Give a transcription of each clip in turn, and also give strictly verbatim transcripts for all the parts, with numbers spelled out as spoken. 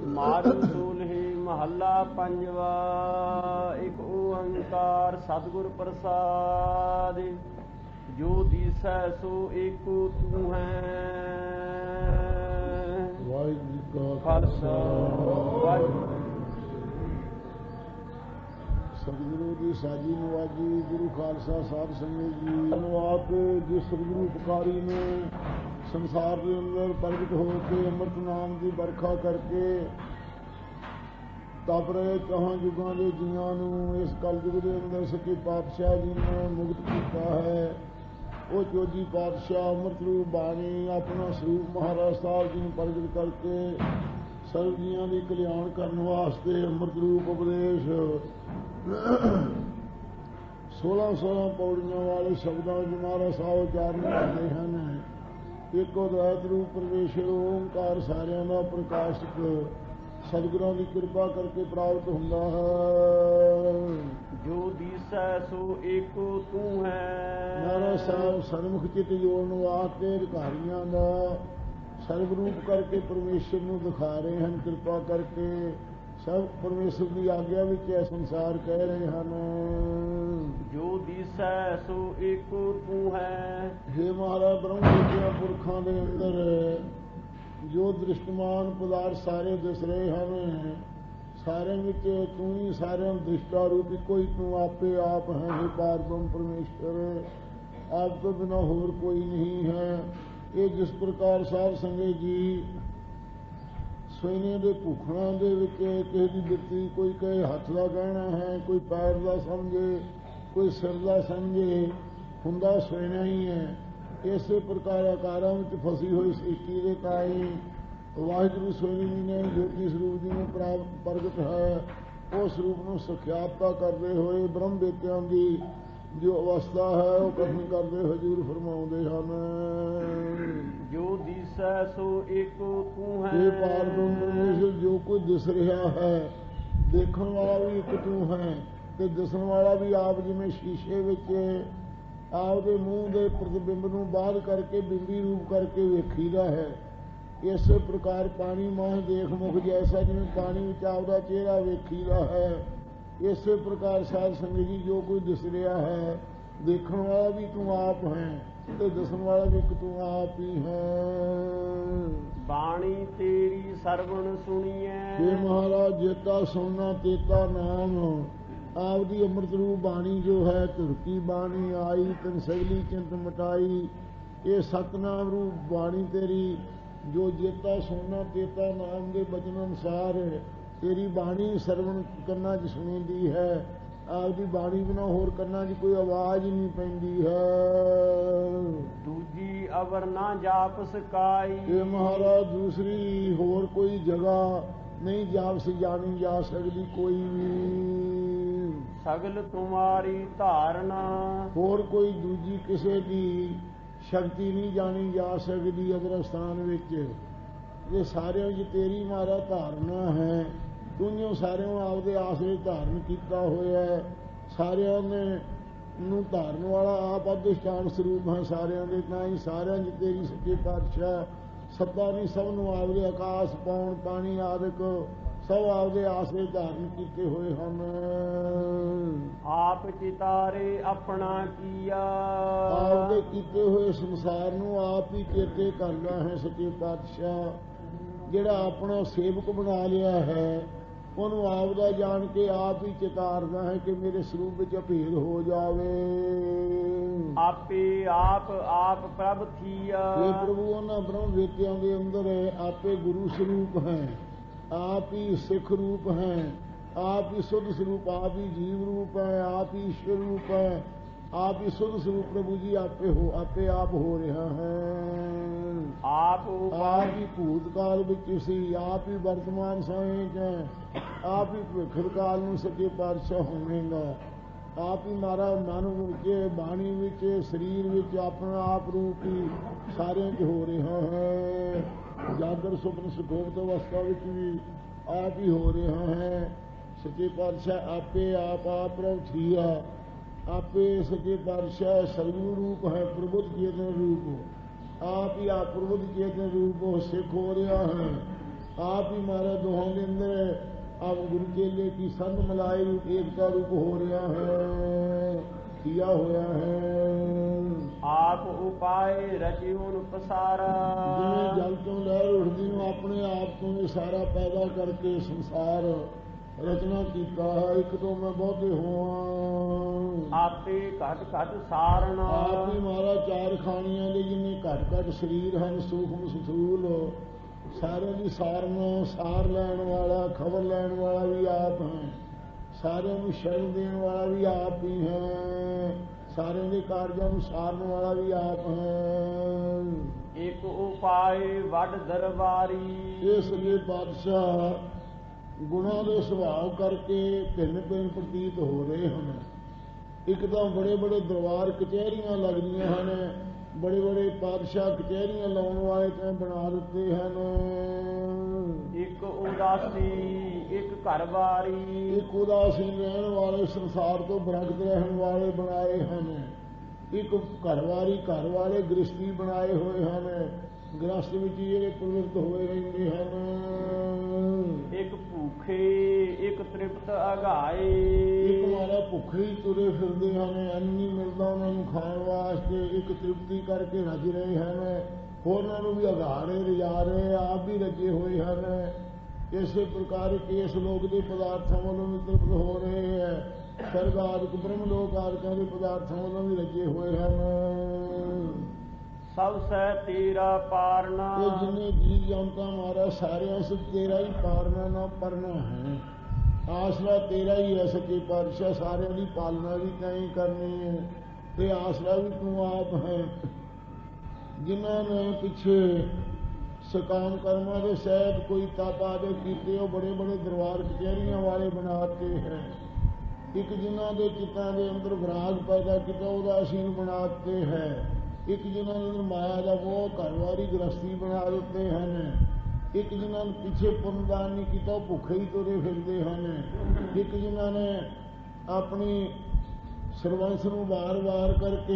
ਮਾਰੂ ਸੋਲਹੀ ਮਹੱਲਾ ਪੰਜਵਾ। ਇੱਕ ਓੰਕਾਰ ਸਤਿਗੁਰ ਪ੍ਰਸਾਦਿ। ਜੋ ਦੀਸੈ ਸੋ ਏਕੋ ਤੂੰ ਹੈ। ਵਾਹਿਗੁਰੂ ਜੀ ਕਾ ਖਾਲਸਾ ਵਾਹਿਗੁਰੂ। ਸਤਿਗੁਰੂ ਦੀ ਸਾਜੀ ਨਵਾਜੀ। ਗੁਰੂ ਖਾਲਸਾ ਸਾਧ ਸੰਗਤ ਜੀ ਧੰਨਵਾਦ। ਜਿਸ ਸਤਿਗੁਰੂ ਉਪਕਾਰੀ ਨੇ ਸੰਸਾਰ ਦੇ ਅੰਦਰ ਪ੍ਰਗਟ ਹੋ ਕੇ ਅੰਮ੍ਰਿਤ ਨਾਮ ਦੀ ਵਰਖਾ ਕਰਕੇ ਤਪ ਰਹੇ ਚੌਹਾਂ ਯੁੱਗਾਂ ਦੇ ਜੀਆਂ ਨੂੰ ਇਸ ਕਲਯੁਗ ਦੇ ਅੰਦਰ ਸੱਚੇ ਪਾਤਸ਼ਾਹ ਜੀ ਨੇ ਮੁਕਤ ਕੀਤਾ ਹੈ। ਉਹ ਜੋਗੀ ਪਾਤਸ਼ਾਹ ਅੰਮ੍ਰਿਤ ਰੂਪ ਬਾਣੀ ਆਪਣਾ ਸਰੂਪ ਮਹਾਰਾਜ ਸਾਹਿਬ ਜੀ ਨੂੰ ਪ੍ਰਗਟ ਕਰਕੇ ਸਰਬ ਜੀਆਂ ਦੀ ਕਲਿਆਣ ਕਰਨ ਵਾਸਤੇ ਅੰਮ੍ਰਿਤ ਰੂਪ ਉਪਦੇਸ਼ ਸੋਲਾਂ ਸੋਲਾਂ ਪੌੜੀਆਂ ਵਾਲੇ ਸ਼ਬਦਾਂ ਵਿੱਚ ਮਹਾਰਾਜ ਸਾਹਿਬ ਉਚਾਰਨ ਕਰਦੇ ਹਨ। ਇੱਕੋ ਅਦਵੈਤ ਰੂਪ ਪਰਮੇਸ਼ਰ ਓਂਕਾਰ ਸਾਰਿਆਂ ਦਾ ਪ੍ਰਕਾਸ਼ਕ ਸਤਿਗੁਰਾਂ ਦੀ ਕਿਰਪਾ ਕਰਕੇ ਪ੍ਰਾਪਤ ਹੁੰਦਾ ਹੈ। ਜੋ ਦੀਸੈ ਸੋ ਏਕੋ ਤੂੰ ਹੈ। ਮਹਾਰਾਜ ਸਾਹਿਬ ਸਨਮੁਖ ਚਿੱਤ ਜੋੜਨ ਵਾਸਤੇ ਅਧਿਕਾਰੀਆਂ ਦਾ ਸਰਬ ਰੂਪ ਕਰਕੇ ਪਰਮੇਸ਼ਰ ਨੂੰ ਦਿਖਾ ਰਹੇ ਹਨ। ਕਿਰਪਾ ਕਰਕੇ ਸਭ ਪਰਮੇਸ਼ਰ ਦੀ ਆਗਿਆ ਵਿੱਚ ਇਹ ਸੰਸਾਰ ਕਹਿ ਰਹੇ ਹਨ। ਜੋ ਦੀਸੈ ਸੋ ਏਕੋ ਤੂੰ ਹੈ। ਹੇ ਮਹਾਰਾਜ ਬ੍ਰਹਮ ਵਿਦਿਆ ਪੁਰਖਾਂ ਦੇ ਅੰਦਰ ਜੋ ਦ੍ਰਿਸ਼ਟਮਾਨ ਪਦਾਰਥ ਸਾਰੇ ਦਿਸ ਰਹੇ ਹਨ, ਸਾਰਿਆਂ ਵਿੱਚ ਤੂੰ ਹੀ ਸਾਰਿਆਂ ਦ੍ਰਿਸ਼ਟਾ ਰੂਪ ਕੋਈ ਤੂੰ ਆਪੇ ਆਪ ਹੈ। ਹੇ ਪਾਰਬ੍ਰਹਮ ਪਰਮੇਸ਼ਰ, ਆਪ ਤੋਂ ਬਿਨਾਂ ਹੋਰ ਕੋਈ ਨਹੀਂ ਹੈ। ਇਹ ਜਿਸ ਪ੍ਰਕਾਰ ਸਾਧ ਸੰਗਤ ਜੀ ਸੋਨੇ ਦੇ ਭੁੱਖਣਾ ਦੇ ਵਿੱਚ ਕਿਸੇ ਦੀ ਦਿੱਤੀ, ਕੋਈ ਕਹੇ ਹੱਥ ਦਾ ਗਹਿਣਾ ਹੈ, ਕੋਈ ਪੈਰ ਦਾ ਸਮਝੇ, ਕੋਈ ਸਿਰ ਦਾ ਸਮਝੇ, ਹੁੰਦਾ ਸੋਨਾ ਹੀ ਹੈ। ਇਸੇ ਪ੍ਰਕਾਰ ਆਕਾਰਾਂ ਵਿੱਚ ਫਸੀ ਹੋਈ ਸ੍ਰਿਸ਼ਟੀ ਦੇ ਕਾਈ ਵਾਹਿਗੁਰੂ ਸੋਨੀ ਜੀ ਨੇ ਜੋਤੀ ਸਰੂਪ ਜੀ ਨੂੰ ਪ੍ਰਾਪਤ ਪ੍ਰਗਟ ਹੈ। ਉਸ ਸਰੂਪ ਨੂੰ ਸਖਿਆਤਾ ਕਰਦੇ ਹੋਏ ਬ੍ਰਹਮ ਵੇਤਿਆਂ ਦੀ ਜੋ ਅਵਸਥਾ ਹੈ ਉਹ ਕਥਨ ਕਰਦੇ ਹਜ਼ੂਰ ਫਰਮਾਉਂਦੇ ਹਨ। ਜੋ ਦੀਸੈ ਸੋ ਏਕੋ ਤੂੰ ਹੈ। ਇਹ ਪਾਰਬ੍ਰਹਮ ਪਰਮੇਸ਼ਰ ਜੋ ਕੁਝ ਦਿਸ ਰਿਹਾ ਹੈ, ਦੇਖਣ ਵਾਲਾ ਵੀ ਇੱਕ ਤੂੰ ਹੈ ਤੇ ਦਿਸਣ ਵਾਲਾ ਵੀ ਆਪ। ਜਿਵੇਂ ਸ਼ੀਸ਼ੇ ਵਿੱਚ ਆਪਦੇ ਮੂੰਹ ਦੇ ਪ੍ਰਤੀਬਿੰਬ ਨੂੰ ਬਾਹਰ ਕਰਕੇ ਬਿੰਬੀ ਰੂਪ ਕਰਕੇ ਵੇਖੀਦਾ ਹੈ, ਇਸੇ ਪ੍ਰਕਾਰ ਪਾਣੀ ਮਾਹ ਦੇਖ ਮੁਖ ਜੈਸਾ ਜਿਵੇਂ ਪਾਣੀ ਵਿੱਚ ਆਪਦਾ ਚਿਹਰਾ ਵੇਖੀਦਾ ਹੈ, ਇਸੇ ਪ੍ਰਕਾਰ ਸਾਧ ਸੰਗਤ ਜੀ ਜੋ ਕੁਝ ਦਿਸ ਰਿਹਾ ਹੈ, ਦੇਖਣ ਵਾਲਾ ਵੀ ਤੂੰ ਆਪ ਹੈ ਤੇ ਦਿਸਣ ਵਾਲਾ ਵੀ ਇੱਕ ਤੂੰ ਆਪ ਹੀ ਹੈ। ਬਾਣੀ ਤੇਰੀ ਸਰਵਣ ਸੁਣੀਐ। हे ਮਹਾਰਾਜ, ਜੇਤਾ ਸੁਣਨਾ ਤੇਤਾ ਨਾਮ ਆਪਦੀ ਅੰਮ੍ਰਿਤ ਰੂਪ ਬਾਣੀ ਜੋ ਹੈ, ਧੁਰਕੀ ਬਾਣੀ ਆਈ ਤਨ ਸਗਲੀ ਚਿੰਤ ਮਟਾਈ। ਇਹ ਸਤਨਾਮ ਰੂਪ ਬਾਣੀ ਤੇਰੀ ਜੋ ਜੇਤਾ ਸੁਣਨਾ ਤੇਤਾ ਨਾਮ ਦੇ ਬਚਨ ਅਨੁਸਾਰ ਤੇਰੀ ਬਾਣੀ ਸਰਵਣ ਕੰਨਾਂ 'ਚ ਸੁਣੀਂਦੀ ਹੈ। ਆਪਦੀ ਬਾਣੀ ਬਿਨਾਂ ਹੋਰ ਕੰਨਾਂ 'ਚ ਕੋਈ ਆਵਾਜ਼ ਨਹੀਂ ਪੈਂਦੀ ਹੈ। ਦੂਜੀ ਅਵਰ ਨਾ ਜਾਪ ਸਕਾਈ। ਇਹ ਮਹਾਰਾਜ ਦੂਸਰੀ ਹੋਰ ਕੋਈ ਜਗ੍ਹਾ ਨਹੀਂ ਜਾਪ ਜਾਣੀ ਜਾ ਸਕਦੀ ਕੋਈ ਵੀ। ਸਗਲ ਤੁਮਾਰੀ ਧਾਰਨਾ। ਹੋਰ ਕੋਈ ਦੂਜੀ ਕਿਸੇ ਦੀ ਸ਼ਕਤੀ ਨਹੀਂ ਜਾਣੀ ਜਾ ਸਕਦੀ ਅਦਰ ਸਥਾਨ ਵਿੱਚ। ਇਹ ਸਾਰਿਆਂ ਵਿੱਚ ਤੇਰੀ ਮਾਰਾ ਧਾਰਨਾ ਹੈ। ਤੂੰ ਸਾਰਿਆਂ ਆਪਦੇ ਆਸਰੇ ਧਾਰਨ ਕੀਤਾ ਹੋਇਆ। ਸਾਰਿਆਂ ਨੇ ਨੂੰ ਧਾਰਨ ਵਾਲਾ ਆਪ ਅਧਿਸ਼ਠਾਨ ਸਰੂਪ ਹੈ ਸਾਰਿਆਂ ਦੇ। ਤਾਂ ਹੀ ਸਾਰਿਆਂ 'ਚ ਤੇਰੀ ਸੱਚੇ ਪਾਤਸ਼ਾਹ ਸੱਤਾ ਨਹੀਂ, ਸਭ ਨੂੰ ਆਪਦੇ ਆਕਾਸ਼ ਪਾਉਣ ਪਾਣੀ ਆਦਿਕ ਸਭ ਆਪਦੇ ਆਸਰੇ ਧਾਰਨ ਕੀਤੇ ਹੋਏ ਹਨ। ਆਪ ਚਿਤਾਰੇ ਆਪਣਾ ਕੀਆ। ਆਪਦੇ ਕੀਤੇ ਹੋਏ ਸੰਸਾਰ ਨੂੰ ਆਪ ਹੀ ਚੇਤੇ ਕਰਦਾ ਹੈ ਸੱਚੇ ਪਾਤਸ਼ਾਹ। ਜਿਹੜਾ ਆਪਣਾ ਸੇਵਕ ਬਣਾ ਲਿਆ ਹੈ ਉਹਨੂੰ ਆਪ ਦਾ ਜਾਣ ਕੇ ਆਪ ਹੀ ਚਿਤਾਰਦਾ ਹੈ ਕਿ ਮੇਰੇ ਸਰੂਪ ਵਿੱਚ ਅਭੇਦ ਹੋ ਜਾਵੇ। ਆਪੇ ਆਪ ਆਪ ਪ੍ਰਭ ਥੀਆ। ਇਹ ਪ੍ਰਭੂ ਉਹਨਾਂ ਬ੍ਰਹਮ ਵੇਤਿਆਂ ਦੇ ਅੰਦਰ ਆਪੇ ਗੁਰੂ ਸਰੂਪ ਹੈ, ਆਪ ਹੀ ਸਿੱਖ ਰੂਪ ਹੈ, ਆਪ ਹੀ ਸੁਧ ਸਰੂਪ, ਆਪ ਹੀ ਜੀਵ ਰੂਪ ਹੈ, ਆਪ ਹੀ ਈਸ਼ਵਰ ਰੂਪ ਹੈ, ਆਪ ਹੀ ਸੁਧ ਸਰੂਪ ਪ੍ਰਭੂ ਜੀ ਆਪੇ ਹੋ ਆਪੇ ਆਪ ਹੋ ਰਿਹਾ ਹੈ। ਆਪ ਆਪ ਹੀ ਭੂਤਕਾਲ ਵਿੱਚ ਸੀ, ਆਪ ਹੀ ਵਰਤਮਾਨ ਸਮੇਂ 'ਚ ਹੈ, ਆਪ ਹੀ ਭਵਿੱਖ ਕਾਲ ਨੂੰ ਸੱਚੇ ਪਾਤਸ਼ਾਹ ਹੋਵੇਗਾ। ਆਪ ਹੀ ਮਾਰਾ ਮਨ ਵਿੱਚ, ਬਾਣੀ ਵਿੱਚ, ਸਰੀਰ ਵਿੱਚ ਆਪਣਾ ਆਪ ਰੂਪ ਹੀ ਸਾਰਿਆਂ 'ਚ ਹੋ ਰਿਹਾ ਹੈ। ਜਾਗਰ ਸੁਪਨ ਸੁਖੋਪਤ ਅਵਸਥਾ ਵਿੱਚ ਵੀ ਆਪ ਹੀ ਹੋ ਰਿਹਾ ਹੈ। ਸੱਚੇ ਪਾਤਸ਼ਾਹ ਆਪੇ ਆਪ ਆਪ ਰਥੀਆ। ਆਪੇ ਸੱਚੇ ਪਾਤਸ਼ਾਹ ਸਰਗੁਰੂ ਰੂਪ ਹੈ, ਪ੍ਰਬੁੱਧ ਚੇਤਨ ਰੂਪ। आप ही आप प्रबुद्ध चेतन रूप सिख हो रहा है। आप ही महाराज दोहों के अंदर अब गुरु चेले की संग मिलाई रूप एकता रूप हो रहा है, किया होया है। आप उपाय रचिउन पसारा, जिवें जल तो लहर उठदी ਨੂੰ अपने आप तो ये सारा पैदा करके संसार रचना कीता है। एक तो मैं बहुते होवां, आपे घट घट सारना, आप ही महाराज चार खानियां दे जिन्ने घट घट शरीर हैं सूक्ष्म स्थूल सारे की सारन सार लैन वाला खबर लैन वाला भी आप हैं, सारे को शरण देने वाला भी आप ही हैं, सारे के कार्यों को सारन वाला भी आप हैं। एक उपाय वड दरबारी, इसलिए बादशाह गुणों के सुभाव करके भिन्न भिन्न प्रतीत हो रहे हैं। एक तो बड़े बड़े दरबार कचहरियां लगदियां हैं, बड़े बड़े पातशाह कचहरियां लाने वाले तो बना देते हैं। एक उदासी एक घर बारी, एक उदासीन रहने वाले संसार तो बरगत रहने वाले बनाए हैं। एक घरवारी घर वाले गृहस्थी बनाए हुए हैं, गृहस्थ में ਜਿਹੜੇ प्रवृत्त हुए रहते हैं। एक भूखे एक तृप्त अघाए, एक मारा भुखे ही तुरे फिरते हैं, अन्न नहीं मिलता उन्होंने खाण वास्ते, एक तृप्ति करके रज रहे हैं, होरनां नूं भी अघा रहे रजा रहे, आप भी रजे हुए हैं। इस प्रकार के इस लोक के पदार्थों वालों भी तृप्त हो रहे हैं, स्वर्ग आदि ब्रह्म लोक आदि के पदार्थों वालों भी रजे हुए हैं। सब सह तेरा पारना, ये जिन्हें जीव जानता हमारा सारे से तेरा ही पारना ना परना है। आसरा तेरा ही है सच्चे पातशाह, सारे की पालना भी तैं करनी है, ते आसरा भी तू आप है। जिन्होंने पिछे सकाम कर्मा के सहत कोई तप आदि किए, वो बड़े बड़े दरबार कचहरियां वाले बनाते हैं। एक जिन्हों के चित्तों के अंदर विराग पैदा किया उदासीन बनाते हैं। एक जिन्होंने माया का मोह घरवारी गृहस्थी बना देते हैं। एक जिन्होंने पिछे पुण्यदान नहीं किया भुखे ही तुरे फिरते हैं। एक जिन्होंने अपनी सरवंश को वार वार करके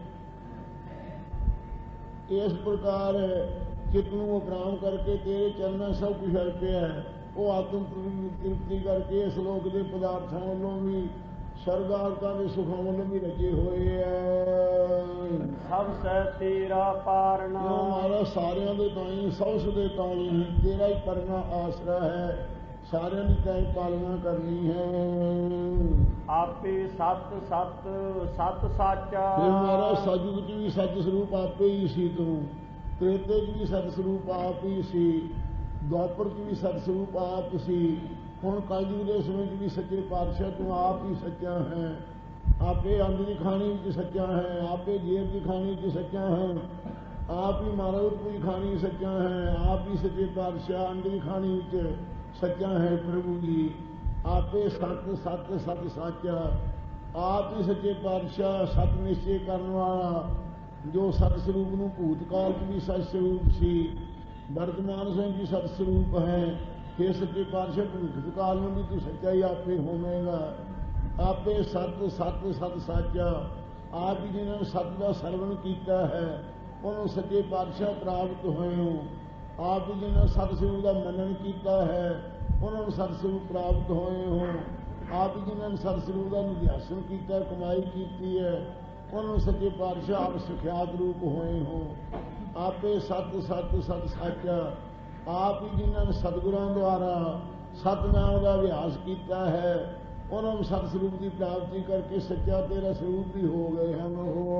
इस प्रकार चित्त को उपराम करके तेरे चरणों सब कुछ अर्पिया है, वो आत्म तृप्ति करके इस लोक के पदार्थों वालों भी स्वर्गादि के सुखों वालों भी रजे हुए हैं। सब सह तेरा पारना, हमारा सारिया के ताई सौस के ताई तेरा ही परना आसरा है, सारिया की ताई पालना करनी है। आपे सत सत सत साचा, हमारा सतयुग च भी सत स्वरूप आपे ही सी, तू त्रेते च भी सत स्वरूप आप ही सी, द्वापर च भी सत स्वरूप आप सी, हुण कलयुग के समय भी सच्चे पातशाह तू आप ही सच्चा है। आपे अंध की खानी च सच्चा है, आपे जेब की खानी च सच्चा है, आप ही महाराज की खानी सच्चा है, आप ही सच्चे पातशाह अंध की खानी च सच्चा है। प्रभु जी आपे सत सत सत साचा, आप ही सच्चे पातशाह सत निश्चय करने वाला, जो सत स्वरूप नूं भूतकाल भी सत स्वरूप सी, वर्तमान समय भी सत स्वरूप है। हे सच्चे पातशाह भविष्य काल में भी तू सच्चा ही आपे होवेगा। आपे सत सत सत साचा, आप ही जिन्होंने सत का सरवण किया है उन्होंने सच्चे पातशाह प्राप्त हुए हो। आप ही जिन्होंने सत स्वरूप का मनन किया है उन्होंने सत स्वरूप प्राप्त हुए हो। आप ही जिन्होंने सत स्वरूप का निध्यासन किया कमाई की है उन्होंने सच्चे पातशाह आप सुख्यात रूप हुए हो। आपे सत सत सत साचा, आप ही जिन्होंने सतगुरों द्वारा सतनाम का अभ्यास किया है उन्होंने सत स्वरूप की प्राप्ति करके सच्चा तेरा स्वरूप भी हो गए हैं।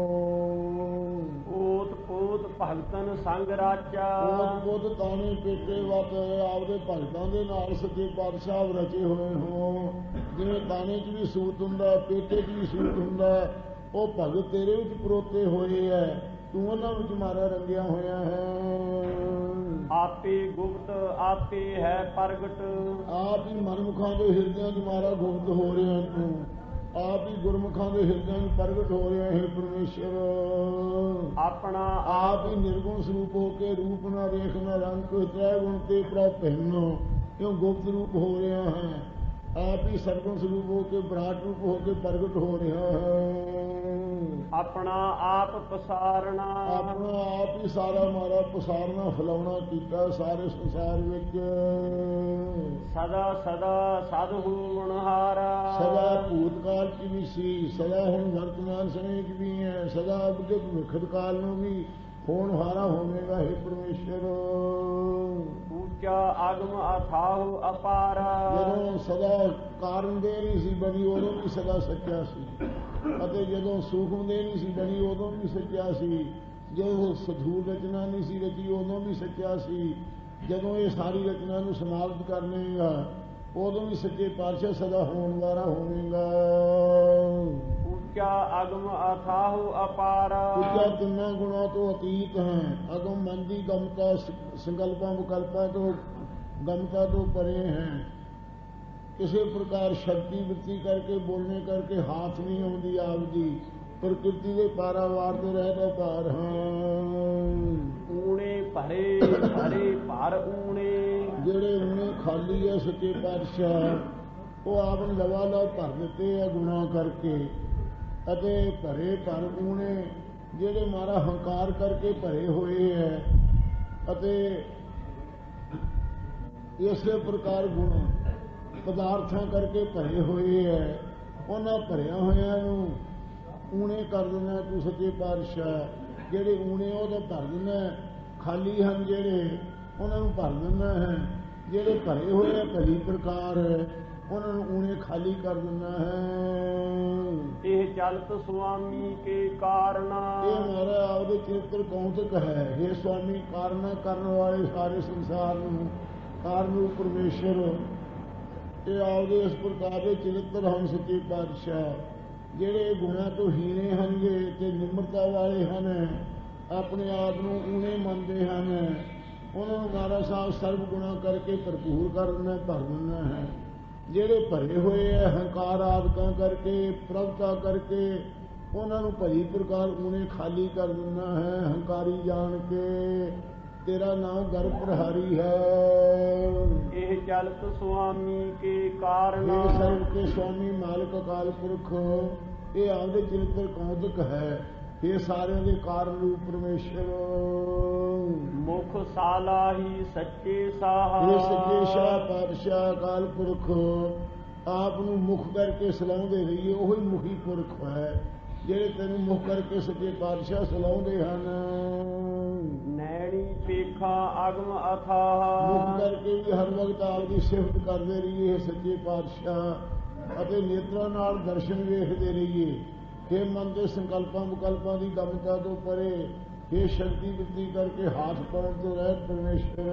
ओत पोत भगतन संग राजा, ओत पोत ताने पेटे वत आपके भगतों के नाल सच्चे पातशाह रचे हुए हो। जिवें ताने च भी सूत हुंदा पेटे च भी सूत हुंदा, वो भगत तेरे विच परोते हुए है, तू उन्हां विच मारा रंगिया होया है। आपे गुप्त आपे है प्रगट, आप ही मनमुखां के हिरदियां च मारा गुप्त हो रहे हैं, तू आप ही गुरमुखां के हिरदियां च प्रगट हो रहे हैं। परमेश्वर अपना आप ही निर्गुण स्वरूप होके रूप न रेख न रंग त्रै गुण ते प्रभिन्न क्यों गुप्त रूप हो रहे हैं। ਆਪ ਹੀ ਸਰਗੁਣ ਸਰੂਪ ਹੋ ਕੇ ਵਿਰਾਟ ਰੂਪ ਹੋ ਕੇ ਪ੍ਰਗਟ ਹੋ ਰਿਹਾ ਹੈ। ਆਪਣਾ ਆਪ ਪਸਾਰਣਾ ਆਪਣਾ ਆਪ ਹੀ ਸਾਰਾ ਮਾਰਾ ਪਸਾਰਨਾ ਫੈਲਾਉਣਾ ਕੀਤਾ ਸਾਰੇ ਸੰਸਾਰ ਵਿੱਚ। ਸਦਾ ਸਦਾ ਸਾਧੂ ਗੁਣਹਾਰਾ ਸਦਾ ਭੂਤਕਾਲ ਚ ਵੀ ਸੀ, ਸਦਾ ਹੁਣ ਵਰਤਮਾਨ ਸਮੇਂ ਚ ਵੀ ਹੈ, ਸਦਾ ਅੱਗੇ ਭਵਿੱਖਤ ਕਾਲ ਨੂੰ ਵੀ ਹੋਣਹਾਰਾ ਹੋਵੇਗਾ। हे ਪਰਮੇਸ਼ਰ ਉੱਚਾ ਆਗਮ ਅਥਾਹੁ ਅਪਾਰਾ ਜਦੋਂ ਸਦਾ ਕਾਰਨ ਦੇ ਨਹੀਂ ਸੀ ਬਣੀ ਉਦੋਂ ਵੀ ਸਦਾ ਸੱਚਾ ਸੀ, ਅਤੇ ਜਦੋਂ ਸੂਖਮ ਦੇ ਨਹੀਂ ਸੀ ਬਣੀ ਉਦੋਂ ਵੀ ਸੱਚਾ ਸੀ, ਜਦੋਂ ਸਥੂਲ ਰਚਨਾ ਨਹੀਂ ਸੀ ਰਚੀ ਉਦੋਂ ਵੀ ਸੱਚਾ ਸੀ, ਜਦੋਂ ਇਹ ਸਾਰੀ ਰਚਨਾ ਨੂੰ ਸਮਾਪਤ ਕਰ ਲਏਗਾ ਉਦੋਂ ਵੀ ਸੱਚੇ ਪਾਤਸ਼ਾਹ ਸਦਾ ਹੋਣ ਵਾਲਾ ਹੋਵੇਗਾ। ਉੱਚਾ ਅਗਮ ਅਥਾਹੁ ਅਪਾਰਾ ਉੱਚਾ ਤਿੰਨਾਂ ਗੁਣਾਂ ਤੋਂ ਅਤੀਤ ਹੈ। ਅਗਮ ਮਨ ਦੀ ਗਮਤਾ ਸੰਕਲਪਾਂ ਵਿਕਲਪਾਂ ਤੋਂ ਗਮਤਾ ਤੋਂ ਪਰੇ ਹੈ। ਕਿਸੇ ਪ੍ਰਕਾਰ ਸ਼ਕਤੀ ਵ੍ਰਿੱਤੀ ਕਰਕੇ ਬੋਲਣੇ ਕਰਕੇ ਹਾਥ ਨਹੀਂ ਆਉਂਦੀ ਆਪ ਦੀ, ਪ੍ਰਕਿਰਤੀ ਦੇ ਪਾਰਾਵਾਰ ਤੇ ਰਹਿਦਾ ਭਾਰ ਹਾਂ। ਊਣੇ ਭਰੇ ਭਰੇ ਭਰ ਊਣੇ ਜਿਹੜੇ ਊਣੇ ਖਾਲੀ ਹੈ ਸੱਚੇ ਪਾਤਸ਼ਾਹ ਉਹ ਆਪ ਨੂੰ ਲਵਾ ਲਵਾ ਭਰ ਦਿੱਤੇ ਆ ਗੁਨਾਹ ਕਰਕੇ, ਅਤੇ ਭਰੇ ਭਰ ਊਣੇ ਜਿਹੜੇ ਮਾਰਾ ਹੰਕਾਰ ਕਰਕੇ ਭਰੇ ਹੋਏ ਹੈ, ਅਤੇ ਇਸੇ ਪ੍ਰਕਾਰ ਗੁਣ ਪਦਾਰਥਾਂ ਕਰਕੇ ਭਰੇ ਹੋਏ ਹੈ। ਉਹਨਾਂ ਭਰਿਆ ਹੋਇਆਂ ਨੂੰ ਊਣੇ ਕਰ ਦੇਣਾ ਤੂੰ ਸੱਚੇ ਪਾਤਸ਼ਾਹ। ਜਿਹੜੇ ਊਣੇ ਉਹ ਤਾਂ ਭਰ ਦੇਣਾ, ਖਾਲੀ ਹਨ ਜਿਹੜੇ ਉਹਨਾਂ ਨੂੰ ਭਰ ਦੇਣਾ ਹੈ, ਜਿਹੜੇ ਭਰੇ ਹੋਏ ਹੈ ਭਲੀ ਪ੍ਰਕਾਰ ਉਹਨਾਂ ਨੂੰ ਊਣੇ ਖਾਲੀ ਕਰ ਦੇਣਾ ਹੈ। ਇਹ ਚਲਤ ਸੁਆਮੀ ਕੇ ਕਾਰਨਾ ਇਹ ਮਾਰਾ ਆਪਦੇ ਚਰਿੱਤਰ ਕੌਤਕ ਹੈ। ਇਹ ਸੁਆਮੀ ਕਾਰਨਾ ਕਰਨ ਵਾਲੇ ਸਾਰੇ ਸੰਸਾਰ ਨੂੰ ਕਾਰਨ ਨੂੰ ਪਰਮੇਸ਼ਰ ਇਹ ਆਪਦੇ ਇਸ ਪ੍ਰਕਾਰ ਦੇ ਚਰਿੱਤਰ ਹਨ ਸੱਚੇ ਪਾਤਸ਼ਾਹ। ਜਿਹੜੇ ਗੁਣਾਂ ਤੋਂ ਹੀਣੇ ਹਨਗੇ ਤੇ ਨਿਮਰਤਾ ਵਾਲੇ ਹਨ, ਆਪਣੇ ਆਪ ਨੂੰ ਊਣੇ ਮੰਨਦੇ ਹਨ, ਉਹਨਾਂ ਨੂੰ ਮਹਾਰਾਜ ਸਾਹਿਬ ਸਰਬ ਗੁਣਾ ਕਰਕੇ ਭਰਪੂਰ ਕਰ ਦੇਣਾ ਭਰ ਦੇਣਾ ਹੈ। ਜਿਹੜੇ ਭਰੇ ਹੋਏ ਹੈ ਹੰਕਾਰ ਆਦਿਕਾਂ ਕਰਕੇ ਪ੍ਰਭਤਾ ਕਰਕੇ ਉਹਨਾਂ ਨੂੰ ਭਲੀ ਪ੍ਰਕਾਰ ਊਣੇ ਖਾਲੀ ਕਰ ਦੇਣਾ ਹੈ। ਹੰਕਾਰੀ ਜਾਣ ਕੇ ਤੇਰਾ ਨਾਮ ਗਰ ਪ੍ਰਹਾਰੀ ਹੈ। ਇਹ ਚਲਤ ਸੁਆਮੀ ਕੇ ਕਾਰਨ ਇਹ ਸਰਬ ਕੇ ਸੁਆਮੀ ਮਾਲਕ ਅਕਾਲ ਪੁਰਖ ਇਹ ਆਪਦੇ ਚਰਿੱਤਰ ਕੌਤਕ ਹੈ। ਇਹ ਸਾਰਿਆਂ ਦੇ ਕਾਰਨ ਰੂਪ ਪਰਮੇਸ਼ਰ ਮੁਖ ਸਾਲਾਹੀ ਸੱਚੇ ਸਾਹਾ ਇਹ ਸੱਚੇ ਸ਼ਾਹ ਪਾਤਸ਼ਾਹ ਅਕਾਲ ਪੁਰਖ ਆਪ ਨੂੰ ਮੁਖ ਕਰਕੇ ਸਲਾਉਂਦੇ ਰਹੀਏ। ਉਹੀ ਮੁਖੀ ਪੁਰਖ ਹੈ ਜਿਹੜੇ ਤੈਨੂੰ ਮੁਖ ਕਰਕੇ ਸੱਚੇ ਪਾਤਸ਼ਾਹ ਸਲਾਉਂਦੇ ਹਨ। ਨੈਣੀ ਪੇਖਾ ਅਗਮ ਅਥਾਹ ਮੁਖ ਕਰਕੇ ਵੀ ਹਰ ਵਕਤ ਆਪਦੀ ਸਿਫਤ ਕਰਦੇ ਰਹੀਏ ਸੱਚੇ ਪਾਤਸ਼ਾਹ, ਅਤੇ ਨੇਤਰਾਂ ਨਾਲ ਦਰਸ਼ਨ ਵੇਖਦੇ ਰਹੀਏ। हे ਮਨ ਦੇ ਸੰਕਲਪਾਂ ਵਿਕਲਪਾਂ ਦੀ ਗਮਤਾ ਤੋਂ ਪਰੇ, हे ਸ਼ਕਤੀ ਬੁੱਧੀ ਕਰਕੇ ਹਾਥ ਪਾਉਣ ਤੋਂ ਰਹਿਤ ਪਰਮੇਸ਼ਰ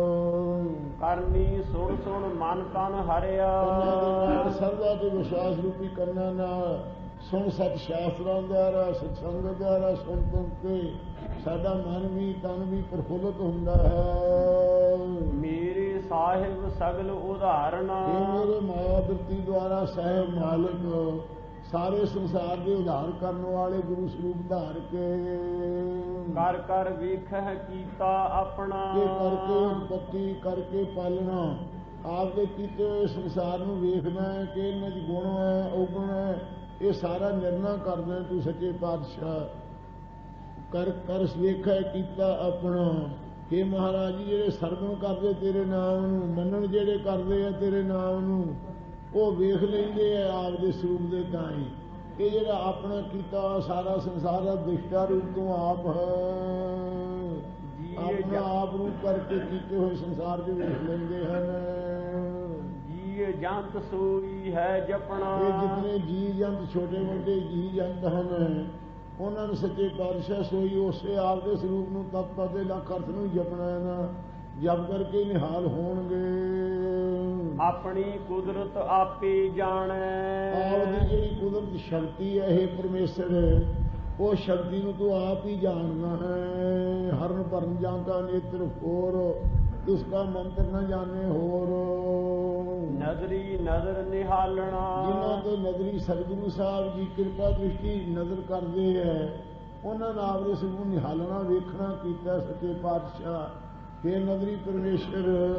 ਕਰਨੀ ਸੁਣ ਸੁਣ ਮਨ ਤਨ ਹਰਿਆ ਸਰਦਾ ਤੇ ਵਿਸ਼ਵਾਸ ਰੂਪੀ ਕਰਨਾ ਨਾਲ ਸੁਣ ਸਤ ਸ਼ਾਸਤਰਾਂ ਦੁਆਰਾ ਸਤਸੰਗ ਦੁਆਰਾ ਸੁਣ ਸੁਣ ਕੇ ਸਾਡਾ ਮਨ ਵੀ ਤਨ ਵੀ ਪ੍ਰਫੁੱਲਤ ਹੁੰਦਾ ਹੈ। ਮੇਰੇ ਸਾਹਿਬ ਸਗਲ ਉਦਾਹਰਣਾ ਇਹ ਮੇਰੇ ਮਾਇਆ ਬਿਰਤੀ ਦੁਆਰਾ ਸਾਹਿਬ ਮਾਲਕ ਸਾਰੇ ਸੰਸਾਰ ਦੇ ਉਧਾਰ ਕਰਨ ਵਾਲੇ ਗੁਰੂ ਸਰੂਪ ਧਾਰ ਕੇ ਕਰ ਕਰ ਵੇਖਹਿ ਕੀਤਾ ਆਪਣਾ ਇਹ ਕਰਕੇ ਉਤਪਤੀ ਕਰਕੇ ਪਾਲਣਾ ਆਪਦੇ ਕੀਤੇ ਹੋਏ ਸੰਸਾਰ ਨੂੰ ਵੇਖਣਾ ਹੈ ਕਿ ਇਹਨਾਂ 'ਚ ਗੁਣ ਹੈ ਔਗੁਣ ਹੈ। ਇਹ ਸਾਰਾ ਨਿਰਣਾ ਕਰਦਾ ਤੂੰ ਸੱਚੇ ਪਾਤਸ਼ਾਹ। ਕਰ ਕਰ ਵੇਖਿਆ ਕੀਤਾ ਆਪਣਾ। हे ਮਹਾਰਾਜ ਜੀ ਜਿਹੜੇ ਸਰਵਣ ਕਰਦੇ ਤੇਰੇ ਨਾਮ ਨੂੰ, ਮੰਨਣ ਜਿਹੜੇ ਕਰਦੇ ਆ ਤੇਰੇ ਨਾਮ ਨੂੰ, ਉਹ ਵੇਖ ਲੈਂਦੇ ਆ ਆਪਦੇ ਸਰੂਪ ਦੇ ਤਾਂ ਹੀ। ਇਹ ਜਿਹੜਾ ਆਪਣਾ ਕੀਤਾ ਸਾਰਾ ਸੰਸਾਰ ਦਾ ਦ੍ਰਿਸ਼ਟਾ ਰੂਪ ਤੋਂ ਆਪ ਹੈ। ਆਪਣਾ ਆਪ ਰੂਪ ਕਰਕੇ ਕੀਤੇ ਹੋਏ ਸੰਸਾਰ ਦੇ ਵੇਖ ਲੈਂਦੇ ਹਨ। ਜੀ ਜੰਤ ਸੋਈ ਹੈ ਜਪਣਾ ਇਹ ਜਿਤਨੇ ਜੀ ਜੰਤ ਛੋਟੇ ਵੱਡੇ ਜੀ ਜੰਤ ਹਨ ਉਹਨਾਂ ਨੂੰ ਸੱਚੇ ਪਾਤਸ਼ਾਹ ਸੋਈ ਉਸੇ ਆਪ ਦੇ ਸਰੂਪ ਨੂੰ ਤਪ ਤੇ ਲੱਖ ਅਰਥ ਨੂੰ ਜਪਣਾ ਹੈ ਨਾ, ਜਪ ਕਰਕੇ ਨਿਹਾਲ ਹੋਣਗੇ। ਆਪਣੀ ਕੁਦਰਤ ਆਪੇ ਜਾਣੈ ਆਪ ਦੀ ਜਿਹੜੀ ਕੁਦਰਤ ਸ਼ਕਤੀ ਹੈ ਇਹ ਪਰਮੇਸ਼ਰ ਉਹ ਸ਼ਕਤੀ ਨੂੰ ਤੂੰ ਆਪ ਹੀ ਜਾਣਦਾ ਹੈ। ਹਰਨ ਭਰਨ ਜਾਂਦਾ ਨੇਤਰ ਹੋਰ ਉਸ ਦਾ ਮੰਤਰ ਨਾ ਜਾਣੇ ਹੋਰ। ਨਜ਼ਰੀ ਨਜ਼ਰ ਨਿਹਾਲਣਾ ਜਿਨ੍ਹਾਂ ਤੇ ਨਜ਼ਰੀ ਸਤਿਗੁਰੂ ਸਾਹਿਬ ਜੀ ਕਿਰਪਾ ਦ੍ਰਿਸ਼ਟੀ ਨਜ਼ਰ ਕਰਦੇ ਹੈ ਉਹਨਾਂ ਨੇ ਆਪਦੇ ਸਰੂਪ ਨਿਹਾਲਣਾ ਵੇਖਣਾ ਕੀਤਾ ਸੱਚੇ ਪਾਤਸ਼ਾਹ। हे ਨਜ਼ਰੀ ਪਰਮੇਸ਼ਰ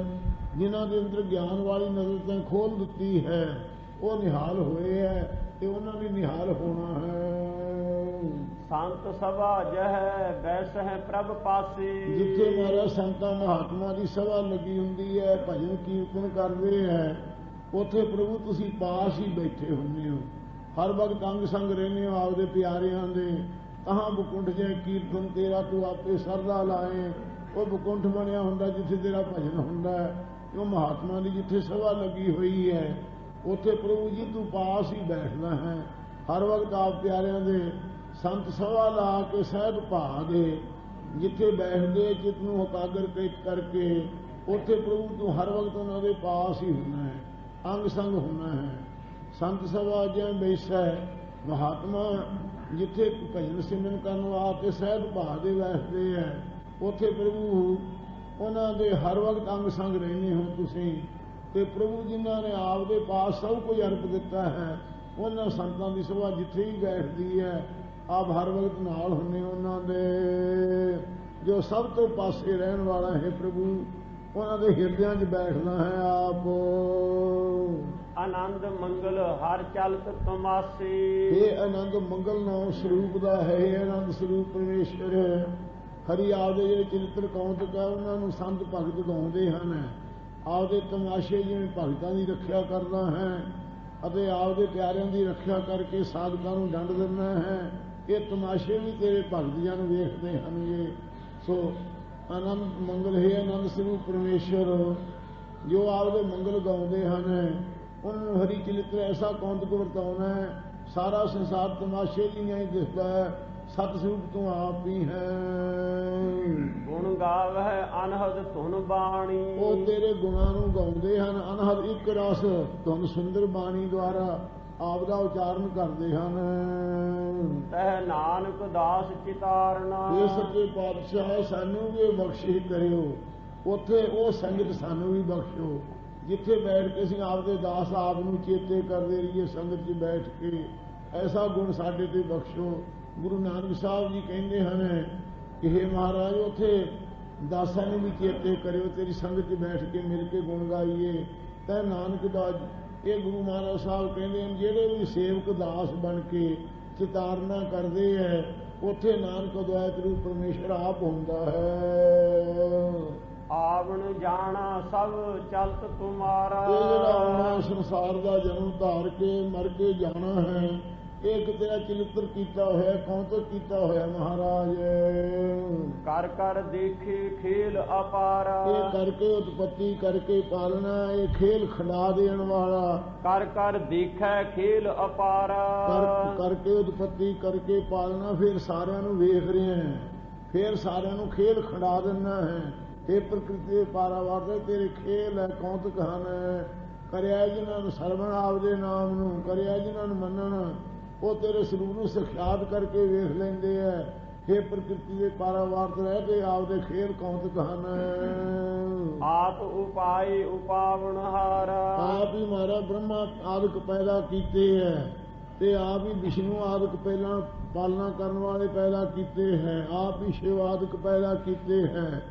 ਜਿਨ੍ਹਾਂ ਦੇ ਅੰਦਰ ਗਿਆਨ ਵਾਲੀ ਨਜ਼ਰ ਤੈਂ ਖੋਲ ਦਿੱਤੀ ਹੈ, ਉਹ ਨਿਹਾਲ ਹੋਏ ਹੈ ਤੇ ਉਹਨਾਂ ਨੇ ਨਿਹਾਲ ਹੋਣਾ ਹੈ। ਸੰਤ ਸਭਾ ਜਹ ਬੈਸ ਹੈ ਪ੍ਰਭ ਪਾਸੇ। ਜਿੱਥੇ ਮਹਾਰਾਜ ਸੰਤਾਂ ਮਹਾਤਮਾ ਦੀ ਸਭਾ ਲੱਗੀ ਹੁੰਦੀ ਹੈ, ਭਜਨ ਕੀਰਤਨ ਕਰਦੇ ਹੈ, ਉੱਥੇ ਪ੍ਰਭੂ ਤੁਸੀਂ ਪਾਸ ਹੀ ਬੈਠੇ ਹੁੰਦੇ ਹੋ। ਹਰ ਵਕਤ ਅੰਗ ਸੰਗ ਰਹਿੰਦੇ ਹੋ ਆਪਦੇ ਪਿਆਰਿਆਂ ਦੇ। ਕਹਾਂ ਬੁਕੁੰਠ ਜੇ ਕੀਰਤਨ ਤੇਰਾ ਤੂੰ ਆਪੇ ਸਰਦਾ ਲਾਏ। ਉਹ ਬੁਕੁੰਠ ਬਣਿਆ ਹੁੰਦਾ ਜਿੱਥੇ ਤੇਰਾ ਭਜਨ ਹੁੰਦਾ ਹੈ। ਉਹ ਮਹਾਤਮਾ ਦੀ ਜਿੱਥੇ ਸਭਾ ਲੱਗੀ ਹੋਈ ਹੈ, ਉੱਥੇ ਪ੍ਰਭੂ ਜੀ ਤੂੰ ਪਾਸ ਹੀ ਬੈਠਦਾ ਹੈ। ਹਰ ਵਕਤ ਆਪ ਪਿਆਰਿਆਂ ਦੇ ਸੰਤ ਸਭਾ ਲਾ ਕੇ ਸਹਿਜ ਭਾ ਦੇ ਜਿੱਥੇ ਬੈਠਦੇ ਚਿੱਤ ਨੂੰ ਇਕਾਗਰ ਕਰਕੇ, ਉੱਥੇ ਪ੍ਰਭੂ ਤੂੰ ਹਰ ਵਕਤ ਉਹਨਾਂ ਦੇ ਪਾਸ ਹੀ ਹੁੰਨਾ ਹੈ, ਅੰਗ ਸੰਗ ਹੁੰਨਾ ਹੈ। ਸੰਤ ਸਭਾ ਜਿਵੇਂ ਬੈਸੈ ਮਹਾਤਮਾ ਜਿੱਥੇ ਭਜਨ ਸਿਮਰਨ ਕਰਨ ਆ ਕੇ ਸਹਿਜ ਭਾ ਦੇ ਬੈਠਦੇ ਹੈ, ਉੱਥੇ ਪ੍ਰਭੂ ਉਹਨਾਂ ਦੇ ਹਰ ਵਕਤ ਅੰਗ ਸੰਗ ਰਹਿੰਦੇ ਹੋ ਤੁਸੀਂ। ਤੇ ਪ੍ਰਭੂ ਜਿਨ੍ਹਾਂ ਨੇ ਆਪ ਦੇ ਪਾਸ ਸਭ ਕੁਝ ਅਰਪ ਦਿੱਤਾ ਹੈ, ਉਹਨਾਂ ਸੰਤਾਂ ਦੀ ਸਭਾ ਜਿੱਥੇ ਹੀ ਬੈਠਦੀ ਹੈ, ਆਪ ਹਰ ਵਕਤ ਨਾਲ ਹੁੰਦੇ ਉਹਨਾਂ ਦੇ। ਜੋ ਸਭ ਤੋਂ ਪਾਸੇ ਰਹਿਣ ਵਾਲਾ ਹੈ ਪ੍ਰਭੂ, ਉਹਨਾਂ ਦੇ ਹਿਰਦਿਆਂ 'ਚ ਬੈਠਣਾ ਹੈ ਆਪ। ਆਨੰਦ ਮੰਗਲ ਹਰ ਚਲਤ ਤਮਾਸੇ। ਇਹ ਆਨੰਦ ਮੰਗਲ ਨਾਮ ਸਰੂਪ ਦਾ ਹੈ। ਇਹ ਆਨੰਦ ਸਰੂਪ ਪਰਮੇਸ਼ਰ ਹੈ। ਹਰੀ ਆਪਦੇ ਜਿਹੜੇ ਚਰਿੱਤਰ ਕੌਂਤਕ ਹੈ, ਉਹਨਾਂ ਨੂੰ ਸੰਤ ਭਗਤ ਗਾਉਂਦੇ ਹਨ। ਆਪਦੇ ਤਮਾਸ਼ੇ ਜਿਵੇਂ ਭਗਤਾਂ ਦੀ ਰੱਖਿਆ ਕਰਦਾ ਹੈ ਅਤੇ ਆਪਦੇ ਪਿਆਰਿਆਂ ਦੀ ਰੱਖਿਆ ਕਰਕੇ ਸਾਧਕਾਂ ਨੂੰ ਡੰਡ ਦਿੰਦਾ ਹੈ। ਇਹ ਤਮਾਸ਼ੇ ਵੀ ਤੇਰੇ ਭਗਤ ਜਨ ਵੇਖਦੇ ਹਨਗੇ। ਸੋ ਆਨੰਦ ਮੰਗਲ ਹੈ ਆਨੰਦ ਸਰੂਪ ਪਰਮੇਸ਼ਰ, ਜੋ ਆਪਦੇ ਮੰਗਲ ਗਾਉਂਦੇ ਹਨ, ਉਹਨਾਂ ਨੂੰ ਹਰੀ ਚਰਿੱਤਰ ਐਸਾ ਕੌਂਤਕ ਵਰਤਾਉਣਾ ਹੈ, ਸਾਰਾ ਸੰਸਾਰ ਤਮਾਸ਼ੇ ਜਿਹੀਆਂ ਹੀ ਦਿਸਦਾ ਹੈ। ਸਤ ਸਰੂਪ ਤੂੰ ਆਪ ਹੀ ਹੈ। ਗੁਣ ਗਾਵਹਿ ਅਨਹਦ ਧੁਨ ਬਾਣੀ। ਉਹ ਤੇਰੇ ਗੁਣਾਂ ਨੂੰ ਗਾਉਂਦੇ ਹਨ। ਅਨਹਦ ਇੱਕ ਰਸ ਧੁਨ ਸੁੰਦਰ ਬਾਣੀ ਦੁਆਰਾ ਆਪ ਦਾ ਉਚਾਰਨ ਕਰਦੇ ਹਨ। ਤਹਿ ਨਾਨਕ ਦਾਸ ਚਿਤਾਰਨਾ। ਇਹ ਸੱਚੇ ਪਾਤਸ਼ਾਹ ਸਾਨੂੰ ਵੀ ਬਖਸ਼ਿਸ਼ ਕਰਿਓ। ਉੱਥੇ ਉਹ ਸੰਗਤ ਸਾਨੂੰ ਵੀ ਬਖਸ਼ੋ ਜਿੱਥੇ ਬੈਠ ਕੇ ਅਸੀਂ ਆਪਦੇ ਦਾਸ ਆਪ ਨੂੰ ਚੇਤੇ ਕਰਦੇ ਰਹੀਏ। ਸੰਗਤ 'ਚ ਬੈਠ ਕੇ ਐਸਾ ਗੁਣ ਸਾਡੇ ਤੇ ਬਖਸ਼ੋ। ਗੁਰੂ ਨਾਨਕ ਸਾਹਿਬ ਜੀ ਕਹਿੰਦੇ ਹਨ ਕਿ ਹੇ ਮਹਾਰਾਜ, ਉੱਥੇ ਦਾਸਾਂ ਨੂੰ ਵੀ ਚੇਤੇ ਕਰਿਓ, ਤੇਰੀ ਸੰਗਤ 'ਚ ਬੈਠ ਕੇ ਮਿਲ ਕੇ ਗੁਣ ਗਾਈਏ। ਤੈ ਨਾਨਕ ਦਾਸ। ਇਹ ਗੁਰੂ ਮਹਾਰਾਜ ਸਾਹਿਬ ਕਹਿੰਦੇ ਹਨ ਜਿਹੜੇ ਵੀ ਸੇਵਕ ਦਾਸ ਬਣ ਕੇ ਚਿਤਾਰਨਾ ਕਰਦੇ ਹੈ, ਉੱਥੇ ਨਾਨਕ ਅਦਵੈਤ ਰੂਪ ਪਰਮੇਸ਼ਰ ਆਪ ਹੁੰਦਾ ਹੈ। ਆਵਣ ਜਾਣਾ ਸਭ ਚਲਤ ਤੁਮਾਰਾ। ਇਹ ਜਿਹੜਾ ਆਉਣਾ ਸੰਸਾਰ ਦਾ ਜਨਮ ਧਾਰ ਕੇ ਮਰ ਕੇ ਜਾਣਾ ਹੈ, ਇਹ ਇੱਕ ਤੇਰਾ ਚਰਿੱਤਰ ਕੀਤਾ ਹੋਇਆ, ਕੌਂਤਕ ਕੀਤਾ ਹੋਇਆ ਮਹਾਰਾਜ। ਕਰ ਕਰ ਦੇਖੇ ਖੇਲ ਅਪਾਰਾ। ਇਹ ਕਰਕੇ ਉਤਪਤੀ ਕਰਕੇ ਪਾਲਣਾ, ਇਹ ਖੇਲ ਖਿਡਾ ਦੇਣ ਵਾਲਾ। ਕਰ ਕਰ ਦੇਖੈ ਖੇਲ ਅਪਾਰਾ। ਕਰ ਕਰਕੇ ਉਤਪਤੀ ਕਰਕੇ ਪਾਲਣਾ, ਫਿਰ ਸਾਰਿਆਂ ਨੂੰ ਵੇਖ ਰਿਹਾ ਹੈ, ਫਿਰ ਸਾਰਿਆਂ ਨੂੰ ਖੇਲ ਖਿਡਾ ਦਿੰਦਾ ਹੈ। ਇਹ ਪ੍ਰਕਿਰਤੀ ਦੇ ਪਾਰਾਵਾਰ ਦੇ ਤੇਰੇ ਖੇਲ ਹੈ, ਕੌਂਤਕ ਹਨ। ਕਰਿਆ ਜਿਨ੍ਹਾਂ ਨੂੰ ਸਰਵਣ ਆਪਦੇ ਨਾਮ ਨੂੰ, ਕਰਿਆ ਜਿਨ੍ਹਾਂ ਨੂੰ ਮੰਨਣ, ਉਹ ਤੇਰੇ ਸਰੂਪ ਨੂੰ ਸਖਿਆਤ ਕਰਕੇ ਵੇਖ ਲੈਂਦੇ ਹੈ। ਇਹ ਪ੍ਰਕਿਰਤੀ ਦੇ ਪਾਰਾਵਾਰਤ ਰਹਿ ਕੇ ਆਪਦੇ ਖੇਲ ਕੌਂਤਕ ਹਨ। ਆਪ ਉਪਾਏ ਉਪਾਵਨਹਾਰਾ। ਆਪ ਹੀ ਮਹਾਰਾ ਬ੍ਰਹਮਾ ਆਦਿਕ ਪੈਦਾ ਕੀਤੇ ਹੈ, ਤੇ ਆਪ ਹੀ ਵਿਸ਼ਨੂੰ ਆਦਿਕ ਪਹਿਲਾਂ ਪਾਲਣਾ ਕਰਨ ਵਾਲੇ ਪੈਦਾ ਕੀਤੇ ਹੈ। ਆਪ ਹੀ ਸ਼ਿਵ ਆਦਿਕ ਪੈਦਾ ਕੀਤੇ ਹੈ।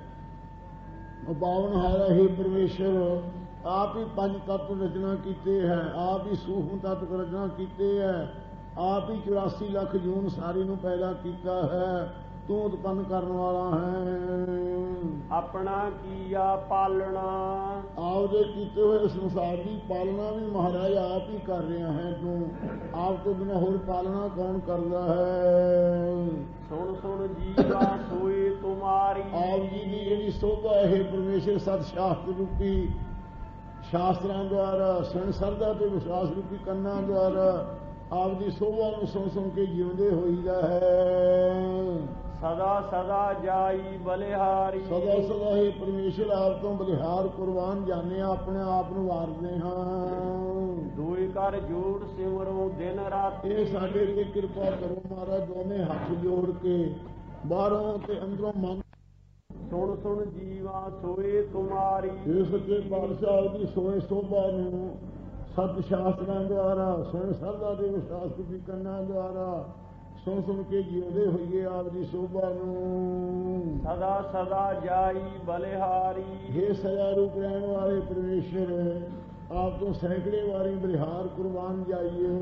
ਉਪਾਵਨਹਾਰਾ ਹੈ ਪਰਮੇਸ਼ਰ। ਆਪ ਹੀ ਪੰਜ ਤੱਤ ਰਚਨਾ ਕੀਤੇ ਹੈ। ਆਪ ਹੀ ਸੂਖਮ ਤੱਤ ਰਚਨਾ ਕੀਤੇ ਹੈ। ਆਪ ਹੀ ਚੁਰਾਸੀ ਲੱਖ ਜੂਨ ਸਾਰੀ ਨੂੰ ਪੈਦਾ ਕੀਤਾ ਹੈ। ਤੂੰ ਉਤਪੰਨ ਕਰਨ ਵਾਲਾ ਹੈ। ਆਪਣਾ ਕੀਆ ਪਾਲਣਾ। ਆਪਦੇ ਕੀਤੇ ਹੋਏ ਸੰਸਾਰ ਦੀ ਪਾਲਣਾ ਵੀ ਮਹਾਰਾਜ ਆਪ ਹੀ ਕਰ ਰਿਹਾ ਹੈ। ਤੂੰ ਆਪ ਤੋਂ ਬਿਨਾਂ ਹੋਰ ਪਾਲਣਾ ਕੌਣ ਕਰਦਾ ਹੈ। ਸੁਣ ਸੁਣ ਜੀਵਾ ਸੋਈ ਤੁਮਾਰੀ। ਆਪ ਜੀ ਦੀ ਜਿਹੜੀ ਸੋਭਾ ਹੈ ਪਰਮੇਸ਼ਰ ਸਤ ਸ਼ਾਸਤਰ ਰੂਪੀ ਸ਼ਾਸਤਰਾਂ ਦੁਆਰਾ, ਸੁਣ ਸਰਦਾ ਤੇ ਵਿਸ਼ਵਾਸ ਰੂਪੀ ਕੰਨਾਂ ਦੁਆਰਾ ਆਪ ਦੀ ਸੋਭਾ ਨੂੰ ਸੁਣ ਸੁਣ ਕੇ ਜਿਉਂਦੇ ਹੋਈਦਾ ਹੈ। ਸਦਾ ਸਦਾ ਜਾਈ ਬਲਿਹਾਰੀ। ਸਦਾ ਸਦਾ ਹੀ ਪਰਮੇਸ਼ਰ ਆਪ ਤੋਂ ਬਲਿਹਾਰ ਕੁਰਬਾਨ ਜਾਣੇ, ਆਪਣੇ ਆਪ ਨੂੰ ਵਾਰਦੇ ਹਾਂ। ਦੂਈ ਕਰ ਜੋੜ ਸਿਮਰੋ ਦਿਨ ਰਾਤ। ਇਹ ਸਾਡੇ ਤੇ ਕਿਰਪਾ ਕਰੋ ਮਹਾਰਾਜ, ਦੋਨੇ ਹੱਥ ਜੋੜ ਕੇ ਬਾਹਰੋਂ ਤੇ ਅੰਦਰੋਂ ਮੰਗ। ਸੁਣ ਸੁਣ ਜੀਵਾ ਸੋਏ ਤੁਮਾਰੀ। ਇਹ ਸੱਚੇ ਪਾਤਸ਼ਾਹ ਦੀ ਸੋਏ ਸੋਭਾ ਨੂੰ ਸਤ ਸ਼ਾਸਤਰਾਂ ਦੁਆਰਾ, ਸੁਣ ਸਰਦਾ ਦੇ ਵਿਸ਼ਵਾਸ ਰੂਪੀ ਕੰਨਾਂ ਦੁਆਰਾ, ਸੁਣ ਸੁਣ ਕੇ ਜਿਉਂਦੇ ਹੋਈਏ ਆਪ ਦੀ ਸੋਭਾ ਨੂੰ। ਸਦਾ ਸਦਾ ਜਾਈ ਬਲਿਹਾਰੀ। हे ਸਦਾ ਰੂਪ ਰਹਿਣ ਵਾਲੇ ਪਰਮੇਸ਼ਰ, ਆਪ ਤੋਂ ਸੈਂਕੜੇ ਵਾਰੀ ਬਲਿਹਾਰ ਕੁਰਬਾਨ ਜਾਈਏ।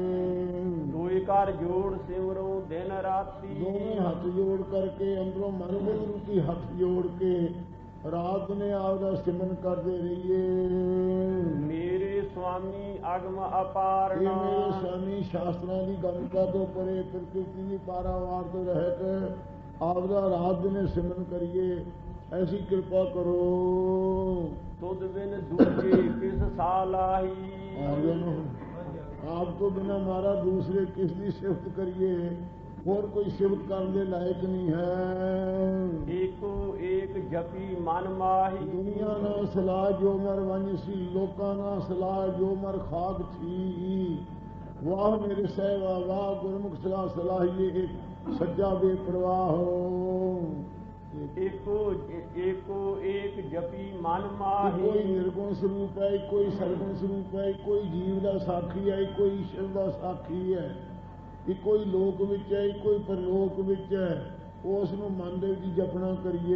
ਦੋਏ ਘਰ ਜੋੜ ਸਿਮਰੋ ਦਿਨ ਰਾਤੀ। ਦੋਵੇਂ ਹੱਥ ਜੋੜ ਕਰਕੇ ਅੰਦਰੋਂ ਮਨ ਬੁੱਧ ਰੂਪੀ ਹੱਥ ਜੋੜ ਕੇ ਰਾਤ ਨੇ ਆਪ ਦਾ ਸਿਮਰਨ ਕਰਦੇ ਰਹੀਏ। ਮੇਰੇ ਸੁਆਮੀ ਅਗਮ ਇਹ ਅਪਾਰਣਾ। ਮੇਰੇ ਸਵਾਮੀ ਸ਼ਾਸਤਰਾਂ ਦੀ ਗਮਤਾ ਤੋਂ ਪਰੇ, ਪ੍ਰਕਿਰਤੀ ਦੀ ਪਾਰਾਵਾਰ ਤੋਂ ਰਹਿਤ ਆਪ ਦਾ ਰਾਤ ਦਿਨੇ ਸਿਮਰਨ ਕਰੀਏ, ਐਸੀ ਕਿਰਪਾ ਕਰੋ। ਤੁਧ ਬਿਨ ਦੂਜੇ ਕਿਸ ਸਾਲਾਹੀ। ਆਪ ਤੋਂ ਬਿਨਾ ਮਾਰਾ ਦੂਸਰੇ ਕਿਸ ਦੀ ਸਿਫਤ ਕਰੀਏ, ਹੋਰ ਕੋਈ ਸਿਫਤ ਕਰਨ ਦੇ ਲਾਇਕ ਨਹੀਂ ਹੈ। ਏਕੋ ਏਕ ਜਪੀ ਮਨ ਮਾਹੀ। ਦੁਨੀਆ ਨਾਲ ਸਲਾਹ ਜੋ ਮਰ ਵੰਜ ਸੀ, ਲੋਕਾਂ ਨਾਲ ਸਲਾਹ ਜੋ ਮਰ ਖਾਕ ਥੀ। ਵਾਹ ਮੇਰੇ ਸਹਿਬਾ ਵਾਹ ਗੁਰਮੁਖ ਸਲਾਹ ਸਲਾਹੀਏ, ਇੱਕ ਸੱਜਾ ਬੇਪਰਵਾਹ। ਏਕੋ ਏਕੋ ਏਕ ਜਪੀ ਮਨ ਮਾਹੀ। ਕੋਈ ਨਿਰਗੁਣ ਸਰੂਪ ਹੈ, ਕੋਈ ਸਰਗੁਣ ਸਰੂਪ ਹੈ, ਕੋਈ ਜੀਵ ਦਾ ਸਾਖੀ ਹੈ, ਕੋਈ ਈਸ਼ਵਰ ਦਾ ਸਾਖੀ ਹੈ, ਇੱਕੋ ਹੀ ਲੋਕ ਵਿੱਚ ਹੈ, ਇੱਕੋ ਹੀ ਪਰਲੋਕ ਵਿੱਚ ਹੈ। ਉਸ ਨੂੰ ਮਨ ਦੇ ਵਿੱਚ ਜਪਣਾ ਕਰੀਏ।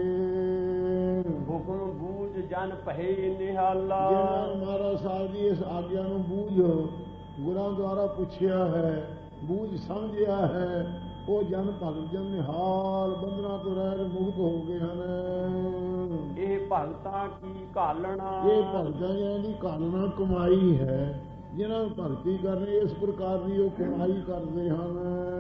ਹੁਕਮ ਬੂਝ ਜਨ ਭਏ ਨਿਹਾਲਾ। ਜਿਹਨਾਂ ਮਹਾਰਾਜ ਸਾਹਿਬ ਦੀ ਇਸ ਆਗਿਆ ਨੂੰ ਬੂਝ ਗੁਰਾਂ ਦੁਆਰਾ ਪੁੱਛਿਆ ਹੈ, ਬੂਝ ਸਮਝਿਆ ਹੈ, ਉਹ ਜਨ ਭਗਤ ਜਨ ਨਿਹਾਲ ਬੰਧਨਾਂ ਤੋਂ ਰਹਿਤ ਮੁਕਤ ਹੋ ਗਏ ਹਨ। ਇਹ ਭਗਤਾਂ ਕੀ ਘਾਲਣਾ। ਇਹ ਭਗਤਾਂ ਜਿਹਨਾਂ ਦੀ ਘਾਲਣਾ ਕਮਾਈ ਹੈ, ਜਿਹਨਾਂ ਨੂੰ ਭਗਤੀ ਕਰਨੀ ਇਸ ਪ੍ਰਕਾਰ ਦੀ ਉਹ ਕਮਾਈ ਕਰਦੇ ਹਨ।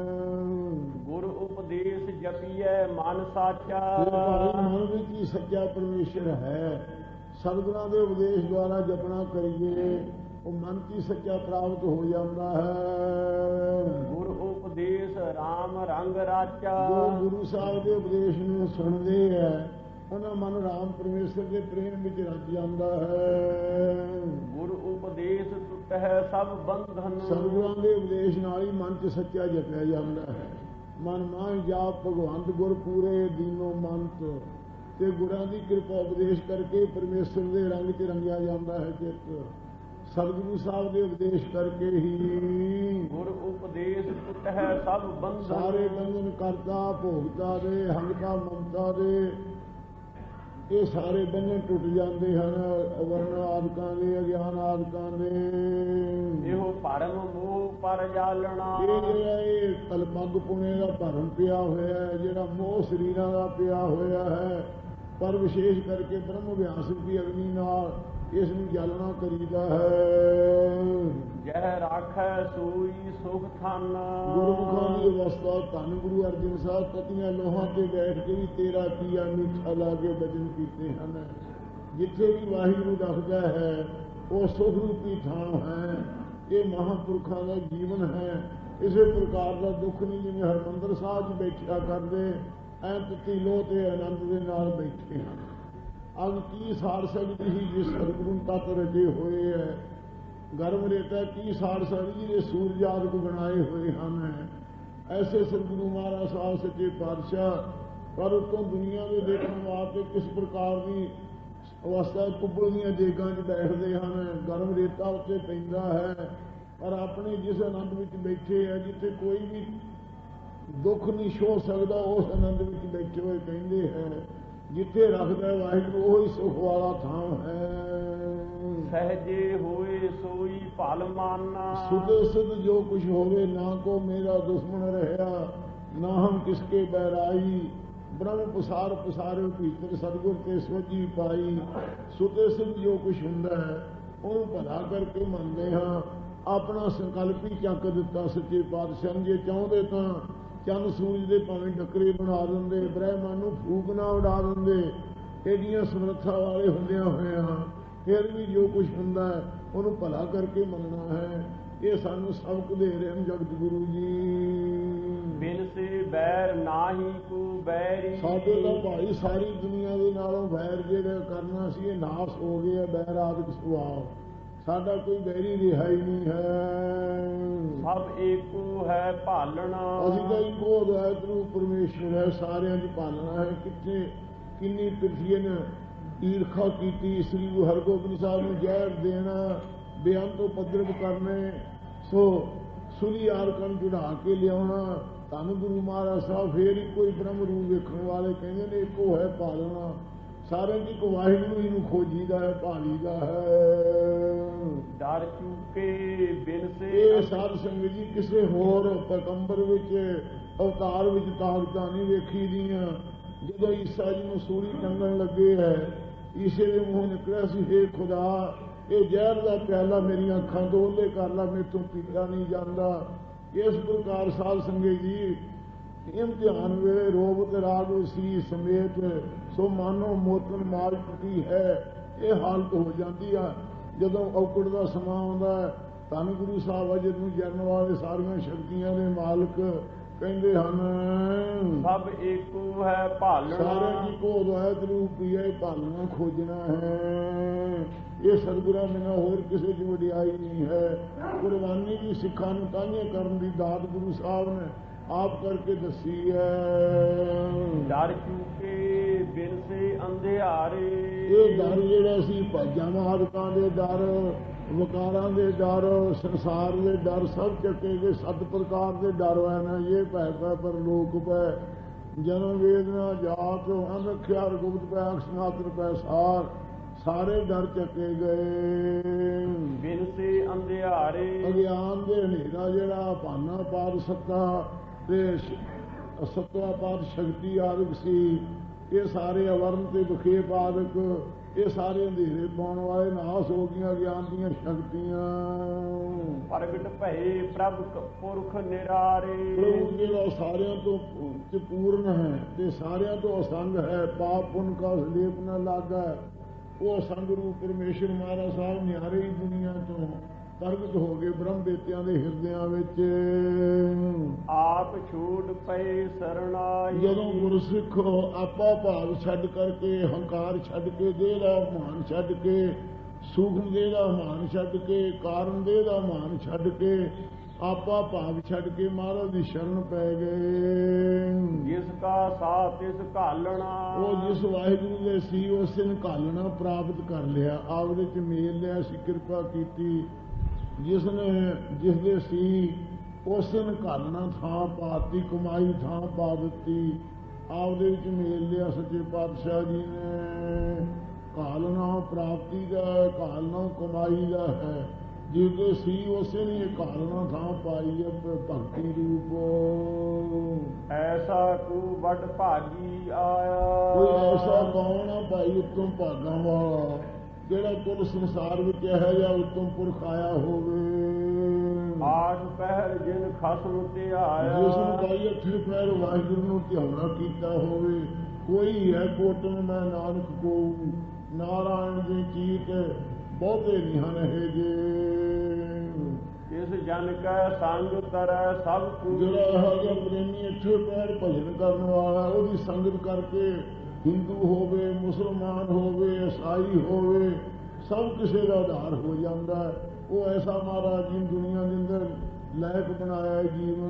ਗੁਰ ਉਪਦੇਸ਼ ਜਪੀਐ ਮਨ ਸਾਚਾ। ਮਨ ਵਿੱਚ ਹੀ ਸੱਚਾ ਪਰਮੇਸ਼ਰ ਹੈ। ਸਤਿਗੁਰਾਂ ਦੇ ਉਪਦੇਸ਼ ਦੁਆਰਾ ਜਪਣਾ ਕਰੀਏ, ਉਹ ਮਨ ਚ ਸੱਚਾ ਪ੍ਰਾਪਤ ਹੋ ਜਾਂਦਾ ਹੈ। ਗੁਰ ਉਪਦੇਸ਼ ਰਾਮ ਰੰਗ ਰਾਚਾ। ਜੋ ਗੁਰੂ ਸਾਹਿਬ ਦੇ ਉਪਦੇਸ਼ ਨੂੰ ਸੁਣਦੇ ਹੈ, ਉਹਨਾਂ ਮਨ ਰਾਮ ਪਰਮੇਸ਼ਰ ਦੇ ਪ੍ਰੇਮ ਵਿੱਚ ਰਚ ਜਾਂਦਾ ਹੈ। ਗੁਰ ਉਪਦੇਸ਼ ਟੁੱਟੈ ਸਭ ਬੰਧਨ। ਸਤਿਗੁਰਾਂ ਦੇ ਉਪਦੇਸ਼ ਨਾਲ ਹੀ ਮਨ ਚ ਸੱਚਾ ਜਪਿਆ ਜਾਂਦਾ ਹੈ। ਮਨ ਮਾਹਿ ਜਾਪ ਭਗਵੰਤ ਗੁਰ ਪੂਰੇ ਦੀਨੋ ਮੰਤ। ਤੇ ਗੁਰਾਂ ਦੀ ਕਿਰਪਾ ਉਪਦੇਸ਼ ਕਰਕੇ ਪਰਮੇਸ਼ਰ ਦੇ ਰੰਗ ਚ ਰੰਗਿਆ ਜਾਂਦਾ ਹੈ ਚਿੱਤ। ਸਤਿਗੁਰੂ ਸਾਹਿਬ ਦੇ ਉਪਦੇਸ਼ ਕਰਕੇ ਹੀ ਗੁਰ ਉਪਦੇਸ਼ ਟੁੱਟੈ ਸਭ ਬੰਧਨ। ਸਾਰੇ ਬੰਧਨ ਕਰਤਾ ਭੋਗਤਾ ਦੇ, ਹੰਗਤਾ ਮਮਤਾ ਦੇ, ਇਹ ਸਾਰੇ ਬੰਧਨ ਟੁੱਟ ਜਾਂਦੇ ਹਨ। ਅਵਰਨ ਆਦਿਕਾਂ ਦੇ, ਅਗਿਆਨ ਆਦਿਕਾਂ ਦੇ। ਇਹੋ ਭਰਮ ਮੋਹ ਪਰ ਜਾਲਣਾ। ਇਹ ਜਿਹੜਾ ਇਹ ਕਲਪੱਗ ਪੁਣੇ ਦਾ ਭਰਮ ਪਿਆ ਹੋਇਆ ਹੈ, ਜਿਹੜਾ ਮੋਹ ਸਰੀਰਾਂ ਦਾ ਪਿਆ ਹੋਇਆ ਹੈ, ਪਰ ਵਿਸ਼ੇਸ਼ ਕਰਕੇ ਬ੍ਰਹਮ ਅਭਿਆਸ ਦੀ ਅਗਨੀ ਨਾਲ ਇਸ ਨੂੰ ਜਾਲਣਾ ਕਰੀਦਾ ਹੈ। ਜਹ ਰਾਖੈ ਸੋਈ ਸੁਖ ਥਨ। ਗੁਰਮੁਖਾਂ ਦੀ ਅਵਸਥਾ ਧੰਨ ਗੁਰੂ ਅਰਜਨ ਸਾਹਿਬ ਪਤੀਆਂ ਲੋਹਾਂ ਤੇ ਬੈਠ ਕੇ ਵੀ ਤੇਰਾ ਕੀਆ ਮਿੱਠਾ ਲਾ ਕੇ ਭਜਨ ਕੀਤੇ ਹਨ। ਜਿੱਥੇ ਵੀ ਵਾਹਿਗੁਰੂ ਰੱਖਦਾ ਹੈ ਉਹ ਸੁਖ ਰੂਪੀ ਥਾਂ ਹੈ। ਇਹ ਮਹਾਂਪੁਰਖਾਂ ਦਾ ਜੀਵਨ ਹੈ। ਇਸੇ ਪ੍ਰਕਾਰ ਦਾ ਦੁੱਖ ਨਹੀਂ ਜਿਵੇਂ ਹਰਿਮੰਦਰ ਸਾਹਿਬ 'ਚ ਬੈਠਿਆ ਕਰਦੇ, ਐਂ ਤੁੱਤੀ ਲੋਹ ਤੇ ਆਨੰਦ ਦੇ ਨਾਲ ਬੈਠੇ ਹਨ। ਅਗ ਕੀ ਸਾੜ ਸਕਦੀ ਸੀ ਜਿਸ ਸਤਿਗੁਰੂ ਤਤ ਰਚੇ ਹੋਏ ਹੈ। ਗਰਮ ਰੇਤਾ ਕੀ ਸਾੜ ਸਕਦੀ ਜਿਹਦੇ ਸੂਰਜ ਆਦਿਕ ਬਣਾਏ ਹੋਏ ਹਨ। ਐਸੇ ਸਤਿਗੁਰੂ ਮਹਾਰਾਜ ਸਾਹਿਬ ਸੱਚੇ ਪਾਤਸ਼ਾਹ ਪਰ ਉਤੋਂ ਦੁਨੀਆ ਦੇ ਦੇਖਣ ਵਾਸਤੇ ਕਿਸ ਪ੍ਰਕਾਰ ਦੀ ਅਵਸਥਾ ਕੁੱਬਲ ਦੀਆਂ ਦੇਗਾਂ 'ਚ ਬੈਠਦੇ ਹਨ। ਗਰਮ ਰੇਤਾ ਉੱਤੇ ਪੈਂਦਾ ਹੈ, ਪਰ ਆਪਣੇ ਜਿਸ ਆਨੰਦ ਵਿੱਚ ਬੈਠੇ ਹੈ, ਜਿੱਥੇ ਕੋਈ ਵੀ ਦੁੱਖ ਨਹੀਂ ਛੋਹ ਸਕਦਾ, ਉਸ ਆਨੰਦ ਵਿੱਚ ਬੈਠੇ ਹੋਏ ਕਹਿੰਦੇ ਹੈ। ਜਿੱਥੇ ਰੱਖਦਾ ਵਾਹਿਗੁਰੂ ਉਹੀ ਸੁਖ ਵਾਲਾ ਥਾਂ ਹੈ। ਸਹਜੇ ਹੋਏ ਸੋਈ ਭਲ ਮਾਨਾ। ਸੁਧ ਸੁਧ ਜੋ ਕੁਛ ਹੋਵੇ ਨਾ ਕੋ ਮੇਰਾ ਦੁਸ਼ਮਣ ਰਹਿਆ, ਨਾ ਹਮ ਕਿਸਕੇ ਬਹਿਰਾਈ। ਬ੍ਰਹਮ ਪਸਾਰ ਪਸਾਰਿਓ ਭੀਤਰ ਸਤਿਗੁਰ ਤੇ ਸੋਝੀ ਪਾਈ। ਸੁਧੇ ਸੁਧ ਜੋ ਕੁਛ ਹੁੰਦਾ ਹੈ ਉਹਨੂੰ ਭਲਾ ਕਰਕੇ ਮੰਨਦੇ ਹਾਂ। ਆਪਣਾ ਸੰਕਲਪ ਹੀ ਚੱਕ ਦਿੱਤਾ ਸੱਚੇ ਪਾਤਸ਼ਾਹ ਨੇ। ਜੇ ਚਾਹੁੰਦੇ ਤਾਂ ਚੰਦ ਸੂਰਜ ਦੇ ਭਾਵੇਂ ਡੱਕਰੇ ਬਣਾ ਦਿੰਦੇ, ਬ੍ਰਹਮੰਡ ਨੂੰ ਫੂਕ ਨਾ ਉਡਾ ਦਿੰਦੇ। ਇਹਦੀਆਂ ਸਮਰੱਥਾ ਵਾਲੇ ਹੁੰਦਿਆਂ ਹੋਇਆਂ ਫਿਰ ਵੀ ਜੋ ਕੁਛ ਹੁੰਦਾ ਹੈ ਉਹਨੂੰ ਭਲਾ ਕਰਕੇ ਮੰਨਣਾ ਹੈ। ਇਹ ਸਾਨੂੰ ਸਬਕ ਦੇ ਰਹੇ ਹਨ ਜਗਤ ਗੁਰੂ ਜੀ। ਬਿਨ ਸੇ ਬੈਰ ਨਾਹੀ ਕੋ ਬੈਰੀ। ਸਾਡੇ ਤਾਂ ਭਾਈ ਸਾਰੀ ਦੁਨੀਆ ਦੇ ਨਾਲੋਂ ਵੈਰ ਜਿਹੜਾ ਕਰਨਾ ਸੀ ਇਹ ਨਾਸ ਹੋ ਗਿਆ। ਬੈਰ ਆਦਿਕ ਸੁਭਾਅ ਸਾਡਾ ਕੋਈ ਬੈਰੀ ਰਿਹਾ ਹੀ ਨਹੀਂ ਹੈ। ਸਭ ਏਕੋ ਹੈ ਭਾਲਣਾ। ਅਸੀਂ ਤਾਂ ਇੱਕੋ ਅਦਵੈਤ ਰੂਪ ਪਰਮੇਸ਼ਰ ਹੈ, ਸਾਰਿਆਂ ਦੀ ਪਾਲਣਾ ਹੈ। ਕਿੱਥੇ ਕਿੰਨੀ ਪ੍ਰਿਥਵੀ ਨੇ ਈਰਖਾ ਕੀਤੀ। ਸ੍ਰੀ ਗੁਰੂ ਹਰਗੋਬਿੰਦ ਸਾਹਿਬ ਨੂੰ ਜ਼ਹਿਰ ਦੇਣਾ, ਬੇਅੰਤ ਉਪਦਰਵ ਕਰਨੇ, ਸੋ ਸੁਲੀ ਆਰਕਨ ਚੁੜਾ ਕੇ ਲਿਆਉਣਾ, ਧੰਨ ਗੁਰੂ ਮਹਾਰਾਜ ਸਾਹਿਬ ਫੇਰ ਇੱਕੋ ਹੀ ਬ੍ਰਹਮ ਰੂਪ ਵੇਖਣ ਵਾਲੇ ਕਹਿੰਦੇ ਨੇ ਇੱਕੋ ਹੈ ਪਾਲਣਾ, ਸਾਰੇ ਦੀ ਕੋ ਵਾਹਿਗੁਰੂ ਹੀ ਨੂੰ ਖੋਜੀਦਾ ਹੈ, ਭਾਲੀਦਾ ਹੈ। ਡਰ ਚੁੱਕੇ ਬਿਨ ਸੇ ਇਹ ਸਾਧ ਸੰਗਤ ਜੀ ਕਿਸੇ ਹੋਰ ਪੈਗੰਬਰ ਵਿੱਚ ਅਵਤਾਰ ਵਿੱਚ ਤਾਕਤਾਂ ਨਹੀਂ ਵੇਖੀ ਦੀਆਂ। ਜਦੋਂ ਈਸਾ ਜੀ ਨੂੰ ਸੂਲੀ ਟੰਗਣ ਲੱਗੇ ਹੈ, ਈਸੇ ਦੇ ਮੂੰਹ ਨਿਕਲਿਆ ਸੀ, ਹੇ ਖੁਦਾ ਇਹ ਜ਼ਹਿਰ ਦਾ ਪਿਆਲਾ ਮੇਰੀਆਂ ਅੱਖਾਂ ਤੋਂ ਉਹਲੇ ਕਰ ਲਾ, ਮੇਰੇ ਤੋਂ ਪੀਤਾ ਨਹੀਂ ਜਾਂਦਾ। ਇਸ ਪ੍ਰਕਾਰ ਸਾਧ ਸੰਗਤ ਜੀ ਇਮਤਿਹਾਨ ਵੇਲੇ ਰੋਗ ਤੇ ਰਾਗ ਸੀ ਸਮੇਤ ਸੋ ਮਾਨੋ ਮੋਤਨ ਮਾਰ ਚੁੱਕੀ ਹੈ, ਇਹ ਹਾਲਤ ਹੋ ਜਾਂਦੀ ਆ ਜਦੋਂ ਔਕੜ ਦਾ ਸਮਾਂ ਆਉਂਦਾ ਹੈ। ਧੰਨ ਗੁਰੂ ਸਾਹਿਬ ਅਜੇ ਨੂੰ ਜਰਨ ਵਾਲੇ ਸਾਰੀਆਂ ਸ਼ਕਤੀਆਂ ਦੇ ਮਾਲਕ ਕਹਿੰਦੇ ਹਨ ਸਭ ਏਕੋ ਹੈ ਭਾਲਣਾ, ਸਾਰੇ ਜੀ ਕੋ ਅਦਵੈਤ ਰੂਪੀ ਹੈ, ਭਾਲਣਾ ਖੋਜਣਾ ਹੈ। ਇਹ ਸਤਿਗੁਰਾਂ ਬਿਨਾਂ ਹੋਰ ਕਿਸੇ ਦੀ ਵਡਿਆਈ ਨਹੀਂ ਹੈ। ਕੁਰਬਾਨੀ ਦੀ ਸਿੱਖਾਂ ਨੂੰ ਤਾਂਹੀਏ ਕਰਨ ਦੀ ਦਾਤ ਗੁਰੂ ਸਾਹਿਬ ਨੇ ਆਪ ਕਰਕੇ ਦੱਸੀ ਹੈ। ਡਰ ਚੁੱਕੇ ਬਿਨ ਸੇ ਅੰਧਿਆਰੇ, ਇਹ ਡਰ ਜਿਹੜਾ ਸੀ ਭਾਜਾਂ ਮਾਰਕਾਂ ਦੇ ਡਰ, ਵਕਾਰਾਂ ਦੇ ਡਰ, ਸੰਸਾਰ ਦੇ ਡਰ ਸਭ ਚੱਕੇ ਗਏ। ਸੱਤ ਪ੍ਰਕਾਰ ਦੇ ਡਰ ਹੈ ਨਾ, ਇਹ ਭੈ ਪੈ ਪਰ ਲੋਕ ਪੈ, ਜਨਮ ਵੇਦਨਾ ਜਾਤ ਅੰਨ ਰੱਖਿਆ ਗੁਪਤ ਪੈ ਅਕਸਮਾਤਰ ਪੈ ਸਾਰ, ਸਾਰੇ ਡਰ ਚੱਕੇ ਗਏ। ਬਿਨ ਸੇ ਅੰਧਿਆਰੇ, ਅਗਿਆਨ ਦੇ ਹਨੇਰਾ ਜਿਹੜਾ ਭਾਨਾ ਪਾਦ ਸੱਤਾ ਤੇ ਸੱਤਵਾ ਪਾਦ ਸ਼ਕਤੀ ਆਦਿਕ ਸੀ, ਇਹ ਸਾਰੇ ਅਵਰਨ ਤੇ ਵਿਖੇਪ ਆਦਿਕ, ਇਹ ਸਾਰੇ ਅੰਧੇਰੇ ਪਾਉਣ ਵਾਲੇ ਨਾਸ ਹੋ ਗਈਆਂ ਗਿਆਨ ਦੀਆਂ ਸ਼ਕਤੀਆਂ। ਪ੍ਰਗਟ ਭਏ ਪ੍ਰਭ ਪੁਰਖ ਨਿਰਾਰੇ, ਪ੍ਰਭੂ ਜਿਹੜਾ ਸਾਰਿਆਂ ਤੋਂ ਪੂਰਨ ਹੈ ਤੇ ਸਾਰਿਆਂ ਤੋਂ ਅਸੰਗ ਹੈ, ਪਾਪ ਪੁੰਨ ਕਾ ਸਲੇਪ ਨਾ ਲਾਗਾ, ਉਹ ਅਸੰਗ ਰੂਪ ਪਰਮੇਸ਼ਰ ਮਹਾਰਾਜ ਸਾਹਿਬ ਨਿਆਰੇ ਹੀ ਦੁਨੀਆ ਤੋਂ ਪ੍ਰਗਟ ਹੋ ਗਏ ਬ੍ਰਹਮ ਦੇਵਤਿਆਂ ਦੇ ਹਿਰਦਿਆਂ ਵਿੱਚ। ਆਪ ਛੂਟ ਪਏ ਸਰਣਾਈ, ਜਦੋਂ ਗੁਰਸਿੱਖ ਆਪਾ ਭਾਵ ਛੱਡ ਕਰਕੇ, ਹੰਕਾਰ ਛੱਡ ਕੇ, ਦੇਹ ਦਾ ਮਾਨ ਛੱਡ ਕੇ, ਸੂਖਮ ਦੇਹ ਦਾ ਮਾਨ ਛੱਡ ਕੇ, ਕਾਰਨ ਦੇਹ ਦਾ ਮਾਨ ਛੱਡ ਕੇ, ਆਪਾ ਭਾਵ ਛੱਡ ਕੇ ਮਹਾਰਾਜ ਦੀ ਸ਼ਰਨ ਪੈ ਗਏ। ਜਿਸ ਕਾ ਸਾਥ ਤਿਸ ਘਾਲਣਾ, ਉਹ ਜਿਸ ਵਾਹਿਗੁਰੂ ਦੇ ਸੀ ਉਸ ਨੇ ਘਾਲਣਾ ਪ੍ਰਾਪਤ ਕਰ ਲਿਆ, ਆਪਦੇ ਚ ਮੇਲ ਲਿਆ ਸੀ, ਕਿਰਪਾ ਕੀਤੀ। ਜਿਸ ਨੇ ਜਿਸ ਦੇ ਸੀ ਉਸ ਨੇ ਘਾਲਣਾ ਥਾਂ ਪਾਤੀ, ਕਮਾਈ ਥਾਂ ਪਾ ਦਿੱਤੀ, ਆਪਦੇ ਵਿੱਚ ਮੇਲ ਲਿਆ। ਸੱਚੇ ਪਾਤਸ਼ਾਹ ਜੀ ਨੇ ਘਾਲਣਾ ਪ੍ਰਾਪਤੀ ਦਾ, ਘਾਲਣਾ ਕਮਾਈ ਦਾ ਹੈ। ਜਿਹਦੇ ਸੀ ਉਸੇ ਨੇ ਘਾਲਣਾ ਥਾਂ ਪਾਈ ਹੈ ਭਗਤੀ ਰੂਪ। ਐਸਾ ਕੋ ਵੱਡ ਭਾਗੀ ਆਇਆ, ਕੋਈ ਐਸਾ ਕੌਣ ਆ ਭਾਈ ਉਤਮ ਭਾਗਾਂ ਵਾਲਾ, ਜਿਹੜਾ ਕੁੱਲ ਸੰਸਾਰ ਵਿੱਚ ਇਹੋ ਜਿਹਾ ਉਤਮ ਪੁਰਖ ਆਇਆ ਹੋਵੇ। ਆਠ ਪਹਿਰ ਜਿਨ ਖਸਮ ਤੇ ਆਇਆ, ਜਿਸ ਨੂੰ ਕਹੀ ਅੱਠੇ ਪਹਿਰ ਵਾਹਿਗੁਰੂ ਨੂੰ ਧਿਆਉਣਾ ਕੀਤਾ ਹੋਵੇ। ਕੋਈ ਹੈ ਕੋਟਨ ਮੈਂ ਨਾਨਕ ਕੋ, ਨਾਰਾਇਣ ਦੀ ਚੀਤ ਬਹੁਤੇ ਨਹੀਂ ਹਨ ਇਹ ਜੇ। ਇਸ ਜਨ ਕੈ ਸੰਗ ਤਰੈ ਸਭ ਕੁ, ਜਿਹੜਾ ਇਹੋ ਜਿਹਾ ਪ੍ਰੇਮੀ ਅੱਠੇ ਪਹਿਰ ਭਜਨ ਕਰਨ ਵਾਲਾ, ਉਹਦੀ ਸੰਗਤ ਕਰਕੇ ਹਿੰਦੂ ਹੋਵੇ, ਮੁਸਲਮਾਨ ਹੋਵੇ, ਈਸਾਈ ਹੋਵੇ, ਸਭ ਕਿਸੇ ਦਾ ਆਧਾਰ ਹੋ ਜਾਂਦਾ ਹੈ। ਉਹ ਐਸਾ ਮਹਾਰਾਜ ਜੀ ਦੁਨੀਆ ਦੇ ਅੰਦਰ ਲਾਇਕ ਬਣਾਇਆ ਜੀਵਨ।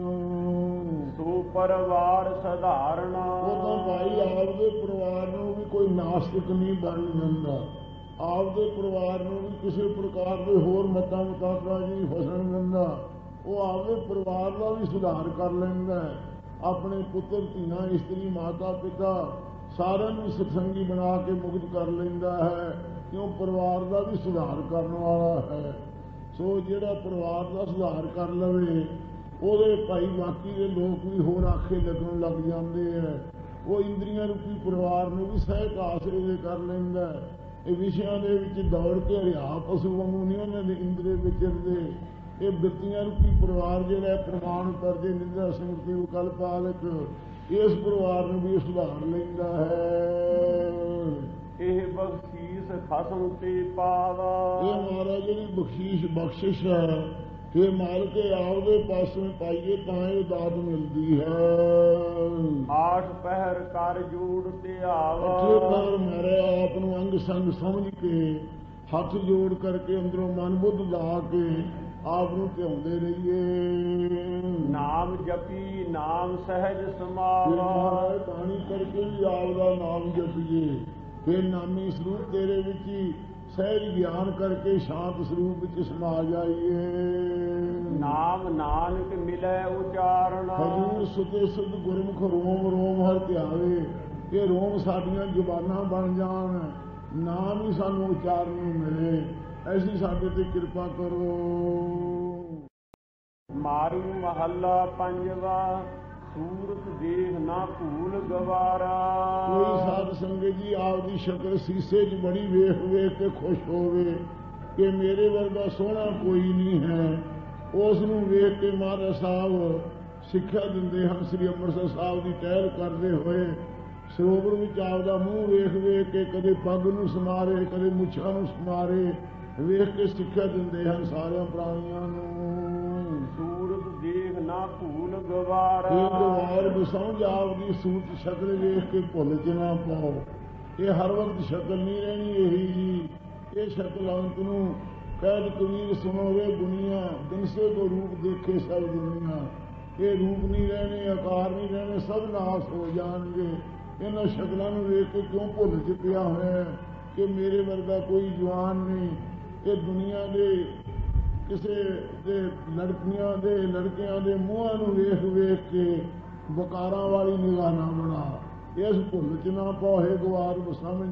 ਸੋ ਪਰਿਵਾਰ ਸਧਾਰਣਾ, ਉਹ ਤਾਂ ਭਾਈ ਆਪਦੇ ਪਰਿਵਾਰ ਨੂੰ ਵੀ ਕੋਈ ਨਾਸਤਿਕ ਨਹੀਂ ਬਣ ਦਿੰਦਾ, ਆਪਦੇ ਪਰਿਵਾਰ ਨੂੰ ਵੀ ਕਿਸੇ ਪ੍ਰਕਾਰ ਦੇ ਹੋਰ ਮਤਾਂ ਮਤਾਂਤਰਾਂ ਜੀ ਫਸਣ ਦਿੰਦਾ। ਉਹ ਆਪਦੇ ਪਰਿਵਾਰ ਦਾ ਵੀ ਸੁਧਾਰ ਕਰ ਲੈਂਦਾ ਹੈ। ਆਪਣੇ ਪੁੱਤਰ ਧੀਆਂ, ਇਸਤਰੀ, ਮਾਤਾ ਪਿਤਾ ਸਾਰਿਆਂ ਨੂੰ ਸਤਸੰਗੀ ਬਣਾ ਕੇ ਮੁਕਤ ਕਰ ਲੈਂਦਾ ਹੈ, ਕਿਉਂ ਪਰਿਵਾਰ ਦਾ ਵੀ ਸੁਧਾਰ ਕਰਨ ਵਾਲਾ ਹੈ। ਸੋ ਜਿਹੜਾ ਪਰਿਵਾਰ ਦਾ ਸੁਧਾਰ ਕਰ ਲਵੇ, ਉਹਦੇ ਭਾਈ ਬਾਕੀ ਦੇ ਲੋਕ ਵੀ ਹੋਰ ਆਖੇ ਲੱਗਣ ਲੱਗ ਜਾਂਦੇ ਹੈ। ਉਹ ਇੰਦਰੀਆਂ ਰੂਪੀ ਪਰਿਵਾਰ ਨੂੰ ਵੀ ਸਹਿਜ ਆਸਰੇ ਦੇ ਕਰ ਲੈਂਦਾ ਹੈ। ਇਹ ਵਿਸ਼ਿਆਂ ਦੇ ਵਿੱਚ ਦੌੜ ਕੇ ਹਰਿਆ ਪਸ਼ੂ ਵਾਂਗੂ ਨਹੀਂ ਉਹਨਾਂ ਦੇ ਇੰਦਰੇ ਵਿਚਰਦੇ। ਇਹ ਬਿਰਤੀਆਂ ਰੂਪੀ ਪਰਿਵਾਰ ਜਿਹੜਾ ਪ੍ਰਮਾਣ ਕਰਦੇ ਨਿੰਦਾ ਸਮਰਤੀ ਵਕਲ ਪਾਲਕ, ਇਸ ਪਰਿਵਾਰ ਨੂੰ ਵੀ ਸੁਧਾਰ ਲੈਂਦਾ ਹੈ। ਇਹ ਬਖਸ਼ੀਸ਼ ਖਸਮ ਤੇ ਪਾਵਾ, ਇਹ ਮਹਾਰਾਜ ਜਿਹੜੀ ਬਖਸ਼ੀਸ਼ ਬਖਸ਼ਿਸ਼ ਹੈ, ਇਹ ਮਾਲਕ ਆਪਦੇ ਪਾਸੋਂ ਪਾਈਏ ਤਾਂ ਇਹ ਦਾਤ ਮਿਲਦੀ ਹੈ। ਆਠ ਪਹਿਰ ਕਰ ਜੋੜ ਤੇ ਆਵਾ, ਅੱਠੇ ਪਹਿਰ ਮਾਰੇ ਆਪ ਨੂੰ ਅੰਗ ਸੰਗ ਸਮਝ ਕੇ, ਹੱਥ ਜੋੜ ਕਰਕੇ ਅੰਦਰੋਂ ਮਨ ਬੁੱਧ ਲਾ ਕੇ ਆਪ ਨੂੰ ਧਿਆਉਂਦੇ ਰਹੀਏ। ਨਾਮ ਜਪੀ ਨਾਮ ਸਹਿਜ ਸਮਾਵਾ, ਬਾਣੀ ਕਰਕੇ ਵੀ ਆਪ ਦਾ ਨਾਮ ਜਪੀਏ। ਫਿਰ ਨਾਮੀ ਸਰੂਪ ਤੇਰੇ ਵਿੱਚ ਹੀ ਸਹਿਜ ਗਿਆਨ ਕਰਕੇ ਸ਼ਾਂਤ ਸਰੂਪ ਵਿੱਚ ਸਮਾ ਜਾਈਏ। ਨਾਮ ਨਾਨਕ ਮਿਲੈ ਉਚਾਰਨ, ਹਜ਼ੂਰ ਸੁਤੇ ਸੁਧ ਗੁਰਮੁਖ ਰੋਮ ਰੋਮ ਹਰ ਧਿਆਵੇ। ਇਹ ਰੋਮ ਸਾਡੀਆਂ ਜ਼ੁਬਾਨਾਂ ਬਣ ਜਾਣ, ਨਾਮ ਹੀ ਸਾਨੂੰ ਉਚਾਰਨ ਨੂੰ ਮਿਲੇ। ਐਸੀ ਸਾਡੇ ਤੇ ਕਿਰਪਾ ਕਰੋ। ਮਾਰੂ ਮਹੱਲਾ ਪੰਜਵਾ, ਸੂਰਤ ਦੇਖ ਨਾ ਭੂਲ ਗਵਾਰਾ। ਕੋਈ ਸਾਧ ਸੰਗਤ ਜੀ ਆਪਦੀ ਸ਼ਕਲ ਸੀਸੇ 'ਚ ਬੜੀ ਵੇਖ ਵੇਖ ਕੇ ਖੁਸ਼ ਹੋਵੇ ਕਿ ਮੇਰੇ ਵਰਗਾ ਸੋਹਣਾ ਕੋਈ ਨਹੀਂ ਹੈ। ਉਸ ਨੂੰ ਵੇਖ ਕੇ ਮਹਾਰਾਜ ਸਾਹਿਬ ਸਿੱਖਿਆ ਦਿੰਦੇ ਹਨ। ਸ੍ਰੀ ਅੰਮ੍ਰਿਤਸਰ ਸਾਹਿਬ ਦੀ ਟਹਿਲ ਕਰਦੇ ਹੋਏ ਸਰੋਵਰ ਵਿੱਚ ਆਪਦਾ ਮੂੰਹ ਵੇਖ ਵੇਖ ਕੇ ਕਦੇ ਪੱਗ ਨੂੰ ਸਮਾਰੇ, ਕਦੇ ਮੁੱਛਾਂ ਨੂੰ ਸਮਾਰੇ, ਵੇਖ ਕੇ ਸਿੱਖਿਆ ਦਿੰਦੇ ਹਨ ਸਾਰਿਆਂ ਪ੍ਰਾਣੀਆਂ ਨੂੰ। ਸੂਰਤ ਦੇਖ ਨਾ ਭੂਲ ਗਵਾਰਾ। ਇਹ ਗਵਾਰ ਬਸੌਂਝ ਆਪਦੀ ਸੂਰਤ ਸ਼ਕਲ ਵੇਖ ਕੇ ਭੁੱਲ ਚ ਨਾ ਪਾਓ। ਇਹ ਹਰ ਵਕਤ ਸ਼ਕਲ ਨਹੀਂ ਰਹਿਣੀ ਇਹੀ ਜੀ। ਇਹ ਸ਼ਕਲ ਅੰਤ ਨੂੰ ਕਹਿ ਕਬੀਰ ਸੁਣੋ ਵੇ ਦੁਨੀਆ, ਦਿਨਸੇ ਕੋ ਰੂਪ ਦੇਖੇ ਸਭ ਦੁਨੀਆ। ਇਹ ਰੂਪ ਨਹੀਂ ਰਹਿਣੇ, ਆਕਾਰ ਨਹੀਂ ਰਹਿਣੇ, ਸਭ ਨਾਸ ਹੋ ਜਾਣਗੇ। ਇਹਨਾਂ ਸ਼ਕਲਾਂ ਨੂੰ ਵੇਖ ਕੇ ਕਿਉਂ ਭੁੱਲ ਚ ਪਿਆ ਹੋਇਆ ਕਿ ਮੇਰੇ ਵਰਗਾ ਕੋਈ ਜਵਾਨ ਨਹੀਂ। ਇਹ ਦੁਨੀਆ ਦੇ ਕਿਸੇ ਦੇ ਲੜਕੀਆਂ ਦੇ ਲੜਕਿਆਂ ਦੇ ਮੂੰਹਾਂ ਨੂੰ ਵੇਖ ਵੇਖ ਕੇ ਬਕਾਰਾਂ ਵਾਲੀ ਨਿਗਾਹ ਨਾ ਬਣਾ। ਇਸ ਭੁੱਲ ਚ ਨਾ ਪਾਹੇ ਗਵਾਰ ਸਮਝ।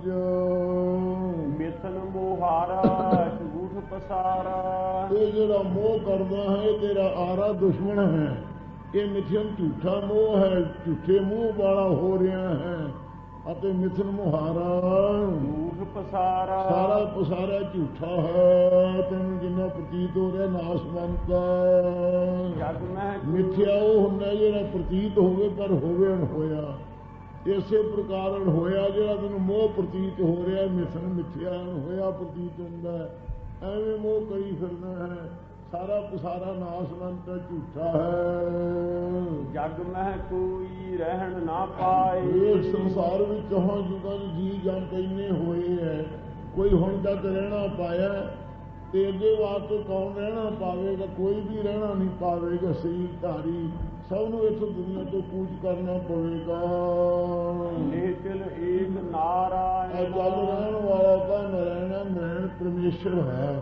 ਮਿਥਨ ਮੋਹਾਰਾ ਝੂਠ ਪਸਾਰਾ। ਇਹ ਜਿਹੜਾ ਮੋਹ ਕਰਦਾ ਹੈ ਇਹ ਤੇਰਾ ਆਰਾ ਦੁਸ਼ਮਣ ਹੈ। ਇਹ ਮਿਥਨ ਝੂਠਾ ਮੋਹ ਹੈ, ਝੂਠੇ ਮੂੰਹ ਵਾਲਾ ਹੋ ਰਿਹਾ ਹੈ। ਅਤੇ ਮਿਥਨ ਮੁਹਾਰਾ ਝੂਠ ਪਸਾਰਾ, ਸਾਰਾ ਪਸਾਰਾ ਝੂਠਾ ਹੈ। ਤੈਨੂੰ ਜਿੰਨਾ ਪ੍ਰਤੀਤ ਹੋ ਰਿਹਾ ਨਾਸਵੰਤ ਜਗ ਮਹਿ ਮਿਥਿਆ ਉਹ ਹੁੰਦਾ ਜਿਹੜਾ ਪ੍ਰਤੀਤ ਹੋਵੇ ਪਰ ਹੋਵੇ ਨਾ ਹੋਇਆ। ਇਸੇ ਪ੍ਰਕਾਰ ਹੋਇਆ ਜਿਹੜਾ ਤੈਨੂੰ ਮੋਹ ਪ੍ਰਤੀਤ ਹੋ ਰਿਹਾ, ਮਿਥਨ ਮਿਥਿਆ ਹੋਇਆ ਪ੍ਰਤੀਤ ਹੁੰਦਾ। ਐਵੇਂ ਮੋਹ ਕਰੀ ਫਿਰਨਾ ਹੈ। ਸਾਰਾ ਪਸਾਰਾ ਨਾਸਵੰਤ ਝੂਠਾ ਹੈ। ਜਗ ਮਹਿ ਕੋਈ ਰਹਿਣ ਨਾ ਪਾਏ। ਇਸ ਸੰਸਾਰ ਵਿੱਚ ਜਹਾਂ ਜੁਗਾਂ ਜੀ ਜੰਤ ਇੰਨੇ ਹੋਏ ਹੈ, ਕੋਈ ਹੁਣ ਤੱਕ ਰਹਿਣਾ ਪਾਇਆ ਤੇ ਅੱਗੇ ਵਾਸਤੇ ਕੌਣ ਰਹਿਣਾ ਪਾਵੇਗਾ? ਕੋਈ ਵੀ ਰਹਿਣਾ ਨਹੀਂ ਪਾਵੇਗਾ। ਸਹੀ ਧਾਰੀ ਸਭ ਨੂੰ ਇੱਥੋਂ ਦੁਨੀਆ ਤੋਂ ਕੂਚ ਕਰਨਾ ਪਵੇਗਾ। ਲੇਕਿਨ ਏਕ ਨਾਰਾਇਣ, ਜਲ ਰਹਿਣ ਵਾਲਾ ਤਾਂ ਨਰਾਇਣ ਨਰਾਇਣ ਪਰਮੇਸ਼ਰ ਹੈ,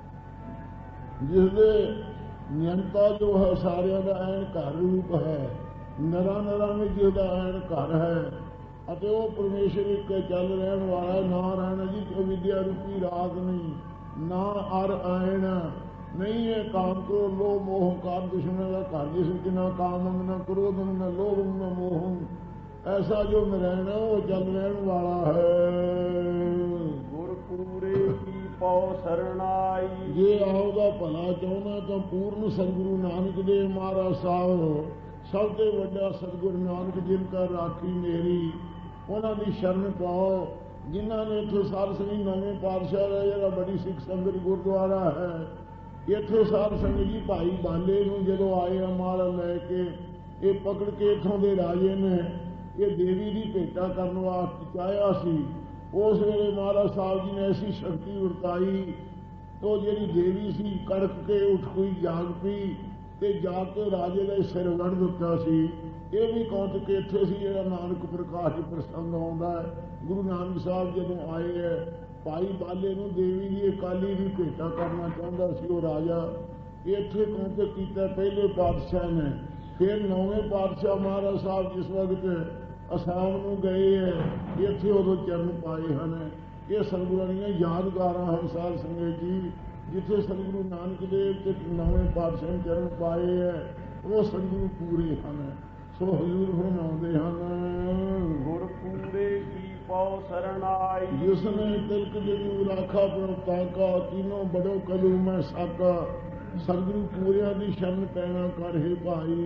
ਜਿਸਦੇ ਨਿਯੰਤਾ ਜੋ ਹੈ ਸਾਰਿਆਂ ਦਾ ਐਨ ਘਰ ਰੂਪ ਹੈ। ਨਰਾਂ ਨਰਾਂ ਵਿੱਚ ਜਿਹਦਾ ਐਨ ਘਰ ਹੈ ਅਤੇ ਉਹ ਪਰਮੇਸ਼ਰ ਇੱਕ ਚੱਲ ਰਹਿਣ ਵਾਲਾ। ਨਾ ਰਹਿਣਾ ਜੀ ਅਵਿਦਿਆ ਰੂਪੀ ਰਾਤ ਨਹੀਂ, ਨਾ ਅਰ ਆਇਣ ਨਹੀਂ ਹੈ। ਕਾਮ ਕਰੋ ਲੋਭ ਮੋਹ ਕਾਰ ਦੁਸ਼ਮਣ ਦਾ ਘਰ, ਜਿਸ ਵਿੱਚ ਨਾ ਕਾਮੰ ਨਾ ਕ੍ਰੋਧ ਨਾ ਲੋਭ ਨਾ ਮੋਹ। ਐਸਾ ਜੋ ਨਰਾਇਣ ਉਹ ਚੱਲ ਰਹਿਣ ਵਾਲਾ ਹੈ। ਗੁਰ ਪੂਰੇ ਕੀ ਪਉ ਸਰਣਾਈ। ਜੇ ਆਉਦਾ ਭਲਾ ਚਾਹੁੰਦਾ ਤਾਂ ਪੂਰਨ ਸਤਿਗੁਰੂ ਨਾਨਕ ਦੇਵ ਮਹਾਰਾਜ ਸਾਹਿਬ ਸਭ ਤੋਂ ਵੱਡਾ ਸਤਿਗੁਰੂ ਨਾਨਕ ਜਿਨ ਕਾ ਰਾਖੀ ਮੇਰੀ, ਉਹਨਾਂ ਦੀ ਸ਼ਰਨ ਪਾਓ। ਜਿਨ੍ਹਾਂ ਨੇ ਇੱਥੇ ਸਾਧ ਸੰਗਤ ਨਵੇਂ ਪਾਤਸ਼ਾਹ ਦਾ ਜਿਹੜਾ ਬੜੀ ਸਿੱਖ ਸੰਗਤ ਗੁਰਦੁਆਰਾ ਹੈ, ਇੱਥੇ ਸਾਧ ਸੰਗਤ ਜੀ ਭਾਈ ਬਾਲੇ ਨੂੰ ਜਦੋਂ ਆਏ ਆ ਮਾਲ ਲੈ ਕੇ, ਇਹ ਪਕੜ ਕੇ ਇੱਥੋਂ ਦੇ ਰਾਜੇ ਨੇ ਇਹ ਦੇਵੀ ਦੀ ਭੇਟਾ ਕਰਨ ਵਾਸਤੇ ਚਾਹਿਆ ਸੀ। ਉਸ ਵੇਲੇ ਮਹਾਰਾਜ ਸਾਹਿਬ ਜੀ ਨੇ ਐਸੀ ਸ਼ਕਤੀ ਵਰਤਾਈ, ਉਹ ਜਿਹੜੀ ਦੇਵੀ ਸੀ ਕੜਕ ਕੇ ਉੱਠ ਕੋਈ ਜਾਗ ਪਈ ਤੇ ਜਾ ਕੇ ਰਾਜੇ ਦਾ ਸਿਰ ਵੜ ਦਿੱਤਾ ਸੀ। ਇਹ ਵੀ ਕੌਂਤ ਕੇ ਇੱਥੇ ਸੀ ਜਿਹੜਾ ਨਾਨਕ ਪ੍ਰਕਾਸ਼ ਪ੍ਰਸੰਗ ਆਉਂਦਾ ਹੈ। ਗੁਰੂ ਨਾਨਕ ਸਾਹਿਬ ਜਦੋਂ ਆਏ ਹੈ, ਭਾਈ ਬਾਲੇ ਨੂੰ ਦੇਵੀ ਦੀ ਕਾਲੀ ਦੀ ਭੇਟਾ ਕਰਨਾ ਚਾਹੁੰਦਾ ਸੀ ਉਹ ਰਾਜਾ। ਇੱਥੇ ਕੌਂਤ ਕੀਤਾ ਪਹਿਲੇ ਪਾਤਸ਼ਾਹ ਨੇ। ਫਿਰ ਨੌਵੇਂ ਪਾਤਸ਼ਾਹ ਮਹਾਰਾਜ ਸਾਹਿਬ ਜਿਸ ਵਕਤ ਅਸਾਮ ਨੂੰ ਗਏ ਹੈ, ਇੱਥੇ ਉਦੋਂ ਚਰਨ ਪਾਏ ਹਨ। ਇਹ ਸਤਿਗੁਰਾਂ ਦੀਆਂ ਯਾਦਗਾਰਾਂ ਹਨ ਸਾਧ ਸੰਗਤ ਜੀ। ਜਿੱਥੇ ਸਤਿਗੁਰੂ ਨਾਨਕ ਦੇਵ ਤੇ ਨਵੇਂ ਪਾਤਸ਼ਾਹ ਚਰਨ ਪਾਏ ਹੈ, ਉਹ ਸਤਿਗੁਰੂ ਪੂਰੇ ਹਨ। ਸੋ ਹਜ਼ੂਰ ਫਰਮਾਉਂਦੇ ਹਨ, ਗੁਰ ਪੂਰੇ ਕੀ ਪਉ ਸਰਣਾਈ। ਜਿਸ ਨੇ ਤਿਲਕ ਜਗੂ ਰਾਖਾ ਪ੍ਰਭਤਾ ਕਾ, ਤੀਨੋਂ ਬੜੋ ਕਲੂ ਮੈਂ ਸਾਕਾ। ਸਤਿਗੁਰੂ ਪੂਰਿਆਂ ਦੀ ਸ਼ਰਨ ਪੈਣਾ ਕਰ ਹੈ ਭਾਈ।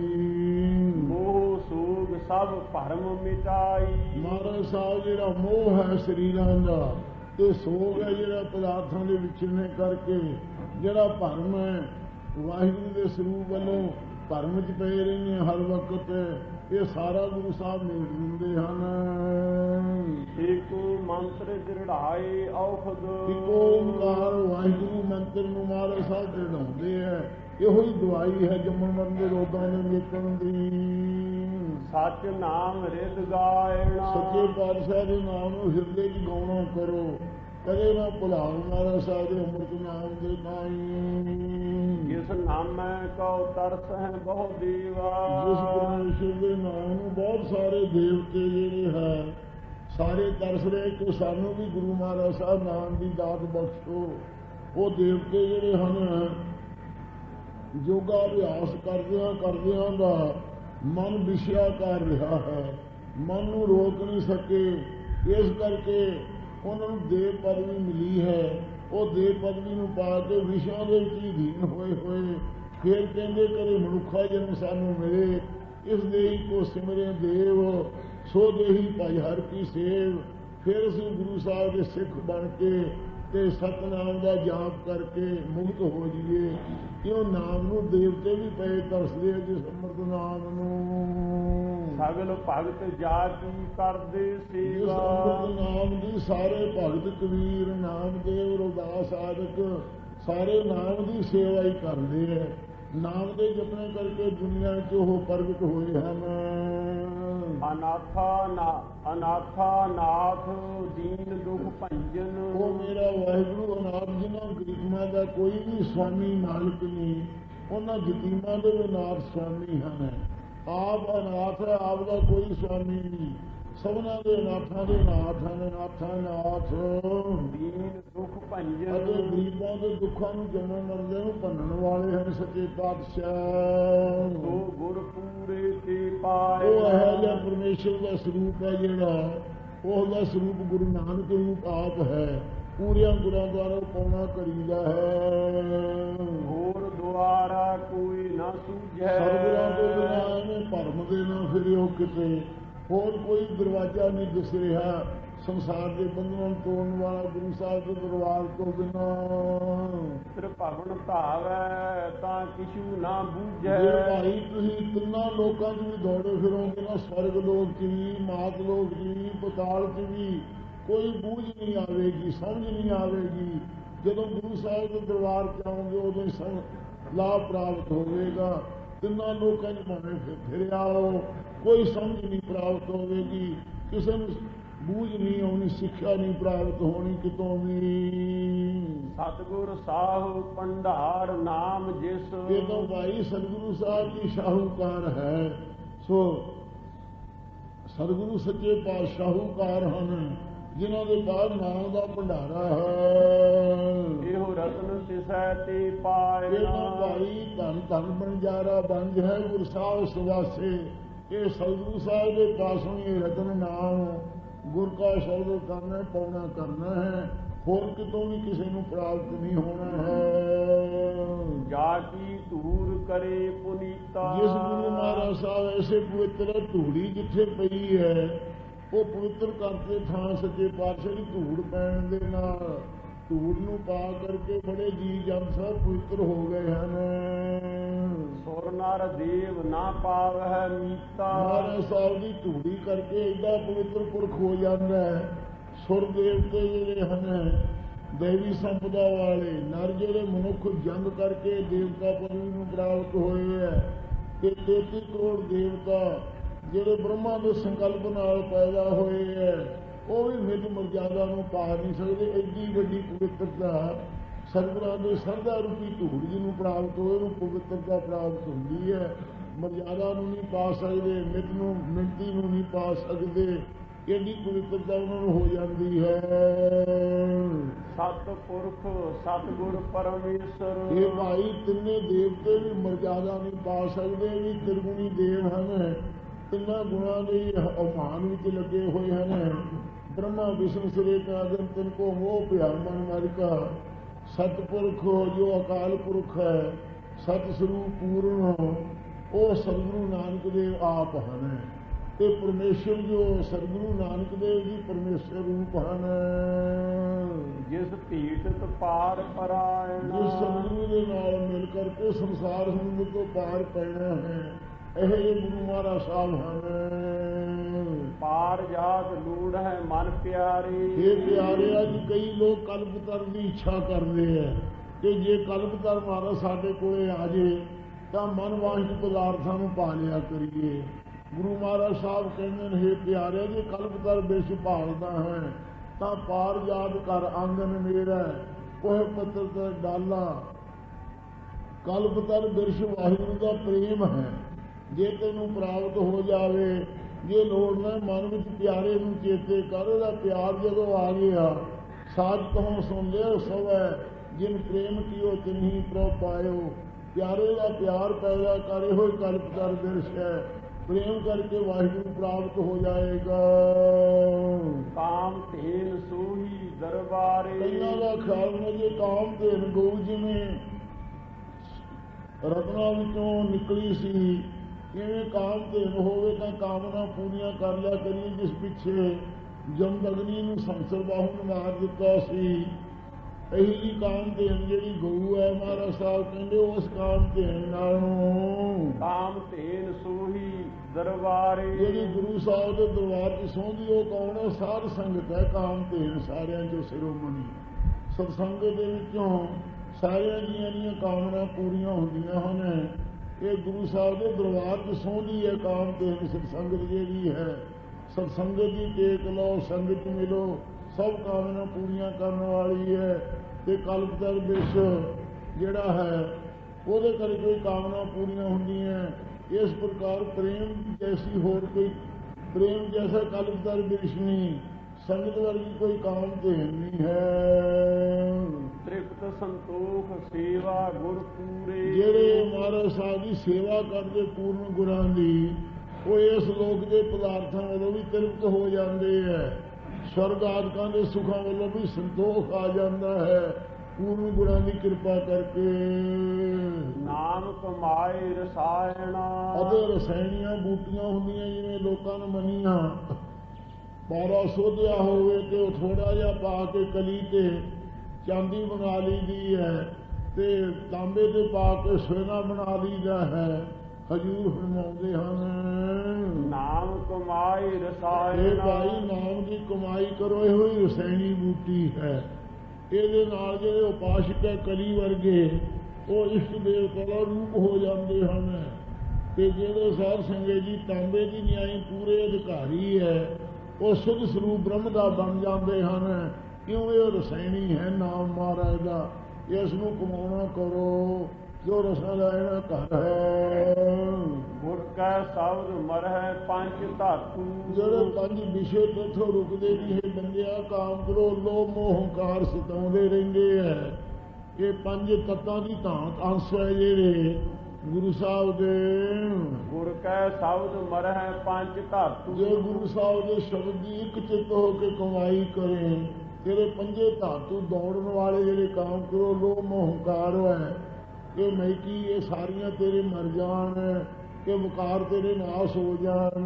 ਮੋਹ ਸੂਗ ਸਭ ਭਰਮ ਮਿਟਾਈ। ਮਹਾਰਾਜ ਸਾਹਿਬ ਜਿਹੜਾ ਮੋਹ ਹੈ ਸਰੀਰਾਂ ਦਾ ਤੇ ਸੋਗ ਹੈ ਜਿਹੜਾ ਪਦਾਰਥਾਂ ਦੇ ਵਿਚਰਨੇ ਕਰਕੇ, ਜਿਹੜਾ ਭਰਮ ਹੈ ਵਾਹਿਗੁਰੂ ਦੇ ਸਰੂਪ ਵੱਲੋਂ ਭਰਮ ਚ ਪਏ ਰਹਿੰਦੇ ਹਰ ਵਕਤ, ਇਹ ਸਾਰਾ ਗੁਰੂ ਸਾਹਿਬ ਮੇਲ ਦਿੰਦੇ ਹਨ। ਇੱਕ ਮੰਤਰ ਦ੍ਰਿੜਾਏ ਔਖਦ। ਇੱਕ ਓਮਕਾਰ ਵਾਹਿਗੁਰੂ ਮੰਤਰ ਨੂੰ ਮਹਾਰਾਜ ਸਾਹਿਬ ਦ੍ਰਿੜਾਉਂਦੇ ਹੈ। ਇਹੋ ਹੀ ਦਵਾਈ ਹੈ ਜੰਮਣ ਮਰਨ ਦੇ ਰੋਗਾਂ ਦੇ ਮਿਟਣ ਦੀ। ਸੱਚ ਨਾਮ ਰਿਦ ਗਾਇਣਾ। ਸੱਚੇ ਪਾਤਸ਼ਾਹ ਦੇ ਨਾਮ ਨੂੰ ਹਿਰਦੇ 'ਚ ਗਾਉਣਾ ਕਰੋ। ਕਦੇ ਨਾ ਭੁਲਾਉ ਮਹਾਰਾਜ ਸਾਹਿਬ ਦੇ ਅੰਮ੍ਰਿਤ ਨਾਮ ਦੇ ਨਾਈ। ਜਿਸ ਨਾਮੈ ਕਉ ਤਰਸ ਹੈ ਬਹੁ ਦੇਵਾ। ਜਿਸ ਪਰਮੇਸ਼ਰ ਦੇ ਨਾਮ ਨੂੰ ਬਹੁਤ ਸਾਰੇ ਦੇਵਤੇ ਜਿਹੜੇ ਹੈ ਸਾਰੇ ਤਰਸ ਰਹੇ ਕਿ ਸਾਨੂੰ ਵੀ ਗੁਰੂ ਮਹਾਰਾਜ ਸਾਹਿਬ ਨਾਮ ਦੀ ਦਾਤ ਬਖਸ਼ੋ। ਉਹ ਦੇਵਤੇ ਜਿਹੜੇ ਹਨ ਯੋਗਾ ਅਭਿਆਸ ਕਰਦਿਆਂ ਕਰਦਿਆਂ ਦਾ ਮਨ ਵਿਸ਼ਿਆ ਕਰ ਰਿਹਾ ਹੈ, ਮਨ ਨੂੰ ਰੋਕ ਨਹੀਂ ਸਕੇ। ਇਸ ਕਰਕੇ ਉਹਨਾਂ ਨੂੰ ਦੇਵ ਪਦਵੀ ਮਿਲੀ ਹੈ। ਉਹ ਦੇਵ ਪਦਵੀ ਨੂੰ ਪਾ ਕੇ ਵਿਸ਼ਿਆਂ ਦੇ ਵਿੱਚ ਹੀ ਅਧੀਨ ਹੋਏ ਹੋਏ ਫਿਰ ਕਹਿੰਦੇ ਕਦੇ ਮਨੁੱਖਾ ਜਨਮ ਸਾਨੂੰ ਮਿਲੇ। ਇਸ ਦੇਹੀ ਕੋ ਸਿਮਰੇ ਦੇਵ ਸੋ ਦੇਹੀ ਭਾਈ ਹਰ ਕੀ ਸੇਵ। ਫਿਰ ਅਸੀਂ ਗੁਰੂ ਸਾਹਿਬ ਦੇ ਸਿੱਖ ਬਣ ਕੇ ਤੇ ਸਤਨਾਮ ਦਾ ਜਾਪ ਕਰਕੇ ਮੁਕਤ ਹੋ ਜਾਈਏ। ਕਿਉਂ ਨਾਮ ਨੂੰ ਦੇਵਤੇ ਵੀ ਪਏ ਤਰਸਦੇ ਜਿਸ ਅੰਮ੍ਰਿਤ ਨਾਮ ਨੂੰ। ਸਗਲ ਭਗਤ ਜਾ ਕੀ ਕਰਦੇ ਜਿਸ ਸੇਵਾ। ਅੰਮ੍ਰਿਤ ਨਾਮ ਦੀ ਸਾਰੇ ਭਗਤ ਕਬੀਰ ਨਾਮਦੇਵ ਰਵਿਦਾਸ ਆਦਿਕ ਸਾਰੇ ਨਾਮ ਦੀ ਸੇਵਾ ਹੀ ਕਰਦੇ ਹੈ। ਨਾਮ ਦੇ ਜਪਣੇ ਕਰਕੇ ਦੁਨੀਆ 'ਚ ਉਹ ਪ੍ਰਗਟ ਹੋਏ ਹਨ। ਅਨਾਥਾ ਨਾ ਅਨਾਥਾ ਨਾਥ ਦੀਨ ਦੁਖ ਭੰਜਨ। ਉਹ ਮੇਰਾ ਵਾਹਿਗੁਰੂ ਅਨਾਥ ਜਿਨ੍ਹਾਂ ਗਰੀਬਾਂ ਦਾ ਕੋਈ ਵੀ ਸਵਾਮੀ ਮਾਲਕ ਨਹੀਂ, ਉਹਨਾਂ ਯਤੀਮਾਂ ਦੇ ਵੀ ਨਾਥ ਸਵਾਮੀ ਹਨ। ਆਪ ਅਨਾਥ ਹੈ, ਆਪ ਦਾ ਕੋਈ ਸਵਾਮੀ ਨਹੀਂ। ਸਭਨਾਂ ਦੇ ਨਾਥਾਂ ਦੇ ਨਾਥ ਹਨ। ਨਾਥਾਂ ਨਾਥ ਦੀਨ ਦੁਖ ਭੰਜਨ। ਅਤੇ ਗਰੀਬਾਂ ਦੇ ਦੁੱਖਾਂ ਨੂੰ ਜਨਮ ਮਰਦੇ ਨੂੰ ਭੰਨਣ ਵਾਲੇ ਹਨ ਸੱਚੇ ਪਾਤਸ਼ਾਹ। ਸੋ ਗੁਰ ਪੂਰੇ ਤੇ ਪਾਏ। ਉਹ ਹੈ ਜਿਹਾ ਪਰਮੇਸ਼ਰ ਦਾ ਸਰੂਪ ਹੈ ਜਿਹੜਾ ਉਹ ਦਾ ਸਰੂਪ ਗੁਰੂ ਨਾਨਕ ਰੂਪ ਆਪ ਹੈ। ਪੂਰਿਆਂ ਗੁਰਾਂ ਦੁਆਰਾ ਪਾਉਣਾ ਕਰੀਦਾ ਹੈ। ਹੋਰ ਦੁਆਰਾ ਕੋਈ ਨਾ ਸੂਝੈ। ਸਤਿਗੁਰਾਂ ਤੋਂ ਬਿਨਾਂ ਐਵੇਂ ਭਰਮ ਦੇ ਨਾ ਫਿਰਿਓ ਕਿਤੇ। ਹੋਰ ਕੋਈ ਦਰਵਾਜ਼ਾ ਨਹੀਂ ਦਿਸ ਰਿਹਾ ਸੰਸਾਰ ਦੇ ਬੰਧਨਾਂ ਨੂੰ ਤੋੜਨ ਵਾਲਾ ਗੁਰੂ ਸਾਹਿਬ ਦੇ ਦਰਬਾਰ ਤੋਂ ਬਿਨਾਂ। ਤ੍ਰਿਭਵਨ ਧਾਵੈ ਤਾਂ ਕਿਛੂ ਨਾ ਬੂਝੈ। ਜੇ ਭਾਈ ਤੁਸੀਂ ਤਿੰਨਾਂ ਲੋਕਾਂ 'ਚ ਵੀ ਦੌੜੇ ਫਿਰੋਗੇ ਨਾ, ਸਵਰਗ ਲੋਕ 'ਚ ਵੀ, ਮਾਤ ਲੋਕ 'ਚ ਵੀ, ਪਤਾਲ 'ਚ ਵੀ, ਕੋਈ ਬੂਝ ਨਹੀਂ ਆਵੇਗੀ, ਸਮਝ ਨਹੀਂ ਆਵੇਗੀ। ਜਦੋਂ ਗੁਰੂ ਸਾਹਿਬ ਦੇ ਦਰਬਾਰ 'ਚ ਆਉਂਗੇ ਉਦੋਂ ਹੀ ਸਭ ਲਾਭ ਪ੍ਰਾਪਤ ਹੋਵੇਗਾ। ਤਿੰਨਾਂ ਲੋਕਾਂ 'ਚ ਭਾਵੇਂ ਫਿਰਿਆ ਆਓ, ਕੋਈ ਸਮਝ ਨਹੀਂ ਪ੍ਰਾਪਤ ਹੋਵੇਗੀ, ਕਿਸੇ ਨੂੰ ਬੂਝ ਨਹੀਂ ਆਉਣੀ, ਸਿੱਖਿਆ ਨਹੀਂ ਪ੍ਰਾਪਤ ਹੋਣੀ ਕਿਤੋਂ ਵੀ। ਸਤਿਗੁਰ ਸਾਹਿਬ ਭੰਡਾਰ ਨਾਮ ਜਿਸ। ਇਹ ਤਾਂ ਭਾਈ ਸਤਿਗੁਰੂ ਸਾਹਿਬ ਜੀ ਸ਼ਾਹੂਕਾਰ ਹੈ। ਸੋ ਸਤਿਗੁਰੂ ਸੱਚੇ ਪਾਤਸ਼ਾਹੂਕਾਰ ਹਨ ਜਿਨ੍ਹਾਂ ਦੇ ਬਾਅਦ ਨਾਮ ਦਾ ਭੰਡਾਰਾ ਹੈ। ਇਹੋ ਰਤਨ ਤਿਸੈ ਤੇ ਪਾਏ। ਇਹਨਾਂ ਭਾਈ ਧਨ ਧਨ ਬਣਜਾਰਾ ਬੰਜ ਹੈ ਗੁਰ ਸਾਹਿਬ ਸੁਵਾਸੇ। ਇਹ ਸਤਿਗੁਰੂ ਸਾਹਿਬ ਦੇ ਪਾਸੋਂ ਇਹ ਰਤਨ ਨਾਮ ਗੁਰ ਕਾ ਸ਼ਬਦ ਕਰਨਾ ਪਾਉਣਾ ਕਰਨਾ ਹੈ। ਹੋਰ ਕਿਤੋਂ ਵੀ ਕਿਸੇ ਨੂੰ ਪ੍ਰਾਪਤ ਨਹੀਂ ਹੋਣਾ ਹੈ। ਜਾ ਕੀ ਧੂਰ ਕਰੇ ਪੁਨੀਤਾ। ਜਿਸ ਗੁਰੂ ਮਹਾਰਾਜ ਸਾਹਿਬ ਐਸੇ ਪਵਿੱਤਰ ਧੂੜੀ ਜਿੱਥੇ ਪਈ ਹੈ ਉਹ ਪਵਿੱਤਰ ਕਰਦੇ ਥਾਂ ਸੱਚੇ ਪਾਤਸ਼ਾਹ ਦੀ ਧੂੜ ਪੈਣ ਦੇ ਨਾਲ ਧੂੜ ਨੂੰ ਪਾ ਕਰਕੇ ਬੜੇ ਜੀ ਜੰਤ ਸਭ ਪਵਿੱਤਰ ਹੋ ਗਏ ਹਨ। ਸੁਰ ਨਰ ਦੇਵ ਨਾ ਪਾਵਹਿ ਮੀਤਾ। ਮਹਾਰਾਜ ਸਾਹਿਬ ਦੀ ਧੂੜੀ ਕਰਕੇ ਏਡਾ ਪਵਿੱਤਰ ਪੁਰਖ ਹੋ ਜਾਂਦਾ ਹੈ। ਸੁਰ ਦੇਵਤੇ ਜਿਹੜੇ ਹਨ ਦੇਵੀ ਸੰਪਦਾ ਵਾਲੇ, ਨਰ ਜਿਹੜੇ ਮਨੁੱਖ ਜੰਗ ਕਰਕੇ ਦੇਵਤਾ ਪਦਵੀ ਨੂੰ ਪ੍ਰਾਪਤ ਹੋਏ ਹੈ, ਤੇ ਤੇਤੀ ਕਰੋੜ ਦੇਵਤਾ ਜਿਹੜੇ ਬ੍ਰਹਮਾ ਦੇ ਸੰਕਲਪ ਨਾਲ ਪੈਦਾ ਹੋਏ ਹੈ, ਉਹ ਵੀ ਮਿੱਧ ਮਰਜ਼ਾਦਾ ਨੂੰ ਪਾ ਨਹੀਂ ਸਕਦੇ। ਐਡੀ ਵੱਡੀ ਪਵਿੱਤਰਤਾ ਸਤਿਗੁਰਾਂ ਦੇ ਸਰਦਾ ਰੂਪੀ ਧੂੜ ਜਿਹਨੂੰ ਪ੍ਰਾਪਤ ਹੋਏ ਉਹਨੂੰ ਪਵਿੱਤਰਤਾ ਪ੍ਰਾਪਤ ਹੁੰਦੀ ਹੈ। ਮਰਜ਼ਾਦਾ ਨੂੰ ਨਹੀਂ ਪਾ ਸਕਦੇ, ਮਿੱਧ ਨੂੰ ਮਿਣਤੀ ਨੂੰ ਨਹੀਂ ਪਾ ਸਕਦੇ। ਐਡੀ ਪਵਿੱਤਰਤਾ ਉਹਨਾਂ ਨੂੰ ਹੋ ਜਾਂਦੀ ਹੈ। ਸਤਿਪੁਰਖ ਸਤਿਗੁਰ ਪਰਮੇਸ਼ਰ। ਇਹ ਭਾਈ ਤਿੰਨੇ ਦੇਵਤੇ ਵੀ ਮਰਜ਼ਾਦਾ ਨਹੀਂ ਪਾ ਸਕਦੇ, ਵੀ ਤਿਰਗੁਣੀ ਦੇਵ ਹਨ। ਤਿੰਨਾਂ ਗੁਣਾਂ ਦੇ ਅਭਾਨ ਵਿੱਚ ਲੱਗੇ ਹੋਏ ਹਨ। ਬ੍ਰਹਮਾ ਵਿਸ਼ਨੂੰ ਸੁਰੇਸ਼ ਆਦਿ ਤਿੰਨ ਕੋ ਮੋਹ ਪਿਆਰ ਮਨ ਮਾਰਿਕਾ। ਸਤਿਪੁਰਖ ਜੋ ਅਕਾਲ ਪੁਰਖ ਹੈ, ਸਤ ਸਰੂਪ ਪੂਰਨ, ਉਹ ਸਤਿਗੁਰੂ ਨਾਨਕ ਦੇਵ ਆਪ ਹਨ। ਤੇ ਪਰਮੇਸ਼ਰ ਜੋ ਸਤਿਗੁਰੂ ਨਾਨਕ ਦੇਵ ਜੀ ਪਰਮੇਸ਼ਰ ਰੂਪ ਹਨ। ਜਿਸ ਭੀਟਤ ਪਾਰ ਪਰਾਇਣ। ਜਿਸ ਸਤਿਗੁਰੂ ਦੇ ਨਾਲ ਮਿਲ ਕਰਕੇ ਸੰਸਾਰ ਸਮੁੰਦਰ ਤੋਂ ਪਾਰ ਪੈਣਾ ਹੈ, ਇਹ ਗੁਰੂ ਮਹਾਰਾਜ ਸਾਹਿਬ ਹਨ। ਪਾਰ ਜਾਤ ਲੂੜ ਹੈ ਮਨ ਪਿਆਰੇ। ਇਹ ਪਿਆਰੇ ਅੱਜ ਕਈ ਲੋਕ ਕਲਪਤਰ ਦੀ ਇੱਛਾ ਕਰਦੇ ਆ ਕਿ ਜੇ ਕਲਪਤਰ ਮਹਾਰਾਜ ਸਾਡੇ ਕੋਲੇ ਆ ਜੇ ਤਾਂ ਮਨ ਵਾਂਝ ਪਦਾਰਥਾਂ ਨੂੰ ਪਾ ਲਿਆ ਕਰੀਏ। ਗੁਰੂ ਮਹਾਰਾਜ ਸਾਹਿਬ ਕਹਿੰਦੇ ਨੇ, ਹੇ ਪਿਆਰੇ, ਜੇ ਕਲਪਤਰ ਵਿੱਚ ਭਾਲਦਾ ਹੈ ਤਾਂ ਪਾਰ ਯਾਦ ਕਰ ਆਂਗਨ ਮੇਰਾ, ਕੋਹ ਪੱਤਰ ਤੇ ਡਾਲਾ। ਕਲਪਤਰ ਬਿਰਸ਼ ਵਾਹਿਗੁਰੂ ਦਾ ਪ੍ਰੇਮ ਹੈ। ਜੇ ਤੈਨੂੰ ਪ੍ਰਾਪਤ ਹੋ ਜਾਵੇ, ਜੇ ਲੋੜ ਨਾ ਮਨ ਵਿੱਚ ਪਿਆਰੇ ਨੂੰ ਚੇਤੇ ਕਰ। ਉਹਦਾ ਪਿਆਰ ਜਦੋਂ ਆ ਗਿਆ, ਸਾਜ ਕਹੋ ਸੁਣ ਲਿਓ ਸਵੈ, ਜਿਨ ਪ੍ਰੇਮ ਕੀਓ ਤਿਨਹੀ ਪ੍ਰਭ ਪਾਇਓ। ਪਿਆਰੇ ਦਾ ਪਿਆਰ ਪੈਦਾ ਕਰੇ ਹੋਏ ਕਲਪਤਰ ਬਿਰਸ਼ ਹੈ। ਪ੍ਰੇਮ ਕਰਕੇ ਵਾਹਿਗੁਰੂ ਪ੍ਰਾਪਤ ਹੋ ਜਾਏਗਾ। ਕਾਮ ਧੇਨ ਸੋਹੀ ਦਰਬਾਰੇ। ਕਈਆਂ ਦਾ ਖਿਆਲ ਨੇ ਜੇ ਕਾਮ ਧੇਨ ਗਊ ਜਿਵੇਂ ਰਤਨਾਂ ਵਿੱਚੋਂ ਨਿਕਲੀ ਸੀ, ਇਵੇਂ ਕਾਮ ਧੇਨ ਹੋਵੇ ਤਾਂ ਕਾਮਨਾ ਪੂਰੀਆਂ ਕਰ ਲਿਆ ਕਰੀਏ। ਜਿਸ ਪਿੱਛੇ ਜਮਦਗਨੀ ਨੂੰ ਸੰਸਰ ਬਾਹੂ ਨੇ ਮਾਰ ਦਿੱਤਾ ਸੀ, ਇਹੀ ਜੀ ਕਾਮ ਧੇਨ ਜਿਹੜੀ ਗਊ ਹੈ, ਮਹਾਰਾਜ ਸਾਹਿਬ ਕਹਿੰਦੇ ਉਸ ਕਾਮ ਧੇਨ ਨਾਲੋਂ ਕਾਮ ਧੇਨ ਸੋਹੀ ਦਰਬਾਰੇ। ਜਿਹੜੀ ਗੁਰੂ ਸਾਹਿਬ ਦੇ ਦਰਬਾਰ 'ਚ ਸੌਂਦੀ ਉਹ ਕੌਣ ਹੈ? ਸਾਧ ਸੰਗਤ ਹੈ ਕਾਮ ਧੇਨ, ਸਾਰਿਆਂ 'ਚੋਂ ਸਿਰੋਮਣੀ। ਸਤਸੰਗ ਦੇ ਵਿੱਚੋਂ ਸਾਰਿਆਂ ਦੀਆਂ ਦੀਆਂ ਕਾਮਨਾ ਪੂਰੀਆਂ ਹੁੰਦੀਆਂ ਹਨ। ਇਹ ਗੁਰੂ ਸਾਹਿਬ ਦੇ ਦਰਬਾਰ 'ਚ ਸੌਂਦੀ ਹੈ ਕਾਮ ਧੇਨ ਸਤਸੰਗਤ ਜਿਹੜੀ ਹੈ। ਸਤਸੰਗਤ ਦੀ ਟੇਕ ਲਓ, ਸੰਗਤ ਮਿਲੋ, ਸਭ ਕਾਮਨਾ ਪੂਰੀਆਂ ਕਰਨ ਵਾਲੀ ਹੈ। ਤੇ ਕਲਪਤਰ ਬਿਰਸ਼ ਜਿਹੜਾ ਹੈ ਉਹਦੇ ਕਰਕੇ ਕੋਈ ਕਾਮਨਾ ਪੂਰੀਆਂ ਹੁੰਦੀਆਂ। ਇਸ ਪ੍ਰਕਾਰ ਪ੍ਰੇਮ ਜੈਸੀ ਹੋਰ ਕੋਈ ਪ੍ਰੇਮ ਜੈਸਾ ਕਲਪਤਰ ਬਿਰਸ਼ ਨਹੀਂ, ਸੰਗਤ ਵਰਗੀ ਕੋਈ ਕਾਮ ਧੇਨ ਨਹੀਂ ਹੈ। ਤ੍ਰਿਪਤ ਸੰਤੋਖ ਸੇਵਾ ਗੁਰ ਪੂਰੇ। ਜਿਹੜੇ ਮਹਾਰਾਜ ਸਾਹਿਬ ਦੀ ਸੇਵਾ ਕਰਦੇ ਪੂਰਨ ਗੁਰਾਂ ਦੀ, ਉਹ ਇਸ ਲੋਕ ਦੇ ਪਦਾਰਥਾਂ ਵੱਲੋਂ ਵੀ ਤ੍ਰਿਪਤ ਹੋ ਜਾਂਦੇ ਹੈ। ਸਵਰਗ ਆਦਿਕਾਂ ਦੇ ਸੁਖਾਂ ਵੱਲੋਂ ਵੀ ਸੰਤੋਖ ਆ ਜਾਂਦਾ ਹੈ ਪੂਰਨ ਗੁਰਾਂ ਦੀ ਕਿਰਪਾ ਕਰਕੇ। ਨਾਮ ਕਮਾਏ ਰਸਾਇਣਾ। ਅਤੇ ਰਸਾਇਣੀਆਂ ਬੂਟੀਆਂ ਹੁੰਦੀਆਂ ਜਿਵੇਂ ਲੋਕਾਂ ਨੇ ਮੰਨੀਆਂ, ਪਾਰਾ ਸੋਧਿਆ ਹੋਵੇ ਤੇ ਉਹ ਥੋੜਾ ਜਿਹਾ ਪਾ ਕੇ ਕਲੀ ਤੇ ਚਾਂਦੀ ਬਣਾ ਲਈਦੀ ਹੈ, ਤੇ ਤਾਂਬੇ ਤੇ ਪਾ ਕੇ ਸੋਨਾ ਬਣਾ ਲਈਦਾ ਹੈ। ਹਜੂਰ ਫਰਮਾਉਂਦੇ ਹਨ, ਨਾਮ ਕਮਾਈ ਰਸਾਇਣ। ਇਹ ਭਾਈ ਨਾਮ ਦੀ ਕਮਾਈ ਕਰੋ, ਇਹੋ ਹੀ ਰਸਾਇਣੀ ਬੂਟੀ ਹੈ। ਇਹਦੇ ਨਾਲ ਜਿਹੜੇ ਉਪਾਸ਼ਕ ਹੈ ਕਲੀ ਵਰਗੇ, ਉਹ ਇਸ਼ਟ ਦੇਵਤਾ ਦਾ ਰੂਪ ਹੋ ਜਾਂਦੇ ਹਨ। ਤੇ ਜਿਹੜੇ ਸਾਧ ਸੰਗਤ ਜੀ ਤਾਂਬੇ ਦੀ ਨਿਆਈ ਪੂਰੇ ਅਧਿਕਾਰੀ ਹੈ, ਉਹ ਸੁਧ ਸਰੂਪ ਬ੍ਰਹਮ ਦਾ ਬਣ ਜਾਂਦੇ ਹਨ। ਕਿਉਂ? ਇਹ ਰਸਾਇਣੀ ਹੈ ਨਾਮ ਮਹਾਰਾਜ ਦਾ। ਇਸ ਨੂੰ ਕਮਾਉਣਾ ਕਰੋ ਜੋ ਰਸਨਾ ਲੈਣਾ ਘਰ ਹੈ। ਗੁਰ ਕੈ ਸ਼ਬਦ ਮਰਹਿ ਪੰਜ ਧਾਤੂ। ਜਿਹੜੇ ਪੰਜ ਵਿਸ਼ੇ ਤੇਥੋਂ ਰੁਕਦੇ ਨਹੀਂ ਹੈ ਬੰਦਿਆ। ਕਾਮ ਕ੍ਰੋਧ ਲੋਭ ਮੋਹ ਹੰਕਾਰ ਸਤਾਉਂਦੇ ਰਹਿੰਦੇ ਹੈ। ਇਹ ਪੰਜ ਤੱਤਾਂ ਦੀ ਧਾਤ ਅੰਸ਼ ਹੈ ਜਿਹੜੇ ਗੁਰੂ ਸਾਹਿਬ ਦੇ। ਗੁਰ ਕੈ ਸ਼ਬਦ ਮਰਹਿ ਪੰਜ ਧਾਤੂ। ਜੇ ਗੁਰੂ ਸਾਹਿਬ ਦੇ ਸ਼ਬਦ ਦੀ ਇੱਕ ਚਿੱਤ ਹੋ ਕੇ ਕਮਾਈ ਕਰੇ, ਤੇਰੇ ਪੰਜੇ ਧਾਤੂ ਦੌੜਨ ਵਾਲੇ ਜਿਹੜੇ ਕਾਮ ਕ੍ਰੋਧ ਲੋਭ ਮੋਹ ਹੰਕਾਰ ਹੈ, ਇਹ ਮੈਕੀ ਇਹ ਸਾਰੀਆਂ ਤੇਰੇ ਮਰ ਜਾਣ, ਕਿ ਵਿਕਾਰ ਤੇਰੇ ਨਾਸ ਹੋ ਜਾਣ।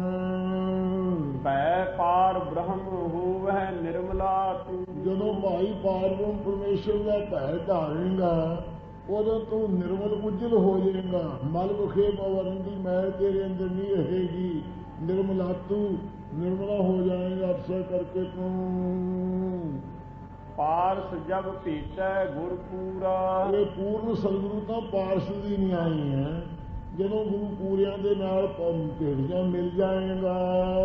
ਭੈ ਪਾਰ ਬ੍ਰਹਮ ਹੋਵੈ ਨਿਰਮਲਾ ਤੂੰ। ਜਦੋਂ ਭਾਈ ਪਾਰ ਬ੍ਰਹਮ ਪਰਮੇਸ਼ਰ ਦਾ ਭੈ ਧਾਰੇਗਾ, ਉਦੋਂ ਤੂੰ ਨਿਰਮਲ ਉਜਲ ਹੋ ਜਾਏਗਾ। ਮਲ ਵਿਖੇਪ ਅਵਰਨ ਦੀ ਮੈਲ ਤੇਰੇ ਅੰਦਰ ਨਹੀਂ ਰਹੇਗੀ। ਨਿਰਮਲਾ ਤੂੰ ਨਿਰਮਲਾ ਹੋ ਜਾਏਗਾ ਅਫਸਰ ਕਰਕੇ ਤੂੰ। ਪਾਰਸ ਜਬ ਭੇਟੈ ਗੁਰ ਪੂਰਾ। ਇਹ ਪੂਰਨ ਸਤਿਗੁਰੂ ਤਾਂ ਪਾਰਸ ਦੀ ਨਿਆਈ ਹੈ। ਜਦੋਂ ਗੁਰੂ ਪੂਰਿਆਂ ਦੇ ਨਾਲ ਭੇਟੀਆਂ ਮਿਲ ਜਾਏਗਾ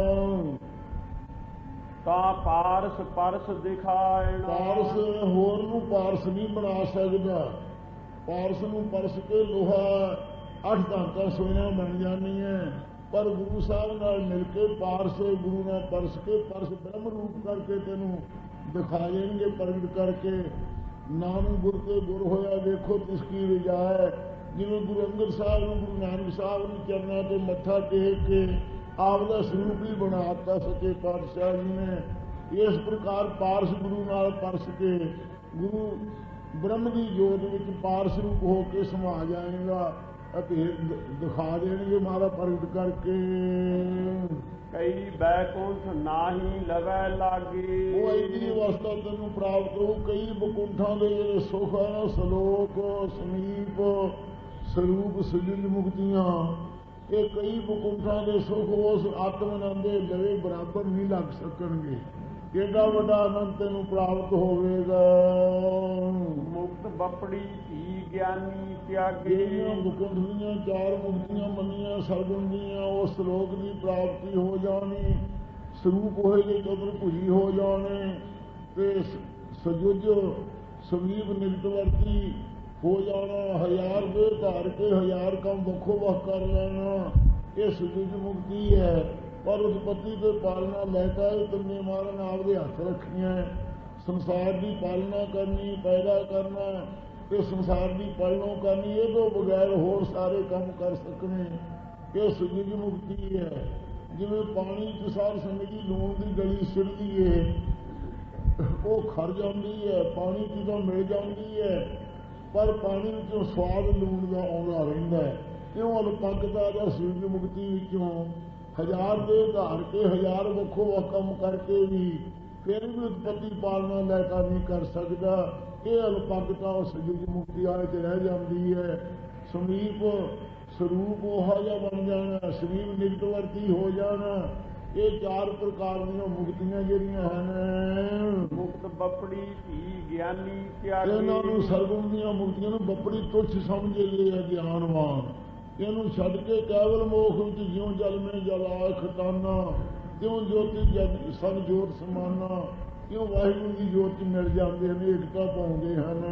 ਤਾਂ ਪਾਰਸ ਪਰਸ ਦਿਖਾਇਣਾ। ਪਾਰਸ ਹੋਰ ਨੂੰ ਪਾਰਸ ਨਹੀਂ ਬਣਾ ਸਕਦਾ। ਪਾਰਸ ਨੂੰ ਪਰਸ ਕੇ ਲੋਹਾ ਅੱਠ ਧਾਤਾਂ ਸੋਨਾ ਬਣ ਜਾਂਦੀਆਂ, ਪਰ ਗੁਰੂ ਸਾਹਿਬ ਨਾਲ ਮਿਲ ਕੇ ਪਾਰਸ ਗੁਰੂ ਨਾਲ ਪਰਸ ਕੇ ਪਰਸ ਬ੍ਰਹਮ ਰੂਪ ਕਰਕੇ ਤੈਨੂੰ ਦਿਖਾ ਦੇਣਗੇ, ਪ੍ਰਗਟ ਕਰਕੇ। ਨਾਮ ਗੁਰ ਤੇ ਗੁਰ ਹੋਇਆ ਵੇਖੋ ਤਿਸ ਕੀ ਰਜਾਇ। ਜਿਵੇਂ ਗੁਰੂ ਅੰਗਦ ਸਾਹਿਬ ਨੂੰ ਗੁਰੂ ਨਾਨਕ ਸਾਹਿਬ ਨੂੰ ਚਰਨਾਂ ਤੇ ਮੱਥਾ ਟੇਕ ਕੇ ਆਪ ਦਾ ਸਰੂਪ ਹੀ ਬਣਾ ਦਿੱਤਾ ਸੱਚੇ ਪਾਤਸ਼ਾਹ ਜੀ ਨੇ। ਇਸ ਪ੍ਰਕਾਰ ਪਾਰਸ ਗੁਰੂ ਨਾਲ ਪਰਸ ਕੇ ਗੁਰੂ ਬ੍ਰਹਮ ਦੀ ਜੋਤ ਵਿੱਚ ਪਾਰਸ ਰੂਪ ਹੋ ਕੇ ਸਮਾ ਜਾਏਗਾ ਅਤੇ ਦਿਖਾ ਦੇਣਗੇ ਮਹਾਰਾਜ ਪ੍ਰਗਟ ਕਰਕੇ। ਕਈ ਬੈਕੁੰਠ ਨਾਹੀ ਲਵੈ ਲਾਗੇ। ਉਹ ਐਡੀ ਅਵਸਥਾ ਤੈਨੂੰ ਪ੍ਰਾਪਤ ਹੋ। ਕਈ ਬਕੁੰਠਾਂ ਦੇ ਜਿਹੜੇ ਸੁਖ ਹਨ, ਸਲੋਕ ਸਮੀਪ ਸਰੂਪ ਸਜਿਲ ਮੁਕਤੀਆਂ, ਇਹ ਕਈ ਬਕੁੰਠਾਂ ਦੇ ਸੁਖ ਉਸ ਆਤਮ ਦੇ ਲਵੇ ਬਰਾਬਰ ਨਹੀਂ ਲੱਗ ਸਕਣਗੇ। ਏਡਾ ਵੱਡਾ ਆਨੰਦ ਤੈਨੂੰ ਪ੍ਰਾਪਤ ਹੋਵੇਗਾ। ਮੁਕਤ ਬਪੜੀ ਧੀ ਗਿਆਨੀ ਤਿਆਗੇ। ਜਿਹੜੀਆਂ ਬਕੁੰਠ ਦੀਆਂ ਚਾਰ ਮੁਕਤੀਆਂ ਮੰਨੀਆਂ ਸਰਗੁਣ ਦੀਆਂ, ਉਸ ਲੋਕ ਦੀ ਪ੍ਰਾਪਤੀ ਹੋ ਜਾਣੀ। ਸਰੂਪ ਹੋਏ ਜੇ ਚਤੁਰ ਭੁਜੀ ਹੋ ਜਾਣੇ। ਤੇ ਸਜੁਜ ਸਮੀਪ ਨਿਕਟਵਰਤੀ ਹੋ ਜਾਣਾ, ਹਜ਼ਾਰ ਦੇ ਧਾਰ ਕੇ ਹਜ਼ਾਰ ਕੰਮ ਵੱਖੋ ਵੱਖ ਕਰ ਲੈਣਾ, ਇਹ ਸਜੁਜ ਮੁਕਤੀ ਹੈ। ਪਰ ਉਤਪਤੀ ਤੇ ਪਾਲਣਾ ਲੈਤਾ ਤਿੰਨੇ ਮਾਰਨ ਆਪਦੇ ਹੱਥ ਰੱਖੀਆਂ। ਸੰਸਾਰ ਦੀ ਪਾਲਣਾ ਕਰਨੀ, ਪੈਦਾ ਕਰਨਾ ਤੇ ਸੰਸਾਰ ਦੀ ਪਾਲਣਾ ਕਰਨੀ, ਇਹ ਤੋਂ ਬਗੈਰ ਹੋਰ ਸਾਰੇ ਕੰਮ ਕਰ ਸਕਣੇ, ਇਹ ਸਜੁਜ ਮੁਕਤੀ ਹੈ। ਜਿਵੇਂ ਪਾਣੀ ਚ ਸਾਰ ਸੰਗਤ ਜੀ ਲੂਣ ਦੀ ਗਲੀ ਸਿਰਦੀ ਹੈ, ਉਹ ਖਰ ਜਾਂਦੀ ਹੈ, ਪਾਣੀ ਚ ਤਾਂ ਮਿਲ ਜਾਂਦੀ ਹੈ, ਪਰ ਪਾਣੀ ਵਿੱਚੋਂ ਸਵਾਦ ਲੂਣ ਦਾ ਆਉਂਦਾ ਰਹਿੰਦਾ ਹੈ। ਇਉਂ ਅਲਪਗਤਾ ਦਾ ਸਜੁਜ ਮੁਕਤੀ ਵਿੱਚੋਂ ਹਜ਼ਾਰ ਦੇ ਧਾਰ ਕੇ ਹਜ਼ਾਰ ਵੱਖੋ ਵੱਖ ਕੰਮ ਕਰਕੇ ਵੀ ਫਿਰ ਵੀ ਉਤਪਤੀ ਪਾਲਣਾ ਲੈ ਕੇ ਨਹੀਂ ਕਰ ਸਕਦਾ। ਇਹ ਅਲਪਗਤਾ ਉਹ ਸਜੁਜ ਮੁਕਤੀ ਆਏ ਤੇ ਰਹਿ ਜਾਂਦੀ ਹੈ। ਸਮੀਪ ਸਰੂਪ ਉਹ ਜਿਹਾ ਬਣ ਜਾਣਾ, ਸਮੀਪ ਨਿਕਟਵਰਤੀ ਹੋ ਜਾਣਾ, ਇਹ ਚਾਰ ਪ੍ਰਕਾਰ ਦੀਆਂ ਮੁਕਤੀਆਂ ਜਿਹੜੀਆਂ ਹਨ। ਮੁਕਤ ਬੱਪੜੀ ਧੀ ਗਿਆਨੀ ਤਿਆਗੀ, ਇਹਨਾਂ ਨੂੰ ਸਰਗੁਣ ਦੀਆਂ ਮੁਕਤੀਆਂ ਨੂੰ ਬੱਪੜੀ ਤੁੱਛ ਸਮਝੇ ਲਏ ਗਿਆਨਵਾਨ। ਇਹਨੂੰ ਛੱਡ ਕੇ ਕੇਵਲ ਮੋਖ ਵਿੱਚ ਜਿਉਂ ਜਲ ਮੇ ਜਲਾ ਖਟਾਨਾ, ਤਿਉਂ ਜੋਤੀ ਜਗ ਸਭ ਜੋਤ ਸਮਾਨਾ, ਕਿਉਂ ਵਾਹਿਗੁਰੂ ਦੀ ਜੋਤ ਚ ਮਿਲ ਜਾਂਦੇ ਨੇ, ਏਕਤਾ ਪਾਉਂਦੇ ਹਨ।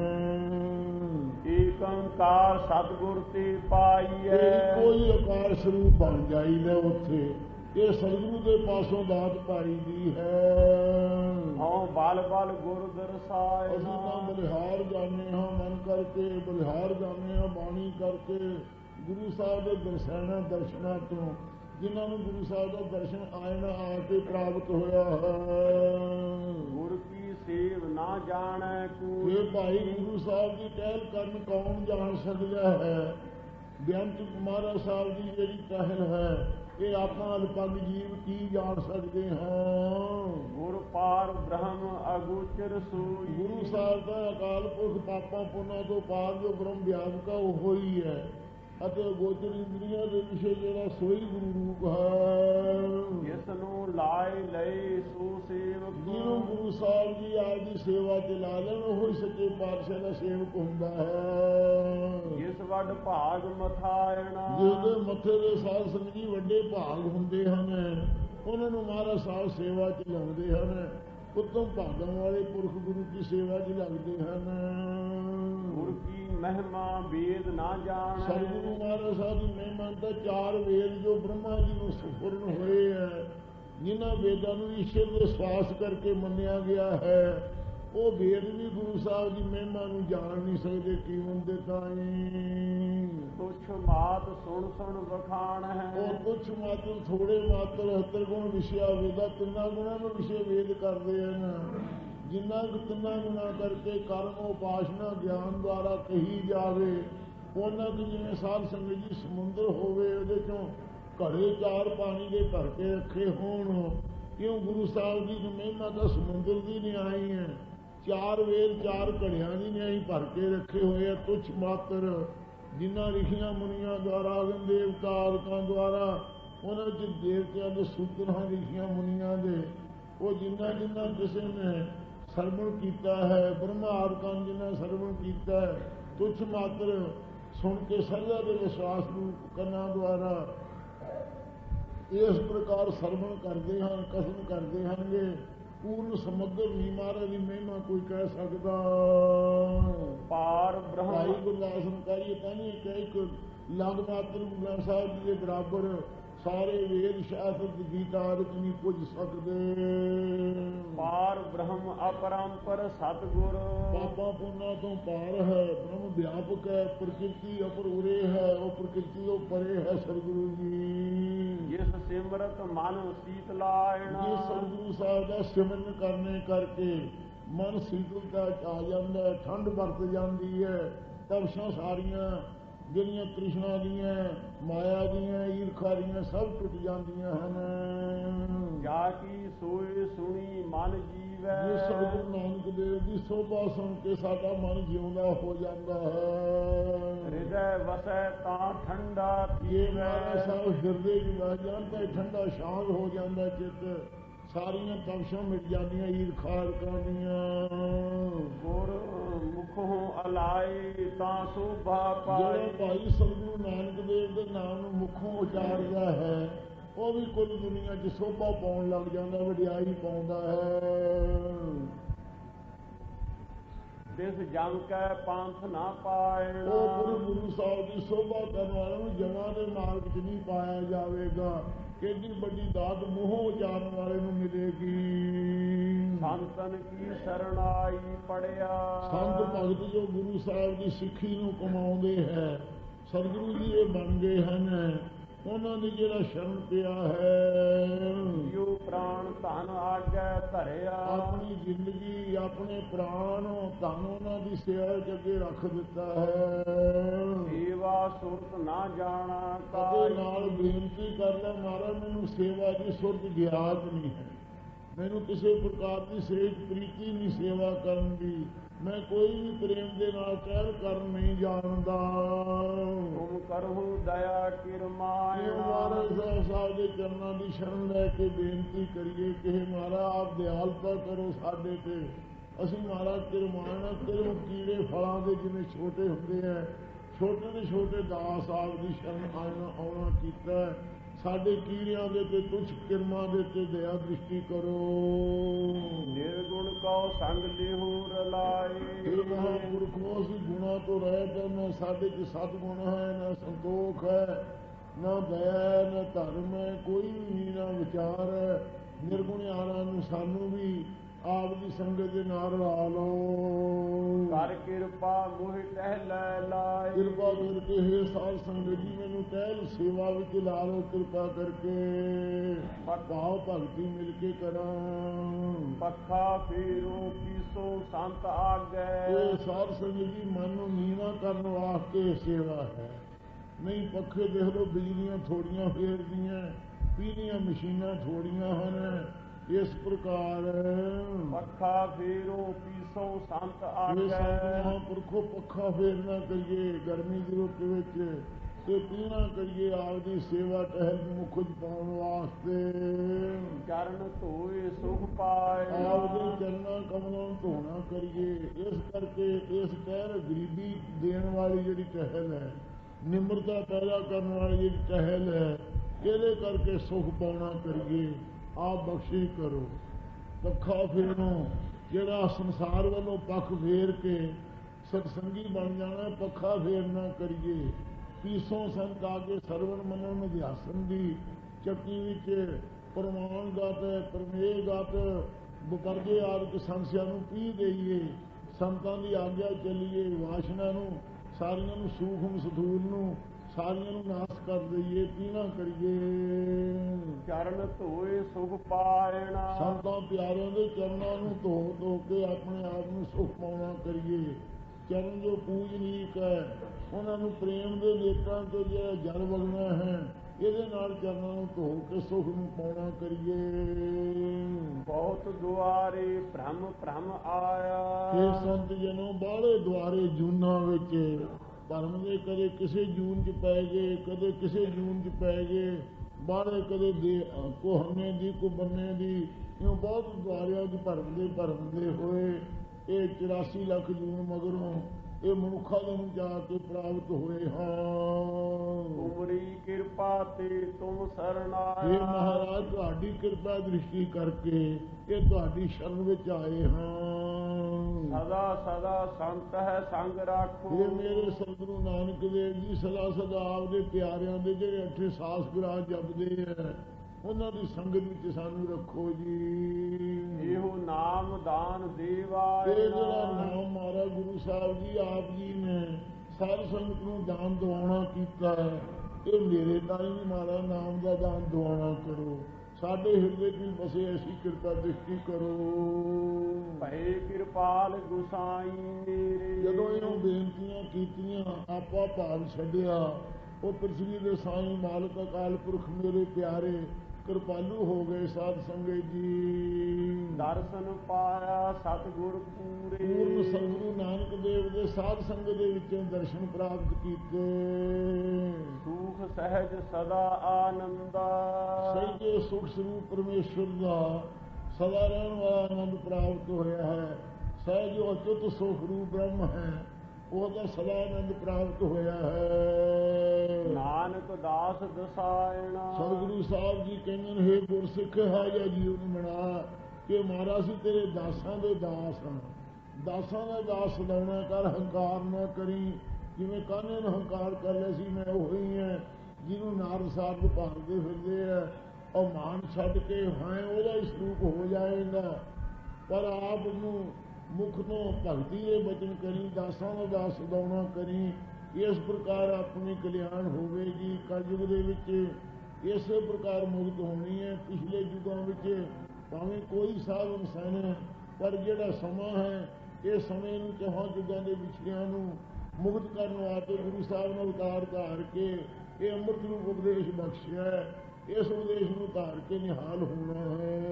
ਏਕ ਓੰਕਾਰ ਸਤਿਗੁਰ ਤੇ ਪਾਈਐ, ਕੋਈ ਆਕਾਰ ਸਰੂਪ ਬਣ ਜਾਈਦਾ ਉੱਥੇ, ਇਹ ਸਤਿਗੁਰੂ ਦੇ ਪਾਸੋਂ ਦਾਤ ਪਾਈ ਦੀ ਹੈ। ਹਉ ਬਲ ਬਲ ਗੁਰ ਦਰਸਾਏ, ਅਸੀਂ ਤਾਂ ਬਲਿਹਾਰ ਜਾਂਦੇ ਹਾਂ ਮਨ ਕਰਕੇ, ਬਲਿਹਾਰ ਜਾਂਦੇ ਹਾਂ ਬਾਣੀ ਕਰਕੇ, ਗੁਰੂ ਸਾਹਿਬ ਦੇ ਦਰਸ਼ਨਾਂ ਦਰਸ਼ਨਾਂ ਤੋਂ, ਜਿਨ੍ਹਾਂ ਨੂੰ ਗੁਰੂ ਸਾਹਿਬ ਦਾ ਦਰਸ਼ਨ ਆਏ ਨਾ ਆ ਕੇ ਪ੍ਰਾਪਤ ਹੋਇਆ ਹੈ। ਗੁਰ ਕੀ ਸੇਵ ਨਾ ਜਾਣੈ ਕੋਈ, ਇਹ ਭਾਈ ਗੁਰੂ ਸਾਹਿਬ ਦੀ ਟਹਿਲ ਕਰਨ ਕੌਣ ਜਾਣ ਸਕਦਾ ਹੈ। ਬੇਅੰਤ ਮਹਾਰਾਜ ਸਾਹਿਬ ਦੀ ਜਿਹੜੀ ਟਹਿਲ ਹੈ, ਇਹ ਆਪਾਂ ਅਲਪਗ ਜੀਵ ਕੀ ਜਾਣ ਸਕਦੇ ਹਾਂ। ਗੁਰ ਪਾਰ ਬ੍ਰਹਮ ਅਗੋਚਰ ਸੋਈ, ਗੁਰੂ ਸਾਹਿਬ ਦਾ ਅਕਾਲ ਪੁਰਖ ਪਾਪਾਂ ਪੁੰਨਾਂ ਤੋਂ ਪਾਰ ਜੋ ਬ੍ਰਹਮ ਵਿਆਪਕ ਉਹ ਹੀ ਹੈ, ਅਤੇ ਗੋਚਰ ਇੰਦਰੀਆਂ ਦੇ ਵਿਸ਼ੇ ਜਿਹੜਾ ਸੋਈ ਗੁਰੂ ਰੂਪ ਹੈ। ਜਿਸ ਨੂੰ ਲਾਏ ਲਏ ਸੋ ਸੇਵਕ, ਜਿਹਨੂੰ ਗੁਰੂ ਸਾਹਿਬ ਜੀ ਆਪ ਦੀ ਸੇਵਾ ਚ ਲਾ ਲੈਣ, ਉਹ ਹੀ ਸੱਚੇ ਪਾਤਸ਼ਾਹ ਦਾ ਸੇਵਕ ਹੁੰਦਾ ਹੈ। ਜਿਸ ਵੱਡ ਭਾਗ ਮਥਾਇਣਾ, ਜਿਹਦੇ ਮੱਥੇ ਦੇ ਸਾਧ ਸੰਗਤ ਜੀ ਵੱਡੇ ਭਾਗ ਹੁੰਦੇ ਹਨ, ਉਹਨਾਂ ਨੂੰ ਮਹਾਰਾਜ ਸਾਹਿਬ ਸੇਵਾ ਚ ਲਾਉਂਦੇ ਹਨ। ਉੱਤਮ ਭਾਗਾਂ ਵਾਲੇ ਪੁਰਖ ਗੁਰੂ ਦੀ ਸੇਵਾ ਚ ਲੱਗਦੇ ਹਨ। ਗੁਰ ਕੀ ਮਹਿਮਾ ਵੇਦ ਨਾ ਜਾਣੈ, ਸਤਿਗੁਰੂ ਮਹਾਰਾਜ ਸਾਹਿਬ ਦੀ ਮਹਿਮਾ ਤਾਂ ਚਾਰ ਵੇਦ ਜੋ ਬ੍ਰਹਮਾ ਜੀ ਨੂੰ ਸੁਪੁਰਨ ਹੋਏ ਹੈ, ਜਿਨ੍ਹਾਂ ਵੇਦਾਂ ਨੂੰ ਈਸ਼ਵਰ ਦੇ ਸਵਾਸ ਕਰਕੇ ਮੰਨਿਆ ਗਿਆ ਹੈ, ਉਹ ਵੇਦ ਵੀ ਗੁਰੂ ਸਾਹਿਬ ਦੀ ਮਹਿਮਾ ਨੂੰ ਜਾਣ ਨਹੀਂ ਸਕਦੇ। ਕੀਮਤ ਦੇ ਤਾਈਂ ਤੁਛ ਮਾਤ ਸੁਣ ਸੁਣ ਵਖਾਣ ਹੈ, ਉਹ ਤੁਛ ਮਾਤਰ ਥੋੜੇ ਮਾਤਰ ਤ੍ਰਿਗੁਣ ਵਿਸ਼ਿਆ ਵੇਦਾ, ਤਿੰਨਾਂ ਗੁਣਾਂ ਨੂੰ ਵਿਸ਼ੇ ਵੇਦ ਕਰਦੇ ਹਨ। ਜਿੰਨਾ ਕੁ ਤਿੰਨਾਂ ਗੁਣਾਂ ਕਰਕੇ ਕਰਮ ਉਪਾਸਨਾ ਗਿਆਨ ਦੁਆਰਾ ਕਹੀ ਜਾਵੇ, ਉਹਨਾਂ ਕੁ ਜਿਵੇਂ ਸਾਧ ਸੰਗਤ ਜੀ ਸਮੁੰਦਰ ਹੋਵੇ, ਉਹਦੇ ਚੋਂ ਘੜੇ ਚਾਰ ਪਾਣੀ ਦੇ ਭਰ ਕੇ ਰੱਖੇ ਹੋਣ, ਕਿਉਂ ਗੁਰੂ ਸਾਹਿਬ ਦੀ ਮਹਿਮਾ ਤਾਂ ਸਮੁੰਦਰ ਦੀ ਨਿਆਈ ਹੈ। ਚਾਰ ਵੇਦ ਚਾਰ ਘੜਿਆਂ ਦੀ ਨਿਆਈ ਭਰ ਕੇ ਰੱਖੇ ਹੋਏ ਆ। ਤੁਛ ਮਾਤਰ ਜਿਨ੍ਹਾਂ ਰਿਸ਼ੀਆਂ ਮੁਨੀਆਂ ਦੁਆਰਾ, ਅਗਨ ਦੇਵਤਾ ਆਦਿਕਾਂ ਦੁਆਰਾ, ਉਹਨਾਂ ਵਿੱਚ ਦੇਵਤਿਆਂ ਦੇ ਸੂਤਰ ਹਨ ਰਿਸ਼ੀਆਂ ਮੁਨੀਆਂ ਦੇ, ਉਹ ਜਿੰਨਾ ਜਿੰਨਾ ਕਿਸੇ ਨੇ ਸਰਵਣ ਕੀਤਾ ਹੈ, ਬ੍ਰਹਮਾ ਆਦਿਕਾਂ ਜਿਨ੍ਹਾਂ ਸਰਵਣ ਕੀਤਾ ਹੈ, ਤੁਛ ਮਾਤਰ ਸੁਣ ਕੇ ਸਰਦਾ ਦੇ ਵਿਸ਼ਵਾਸ ਨੂੰ ਕੰਨਾਂ ਦੁਆਰਾ ਇਸ ਪ੍ਰਕਾਰ ਸਰਵਣ ਕਰਦੇ ਹਨ, ਕਸਮ ਕਰਦੇ ਹਨ। ਪੂਰਨ ਸਮੁੰਦਰ ਨਹੀਂ ਮਹਾਰਾਜ ਦੀ ਮਹਿਮਾ ਕੋਈ ਕਹਿ ਸਕਦਾ। ਪਾਰ ਬ੍ਰਹਮ ਭਾਈ ਗੁਰਦਾਸ ਕਾਰੀਏ ਕਹਿੰਦੇ ਕਿ ਇੱਕ ਲੰਗ ਮਾਤਰ ਗੁਰੂ ਸਾਹਿਬ ਜੀ ਦੇ ਬਰਾਬਰ ਸਾਰੇ ਵੇਦ ਸ਼ਾਸਤਰ ਗੀਤਾ ਆਦਿਕ ਨਹੀਂ ਪੁੱਜ ਸਕਦੇ। ਪਾਰ ਬ੍ਰਹਮ ਅਪਰੰਪਰ ਸਤਿਗੁਰ, ਪਾਪਾਂ ਪੁੰਨਾਂ ਤੋਂ ਪਾਰ ਹੈ, ਬ੍ਰਹਮ ਵਿਆਪਕ ਹੈ, ਪ੍ਰਕਿਰਤੀ ਅਪਰ ਉਰੇ ਹੈ, ਉਹ ਪ੍ਰਕਿਰਤੀ ਤੋਂ ਪਰੇ ਹੈ ਸਤਿਗੁਰੂ ਜੀ। ਜਿਸ ਸਿਮਰਤ ਮਨ ਸੀਤ ਲਾਇਣਾ, ਜਿਸ ਸਤਿਗੁਰੂ ਸਾਹਿਬ ਦਾ ਸਿਮਰਨ ਕਰਨੇ ਕਰਕੇ ਮਨ ਸੀਤਲਤਾ ਚ ਆ ਜਾਂਦਾ, ਠੰਡ ਵਰਤ ਜਾਂਦੀ ਹੈ, ਤਪਸ਼ਾਂ ਸਾਰੀਆਂ ਜਿਹੜੀਆਂ ਤ੍ਰਿਸ਼ਨਾ ਦੀਆਂ, ਮਾਇਆ ਦੀਆਂ, ਈਰਖਾ ਦੀਆਂ ਸਭ ਟੁੱਟ ਜਾਂਦੀਆਂ ਹਨ। ਜਾ ਕੀ ਸੋਏ ਸੁਣੀ ਮਨ ਜੀਵੈ, ਜਿਸ ਸਤਿਗੁਰੂ ਨਾਨਕ ਦੇਵ ਦੀ ਸੋਭਾ ਸੁਣ ਕੇ ਸਾਡਾ ਮਨ ਜਿਉਂਦਾ ਹੋ ਜਾਂਦਾ ਹੈ। ਹਿਰਦੈ ਵਸੈ ਤਾਂ ਠੰਡਾ ਇਹ ਥੀਵੈ, ਮਹਾਰਾਜ ਸਾਹਿਬ ਹਿਰਦੇ ਚ ਵਸ ਜਾਣ ਤਾਂ ਠੰਡਾ ਸ਼ਾਂਤ ਹੋ ਜਾਂਦਾ ਚਿੱਤ, ਸਾਰੀਆਂ ਤਪਸ਼ਾਂ ਮਿਟ ਜਾਂਦੀਆਂ ਈਰਖਾ ਦੀਆਂ। ਗੁਰ ਮੁਖੋਂ ਅਲਾਏ ਤਾਂ ਸੋਭਾ ਜਿਹੜਾ ਪਾਏ, ਭਾਈ ਸਤਿਗੁਰੂ ਨਾਨਕ ਦੇਵ ਦੇ ਨਾਮ ਨੂੰ ਮੁਖੋਂ ਉਚਾਰਦਾ ਹੈ, ਉਹ ਵੀ ਕੁੱਲ ਦੁਨੀਆ 'ਚ ਸੋਭਾ ਪਾਉਣ ਲੱਗ ਜਾਂਦਾ, ਵਡਿਆਈ ਪਾਉਂਦਾ ਹੈ। ਤਿਸ ਜਮ ਕੈ ਪੰਥ ਨਾ ਪਾਇਣਾ। ਉਹ ਗੁਰੂ ਗੁਰੂ ਸਾਹਿਬ ਦੀ ਸੋਭਾ ਕਰਨ ਵਾਲੇ ਨੂੰ ਜਮਾਂ ਦੇ ਮਾਰਗ 'ਚ ਨਹੀਂ ਪਾਇਆ ਜਾਵੇਗਾ। ਕਿੰਨੀ ਵੱਡੀ ਦਾਤ ਮੂੰਹੋਂ ਉਚਾਰਨ ਵਾਲੇ ਨੂੰ ਮਿਲੇਗੀ। ਸੰਤਨ ਕੀ ਸਰਣਾਈ ਪੜਿਆ। ਸੰਤ ਭਗਤ ਜੋ ਗੁਰੂ ਸਾਹਿਬ ਦੀ ਸਿੱਖੀ ਨੂੰ ਕਮਾਉਂਦੇ ਹੈ, ਸਤਿਗੁਰੂ ਜੀ ਇਹ ਬਣ ਗਏ ਹਨ, ਉਹਨਾਂ ਦੀ ਜਿਹੜਾ ਸ਼ਰਨ ਪਿਆ ਹੈ। ਜਿਉ ਪ੍ਰਾਣ ਧਨ ਆਗੈ ਧਰਿਆ। ਆਪਣੀ ਜ਼ਿੰਦਗੀ ਆਪਣੇ ਪ੍ਰਾਣ ਧਨ ਉਹਨਾਂ ਦੀ ਸੇਵਾ ਵਿੱਚ ਅੱਗੇ ਰੱਖ ਦਿੱਤਾ ਹੈ। ਸੇਵਾ ਸੁਰਤ ਨਾ ਜਾਣਾ ਕਦੇ ਨਾਲ ਬੇਨਤੀ ਕਰ ਲੈ, ਮਹਾਰਾਜ ਮੈਨੂੰ ਸੇਵਾ ਦੀ ਸੁਰਤ ਗਿਆਤ ਨਹੀਂ ਹੈ, ਮੈਨੂੰ ਕਿਸੇ ਪ੍ਰਕਾਰ ਦੀ ਸੇਜ ਪ੍ਰੀਤੀ ਨਹੀਂ ਸੇਵਾ ਕਰਨ ਦੀ, ਮੈਂ ਕੋਈ ਵੀ ਪ੍ਰੇਮ ਦੇ ਨਾਲ ਕਹਿਲ ਕਰਨ ਨਹੀਂ ਜਾਣਦਾ। ਤੁਮ ਕਰਹੁ ਦਇਆ ਕਿਰਮਾਇਆ। ਮਹਾਰਾਜ ਸਾਹਿਬ ਦੇ ਚਰਨਾਂ ਦੀ ਸ਼ਰਨ ਲੈ ਕੇ ਬੇਨਤੀ ਕਰੀਏ ਕਿ ਮਹਾਰਾਜ ਆਪ ਦਿਆਲਤਾ ਕਰੋ ਸਾਡੇ ਤੇ। ਅਸੀਂ ਮਹਾਰਾਜ ਕਿਰਮਾਣਾ ਕਰੋ, ਕੀੜੇ ਫਲਾਂ ਦੇ ਜਿਵੇਂ ਛੋਟੇ ਹੁੰਦੇ ਹੈ, ਛੋਟੇ ਦੇ ਛੋਟੇ ਦਾਸ ਆਪ ਦੀ ਸ਼ਰਨ ਆਉਣਾ ਆਉਣਾ ਕੀਤਾ। ਸਾਡੇ ਕੀੜਿਆਂ ਦੇ ਤੇ ਤੁਛ ਕਿਰਮਾਂ ਦੇ ਤੇ ਦਇਆ ਦ੍ਰਿਸ਼ਟੀ ਕਰੋ। ਨਿਰਗੁਣ ਕਉ ਸੰਗ ਲਿਹੁ ਰਲਾਏ। ਇਹ ਮਹਾਂਪੁਰਖੋਂ ਅਸੀਂ ਗੁਣਾਂ ਤੋਂ ਰਹਿਤ ਹੈ, ਨਾ ਸਾਡੇ 'ਚ ਸਤਿਗੁਣ ਹੈ, ਨਾ ਸੰਤੋਖ ਹੈ, ਨਾ ਦਇਆ ਹੈ, ਨਾ ਧਰਮ ਹੈ, ਕੋਈ ਵੀ ਨਹੀਂ, ਨਾ ਵਿਚਾਰ ਹੈ। ਨਿਰਗੁਣਿਆਰਾਂ ਨੂੰ ਸਾਨੂੰ ਵੀ ਆਪ ਦੀ ਸੰਗਤ ਦੇ ਨਾਲ ਰਲਾ ਲਓ। ਕਰ ਕਿਰਪਾ ਮੋਹਿ ਟਹਿਲੈ ਲਾਏ। ਕਿਰਪਾ ਕਰਕੇ ਹੇ ਸਾਧ ਸੰਗਤ ਜੀ ਮੈਨੂੰ ਟਹਿਲ ਸੇਵਾ ਵਿੱਚ ਲਾ ਲਓ, ਕਿਰਪਾ ਕਰਕੇ ਭਾਵ ਭਗਤੀ ਮਿਲ ਕੇ ਕਰਾਂ। ਪੱਖਾ ਫੇਰੋ ਕੀਸੋ ਸੰਤ ਆਗੈ। ਇਹ ਸਾਧ ਸੰਗਤ ਜੀ ਮਨ ਨੂੰ ਨੀਵਾਂ ਕਰਨ ਵਾਸਤੇ ਸੇਵਾ ਹੈ। ਨਹੀਂ ਪੱਖੇ ਦੇਖ ਲਓ, ਬਿਜਲੀਆਂ ਥੋੜੀਆਂ ਫੇਰਦੀਆਂ, ਪੀਲੀਆਂ ਮਸ਼ੀਨਾਂ ਥੋੜੀਆਂ ਹਨ। ਇਸ ਪ੍ਰਕਾਰ ਪੱਖਾ ਫੇਰੋ ਪੀਸੋ ਸੰਤ ਆਗੈ। ਮਹਾਂਪੁਰਖੋ ਪੱਖਾ ਫੇਰਨਾ ਕਰੀਏ ਗਰਮੀ ਦੀ ਰੁੱਤ ਵਿੱਚ, ਤੇ ਪੀਣਾ ਕਰੀਏ ਆਪਦੀ ਸੇਵਾ ਟਹਿਲ ਮੁੱਖ ਪਾਉਣ ਵਾਸਤੇ। ਚਰਨ ਧੋਏ ਸੁਖ ਪਾਏ। ਆਪਦੇ ਚਰਨਾਂ ਕਮਲਾਂ ਨੂੰ ਧੋਣਾ ਕਰੀਏ। ਇਸ ਕਰਕੇ ਇਸ ਟਹਿਲ ਗਰੀਬੀ ਦੇਣ ਵਾਲੀ ਜਿਹੜੀ ਟਹਿਲ ਹੈ, ਨਿਮਰਤਾ ਪੈਦਾ ਕਰਨ ਵਾਲੀ ਜਿਹੜੀ ਟਹਿਲ ਹੈ, ਇਹਦੇ ਕਰਕੇ ਸੁਖ ਪਾਉਣਾ ਕਰੀਏ। ਆਪ ਬਖਸ਼ਿਸ਼ ਕਰੋ। ਪੱਖਾ ਫੇਰੋ, ਜਿਹੜਾ ਸੰਸਾਰ ਵੱਲੋਂ ਪੱਖ ਫੇਰ ਕੇ ਸਤਸੰਗੀ ਬਣ ਜਾਣਾ, ਪੱਖਾ ਫੇਰਨਾ ਕਰੀਏ। ਪੀਸੋਂ ਸੰਤ ਆ ਕੇ ਸਰਵਣ ਮੰਨਣ ਅਧਿਆਸਨ ਦੀ ਚੱਕੀ ਵਿੱਚ ਪ੍ਰਮਾਣ ਗਤ ਪ੍ਰਮੇਹ ਗਤ ਬਪਰਜੇ ਆਦਿਕ ਸੰਸਿਆ ਨੂੰ ਪੀ ਦੇਈਏ। ਸੰਤਾਂ ਦੀ ਆਗਿਆ ਚੱਲੀਏ। ਵਾਸ਼ਨਾ ਨੂੰ ਸਾਰੀਆਂ ਨੂੰ ਸੂਖਮ ਸਥੂਲ ਨੂੰ ਸਾਰੀਆਂ ਨੂੰ ਨਾਸ਼ ਕਰ ਦਈਏ, ਪੀਣਾ ਕਰੀਏ। ਚਰਨ ਧੋਏ ਸੁਖ ਪਾਇਣਾ। ਸੰਤਾਂ ਪਿਆਰਿਆਂ ਦੇ ਚਰਨਾਂ ਨੂੰ ਧੋ ਧੋ ਕੇ ਆਪਣੇ ਆਪ ਨੂੰ ਸੁਖ ਪਾਉਣਾ ਕਰੀਏ। ਚਰਨ ਜੋ ਪੂਜਨੀਕ ਹੈ, ਉਹਨਾਂ ਨੂੰ ਪ੍ਰੇਮ ਦੇ ਨੇਤਰਾਂ ਤੋਂ ਜਿਹੜਾ ਜਲ ਵਗਣਾ ਹੈ, ਇਹਦੇ ਨਾਲ ਚਰਨਾਂ ਨੂੰ ਧੋ ਕੇ ਸੁਖ ਨੂੰ ਪਾਉਣਾ ਕਰੀਏ। ਬਹੁਤ ਦੁਆਰੇ ਭ੍ਰਮ ਭ੍ਰਮ ਆਇਆ। ਇਹ ਸੰਤ ਜਨੋਂ ਬਾਹਲੇ ਦੁਆਰੇ ਜੂਨਾਂ ਵਿੱਚ ਭਰਮ ਦੇ, ਕਦੇ ਕਿਸੇ ਜੂਨ 'ਚ ਪੈ ਗਏ, ਕਦੇ ਕਿਸੇ ਜੂਨ 'ਚ ਪੈ ਗਏ, ਬਾਹਲੇ ਕਦੇ ਦੇ ਕੋਹਨੇ ਦੀ ਕੋ ਬੰਨੇ ਦੀ, ਇਉਂ ਬਹੁਤ ਦੁਆਰਿਆਂ ਦੀ ਭਰਮਦੇ ਭਰਮਦੇ ਹੋਏ ਇਹ ਚੁਰਾਸੀ ਲੱਖ ਜੂਨ ਮਗਰੋਂ ਇਹ ਮਨੁੱਖਾਂ ਦੇ ਨੂੰ ਜਾ ਕੇ ਪ੍ਰਾਪਤ ਹੋਏ ਹਾਂ। ਤੁਮਰੀ ਕਿਰਪਾ ਤੇ ਤੁਮ ਸਰਣਾਇਆ। ਇਹ ਮਹਾਰਾਜ ਤੁਹਾਡੀ ਕਿਰਪਾ ਦ੍ਰਿਸ਼ਟੀ ਕਰਕੇ ਇਹ ਤੁਹਾਡੀ ਸ਼ਰਨ ਵਿੱਚ ਆਏ ਹਾਂ। ਸਦਾ ਸਦਾ ਸੰਤ ਹੈ ਸੰਗ ਰਾਖੋ। ਇਹ ਮੇਰੇ ਸਤਿਗੁਰੂ ਨਾਨਕ ਦੇਵ ਜੀ ਸਦਾ ਸਦਾ ਆਪਦੇ ਪਿਆਰਿਆਂ ਦੇ ਜਿਹੜੇ ਅੱਠੇ ਸਾਸ ਗ੍ਰਾਹ ਜਪਦੇ ਹੈ, ਉਹਨਾਂ ਦੀ ਸੰਗਤ ਵਿੱਚ ਸਾਨੂੰ ਰੱਖੋ ਜੀ। ਇਹੋ ਨਾਮ ਦਾਨ ਦੇਵਾ। ਇਹ ਜਿਹੜਾ ਨਾਮ ਮਹਾਰਾਜ ਗੁਰੂ ਸਾਹਿਬ ਜੀ ਆਪ ਜੀ ਨੇ ਸਾਰੀ ਸੰਗਤ ਨੂੰ ਦਾਨ ਦਵਾਉਣਾ ਕੀਤਾ ਹੈ, ਇਹ ਮੇਰੇ ਤਾਈਂ ਵੀ ਮਹਾਰਾਜ ਨਾਮ ਦਾ ਦਾਨ ਦਵਾਉਣਾ ਕਰੋ। ਸਾਡੇ ਹਿਰਦੇ ਵਿੱਚ ਬਸੇ ਐਸੀ ਕਿਰਪਾ ਦ੍ਰਿਸ਼ਟੀ ਕਰੋ। ਭਏ ਕਿਰਪਾਲ ਗੁਸਾਈ ਮੇਰੇ। ਜਦੋਂ ਇਹਨੂੰ ਬੇਨਤੀਆਂ ਕੀਤੀਆਂ, ਆਪਾ ਭਾਵ ਛੱਡਿਆ, ਉਹ ਪ੍ਰਿਥਵੀ ਦੇ ਸਾਈਂ ਮਾਲਕ ਅਕਾਲ ਪੁਰਖ ਮੇਰੇ ਪਿਆਰੇ ਕਿਰਪਾਲੂ ਹੋ ਗਏ। ਸਾਧ ਸੰਗਤ ਜੀ ਦਰਸ਼ਨ ਪਾਇਆ ਸਤਿਗੁਰ ਪੂਰੇ। ਪੂਰਨ ਸਤਿਗੁਰੂ ਨਾਨਕ ਦੇਵ ਦੇ ਸਾਧ ਸੰਗਤ ਦੇ ਵਿੱਚੋਂ ਦਰਸ਼ਨ ਪ੍ਰਾਪਤ ਕੀਤੇ। ਸੁਖ ਸਹਿਜ ਸਦਾ ਆਨੰਦਾ। ਸਹਿਜੇ ਸੁਖ ਸਰੂਪ ਪਰਮੇਸ਼ਵਰ ਦਾ ਸਦਾ ਰਹਿਣ ਵਾਲਾ ਆਨੰਦ ਪ੍ਰਾਪਤ ਹੋਇਆ ਹੈ। ਸਹਿਜ ਅਚੁੱਤ ਸੁਖ ਰੂਪ ਬ੍ਰਹਮ ਹੈ, ਉਹਦਾ ਸਦਾ ਆਨੰਦ ਪ੍ਰਾਪਤ ਹੋਇਆ ਹੈ। ਨਾਨਕ ਦਾਸ ਦਸਾਇਣਾ। ਸਤਿਗੁਰੂ ਸਾਹਿਬ ਜੀ ਕਹਿੰਦੇ ਨੇ, ਹੇ ਗੁਰਸਿੱਖ ਹੈ ਜਾਂ ਜੀਵਨ ਬਣਾ ਕਿ ਮਹਾਰਾਜ ਅਸੀਂ ਤੇਰੇ ਦਾਸਾਂ ਦੇ ਦਾਸ ਹਾਂ। ਦਾਸਾਂ ਦਾ ਦਾਸ ਸਦਾਉਣਾ ਕਰ, ਹੰਕਾਰ ਨਾ ਕਰੀ। ਜਿਵੇਂ ਕਾਹਨੇ ਨੂੰ ਹੰਕਾਰ ਕਰ ਲਿਆ ਸੀ ਮੈਂ ਉਹੀ ਹਾਂ, ਜਿਹਨੂੰ ਨਾਰਦ ਸਾਹਿਬ ਭਾਲਦੇ ਫਿਰਦੇ ਆ, ਉਹ ਮਾਨ ਛੱਡ ਕੇ ਹਾਂ ਉਹਦਾ ਹੀ ਸਰੂਪ ਹੋ ਜਾਏਗਾ। ਪਰ ਆਪ ਨੂੰ ਮੁਖ ਤੋਂ ਭਗਤੀ ਦੇ ਬਚਨ ਕਰੀ, ਦਾਸਾਂ ਦਾ ਦਾਸ ਸਦਾਉਣਾ ਕਰੀ। ਇਸ ਪ੍ਰਕਾਰ ਆਪਣੀ ਕਲਿਆਣ ਹੋਵੇਗੀ। ਕਲਯੁਗ ਦੇ ਵਿੱਚ ਇਸੇ ਪ੍ਰਕਾਰ ਮੁਕਤ ਹੋਣੀ ਹੈ। ਪਿਛਲੇ ਯੁਗਾਂ ਵਿੱਚ ਭਾਵੇਂ ਕੋਈ ਸਾਧਨ ਸਨ, ਪਰ ਜਿਹੜਾ ਸਮਾਂ ਹੈ ਇਹ ਸਮੇਂ ਨੂੰ ਚੌਹਾਂ ਯੁਗਾਂ ਦੇ ਵਿਛੜਿਆਂ ਨੂੰ ਮੁਕਤ ਕਰਨ ਵਾਸਤੇ ਗੁਰੂ ਸਾਹਿਬ ਨੇ ਅਵਤਾਰ ਧਾਰ ਕੇ ਇਹ ਅੰਮ੍ਰਿਤ ਰੂਪ ਉਪਦੇਸ਼ ਬਖਸ਼ਿਆ ਹੈ। ਇਸ ਉਪਦੇਸ਼ ਨੂੰ ਧਾਰ ਕੇ ਨਿਹਾਲ ਹੋਣਾ ਹੈ।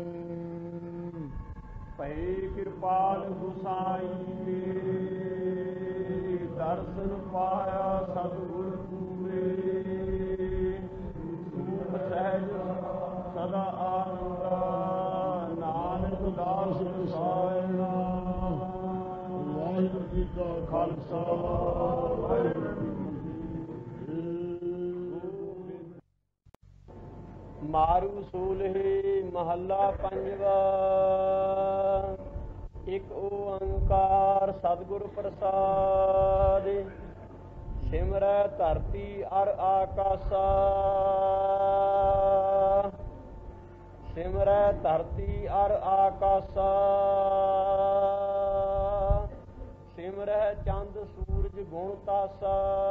ਭਈ ਕਿਰਪਾਲ ਗੁਸਾਈ ਮੇਰੇ, ਦਰਸ਼ਨ ਪਾਇਆ ਸਤਿਗੁਰ ਪੂਰੇ। ਸੂਖ ਸਹਿਜ ਸਦਾ ਆਨੰਦਾ, ਨਾਨਕ ਦਾਸ ਰਸਾਇਣਾ। ਵਾਹਿਗੁਰੂ ਜੀ ਕਾ ਖਾਲਸਾ, ਵਾਹਿਗੁਰੂ ਜੀ ਕੀ ਫਤਿਹ। ਮਾਰੂ ਸੂਲਹੇ ਮਹੱਲਾ ਪੰਜਵਾ। ਇਕ ਓੰਕਾਰ ਸਤਿਗੁਰ ਪ੍ਰਸਾਦਿ, ਸਿਮਰੈ ਧਰਤੀ ਅਰ ਆਕਾਸਾ। ਸਿਮਰੈ ਧਰਤੀ ਅਰ ਆਕਾਸਾ, ਸਿਮਰੈ ਚੰਦ ਸੂਰਜ ਗੁਣ ਤਾਸਾ।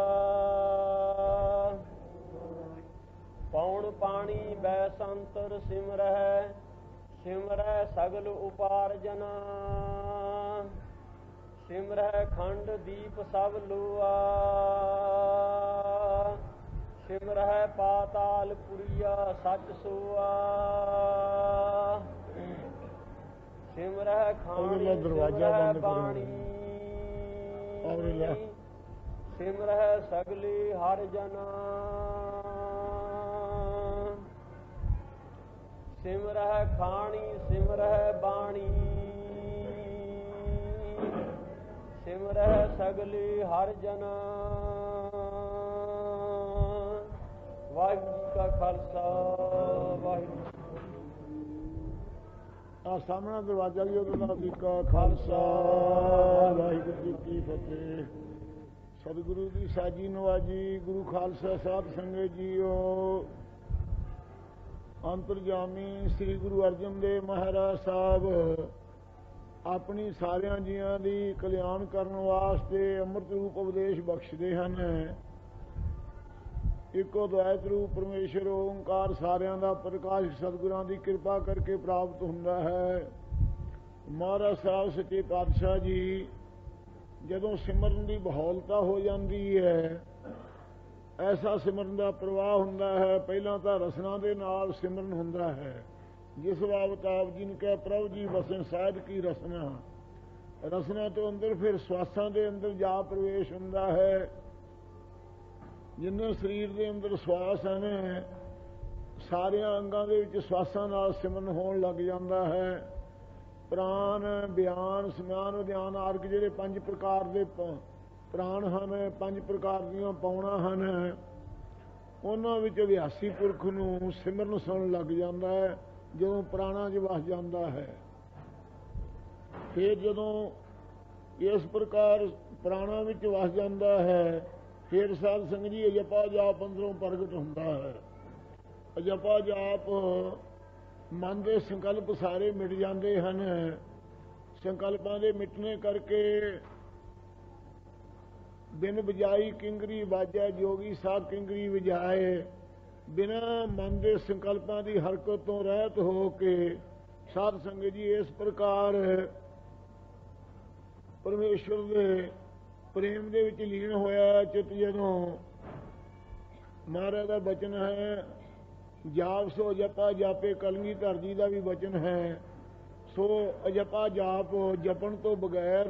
ਪੌਣ ਪਾਣੀ ਬੈ ਸੰਤਰ ਸਿਮਰੈ, ਸਿਮਰੈ ਸਗਲ ਉਪਾਰਜਨਾ। ਸਿਮਰੈ ਖੰਡ ਦੀਪ ਸਭ ਲੋਆ, ਸਿਮਰੈ ਪਾਤਾਲ ਪੁਰੀਆ ਸਚ ਸੋਆ। ਸਿਮਰੈ ਖਾਣੀ ਸਿਮਰੈ ਬਾਣੀ, ਸਿਮਰੈ ਸਗਲੇ ਹਰਿ ਜਨਾ। ਸਿਮਰੈ ਖਾਣੀ ਸਿਮਰੈ ਬਾਣੀ, ਸਿਮਰੈ ਸਗਲੇ ਹਰਿ ਜਨਾ। ਵਾਹਿਗੁਰੂ ਜੀ ਕਾ ਖਾਲਸਾ, ਵਾਹਿਗੁਰੂ। ਆ ਸਾਹਮਣਾ ਦਰਵਾਜ਼ਾ ਵੀ ਉਹਦਾ ਜੀ ਕਾ ਖਾਲਸਾ, ਵਾਹਿਗੁਰੂ ਜੀ ਕੀ ਫਤਿਹ। ਸਤਿਗੁਰੂ ਦੀ ਸਾਜੀ ਨਵਾਜੀ, ਗੁਰੂ ਖਾਲਸਾ ਸਾਧ ਸੰਗਤ ਜੀਓ। ਅੰਤਰਜਾਮੀ ਸ੍ਰੀ ਗੁਰੂ ਅਰਜਨ ਦੇਵ ਮਹਾਰਾਜ ਸਾਹਿਬ ਆਪਣੀ ਸਾਰਿਆਂ ਜੀਆਂ ਦੀ ਕਲਿਆਣ ਕਰਨ ਵਾਸਤੇ ਅੰਮ੍ਰਿਤ ਰੂਪ ਉਪਦੇਸ਼ ਬਖਸ਼ਦੇ ਹਨ। ਇੱਕੋ ਦ્વੈਤ ਰੂਪ ਪਰਮੇਸ਼ਰ ਓੰਕਾਰ ਸਾਰਿਆਂ ਦਾ ਪ੍ਰਕਾਸ਼ ਸਤਿਗੁਰਾਂ ਦੀ ਕਿਰਪਾ ਕਰਕੇ ਪ੍ਰਾਪਤ ਹੁੰਦਾ ਹੈ। ਮਹਾਰਾਜ ਸਾਹਿਬ ਸੱਚੇ ਪਾਤਸ਼ਾਹ ਜੀ ਜਦੋਂ ਸਿਮਰਨ ਦੀ ਬਹੌਲਤਾ ਹੋ ਜਾਂਦੀ ਹੈ, ਐਸਾ ਸਿਮਰਨ ਦਾ ਪ੍ਰਵਾਹ ਹੁੰਦਾ ਹੈ। ਪਹਿਲਾਂ ਤਾਂ ਰਸਨਾ ਦੇ ਨਾਲ ਸਿਮਰਨ ਹੁੰਦਾ ਹੈ, ਜਿਸ ਬਾਬਤ ਆਪ ਜੀ ਨੂੰ ਕਹਿ ਪ੍ਰਭੂ ਜੀ ਵਸਨ ਸਾਧ ਕੀ ਰਸਨਾ। ਰਸਨਾ ਤੋਂ ਅੰਦਰ ਫਿਰ ਸਵਾਸਾਂ ਦੇ ਅੰਦਰ ਜਾ ਪ੍ਰਵੇਸ਼ ਹੁੰਦਾ ਹੈ। ਜਿੰਨੇ ਸਰੀਰ ਦੇ ਅੰਦਰ ਸਵਾਸ ਹਨ, ਸਾਰਿਆਂ ਅੰਗਾਂ ਦੇ ਵਿੱਚ ਸਵਾਸਾਂ ਨਾਲ ਸਿਮਰਨ ਹੋਣ ਲੱਗ ਜਾਂਦਾ ਹੈ। ਪ੍ਰਾਣ ਬਿਆਨ ਸਮਾਨ ਉਦਿਆਨ ਆਰਕ ਜਿਹੜੇ ਪੰਜ ਪ੍ਰਕਾਰ ਦੇ ਪ੍ਰਾਣ ਹਨ, ਪੰਜ ਪ੍ਰਕਾਰ ਦੀਆਂ ਪੌਣਾ ਹਨ, ਉਹਨਾਂ ਵਿੱਚ ਅਭਿਆਸੀ ਪੁਰਖ ਨੂੰ ਸਿਮਰਨ ਸੁਣਨ ਲੱਗ ਜਾਂਦਾ ਹੈ ਜਦੋਂ ਪ੍ਰਾਣਾਂ 'ਚ ਵਸ ਜਾਂਦਾ ਹੈ। ਫਿਰ ਜਦੋਂ ਇਸ ਪ੍ਰਕਾਰ ਪ੍ਰਾਣਾਂ ਵਿੱਚ ਵਸ ਜਾਂਦਾ ਹੈ, ਫਿਰ ਸਾਧ ਸੰਗਤ ਜੀ ਅਜਪਾ ਜਾਪ ਅੰਦਰੋਂ ਪ੍ਰਗਟ ਹੁੰਦਾ ਹੈ। ਅਜਪਾ ਜਾਪ ਮਨ ਦੇ ਸੰਕਲਪ ਸਾਰੇ ਮਿਟ ਜਾਂਦੇ ਹਨ। ਸੰਕਲਪਾਂ ਦੇ ਮਿਟਣੇ ਕਰਕੇ ਬਿਨ ਵਜਾਈ ਕਿੰਗਰੀ ਵਾਜਾ ਜੋਗੀ ਸਾ ਕਿੰਗਰੀ ਵਜਾਏ। ਬਿਨਾਂ ਮਨ ਦੇ ਸੰਕਲਪਾਂ ਦੀ ਹਰਕਤ ਤੋਂ ਰਹਿਤ ਹੋ ਕੇ ਸਾਧ ਸੰਗਤ ਜੀ ਇਸ ਪ੍ਰਕਾਰ ਪਰਮੇਸ਼ਰ ਦੇ ਪ੍ਰੇਮ ਦੇ ਵਿੱਚ ਲੀਨ ਹੋਇਆ ਚਿੱਤ। ਜਦੋਂ ਮਹਾਰਾਜ ਦਾ ਬਚਨ ਹੈ, ਜਾਪ ਸੋ ਜਪਾ ਜਾਪੇ, ਕਲਗੀਧਰ ਜੀ ਦਾ ਵੀ ਬਚਨ ਹੈ। ਸੋ ਅਜਪਾ ਜਾਪ ਜਪਣ ਤੋਂ ਬਗੈਰ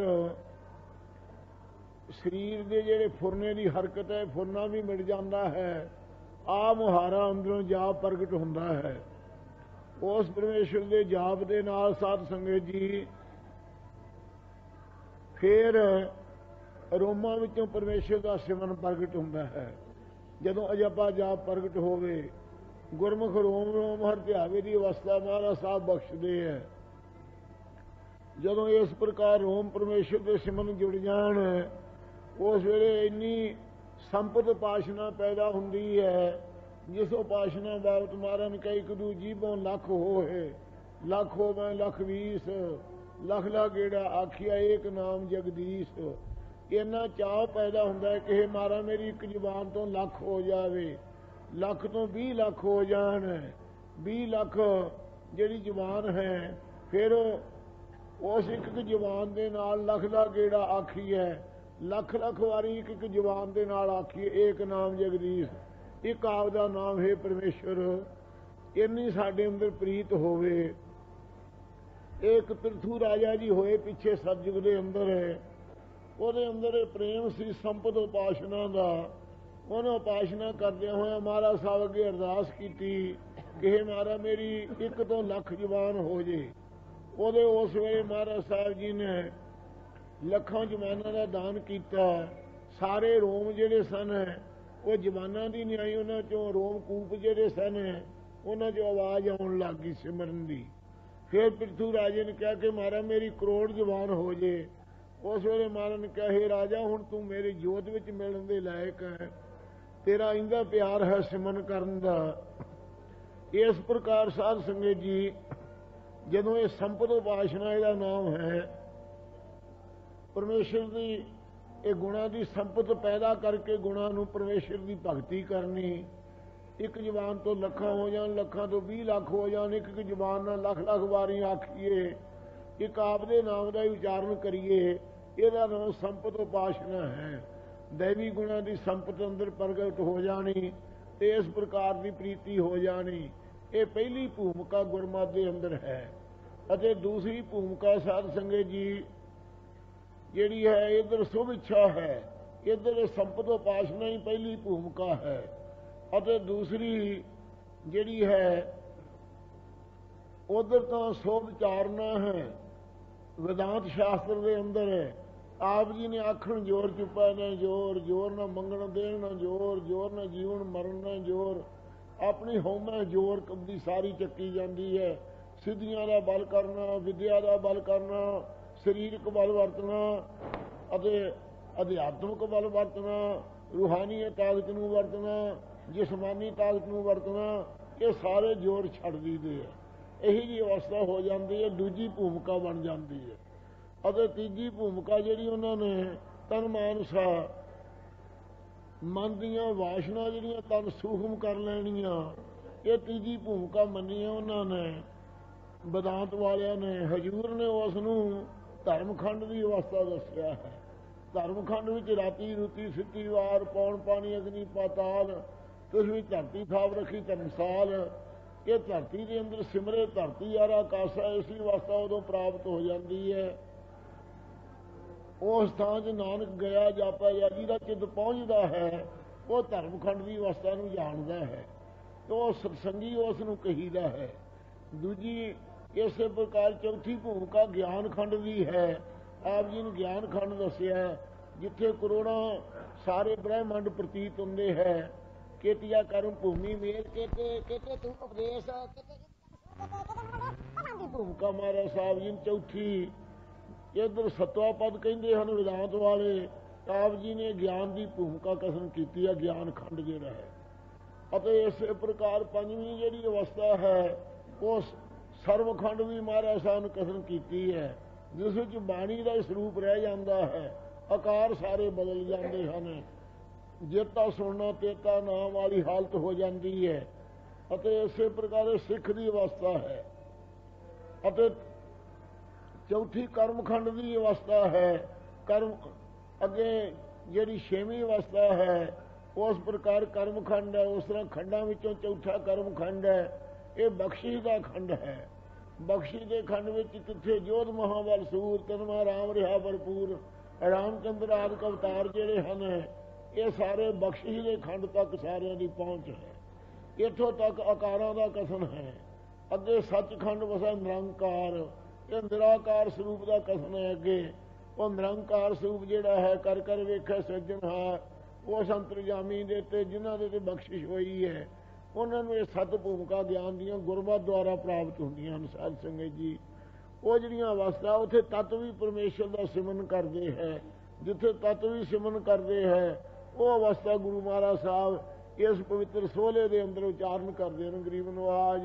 ਸਰੀਰ ਦੇ ਜਿਹੜੇ ਫੁਰਨੇ ਦੀ ਹਰਕਤ ਹੈ, ਫੁਰਨਾ ਵੀ ਮਿਟ ਜਾਂਦਾ ਹੈ। ਆ ਮੁਹਾਰਾ ਅੰਦਰੋਂ ਜਾਪ ਪ੍ਰਗਟ ਹੁੰਦਾ ਹੈ। ਉਸ ਪਰਮੇਸ਼ਰ ਦੇ ਜਾਪ ਦੇ ਨਾਲ ਸਾਧ ਸੰਗਤ ਜੀ ਫਿਰ ਰੋਮਾਂ ਵਿੱਚੋਂ ਪਰਮੇਸ਼ਰ ਦਾ ਸਿਮਰਨ ਪ੍ਰਗਟ ਹੁੰਦਾ ਹੈ। ਜਦੋਂ ਅਜਪਾ ਜਾਪ ਪ੍ਰਗਟ ਹੋਵੇ, ਗੁਰਮੁਖ ਰੋਮ ਰੋਮ ਹਰ ਧਿਆਵੇ ਦੀ ਅਵਸਥਾ ਮਹਾਰਾਜ ਸਾਹਿਬ ਬਖਸ਼ਦੇ ਹੈ। ਜਦੋਂ ਇਸ ਪ੍ਰਕਾਰ ਰੋਮ ਪਰਮੇਸ਼ਰ ਦੇ ਸਿਮਰਨ ਜੁੜ ਜਾਣ ਉਸ ਵੇਲੇ ਇੰਨੀ ਸੰਪਤ ਉਪਾਸ਼ਨਾ ਪੈਦਾ ਹੁੰਦੀ ਹੈ ਜਿਸ ਉਪਾਸ਼ਨਾ ਬਾਬਤ ਮਹਾਰਾਜ ਨੇ ਕਹੀ ਕਦੂ ਜੀਵੋਂ ਲੱਖ ਹੋਏ ਲੱਖ ਹੋਵੇ ਲੱਖ ਵੀਸ ਲੱਖ ਲਾ ਗੇੜਾ ਆਖਿਆ ਏਕ ਨਾਮ ਜਗਦੀਸ਼। ਇੰਨਾ ਚਾਅ ਪੈਦਾ ਹੁੰਦਾ ਹੈ ਕਿ ਮਹਾਰਾਜ ਮੇਰੀ ਇੱਕ ਜ਼ੁਬਾਨ ਤੋਂ ਲੱਖ ਹੋ ਜਾਵੇ, ਲੱਖ ਤੋਂ ਵੀਹ ਲੱਖ ਹੋ ਜਾਣ, ਵੀਹ ਲੱਖ ਜਿਹੜੀ ਜ਼ੁਬਾਨ ਹੈ ਫਿਰ ਉਸ ਇੱਕ ਇੱਕ ਜ਼ੁਬਾਨ ਦੇ ਨਾਲ ਲੱਖ ਦਾ ਗੇੜਾ ਆਖੀਏ, ਲੱਖ ਲੱਖ ਵਾਰੀ ਇੱਕ ਇੱਕ ਜ਼ੁਬਾਨ ਦੇ ਨਾਲ ਆਖੀਏ ਏਕ ਨਾਮ ਜਗਦੀਸ਼, ਇੱਕ ਆਪ ਦਾ ਨਾਮ ਹੈ ਪਰਮੇਸ਼ਰ। ਇੰਨੀ ਸਾਡੇ ਅੰਦਰ ਪ੍ਰੀਤ ਹੋਵੇ। ਇੱਕ ਤਿਰਥੂ ਰਾਜਾ ਜੀ ਹੋਏ ਪਿੱਛੇ ਸਤਿਯੁਗ ਦੇ ਅੰਦਰ ਹੈ, ਉਹਦੇ ਅੰਦਰ ਪ੍ਰੇਮ ਸੀ ਸੰਪਤ ਉਪਾਸ਼ਨਾ ਦਾ। ਉਹਨੇ ਉਪਾਸ਼ਨਾ ਕਰਦਿਆਂ ਹੋਇਆ ਮਹਾਰਾਜ ਸਾਹਿਬ ਅੱਗੇ ਅਰਦਾਸ ਕੀਤੀ ਕਿ ਮਹਾਰਾਜ ਮੇਰੀ ਇੱਕ ਤੋਂ ਲੱਖ ਜ਼ੁਬਾਨ ਹੋ ਜੇ। ਉਹਦੇ ਉਸ ਵੇਲੇ ਮਹਾਰਾਜ ਸਾਹਿਬ ਜੀ ਨੇ ਲੱਖਾਂ ਜ਼ੁਬਾਨਾਂ ਦਾ ਦਾਨ ਕੀਤਾ। ਸਾਰੇ ਰੋਮ ਜਿਹੜੇ ਸਨ ਉਹ ਜ਼ੁਬਾਨਾਂ ਦੀ ਨਹੀਂ ਆਈ, ਉਹਨਾਂ ਚੋਂ ਰੋਮ ਕੂਪ ਜਿਹੜੇ ਸਨ ਉਹਨਾਂ 'ਚੋਂ ਆਵਾਜ਼ ਆਉਣ ਲੱਗ ਗਈ ਸਿਮਰਨ ਦੀ। ਫਿਰ ਪ੍ਰਿਥੂ ਰਾਜੇ ਨੇ ਕਿਹਾ ਕਿ ਮਹਾਰਾਜ ਮੇਰੀ ਕਰੋੜ ਜ਼ੁਬਾਨ ਹੋ ਜੇ। ਉਸ ਵੇਲੇ ਮਹਾਰਾਜ ਨੇ ਕਿਹਾ ਹੇ ਰਾਜਾ ਹੁਣ ਤੂੰ ਮੇਰੀ ਜੋਤ ਵਿੱਚ ਮਿਲਣ ਦੇ ਲਾਇਕ ਹੈ, ਤੇਰਾ ਇੰਦਾ ਪਿਆਰ ਹੈ ਸਿਮਰਨ ਕਰਨ ਦਾ। ਇਸ ਪ੍ਰਕਾਰ ਸਾਧ ਸੰਗਤ ਜੀ ਜਦੋਂ ਇਹ ਸੰਪਤ ਉਪਾਸ਼ਨਾ ਇਹਦਾ ਨਾਮ ਹੈ, ਪਰਮੇਸ਼ਰ ਦੀ ਇਹ ਗੁਣਾਂ ਦੀ ਸੰਪਤ ਪੈਦਾ ਕਰਕੇ ਗੁਣਾਂ ਨੂੰ ਪਰਮੇਸ਼ਰ ਦੀ ਭਗਤੀ ਕਰਨੀ। ਇੱਕ ਜ਼ੁਬਾਨ ਤੋਂ ਲੱਖਾਂ ਹੋ ਜਾਣ, ਲੱਖਾਂ ਤੋਂ ਵੀਹ ਲੱਖ ਹੋ ਜਾਣ, ਇੱਕ ਇੱਕ ਜ਼ੁਬਾਨ ਨਾਲ ਲੱਖ ਲੱਖ ਵਾਰੀ ਆਖੀਏ, ਇੱਕ ਆਪ ਦੇ ਨਾਮ ਦਾ ਉਚਾਰਨ ਕਰੀਏ, ਇਹਦਾ ਨਾਮ ਸੰਪਤ ਉਪਾਸ਼ਨਾ ਹੈ। ਦੈਵੀ ਗੁਣਾਂ ਦੀ ਸੰਪਤ ਅੰਦਰ ਪ੍ਰਗਟ ਹੋ ਜਾਣੀ ਤੇ ਇਸ ਪ੍ਰਕਾਰ ਦੀ ਪ੍ਰੀਤੀ ਹੋ ਜਾਣੀ। ਇਹ ਪਹਿਲੀ ਭੂਮਿਕਾ ਗੁਰਮਤਿ ਦੇ ਅੰਦਰ ਹੈ। ਅਤੇ ਦੂਸਰੀ ਭੂਮਿਕਾ ਸਾਧ ਸੰਗਤ ਜੀ ਜਿਹੜੀ ਹੈ ਇੱਧਰ ਸੁਭ ਇੱਛਾ ਹੈ, ਇੱਧਰ ਸੰਪਤ ਉਪਾਸ਼ਨਾ ਹੀ ਪਹਿਲੀ ਭੂਮਿਕਾ ਹੈ। ਅਤੇ ਦੂਸਰੀ ਜਿਹੜੀ ਹੈ ਉਧਰ ਤਾਂ ਸੁਭ ਚਾਰਨਾ ਹੈ। ਵਿਦਾਂਤ ਸ਼ਾਸਤਰ ਦੇ ਅੰਦਰ ਆਪ ਜੀ ਨੇ ਆਖਣ ਜੋਰ ਚੁੱਪਾ ਨਾ ਜੋਰ, ਜੋਰ ਨਾ ਮੰਗਣ ਦੇਣ ਨਾ ਜੋਰ, ਜੋਰ ਨਾ ਜੀਵਨ ਮਰਨ ਨਾ ਜੋਰ, ਆਪਣੀ ਹਉਮੈ ਜੋਰ ਕਬਦੀ ਸਾਰੀ ਚੱਕੀ ਜਾਂਦੀ ਹੈ। ਸਿੱਧੀਆਂ ਦਾ ਬਲ ਕਰਨਾ, ਵਿਦਿਆ ਦਾ ਬਲ ਕਰਨਾ, ਸਰੀਰਕ ਬਲ ਵਰਤਣਾ ਅਤੇ ਅਧਿਆਤਮਿਕ ਬਲ ਵਰਤਣਾ, ਰੂਹਾਨੀ ਤਾਕਤ ਨੂੰ ਵਰਤਣਾ, ਜਿਸਮਾਨੀ ਤਾਕਤ ਨੂੰ ਵਰਤਣਾ, ਇਹ ਸਾਰੇ ਜੋਰ ਛੱਡ ਦਈਦੇ ਹੈ। ਇਹੀ ਜਿਹੀ ਅਵਸਥਾ ਹੋ ਜਾਂਦੀ ਹੈ, ਦੂਜੀ ਭੂਮਿਕਾ ਬਣ ਜਾਂਦੀ ਹੈ। ਅਤੇ ਤੀਜੀ ਭੂਮਿਕਾ ਜਿਹੜੀ ਉਹਨਾਂ ਨੇ ਤਨ ਮਾਨਸਾ ਮਨ ਦੀਆਂ ਵਾਸ਼ਨਾ ਜਿਹੜੀਆਂ ਤਨ ਸੂਖਮ ਕਰ ਲੈਣੀਆਂ, ਇਹ ਤੀਜੀ ਭੂਮਿਕਾ ਮੰਨੀ ਹੈ ਉਹਨਾਂ ਨੇ, ਵਿਦਾਂਤ ਵਾਲਿਆਂ ਨੇ। ਹਜ਼ੂਰ ਨੇ ਉਸ ਨੂੰ ਧਰਮਖੰਡ ਦੀ ਅਵਸਥਾ ਦੱਸਿਆ ਹੈ। ਧਰਮਖੰਡ ਵਿੱਚ ਰਾਤੀ ਰੁਤੀ ਸਿੱਧੀ ਵਾਰ ਪੌਣ ਪਾਣੀ ਅਗਨੀ ਪਾਤਾਲ, ਤੁਸ ਵਿੱਚ ਧਰਤੀ ਥਾਪ ਰੱਖੀ ਧਰਮਸਾਲ। ਇਹ ਧਰਤੀ ਦੇ ਅੰਦਰ ਸਿਮਰੇ ਧਰਤੀ ਯਾਰ ਆਕਾਸ਼ਾ, ਇਸੀ ਅਵਸਥਾ ਉਦੋਂ ਪ੍ਰਾਪਤ ਹੋ ਜਾਂਦੀ ਹੈ। ਉਸ ਥਾਂ 'ਚ ਨਾਨਕ ਗਿਆ ਜਾਪਾ ਜਾਂ ਜਿਹਦਾ ਚਿੱਤ ਪਹੁੰਚਦਾ ਹੈ ਉਹ ਧਰਮਖੰਡ ਦੀ ਅਵਸਥਾ ਨੂੰ ਜਾਣਦਾ ਹੈ, ਤੇ ਉਹ ਸਤਸੰਗੀ ਉਸ ਨੂੰ ਕਹੀਦਾ ਹੈ। ਦੂਜੀ ਇਸੇ ਪ੍ਰਕਾਰ ਚੌਥੀ ਭੂਮਿਕਾ ਗਿਆਨ ਖੰਡ ਦੀ ਹੈ। ਆਪ ਜੀ ਨੇ ਗਿਆਨ ਖੰਡ ਦੱਸਿਆ ਜਿੱਥੇ ਕਰੋੜਾਂ ਸਾਰੇ ਬ੍ਰਹਿਮੰਡ ਪ੍ਰਤੀਤ ਹੁੰਦੇ ਹੈ। ਕੇਤੀਆ ਕਰਮ ਭੂਮੀ ਮੇਲ ਕੇਤੇ ਕੇਤੇ ਤੂੰ ਉਪਦੇਸ਼ ਦੀ ਭੂਮਿਕਾ ਮਹਾਰਾਜ ਸਾਹਿਬ ਜੀ ਨੇ ਚੌਥੀ। ਇੱਧਰ ਸਤਵਾ ਪਦ ਕਹਿੰਦੇ ਹਨ ਵਿਦਾਂਤ ਵਾਲੇ, ਆਪ ਜੀ ਨੇ ਗਿਆਨ ਦੀ ਭੂਮਿਕਾ ਕਥਨ ਕੀਤੀ ਹੈ, ਗਿਆਨ ਖੰਡ ਜਿਹੜਾ ਹੈ। ਅਤੇ ਇਸੇ ਪ੍ਰਕਾਰ ਪੰਜਵੀਂ ਜਿਹੜੀ ਅਵਸਥਾ ਹੈ ਉਹ ਸਰਵਖੰਡ ਵੀ ਮਹਾਰਾਜ ਸਾਹਿਬ ਨੇ ਕਥਨ ਕੀਤੀ ਹੈ, ਜਿਸ ਵਿੱਚ ਬਾਣੀ ਦਾ ਸਰੂਪ ਰਹਿ ਜਾਂਦਾ ਹੈ, ਆਕਾਰ ਸਾਰੇ ਬਦਲ ਜਾਂਦੇ ਹਨ, ਜੇਤਾ ਸੁਣਨਾ ਤੇਤਾ ਨਾਮ ਵਾਲੀ ਹਾਲਤ ਹੋ ਜਾਂਦੀ ਹੈ। ਅਤੇ ਇਸੇ ਪ੍ਰਕਾਰ ਸਿੱਖ ਦੀ ਅਵਸਥਾ ਹੈ। ਅਤੇ ਚੌਥੀ ਕਰਮਖੰਡ ਦੀ ਅਵਸਥਾ ਹੈ। ਕਰਮ ਅੱਗੇ ਜਿਹੜੀ ਛੇਵੀਂ ਅਵਸਥਾ ਹੈ ਉਸ ਪ੍ਰਕਾਰ ਕਰਮਖੰਡ ਹੈ। ਉਸ ਤਰ੍ਹਾਂ ਖੰਡਾਂ ਵਿੱਚੋਂ ਚੌਥਾ ਕਰਮਖੰਡ ਹੈ, ਇਹ ਬਖਸ਼ੀ ਦਾ ਖੰਡ ਹੈ। ਬਖਸ਼ੀ ਦੇ ਖੰਡ ਵਿੱਚ ਕਿੱਥੇ ਜੋਧ ਮਹਾਬਲ ਸੂਰ ਤਨਮਾ ਰਾਮ ਰਿਹਾ ਭਰਪੂਰ, ਰਾਮਚੰਦਰ ਆਦਿਕ ਅਵਤਾਰ ਜਿਹੜੇ ਹਨ ਇਹ ਸਾਰੇ ਬਖਸ਼ੀ ਦੇ ਖੰਡ ਤੱਕ ਸਾਰਿਆਂ ਦੀ ਪਹੁੰਚ ਹੈ। ਇੱਥੋਂ ਤੱਕ ਆਕਾਰਾਂ ਦਾ ਕਥਨ ਹੈ। ਅੱਗੇ ਸੱਚਖੰਡ ਵਸਾ ਨਿਰੰਕਾਰ, ਇਹ ਨਿਰਾਕਾਰ ਸਰੂਪ ਦਾ ਕਥਨ ਹੈ। ਅੱਗੇ ਉਹ ਨਿਰੰਕਾਰ ਸਰੂਪ ਜਿਹੜਾ ਹੈ ਕਰ ਕਰ ਵੇਖਿਆ ਸਿਰਜਣਹਾਰ, ਉਸ ਅੰਤਰਜਾਮੀ ਦੇ ਤੇ ਜਿਨ੍ਹਾਂ ਦੇ ਤੇ ਬਖਸ਼ਿਸ਼ ਹੋਈ ਹੈ ਉਹਨਾਂ ਨੂੰ ਇਹ ਸੱਤ ਭੂਮਿਕਾ ਗਿਆਨ ਦੀਆਂ ਗੁਰਮਤਿ ਦੁਆਰਾ ਪ੍ਰਾਪਤ ਹੁੰਦੀਆਂ ਹਨ। ਸਾਧ ਸੰਗਤ ਜੀ ਉਹ ਜਿਹੜੀਆਂ ਅਵਸਥਾ ਉੱਥੇ ਤੱਤ ਵੀ ਪਰਮੇਸ਼ਰ ਦਾ ਸਿਮਰਨ ਕਰਦੇ ਹੈ। ਜਿੱਥੇ ਤੱਤ ਵੀ ਸਿਮਰਨ ਕਰਦੇ ਹੈ ਉਹ ਅਵਸਥਾ ਗੁਰੂ ਮਹਾਰਾਜ ਸਾਹਿਬ ਇਸ ਪਵਿੱਤਰ ਸੋਹਲੇ ਦੇ ਅੰਦਰ ਉਚਾਰਨ ਕਰਦੇ ਨੇ। ਗਰੀਬ ਨਵਾਜ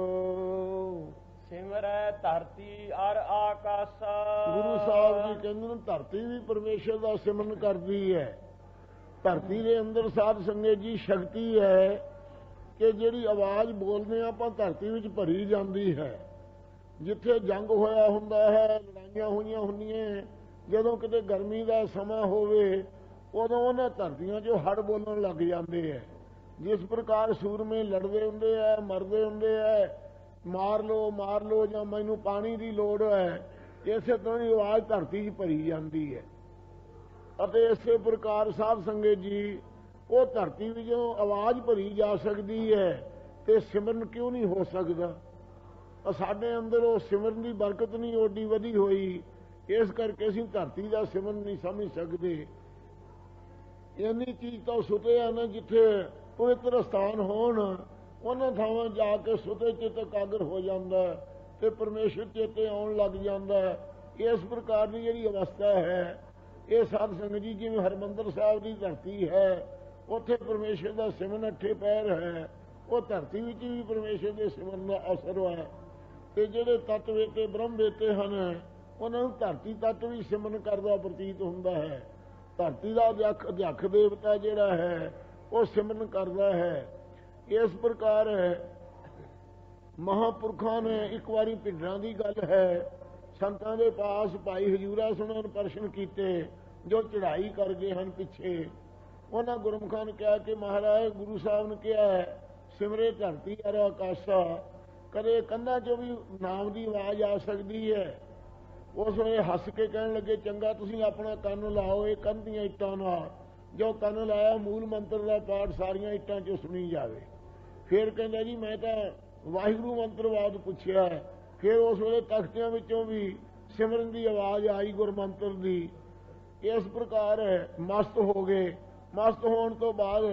ਸਿਮਰੈ ਧਰਤੀ ਅਰ ਆਕਾਸਾ। ਗੁਰੂ ਸਾਹਿਬ ਜੀ ਕਹਿੰਦੇ ਨੇ ਧਰਤੀ ਵੀ ਪਰਮੇਸ਼ਰ ਦਾ ਸਿਮਰਨ ਕਰਦੀ ਹੈ। ਧਰਤੀ ਦੇ ਅੰਦਰ ਸਾਧ ਸੰਗਤ ਜੀ ਸ਼ਕਤੀ ਹੈ ਕਿ ਜਿਹੜੀ ਆਵਾਜ਼ ਬੋਲਦੇ ਆਪਾਂ ਧਰਤੀ ਵਿੱਚ ਭਰੀ ਜਾਂਦੀ ਹੈ। ਜਿੱਥੇ ਜੰਗ ਹੋਇਆ ਹੁੰਦਾ ਹੈ, ਲੜਾਈਆਂ ਹੋਈਆਂ ਹੁੰਦੀਆਂ, ਜਦੋਂ ਕਿਤੇ ਗਰਮੀ ਦਾ ਸਮਾਂ ਹੋਵੇ ਉਦੋਂ ਉਹਨਾਂ ਧਰਤੀਆਂ 'ਚੋਂ ਹੜ੍ਹ ਬੋਲਣ ਲੱਗ ਜਾਂਦੇ ਹੈ। ਜਿਸ ਪ੍ਰਕਾਰ ਸੂਰਮੇ ਲੜਦੇ ਹੁੰਦੇ ਹੈ, ਮਰਦੇ ਹੁੰਦੇ ਹੈ, ਮਾਰ ਲਓ ਮਾਰ ਲਓ ਜਾਂ ਮੈਨੂੰ ਪਾਣੀ ਦੀ ਲੋੜ ਹੈ, ਇਸੇ ਤਰ੍ਹਾਂ ਦੀ ਆਵਾਜ਼ ਧਰਤੀ 'ਚ ਭਰੀ ਜਾਂਦੀ ਹੈ। ਅਤੇ ਇਸੇ ਪ੍ਰਕਾਰ ਸਾਧ ਸੰਗਤ ਜੀ ਉਹ ਧਰਤੀ ਵਿੱਚੋਂ ਆਵਾਜ਼ ਭਰੀ ਜਾ ਸਕਦੀ ਹੈ ਤੇ ਸਿਮਰਨ ਕਿਉਂ ਨਹੀਂ ਹੋ ਸਕਦਾ? ਸਾਡੇ ਅੰਦਰ ਉਹ ਸਿਮਰਨ ਦੀ ਬਰਕਤ ਨਹੀਂ ਓਡੀ ਵਧੀ ਹੋਈ, ਇਸ ਕਰਕੇ ਅਸੀਂ ਧਰਤੀ ਦਾ ਸਿਮਰਨ ਨਹੀਂ ਸਮਝ ਸਕਦੇ। ਇੰਨੀ ਚੀਜ਼ ਤਾਂ ਸੁਤੇ ਆ ਨਾ, ਜਿੱਥੇ ਪਵਿੱਤਰ ਸਥਾਨ ਹੋਣ ਉਹਨਾਂ ਥਾਵਾਂ ਜਾ ਕੇ ਸੁਤੇ ਚਿੱਤ ਇਕਾਗਰ ਹੋ ਜਾਂਦਾ ਤੇ ਪਰਮੇਸ਼ਰ ਚੇਤੇ ਆਉਣ ਲੱਗ ਜਾਂਦਾ। ਇਸ ਪ੍ਰਕਾਰ ਦੀ ਜਿਹੜੀ ਅਵਸਥਾ ਹੈ ਇਹ ਸਾਧ ਸੰਗਤ ਜੀ ਜਿਵੇਂ ਹਰਿਮੰਦਰ ਸਾਹਿਬ ਦੀ ਧਰਤੀ ਹੈ, ਉੱਥੇ ਪਰਮੇਸ਼ਰ ਦਾ ਸਿਮਰਨ ਅੱਠੇ ਪੈਰ ਹੈ, ਉਹ ਧਰਤੀ ਵਿੱਚ ਵੀ ਪਰਮੇਸ਼ਰ ਦੇ ਸਿਮਰਨ ਦਾ ਅਸਰ ਹੈ। ਤੇ ਜਿਹੜੇ ਤੱਤ ਵੇਤੇ ਬ੍ਰਹਮ ਵੇਤੇ ਹਨ ਉਹਨਾਂ ਨੂੰ ਧਰਤੀ ਤੱਤ ਵੀ ਸਿਮਰਨ ਕਰਦਾ ਪ੍ਰਤੀਤ ਹੁੰਦਾ ਹੈ। ਧਰਤੀ ਦਾ ਅਧਿਆਖ ਅਧਿਆਖ ਦੇਵਤਾ ਜਿਹੜਾ ਹੈ ਉਹ ਸਿਮਰਨ ਕਰਦਾ ਹੈ। ਇਸ ਪ੍ਰਕਾਰ ਮਹਾਂਪੁਰਖਾਂ ਨੇ ਇੱਕ ਵਾਰੀ ਭਿੰਡਰਾਂ ਦੀ ਗੱਲ ਹੈ, ਸੰਤਾਂ ਦੇ ਪਾਸ ਭਾਈ ਹਜੂਰਾ ਸੁਣਨ ਪ੍ਰਸ਼ਨ ਕੀਤੇ ਜੋ ਚੜ੍ਹਾਈ ਕਰ ਗਏ ਹਨ ਪਿੱਛੇ। ਉਹਨਾਂ ਗੁਰਮੁਖਾਂ ਨੇ ਕਿਹਾ ਕਿ ਮਹਾਰਾਜ ਗੁਰੂ ਸਾਹਿਬ ਨੇ ਕਿਹਾ ਹੈ ਸਿਮਰੇ ਧਰਤੀ ਅਰ ਆਕਾਸ਼ਾ। ਕਦੇ ਕੰਧਾਂ 'ਚੋਂ ਵੀ ਨਾਮ ਦੀ ਆਵਾਜ਼ ਆ ਸਕਦੀ ਹੈ। ਉਸ ਵੇਲੇ ਹੱਸ ਕੇ ਕਹਿਣ ਲੱਗੇ ਚੰਗਾ ਤੁਸੀਂ ਆਪਣਾ ਕੰਨ ਲਾਓ ਇਹ ਕੰਧ ਦੀਆਂ ਇੱਟਾਂ ਨਾਲ। ਜੋ ਕੰਨ ਲਾਇਆ ਮੂਲ ਮੰਤਰ ਦਾ ਪਾਠ ਸਾਰੀਆਂ ਇੱਟਾਂ 'ਚੋਂ ਸੁਣੀ ਜਾਵੇ। ਫਿਰ ਕਹਿੰਦਾ ਜੀ ਮੈਂ ਤਾਂ ਵਾਹਿਗੁਰੂ ਮੰਤਰਵਾਦ ਪੁੱਛਿਆ। ਫਿਰ ਉਸ ਵੇਲੇ ਤਖਤਿਆਂ ਵਿੱਚੋਂ ਵੀ ਸਿਮਰਨ ਦੀ ਆਵਾਜ਼ ਆਈ ਗੁਰਮੰਤਰ ਦੀ। ਇਸ ਪ੍ਰਕਾਰ ਮਸਤ ਹੋ ਗਏ। ਮਸਤ ਹੋਣ ਤੋਂ ਬਾਅਦ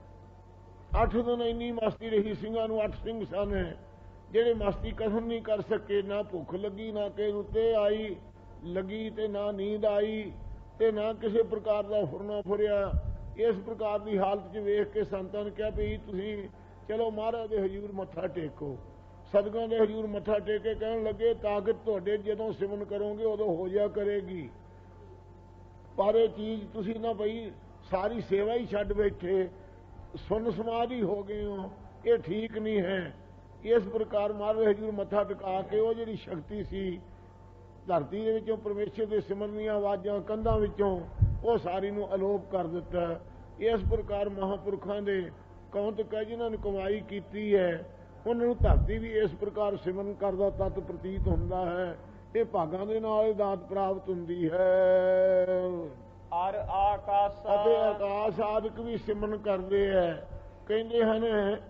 ਅੱਠ ਦਿਨ ਇੰਨੀ ਮਸਤੀ ਰਹੀ। ਸਿੰਘਾਂ ਨੂੰ ਅੱਠ ਸਿੰਘ ਸਨ ਜਿਹੜੇ ਮਸਤੀ ਕਸਮ ਨਹੀਂ ਕਰ ਸਕੇ। ਨਾ ਭੁੱਖ ਲੱਗੀ, ਨਾ ਕਿਸੇ ਨੂੰ ਤੇ ਆਈ ਲੱਗੀ, ਤੇ ਨਾ ਨੀਂਦ ਆਈ, ਤੇ ਨਾ ਕਿਸੇ ਪ੍ਰਕਾਰ ਦਾ ਫੁਰਨਾ ਫੁਰਿਆ। ਇਸ ਪ੍ਰਕਾਰ ਦੀ ਹਾਲਤ 'ਚ ਵੇਖ ਕੇ ਸੰਤਾਂ ਨੇ ਕਿਹਾ ਵੀ ਤੁਸੀਂ ਚਲੋ ਮਹਾਰਾਜ ਦੇ ਹਜ਼ੂਰ ਮੱਥਾ ਟੇਕੋ। ਸਤਿਗੁਰਾਂ ਦੇ ਹਜ਼ੂਰ ਮੱਥਾ ਟੇਕ ਕੇ ਕਹਿਣ ਲੱਗੇ ਤਾਕਤ ਤੁਹਾਡੇ ਜਦੋਂ ਸਿਮਰਨ ਕਰੋਗੇ ਉਦੋਂ ਹੋ ਜਾ ਕਰੇਗੀ, ਪਰ ਇਹ ਚੀਜ਼ ਤੁਸੀਂ ਨਾ ਬਈ ਸਾਰੀ ਸੇਵਾ ਹੀ ਛੱਡ ਬੈਠੇ, ਸੁੰਨ ਸਮਾਧੀ ਹੋ ਗਏ ਹੋ, ਇਹ ਠੀਕ ਨਹੀਂ ਹੈ। ਇਸ ਪ੍ਰਕਾਰ ਮਹਾਰਾਜ ਹਜ਼ੂਰ ਮੱਥਾ ਟਿਕਾ ਕੇ ਉਹ ਜਿਹੜੀ ਸ਼ਕਤੀ ਸੀ ਧਰਤੀ ਦੇ ਵਿੱਚੋਂ ਪਰਮੇਸ਼ਰ ਦੇ ਸਿਮਰਨ ਦੀਆਂ ਆਵਾਜ਼ਾਂ ਕੰਧਾਂ ਵਿੱਚੋਂ ਉਹ ਸਾਰੀ ਨੂੰ ਅਲੋਪ ਕਰ ਦਿੱਤਾ। ਇਸ ਪ੍ਰਕਾਰ ਮਹਾਂਪੁਰਖਾਂ ਦੇ ਕੌਂਤਕ ਹੈ ਜਿਨ੍ਹਾਂ ਨੇ ਕਮਾਈ ਕੀਤੀ ਹੈ ਉਹਨਾਂ ਨੂੰ ਧਰਤੀ ਵੀ ਇਸ ਪ੍ਰਕਾਰ ਸਿਮਰਨ ਕਰਦਾ ਤੱਤ ਪ੍ਰਤੀਤ ਹੁੰਦਾ ਹੈ। ਇਹ ਭਾਗਾਂ ਦੇ ਨਾਲ ਇਹ ਦਾਤ ਪ੍ਰਾਪਤ ਹੁੰਦੀ ਹੈ। ਅਰ ਆਕਾਸ਼ ਅਤੇ ਆਕਾਸ਼ ਆਦਿਕ ਵੀ ਸਿਮਰਨ ਕਰਦੇ ਹੈ। ਕਹਿੰਦੇ ਹਨ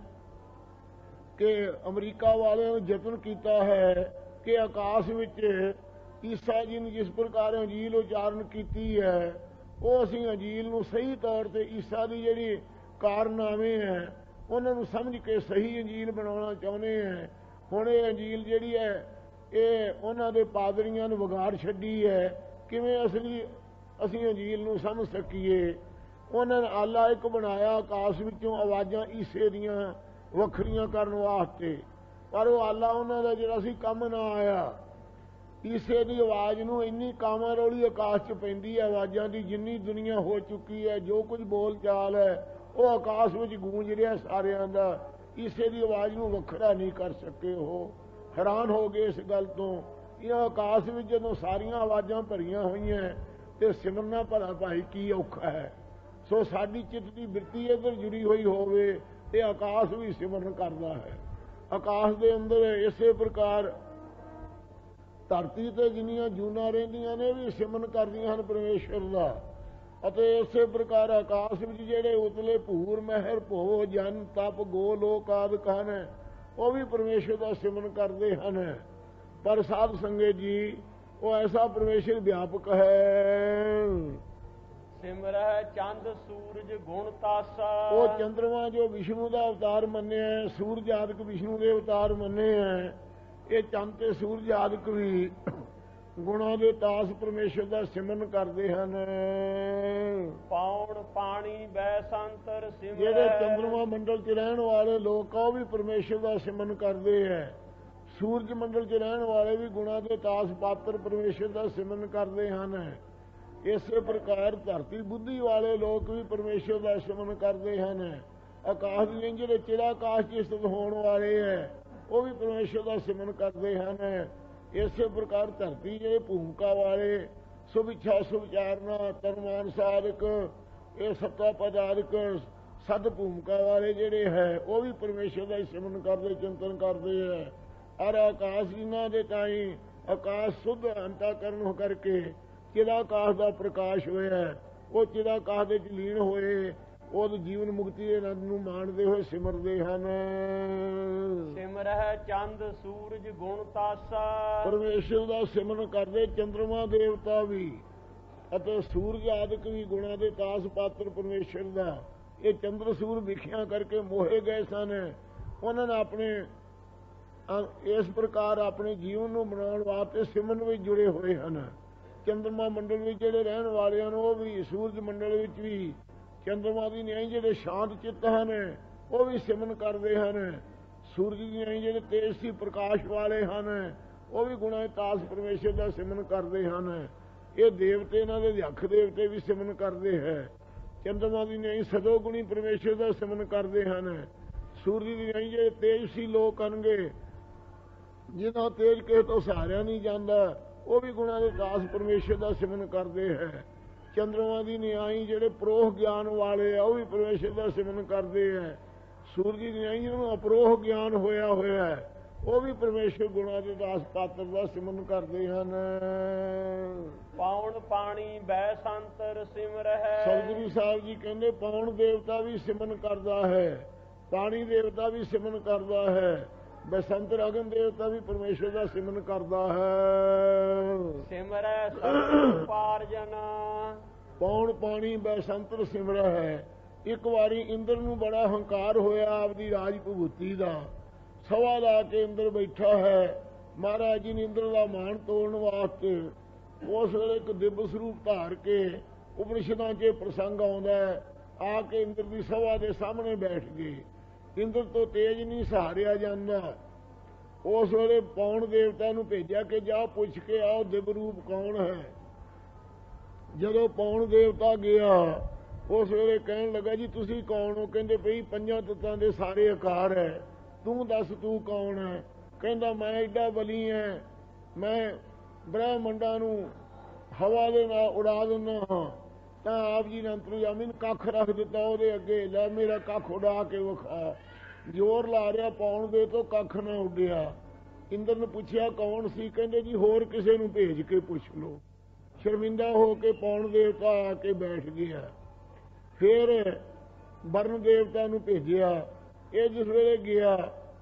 ਕਿ ਅਮਰੀਕਾ ਵਾਲਿਆਂ ਨੇ ਯਤਨ ਕੀਤਾ ਹੈ ਕਿ ਆਕਾਸ਼ ਵਿੱਚ ਈਸਾ ਜੀ ਨੇ ਜਿਸ ਪ੍ਰਕਾਰ ਅੰਜੀਲ ਉਚਾਰਨ ਕੀਤੀ ਹੈ ਉਹ ਅਸੀਂ ਅੰਜੀਲ ਨੂੰ ਸਹੀ ਤੌਰ ਤੇ ਈਸਾ ਦੀ ਜਿਹੜੀ ਕਾਰਨਾਮੇ ਹੈ ਉਹਨਾਂ ਨੂੰ ਸਮਝ ਕੇ ਸਹੀ ਅੰਜੀਲ ਬਣਾਉਣਾ ਚਾਹੁੰਦੇ ਹੈ। ਹੁਣ ਇਹ ਅੰਜੀਲ ਜਿਹੜੀ ਹੈ ਇਹ ਉਹਨਾਂ ਦੇ ਪਾਦਰੀਆਂ ਨੂੰ ਵਿਗਾੜ ਛੱਡੀ ਹੈ। ਕਿਵੇਂ ਅਸਲੀ ਅਸੀਂ ਅੰਜੀਲ ਨੂੰ ਸਮਝ ਸਕੀਏ? ਉਹਨਾਂ ਨੇ ਆਲਾ ਇੱਕ ਬਣਾਇਆ ਆਕਾਸ਼ ਵਿੱਚੋਂ ਆਵਾਜ਼ਾਂ ਈਸੇ ਦੀਆਂ ਵੱਖਰੀਆਂ ਕਰਨ ਵਾਸਤੇ, ਪਰ ਉਹ ਆਲਾ ਉਹਨਾਂ ਦਾ ਜਿਹੜਾ ਸੀ ਕੰਮ ਨਾ ਆਇਆ। ਈਸੇ ਦੀ ਆਵਾਜ਼ ਨੂੰ ਇੰਨੀ ਕਾਮਾ ਰੌਲੀ ਆਕਾਸ਼ 'ਚ ਪੈਂਦੀ ਹੈ ਆਵਾਜ਼ਾਂ ਦੀ, ਜਿੰਨੀ ਦੁਨੀਆ ਹੋ ਚੁੱਕੀ ਹੈ, ਜੋ ਕੁਝ ਬੋਲ ਚਾਲ ਹੈ ਉਹ ਆਕਾਸ਼ ਵਿੱਚ ਗੂੰਜ ਰਿਹਾ ਸਾਰਿਆਂ ਦਾ। ਈਸੇ ਦੀ ਆਵਾਜ਼ ਨੂੰ ਵੱਖਰਾ ਨਹੀਂ ਕਰ ਸਕੇ। ਉਹ ਹੈਰਾਨ ਹੋ ਗਏ ਇਸ ਗੱਲ ਤੋਂ। ਇਹ ਆਕਾਸ਼ ਵਿੱਚ ਜਦੋਂ ਸਾਰੀਆਂ ਆਵਾਜ਼ਾਂ ਭਰੀਆਂ ਹੋਈਆਂ ਤੇ ਸਿਮਰਨਾ ਭਲਾ ਭਾਈ ਕੀ ਔਖਾ ਹੈ। ਸੋ ਸਾਡੀ ਚਿੱਤ ਦੀ ਬਿਰਤੀ ਇੱਧਰ ਜੁੜੀ ਹੋਈ ਹੋਵੇ ਤੇ ਆਕਾਸ਼ ਵੀ ਸਿਮਰਨ ਕਰਦਾ ਹੈ। ਆਕਾਸ਼ ਦੇ ਅੰਦਰ ਇਸੇ ਪ੍ਰਕਾਰ ਧਰਤੀ ਤੇ ਜਿੰਨੀਆਂ ਜੂਨਾਂ ਰਹਿੰਦੀਆਂ ਨੇ ਵੀ ਸਿਮਰਨ ਕਰਦੀਆਂ ਹਨ ਪਰਮੇਸ਼ਰ ਦਾ। ਅਤੇ ਇਸੇ ਪ੍ਰਕਾਰ ਆਕਾਸ਼ ਵਿੱਚ ਜਿਹੜੇ ਉਤਲੇ ਭੂਰ ਮਹਿਰ ਭੋ ਜਨ ਤਪ ਗੋ ਲੋਕ ਆਦਿਕ ਹਨ ਉਹ ਵੀ ਪਰਮੇਸ਼ਰ ਦਾ ਸਿਮਰਨ ਕਰਦੇ ਹਨ। ਪਰ ਸਾਧ ਸੰਗਤ ਜੀ ਉਹ ਐਸਾ ਪਰਮੇਸ਼ਰ ਵਿਆਪਕ ਹੈ। ਸਿਮਰਹਿ ਚੰਦ ਸੂਰਜ ਗੁਣ ਤਾਸਾ। ਉਹ ਚੰਦਰਮਾ ਜੋ ਵਿਸ਼ਨੂੰ ਦਾ ਅਵਤਾਰ ਮੰਨਿਆ, ਸੂਰਜ ਆਦਿਕ ਵਿਸ਼ਨੂੰ ਦੇ ਅਵਤਾਰ ਮੰਨੇ ਹੈ, ਇਹ ਚੰਦ ਤੇ ਸੂਰਜ ਆਦਿਕ ਵੀ ਗੁਣਾਂ ਦੇ ਤਾਸ ਪਰਮੇਸ਼ਰ ਦਾ ਸਿਮਰਨ ਕਰਦੇ ਹਨ। ਪੌਣ ਪਾਣੀ ਬੈਸੰਤਰ ਸਿਮਰੈ। ਜਿਹੜੇ ਚੰਦਰਮਾ ਮੰਡਲ 'ਚ ਰਹਿਣ ਵਾਲੇ ਲੋਕ ਆ ਉਹ ਵੀ ਪਰਮੇਸ਼ਰ ਦਾ ਸਿਮਰਨ ਕਰਦੇ ਹੈ। ਸੂਰਜ ਮੰਡਲ 'ਚ ਰਹਿਣ ਵਾਲੇ ਵੀ ਗੁਣਾਂ ਦੇ ਤਾਸ ਪਾਤਰ ਪਰਮੇਸ਼ਰ ਦਾ ਸਿਮਰਨ ਕਰਦੇ ਹਨ। ਇਸੇ ਪ੍ਰਕਾਰ ਧਰਤੀ ਬੁੱਧੀ ਵਾਲੇ ਲੋਕ ਵੀ ਪਰਮੇਸ਼ਰ ਦਾ ਸਿਮਰਨ ਕਰਦੇ ਹਨ। ਆਕਾਸ਼ ਦੇ ਜਿਹੜੇ ਚਿਰਾਕਾਸ਼ 'ਚ ਸਥਿਤ ਹੋਣ ਵਾਲੇ ਹੈ ਉਹ ਵੀ ਪਰਮੇਸ਼ਰ ਦਾ ਸਿਮਰਨ ਕਰਦੇ ਹਨ। ਇਸੇ ਪ੍ਰਕਾਰ ਧਰਤੀ ਜਿਹੜੇ ਭੂਮਿਕਾ ਵਾਲੇ ਸੁਵਿਛਾ ਸੁਵਿਚਾਰਨਾ ਤਰਮਾਨ ਸਾਧਕ ਇਹ ਸੱਤਾ ਪਦਾਰਕ ਸਦ ਭੂਮਿਕਾ ਵਾਲੇ ਜਿਹੜੇ ਹੈ ਉਹ ਵੀ ਪਰਮੇਸ਼ਰ ਦਾ ਸਿਮਰਨ ਕਰਦੇ ਚਿੰਤਨ ਕਰਦੇ ਹੈ। ਔਰ ਆਕਾਸ਼ ਜਿਨ੍ਹਾਂ ਦੇ ਤਾਈਂ ਆਕਾਸ਼ ਸੁਧ ਅੰਤःਕਰਨ ਹੋ ਕਰਕੇ ਚਿਰਾਕਾਸ਼ ਦਾ ਪ੍ਰਕਾਸ਼ ਹੋਇਆ ਉਹ ਚਿਰਾਕਾਸ਼ ਦੇ ਚ ਲੀਨ ਹੋਏ ਉਹ ਜੀਵਨ ਮੁਕਤੀ ਦੇ ਆਨੰਦ ਨੂੰ ਮਾਣਦੇ ਹੋਏ ਸਿਮਰਦੇ ਹਨ। ਸਿਮਰਹਿ ਚੰਦ ਸੂਰਜ ਗੁਣ ਤਾਸਾ। ਪਰਮੇਸ਼ਰ ਦਾ ਸਿਮਰਨ ਕਰਦੇ ਚੰਦਰਮਾ ਦੇਵਤਾ ਵੀ ਅਤੇ ਸੂਰਜ ਆਦਿਕ ਵੀ ਗੁਣਾਂ ਦੇ ਤਾਸ ਪਾਤਰ ਪਰਮੇਸ਼ਰ ਦਾ। ਇਹ ਚੰਦਰ ਸੂਰ ਵਿਖਿਆ ਕਰਕੇ ਮੋਹੇ ਗਏ ਸਨ। ਉਹਨਾਂ ਨੇ ਆਪਣੇ ਇਸ ਪ੍ਰਕਾਰ ਆਪਣੇ ਜੀਵਨ ਨੂੰ ਬਣਾਉਣ ਵਾਸਤੇ ਸਿਮਰਨ ਵਿੱਚ ਜੁੜੇ ਹੋਏ ਹਨ। ਚੰਦਰਮਾ ਮੰਡਲ ਵਿੱਚ ਜਿਹੜੇ ਰਹਿਣ ਵਾਲੇ ਹਨ ਉਹ ਵੀ ਸੂਰਜ ਮੰਡਲ ਵਿੱਚ ਵੀ ਚੰਦਰਮਾ ਦੀ ਨਿਆਈ ਜਿਹੜੇ ਸ਼ਾਂਤ ਚਿੱਤ ਹਨ ਉਹ ਵੀ ਸਿਮਰਨ ਕਰਦੇ ਹਨ। ਸੂਰਜ ਦੀ ਨਿਆਈ ਜਿਹੜੇ ਤੇਜ ਸੀ ਪ੍ਰਕਾਸ਼ ਵਾਲੇ ਹਨ ਉਹ ਵੀ ਗੁਣਾਂ ਤਾਸ ਪਰਮੇਸ਼ਰ ਦਾ ਸਿਮਰਨ ਕਰਦੇ ਹਨ। ਇਹ ਦੇਵਤੇ ਇਹਨਾਂ ਦੇ ਯਖ ਦੇਵਤੇ ਵੀ ਸਿਮਰਨ ਕਰਦੇ ਹੈ। ਚੰਦਰਮਾ ਦੀ ਨਿਆਈ ਸਦੋ ਗੁਣੀ ਪਰਮੇਸ਼ਰ ਦਾ ਸਿਮਰਨ ਕਰਦੇ ਹਨ। ਸੂਰਜ ਦੀ ਨਿਆਈ ਜਿਹੜੇ ਤੇਜ ਸੀ ਲੋਕ ਹਨਗੇ ਜਿਹਨਾਂ ਤੇਜ ਕਿਸੇ ਤੋਂ ਸਹਾਰਿਆ ਨਹੀਂ ਜਾਂਦਾ ਉਹ ਵੀ ਗੁਣਾਂ ਦੇ ਤਾਸ ਪਰਮੇਸ਼ਰ ਦਾ ਸਿਮਰਨ ਕਰਦੇ ਹੈ। ਚੰਦਰਮਾ ਦੀ ਨਿਆਈ ਜਿਹੜੇ ਪ੍ਰੋਹ ਗਿਆਨ ਵਾਲੇ ਆ ਉਹ ਵੀ ਪਰਮੇਸ਼ਰ ਦਾ ਸਿਮਰਨ ਕਰਦੇ ਹੈ। ਸੂਰਜ ਦੀ ਨਿਆਈ ਜਿਹਨੂੰ ਅਪਰੋਹ ਗਿਆਨ ਹੋਇਆ ਹੋਇਆ ਹੈ ਉਹ ਵੀ ਪਰਮੇਸ਼ਰ ਗੁਣਾਂ ਦੇ ਦਾਸ ਪਾਤਰ ਦਾ ਸਿਮਰਨ ਕਰਦੇ ਹਨ। ਪੌਣ ਪਾਣੀ ਬੈਸੰਤਰ ਸਿਮਰਹਿ। ਸਤਿਗੁਰੂ ਸਾਹਿਬ ਜੀ ਕਹਿੰਦੇ ਪੌਣ ਦੇਵਤਾ ਵੀ ਸਿਮਰਨ ਕਰਦਾ ਹੈ, ਪਾਣੀ ਦੇਵਤਾ ਵੀ ਸਿਮਰਨ ਕਰਦਾ ਹੈ, ਬਸੰਤਰ ਅਗਨ ਦੇਵਤਾ ਵੀ ਪਰਮੇਸ਼ਰ ਦਾ ਸਿਮਰਨ ਕਰਦਾ ਹੈ। ਸਿਮਰੈ ਸਗਲ ਉਪਾਰਜਨ। ਪੌਣ ਪਾਣੀ ਬਸੰਤਰ ਸਿਮਰੈ ਹੈ। ਇੱਕ ਵਾਰੀ ਇੰਦਰ ਨੂੰ ਬੜਾ ਹੰਕਾਰ ਹੋਇਆ ਆਪਦੀ ਰਾਜ ਭਭੂਤੀ ਦਾ। ਸਭਾ ਲਾ ਕੇ ਇੰਦਰ ਬੈਠਾ ਹੈ। ਮਹਾਰਾਜ ਜੀ ਨੇ ਇੰਦਰ ਦਾ ਮਾਣ ਤੋੜਨ ਵਾਸਤੇ ਉਸ ਵੇਲੇ ਇੱਕ ਦਿਵ ਸਰੂਪ ਧਾਰ ਕੇ ਉਪਨਿਸ਼ਦਾਂ 'ਚ ਪ੍ਰਸੰਗ ਆਉਂਦਾ ਆ ਕੇ ਇੰਦਰ ਦੀ ਸਭਾ ਦੇ ਸਾਹਮਣੇ ਬੈਠ ਗਏ। ਇੰਦਰ ਤੋਂ ਤੇਜ ਨਹੀਂ ਸਹਾਰਿਆ ਜਾਂਦਾ। ਉਸ ਵੇਲੇ ਪੌਣ ਦੇਵਤਾ ਨੂੰ ਭੇਜਿਆ ਕਿ ਜਾ ਪੁੱਛ ਕੇ ਆਓ ਦਿਵ ਰੂਪ ਕੌਣ ਹੈ। ਜਦੋਂ ਪੌਣ ਦੇਵਤਾ ਗਿਆ ਉਸ ਵੇਲੇ ਕਹਿਣ ਲੱਗਾ ਜੀ ਤੁਸੀਂ ਕੌਣ ਹੋ। ਕਹਿੰਦੇ ਭਈ ਪੰਜਾਂ ਤੱਤਾਂ ਦੇ ਸਾਰੇ ਆਕਾਰ ਹੈ, ਤੂੰ ਦੱਸ ਤੂੰ ਕੌਣ ਹੈ। ਕਹਿੰਦਾ ਮੈਂ ਐਡਾ ਬਲੀ ਹਾਂ, ਮੈਂ ਬ੍ਰਹਮੰਡਾਂ ਨੂੰ ਹਵਾ ਦੇ ਨਾਲ ਉਡਾ ਦਿੰਦਾ ਹਾਂ। ਤਾਂ ਆਪ ਜੀ ਨੇ ਅੰਤਰਜਾਮੀ ਨੂੰ ਕੱਖ ਰੱਖ ਦਿੱਤਾ ਉਹਦੇ ਅੱਗੇ, ਲੈ ਮੇਰਾ ਕੱਖ ਉਡਾ ਕੇ ਵਿਖਾ। ਜ਼ੋਰ ਲਾ ਰਿਹਾ ਪੌਣ ਦੇ ਤੋਂ ਕੱਖ ਨਾ ਉੱਡਿਆ। ਇੰਦਰ ਨੇ ਪੁੱਛਿਆ ਕੌਣ ਸੀ। ਕਹਿੰਦੇ ਜੀ ਹੋਰ ਕਿਸੇ ਨੂੰ ਭੇਜ ਕੇ ਪੁੱਛ ਲਓ। ਸ਼ਰਮਿੰਦਾ ਹੋ ਕੇ ਪੌਣ ਦੇਵਤਾ ਆ ਕੇ ਬੈਠ ਗਿਆ। ਫਿਰ ਵਰਨ ਦੇਵਤਾ ਨੂੰ ਭੇਜਿਆ। ਇਹ ਜਿਸ ਵੇਲੇ ਗਿਆ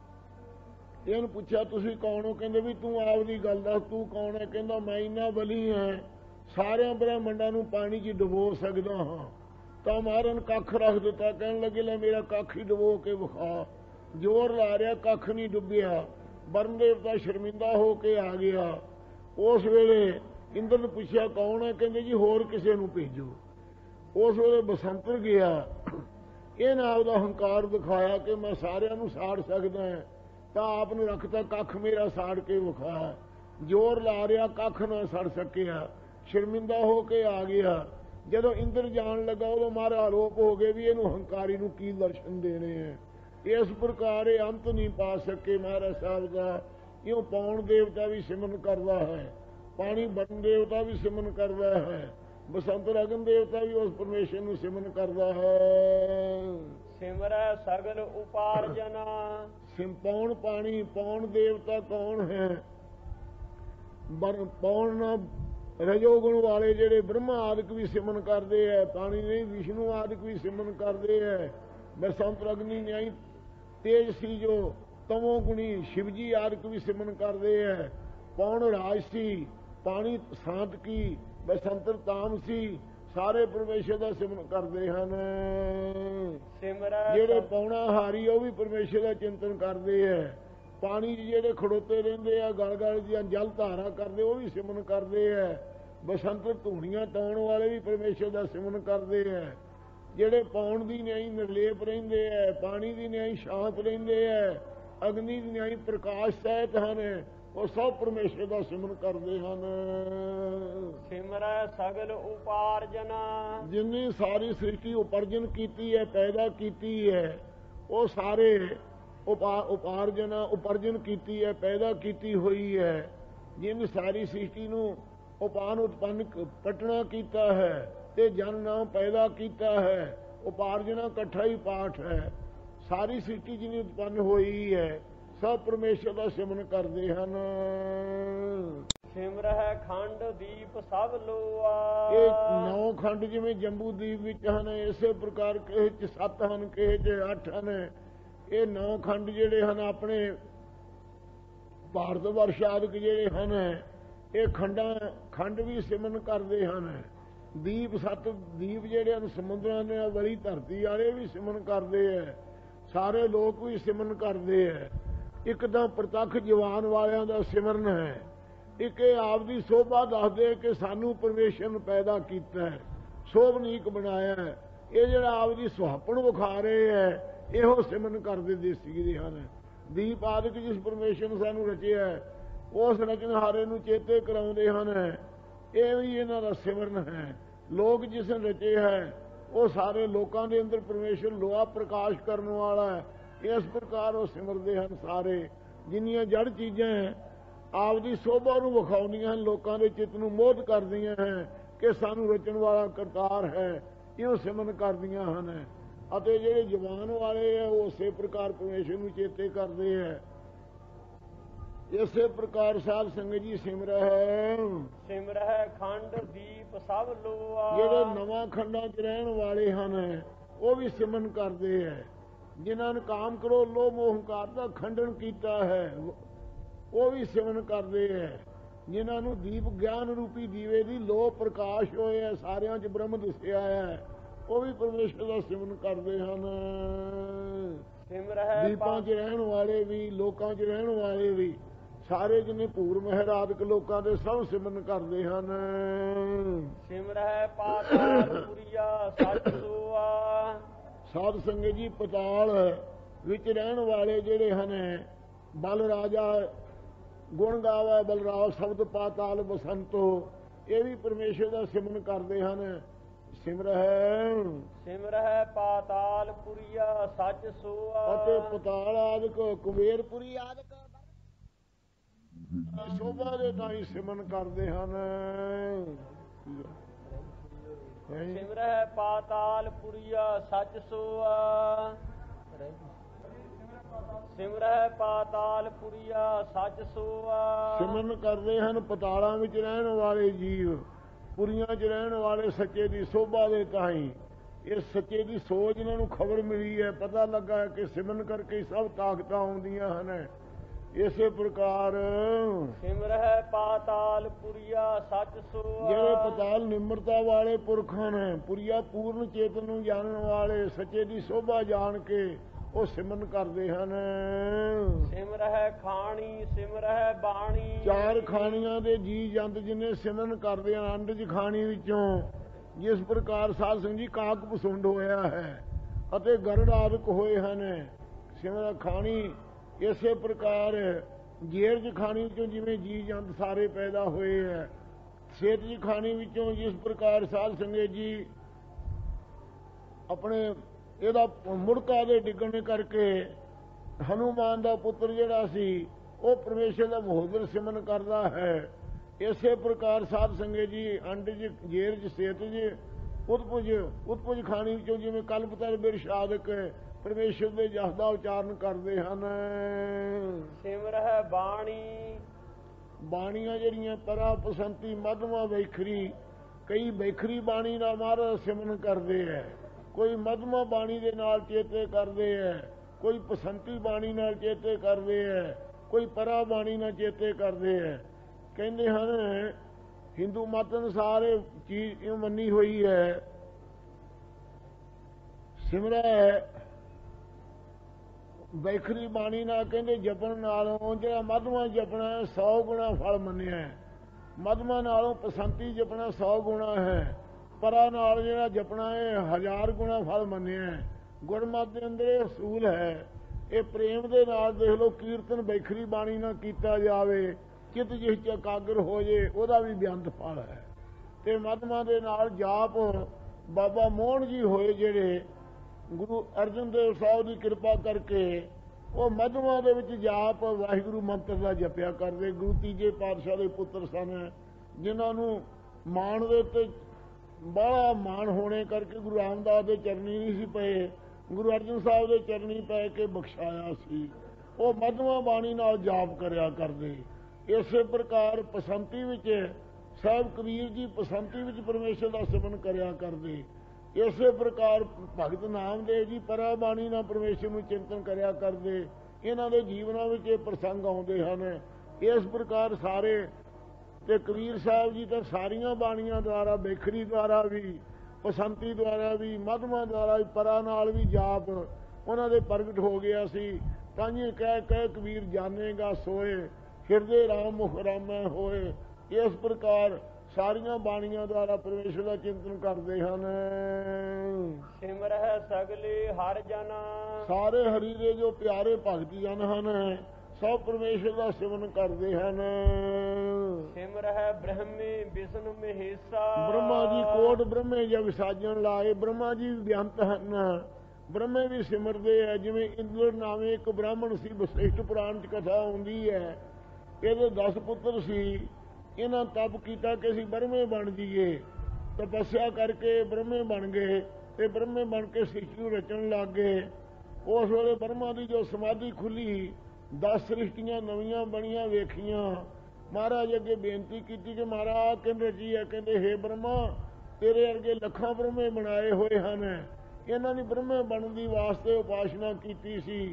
ਇਹਨੂੰ ਪੁੱਛਿਆ ਤੁਸੀਂ ਕੌਣ ਹੋ। ਕਹਿੰਦੇ ਵੀ ਤੂੰ ਆਪਦੀ ਗੱਲ ਦੱਸ ਤੂੰ ਕੌਣ ਹੈ। ਕਹਿੰਦਾ ਮੈਂ ਇੰਨਾ ਬਲੀ ਹਾਂ ਸਾਰਿਆਂ ਬ੍ਰਹਮੰਡਾਂ ਨੂੰ ਪਾਣੀ 'ਚ ਡੁਬੋ ਸਕਦਾ ਹਾਂ। ਤਾਂ ਮਾਰਨ ਕੱਖ ਰੱਖ ਦਿੱਤਾ। ਕਹਿਣ ਲੱਗੇ ਲੈ ਮੇਰਾ ਕੱਖ ਹੀ ਡੁਬੋ ਕੇ ਵਿਖਾ। ਜ਼ੋਰ ਲਾ ਰਿਹਾ ਕੱਖ ਨਹੀਂ ਡੁੱਬਿਆ। ਵਰਨ ਦੇਵਤਾ ਸ਼ਰਮਿੰਦਾ ਹੋ ਕੇ ਆ ਗਿਆ। ਉਸ ਵੇਲੇ ਇੰਦਰ ਨੇ ਪੁੱਛਿਆ ਕੌਣ ਹੈ। ਕਹਿੰਦੇ ਜੀ ਹੋਰ ਕਿਸੇ ਨੂੰ ਭੇਜੋ। ਉਸ ਵੇਲੇ ਬਸੰਤਰ ਗਿਆ। ਇਹਨਾਂ ਆਪਦਾ ਹੰਕਾਰ ਦਿਖਾਇਆ ਕਿ ਮੈਂ ਸਾਰਿਆਂ ਨੂੰ ਸਾੜ ਸਕਦਾ ਹਾਂ। ਤਾਂ ਆਪ ਨੂੰ ਰੱਖਤਾ ਕੱਖ ਮੇਰਾ ਸਾੜ ਕੇ ਵਿਖਾ। ਜ਼ੋਰ ਲਾ ਰਿਹਾ ਕੱਖ ਨਾ ਸੜ ਸਕਿਆ। ਸ਼ਰਮਿੰਦਾ ਹੋ ਕੇ ਆ ਗਿਆ। ਜਦੋਂ ਇੰਦਰ ਜਾਣ ਲੱਗਾ ਉਦੋਂ ਮਾਰਾ ਆਰੋਪ ਹੋ ਗਏ ਵੀ ਇਹਨੂੰ ਹੰਕਾਰੀ ਨੂੰ ਕੀ ਦਰਸ਼ਨ ਦੇਣੇ ਹੈ। ਇਸ ਪ੍ਰਕਾਰ ਇਹ ਅੰਤ ਨਹੀਂ ਪਾ ਸਕੇ ਮਹਾਰਾਜ ਸਾਹਿਬ ਦਾ। ਇਉਂ ਪੌਣ ਦੇਵਤਾ ਵੀ ਸਿਮਰਨ ਕਰਦਾ ਹੈ, ਪਾਣੀ ਬਰਨ ਦੇਵਤਾ ਵੀ ਸਿਮਰਨ ਕਰਦਾ ਹੈ, ਬਸੰਤਰ ਅਗਨ ਦੇਵਤਾ ਵੀ ਉਸ ਪਰਮੇਸ਼ਰ ਨੂੰ ਸਿਮਰਨ ਕਰਦਾ ਹੈ। ਸਿਮਰੈ ਸਗਲ ਉਪਾਰਜਨ। ਸਿਮ ਪੌਣ ਪਾਣੀ ਪੌਣ ਦੇਵਤਾ ਕੌਣ ਹੈ। ਪੌਣ ਰਜੋਗੁਣ ਵਾਲੇ ਜਿਹੜੇ ਬ੍ਰਹਮਾ ਆਦਿਕ ਵੀ ਸਿਮਰਨ ਕਰਦੇ ਹੈ। ਪਾਣੀ ਨਹੀਂ ਵਿਸ਼ਨੂੰ ਆਦਿਕ ਵੀ ਸਿਮਰਨ ਕਰਦੇ ਹੈ। ਬਸੰਤਰ ਅਗਨੀ ਨਿਆਈ ਤੇਜ ਸੀ ਜੋ ਤਮੋ ਗੁਣੀ ਸ਼ਿਵਜੀ ਆਦਿਕ ਵੀ ਸਿਮਰਨ ਕਰਦੇ ਹੈ। ਪੌਣ ਰਾਜ ਸੀ, ਪਾਣੀ ਸ਼ਾਂਤ ਕੀ, ਬਸੰਤਰ ਤਾਮ ਸੀ, ਸਾਰੇ ਪਰਮੇਸ਼ਰ ਦਾ ਸਿਮਰਨ ਕਰਦੇ ਹਨ। ਜਿਹੜੇ ਪੌਣਾ ਹਾਰੀ ਉਹ ਵੀ ਪਰਮੇਸ਼ਰ ਦਾ ਚਿੰਤਨ ਕਰਦੇ ਹੈ। ਪਾਣੀ 'ਚ ਜਿਹੜੇ ਖੜੋਤੇ ਰਹਿੰਦੇ ਆ, ਗਲ ਗਲ ਦੀਆਂ ਜਲ ਧਾਰਾ ਕਰਦੇ, ਉਹ ਵੀ ਸਿਮਰਨ ਕਰਦੇ ਆ। ਬਸੰਤ ਧੂਣੀਆਂ ਤਾਉਣ ਵਾਲੇ ਵੀ ਪਰਮੇਸ਼ਰ ਦਾ ਸਿਮਰਨ ਕਰਦੇ ਆ। ਜਿਹੜੇ ਪਾਉਣ ਦੀ ਨਿਆਈ ਨਿਰਲੇਪ ਰਹਿੰਦੇ ਆ, ਪਾਣੀ ਦੀ ਨਿਆਈ ਸ਼ਾਂਤ ਰਹਿੰਦੇ ਆ, ਅਗਨੀ ਦੀ ਨਿਆਈ ਪ੍ਰਕਾਸ਼ ਸਹਿਤ ਹਨ, ਉਹ ਸਭ ਪਰਮੇਸ਼ਰ ਦਾ ਸਿਮਰਨ ਕਰਦੇ ਹਨ। ਸਿਮਰੈ ਸਗਲ ਉਪਾਰਜਨ, ਜਿੰਨੀ ਸਾਰੀ ਸ੍ਰਿਸ਼ਟੀ ਉਪਰਜਨ ਕੀਤੀ ਹੈ, ਪੈਦਾ ਕੀਤੀ ਹੈ, ਉਹ ਸਾਰੇ ਉਪਾਰਜਨ ਉਪਰਜਨ ਕੀਤੀ ਹੈ, ਪੈਦਾ ਕੀਤੀ ਹੋਈ ਹੈ। ਜਿਨ ਸਾਰੀ ਸ੍ਰਿਸ਼ਟੀ ਨੂੰ ਉਪਾਨ ਉਤਪੰਨ ਪਟਣਾ ਕੀਤਾ ਹੈ ਤੇ ਜਨ ਨਾਮ ਪੈਦਾ ਕੀਤਾ ਹੈ। ਉਪਾਰਜਨਾ ਇਕੱਠਾ ਹੀ ਪਾਠ ਹੈ। ਸਾਰੀ ਸ੍ਰਿਸ਼ਟੀ ਜਿਹਨੀ ਉਤਪੰਨ ਹੋਈ ਹੈ, ਸਭ ਪਰਮੇਸ਼ਰ ਦਾ ਸਿਮਰਨ ਕਰਦੇ ਹਨ। ਸਿਮਰਹਿ ਖੰਡ ਦੀਪ ਸਭ ਲੋਆ, ਇਹ ਨੌ ਖੰਡ ਜਿਵੇਂ ਜੰਬੂ ਦੀਪ ਵਿੱਚ ਹਨ, ਇਸੇ ਪ੍ਰਕਾਰ ਕਿਸੇ 'ਚ ਸੱਤ ਹਨ, ਕਿਸੇ 'ਚ ਅੱਠ ਹਨ। ਇਹ ਨੌ ਖੰਡ ਜਿਹੜੇ ਹਨ, ਆਪਣੇ ਭਾਰਤ ਵਰਸ਼ ਆਦਿਕ ਜਿਹੜੇ ਹਨ, ਇਹ ਖੰਡਾਂ ਖੰਡ ਵੀ ਸਿਮਰਨ ਕਰਦੇ ਹਨ। ਦੀਪ ਸੱਤ ਦੀਪ ਜਿਹੜੇ ਹਨ, ਸਮੁੰਦਰਾਂ ਦੇ ਵਲੀ ਧਰਤੀ ਵਾਲੇ ਵੀ ਸਿਮਰਨ ਕਰਦੇ ਹੈ। ਸਾਰੇ ਲੋਕ ਵੀ ਸਿਮਰਨ ਕਰਦੇ ਹੈ। ਇੱਕ ਤਾਂ ਪ੍ਰਤੱਖ ਜਵਾਨ ਵਾਲਿਆਂ ਦਾ ਸਿਮਰਨ ਹੈ, ਇੱਕ ਇਹ ਆਪ ਦੀ ਸੋਭਾ ਦੱਸਦੇ ਕਿ ਸਾਨੂੰ ਪਰਮੇਸ਼ਰ ਨੇ ਪੈਦਾ ਕੀਤਾ ਹੈ, ਸੋਭਨੀਕ ਬਣਾਇਆ ਹੈ। ਇਹ ਜਿਹੜਾ ਆਪ ਦੀ ਸੁਹਾਪਣ ਵਿਖਾ ਰਹੇ ਹੈ, ਇਹੋ ਸਿਮਰਨ ਕਰਦੇ ਦੇਸੀ ਦੇ ਹਨ। ਦੀਪ ਆਦਿਕ ਜਿਸ ਪਰਮੇਸ਼ਰ ਨੇ ਸਾਨੂੰ ਰਚਿਆ ਹੈ, ਉਸ ਰਚਨਹਾਰੇ ਨੂੰ ਚੇਤੇ ਕਰਾਉਂਦੇ ਹਨ। ਇਹ ਵੀ ਇਹਨਾਂ ਦਾ ਸਿਮਰਨ ਹੈ। ਲੋਕ ਜਿਸ ਨੇ ਰਚੇ ਹੈ, ਉਹ ਸਾਰੇ ਲੋਕਾਂ ਦੇ ਅੰਦਰ ਪਰਮੇਸ਼ਰ ਲੋਹਾ ਪ੍ਰਕਾਸ਼ ਕਰਨ ਵਾਲਾ ਹੈ। ਇਸ ਪ੍ਰਕਾਰ ਉਹ ਸਿਮਰਦੇ ਹਨ। ਸਾਰੇ ਜਿੰਨੀਆਂ ਜੜ ਚੀਜ਼ਾਂ ਹੈ, ਆਪਦੀ ਸੋਭਾ ਨੂੰ ਵਿਖਾਉਂਦੀਆਂ ਹਨ, ਲੋਕਾਂ ਦੇ ਚਿੱਤ ਨੂੰ ਮੋਹਿਤ ਕਰਦੀਆਂ ਹੈ ਕਿ ਸਾਨੂੰ ਰਚਣ ਵਾਲਾ ਕਰਤਾਰ ਹੈ। ਇਹੋ ਸਿਮਰਨ ਕਰਦੀਆਂ ਹਨ। ਅਤੇ ਜਿਹੜੇ ਜਵਾਨ ਵਾਲੇ ਹੈ, ਉਹ ਉਸੇ ਪ੍ਰਕਾਰ ਪਰਮੇਸ਼ਰ ਨੂੰ ਚੇਤੇ ਕਰਦੇ ਹੈ। ਇਸੇ ਪ੍ਰਕਾਰ ਸਾਧ ਸੰਗਤ ਜੀ ਸਿਮਰਹਿ ਸਿਮਰਹਿ ਖੰਡ ਦੀਪ ਸਭ ਲੋਆ, ਜਿਹੜੇ ਨਵਾਂ ਖੰਡਾਂ 'ਚ ਰਹਿਣ ਵਾਲੇ ਹਨ, ਉਹ ਵੀ ਸਿਮਰਨ ਕਰਦੇ ਹੈ। ਜਿਨ੍ਹਾਂ ਨੇ ਕਾਮ ਕਰੋ ਲੋਭ ਮੋਹ ਹੰਕਾਰ ਦਾ ਖੰਡਨ ਕੀਤਾ ਹੈ, ਉਹ ਵੀ ਸਿਮਰਨ ਕਰਦੇ ਹੈ। ਜਿਨ੍ਹਾਂ ਨੂੰ ਦੀਪ ਗਿਆਨ ਰੂਪੀ ਦੀਵੇ ਦੀ ਲੋ ਪ੍ਰਕਾਸ਼ ਹੋਏ ਹੈ, ਸਾਰਿਆਂ 'ਚ ਬ੍ਰਹਮ ਦਿਸਿਆ ਹੈ, ਉਹ ਵੀ ਪਰਮੇਸ਼ਰ ਦਾ ਸਿਮਰਨ ਕਰਦੇ ਹਨ। ਦੀਪਾਂ 'ਚ ਰਹਿਣ ਵਾਲੇ ਵੀ, ਲੋਕਾਂ 'ਚ ਰਹਿਣ ਵਾਲੇ ਵੀ, ਸਾਰੇ ਜਿਨੇ ਭੂਰ ਮਹਿਰ ਆਦਿਕ ਲੋਕਾਂ ਦੇ ਸਭ ਸਿਮਰਨ ਕਰਦੇ ਹਨ। ਸਿਮਰਹਿ ਪਾਤਾਲ ਪੁਰੀਆ ਸੱਚ ਸੋਆ, ਸਾਧ ਸੰਗਤ ਜੀ ਪਤਾਲ ਵਿੱਚ ਰਹਿਣ ਵਾਲੇ ਜਿਹੜੇ ਹਨ, ਬਲ ਰਾਜਾ ਗੁਣ ਗਾਵੇ ਬਲਰਾਵ ਸ਼ਬਦ ਪਾਤਾਲ ਬਸੰਤੋ, ਇਹ ਵੀ ਪਰਮੇਸ਼ਰ ਦਾ ਸਿਮਰਨ ਕਰਦੇ ਹਨ। ਸਿਮਰਹਿ ਸਿਮਰਹਿ ਪਾਤਾਲ ਪੁਰੀਆ ਸੱਚ ਸੋਆ, ਅਤੇ ਪਤਾਲ ਆਦਿਕ ਕੁਬੇਰਪੁਰੀ ਆਦਿਕ ਸ਼ੋਭਾ ਦੇ ਤਾਈ ਸਿਮਰਨ ਕਰਦੇ ਹਨ। ਸਿਮਰਹਿ ਪਾਤਾਲ ਪੁਰੀਆ ਸੱਚ ਸੋਆ, ਸਿਮਰਹਿ ਪਾਤਾਲ ਪੁਰੀਆ ਸੱਚ ਸੋਆ। ਸਿਮਰਨ ਕਰਦੇ ਹਨ ਪਤਾਲਾਂ ਵਿੱਚ ਰਹਿਣ ਵਾਲੇ ਜੀਵ, ਪੁਰੀਆਂ 'ਚ ਰਹਿਣ ਵਾਲੇ ਸੱਚੇ ਦੀ ਸੋਭਾ ਦੇ ਤਾਈ। ਇਸ ਸੱਚੇ ਦੀ ਸੋਚ ਇਹਨਾਂ ਨੂੰ ਖਬਰ ਮਿਲੀ ਹੈ, ਪਤਾ ਲੱਗਾ ਕਿ ਸਿਮਰਨ ਕਰਕੇ ਸਭ ਤਾਕਤਾਂ ਆਉਂਦੀਆਂ ਹਨ। ਇਸੇ ਪ੍ਰਕਾਰ ਸਿਮਰਹਿ ਪਾਤਾਲ ਪੁਰੀਆ ਸੱਚ ਸੋਆ, ਜਿਹੜੇ ਪਤਾਲ ਨਿਮਰਤਾ ਵਾਲੇ ਪੁਰਖ ਹਨ, ਪੁਰੀਆ ਪੂਰਨ ਚੇਤਨ ਨੂੰ ਜਾਣਨ ਵਾਲੇ, ਸੱਚੇ ਦੀ ਸੋਭਾ ਜਾਣ ਕੇ ਉਹ ਸਿਮਰਨ ਕਰਦੇ ਹਨ। ਸਿਮਰਹਿ ਖਾਣੀ ਸਿਮਰਹਿ ਬਾਣੀ, ਚਾਰ ਖਾਣੀਆਂ ਦੇ ਜੀ ਜੰਤ ਜਿਨੇ ਸਿਮਰਨ ਕਰਦੇ ਹਨ ਅੰਡਜ ਖਾਣੀ ਵਿੱਚੋਂ, ਜਿਸ ਪ੍ਰਕਾਰ ਸਾਧ ਸੰਗਤ ਜੀ ਕਾਕ ਪਸੁੰਡ ਹੋਇਆ ਹੈ ਅਤੇ ਗਰੜ ਆਦਿਕ ਹੋਏ ਹਨ। ਸਿਮਰਨ ਖਾਣੀ ਇਸੇ ਪ੍ਰਕਾਰ ਜੇਰਜ ਖਾਣੀ ਵਿੱਚੋਂ ਜਿਵੇਂ ਜੀ ਜੰਤ ਸਾਰੇ ਪੈਦਾ ਹੋਏ ਹੈ। ਸੇਤਜ ਖਾਣੀ ਵਿੱਚੋਂ ਜਿਸ ਪ੍ਰਕਾਰ ਸਾਧ ਸੰਗਤ ਜੀ ਆਪਣੇ ਇਹਦਾ ਮੁੜਕਾ ਦੇ ਡਿੱਗਣ ਕਰਕੇ ਹਨੂਮਾਨ ਦਾ ਪੁੱਤਰ ਜਿਹੜਾ ਸੀ, ਉਹ ਪਰਮੇਸ਼ਰ ਦਾ ਮਹੋਦਰ ਸਿਮਰਨ ਕਰਦਾ ਹੈ। ਇਸੇ ਪ੍ਰਕਾਰ ਸਾਧ ਸੰਗਤ ਜੀ ਅੰਡਜ ਜੇਰਜ ਸੇਤਜ ਉਤਪੁਜ ਉਤਪੁਜ ਖਾਣੀ ਵਿੱਚੋਂ ਜਿਵੇਂ ਕਲਪਤਰ ਬਿਰਸ਼ ਆਦਿਕ ਪਰਮੇਸ਼ਰ ਦੇ ਜਸ ਦਾ ਉਚਾਰਨ ਕਰਦੇ ਹਨ। ਸਿਮਰਹਿ ਬਾਣੀ, ਬਾਣੀਆਂ ਜਿਹੜੀਆਂ ਪਰਾ ਪਸੰਤੀ ਮਧਮਾ ਵੈਖਰੀ, ਕਈ ਵੈਖਰੀ ਬਾਣੀ ਦਾ ਮਹਾਰਾਜ ਸਿਮਰਨ ਕਰਦੇ ਹੈ, ਕੋਈ ਮਧਮਾ ਬਾਣੀ ਦੇ ਨਾਲ ਚੇਤੇ ਕਰਦੇ ਹੈ, ਕੋਈ ਪਸੰਤੀ ਬਾਣੀ ਨਾਲ ਚੇਤੇ ਕਰਦੇ ਹੈ, ਕੋਈ ਪਰਾ ਬਾਣੀ ਨਾਲ ਚੇਤੇ ਕਰਦੇ ਹੈ। ਕਹਿੰਦੇ ਹਨ ਹਿੰਦੂ ਮਤ ਅਨੁਸਾਰ ਇਹ ਚੀਜ਼ ਇਹ ਮੰਨੀ ਹੋਈ ਹੈ, ਸਿਮਰੈ ਬੈਖਰੀ ਬਾਣੀ ਨਾਲ ਕਹਿੰਦੇ ਜਪਣ ਨਾਲੋਂ ਜਿਹੜਾ ਮਧਮਾ ਜਪਣਾ ਸੌ ਗੁਣਾ ਫਲ ਮੰਨਿਆ ਹੈ। ਮਧਮਾ ਨਾਲੋਂ ਪਸੰਤੀ ਜਪਣਾ ਸੌ ਗੁਣਾ ਹੈ, ਪਰਾ ਨਾਲ ਜਿਹੜਾ ਜਪਣਾ ਹੈ ਹਜ਼ਾਰ ਗੁਣਾ ਫਲ ਮੰਨਿਆ ਹੈ। ਗੁਰਮਤਿ ਦੇ ਅੰਦਰ ਇਹ ਅਸੂਲ ਹੈ। ਇਹ ਪ੍ਰੇਮ ਦੇ ਨਾਲ ਦੇਖ ਲਓ, ਕੀਰਤਨ ਬੈਖਰੀ ਬਾਣੀ ਨਾਲ ਕੀਤਾ ਜਾਵੇ, ਚਿੱਤ ਜਿਸ ਚ ਇਕਾਗਰ ਹੋ ਜੇ ਉਹਦਾ ਵੀ ਬੇਅੰਤ ਫਲ ਹੈ। ਤੇ ਮਧਮਾ ਦੇ ਨਾਲ ਜਾਪ ਬਾਬਾ ਮੋਹਨ ਜੀ ਹੋਏ ਜਿਹੜੇ ਗੁਰੂ ਅਰਜਨ ਦੇਵ ਸਾਹਿਬ ਦੀ ਕਿਰਪਾ ਕਰਕੇ ਉਹ ਮਧਮਾ ਦੇ ਵਿੱਚ ਜਾਪ ਵਾਹਿਗੁਰੂ ਮੰਤਰ ਦਾ ਜਪਿਆ ਕਰਦੇ। ਗੁਰੂ ਤੀਜੇ ਪਾਤਸ਼ਾਹ ਦੇ ਪੁੱਤਰ ਸਨ, ਜਿਨ੍ਹਾਂ ਨੂੰ ਮਾਣ ਦੇ ਉੱਤੇ ਬਾਹਲਾ ਮਾਣ ਹੋਣੇ ਕਰਕੇ ਗੁਰੂ ਰਾਮਦਾਸ ਦੇ ਚਰਨੀ ਨਹੀਂ ਸੀ ਪਏ, ਗੁਰੂ ਅਰਜਨ ਸਾਹਿਬ ਦੇ ਚਰਨੀ ਪੈ ਕੇ ਬਖਸ਼ਾਇਆ ਸੀ। ਉਹ ਮਧਮਾ ਬਾਣੀ ਨਾਲ ਜਾਪ ਕਰਿਆ ਕਰਦੇ। ਇਸੇ ਪ੍ਰਕਾਰ ਪਸੰਤੀ ਵਿੱਚ ਸਾਹਿਬ ਕਬੀਰ ਜੀ ਪਸੰਤੀ ਵਿੱਚ ਪਰਮੇਸ਼ਰ ਦਾ ਸਿਮਰਨ ਕਰਿਆ ਕਰਦੇ। ਇਸੇ ਪ੍ਰਕਾਰ ਭਗਤ ਨਾਮਦੇਵ ਜੀ ਪਰਾ ਬਾਣੀ ਨਾਲ ਪਰਮੇਸ਼ਰ ਨੂੰ ਚਿੰਤਨ ਕਰਿਆ ਕਰਦੇ। ਇਹਨਾਂ ਦੇ ਜੀਵਨਾਂ ਵਿੱਚ ਇਹ ਪ੍ਰਸੰਗ ਆਉਂਦੇ ਹਨ। ਇਸ ਪ੍ਰਕਾਰ ਸਾਰੇ ਤੇ ਕਬੀਰ ਸਾਹਿਬ ਜੀ ਤਾਂ ਸਾਰੀਆਂ ਬਾਣੀਆਂ ਦੁਆਰਾ, ਬੇਖਰੀ ਦੁਆਰਾ ਵੀ, ਪਸੰਤੀ ਦੁਆਰਾ ਵੀ, ਮਧਮਾ ਦੁਆਰਾ ਵੀ, ਪਰਾ ਨਾਲ ਵੀ ਜਾਪ ਉਹਨਾਂ ਦੇ ਪ੍ਰਗਟ ਹੋ ਗਿਆ ਸੀ। ਤਾਂ ਜੀ ਕਹਿ ਕਹਿ ਕਬੀਰ ਜਾਣੇਗਾ ਸੋਏ, ਹਿਰਦੇ ਰਾਮ ਮੁਖ ਰਾਮੈ ਹੋਏ। ਇਸ ਪ੍ਰਕਾਰ ਸਾਰੀਆਂ ਬਾਣੀਆਂ ਦੁਆਰਾ ਪਰਮੇਸ਼ਰ ਦਾ ਚਿੰਤਨ ਕਰਦੇ ਹਨ। ਸਿਮਰਹਿ ਸਗਲੇ ਹਰ ਜਨ, ਸਾਰੇ ਹਰੀ ਦੇ ਜੋ ਪਿਆਰੇ ਭਗਤੀ ਜਨ ਹਨ ਸਭ ਪਰਮੇਸ਼ਰ ਦਾ ਸਿਮਰਨ ਕਰਦੇ ਹਨ। ਸਿਮਰਹਿ ਬ੍ਰਹਮੇ ਵਿਸ਼ਨੂੰ ਮਹੇਸ਼ਾ, ਬ੍ਰਹਮਾ ਜੀ ਕੋਟ ਬ੍ਰਹਮੇ ਜਗ ਸਾਜਣ ਲਾਏ। ਬ੍ਰਹਮਾ ਜੀ ਬੇਅੰਤ ਹਨ, ਬ੍ਰਹਮੇ ਵੀ ਸਿਮਰਦੇ ਹੈ। ਜਿਵੇਂ ਇੰਦਰ ਨਾਮੇ ਇੱਕ ਬ੍ਰਾਹਮਣ ਸੀ, ਵਸਿਸ਼ਠ ਪੁਰਾਣ 'ਚ ਕਥਾ ਆਉਂਦੀ ਹੈ। ਇਹਦੇ ਦਸ ਪੁੱਤਰ ਸੀ। ਇਹਨਾਂ ਤਪ ਕੀਤਾ ਕਿ ਅਸੀਂ ਬ੍ਰਹਮੇ ਬਣ ਜਾਈਏ। ਤਪੱਸਿਆ ਕਰਕੇ ਬ੍ਰਹਮੇ ਬਣ ਗਏ ਤੇ ਬ੍ਰਹਮੇ ਬਣ ਕੇ ਸ੍ਰਿਸ਼ਟੀ ਨੂੰ ਰਚਣ ਲੱਗ ਗਏ। ਉਸ ਵੇਲੇ ਬ੍ਰਹਮਾ ਦੀ ਜੋ ਸਮਾਧੀ ਖੁੱਲੀ, ਦਸ ਸ੍ਰਿਸ਼ਟੀਆਂ ਨਵੀਆਂ ਬਣੀਆਂ ਵੇਖੀਆਂ। ਮਹਾਰਾਜ ਅੱਗੇ ਬੇਨਤੀ ਕੀਤੀ ਕਿ ਮਹਾਰਾਜ ਕਹਿੰਦੇ ਜੀ ਹੈ, ਕਹਿੰਦੇ ਹੇ ਬ੍ਰਹਮਾ, ਤੇਰੇ ਅਰਗੇ ਲੱਖਾਂ ਬ੍ਰਹਮੇ ਬਣਾਏ ਹੋਏ ਹਨ। ਇਹਨਾਂ ਨੇ ਬ੍ਰਹਮੇ ਬਣਨ ਦੀ ਵਾਸਤੇ ਉਪਾਸਨਾ ਕੀਤੀ ਸੀ।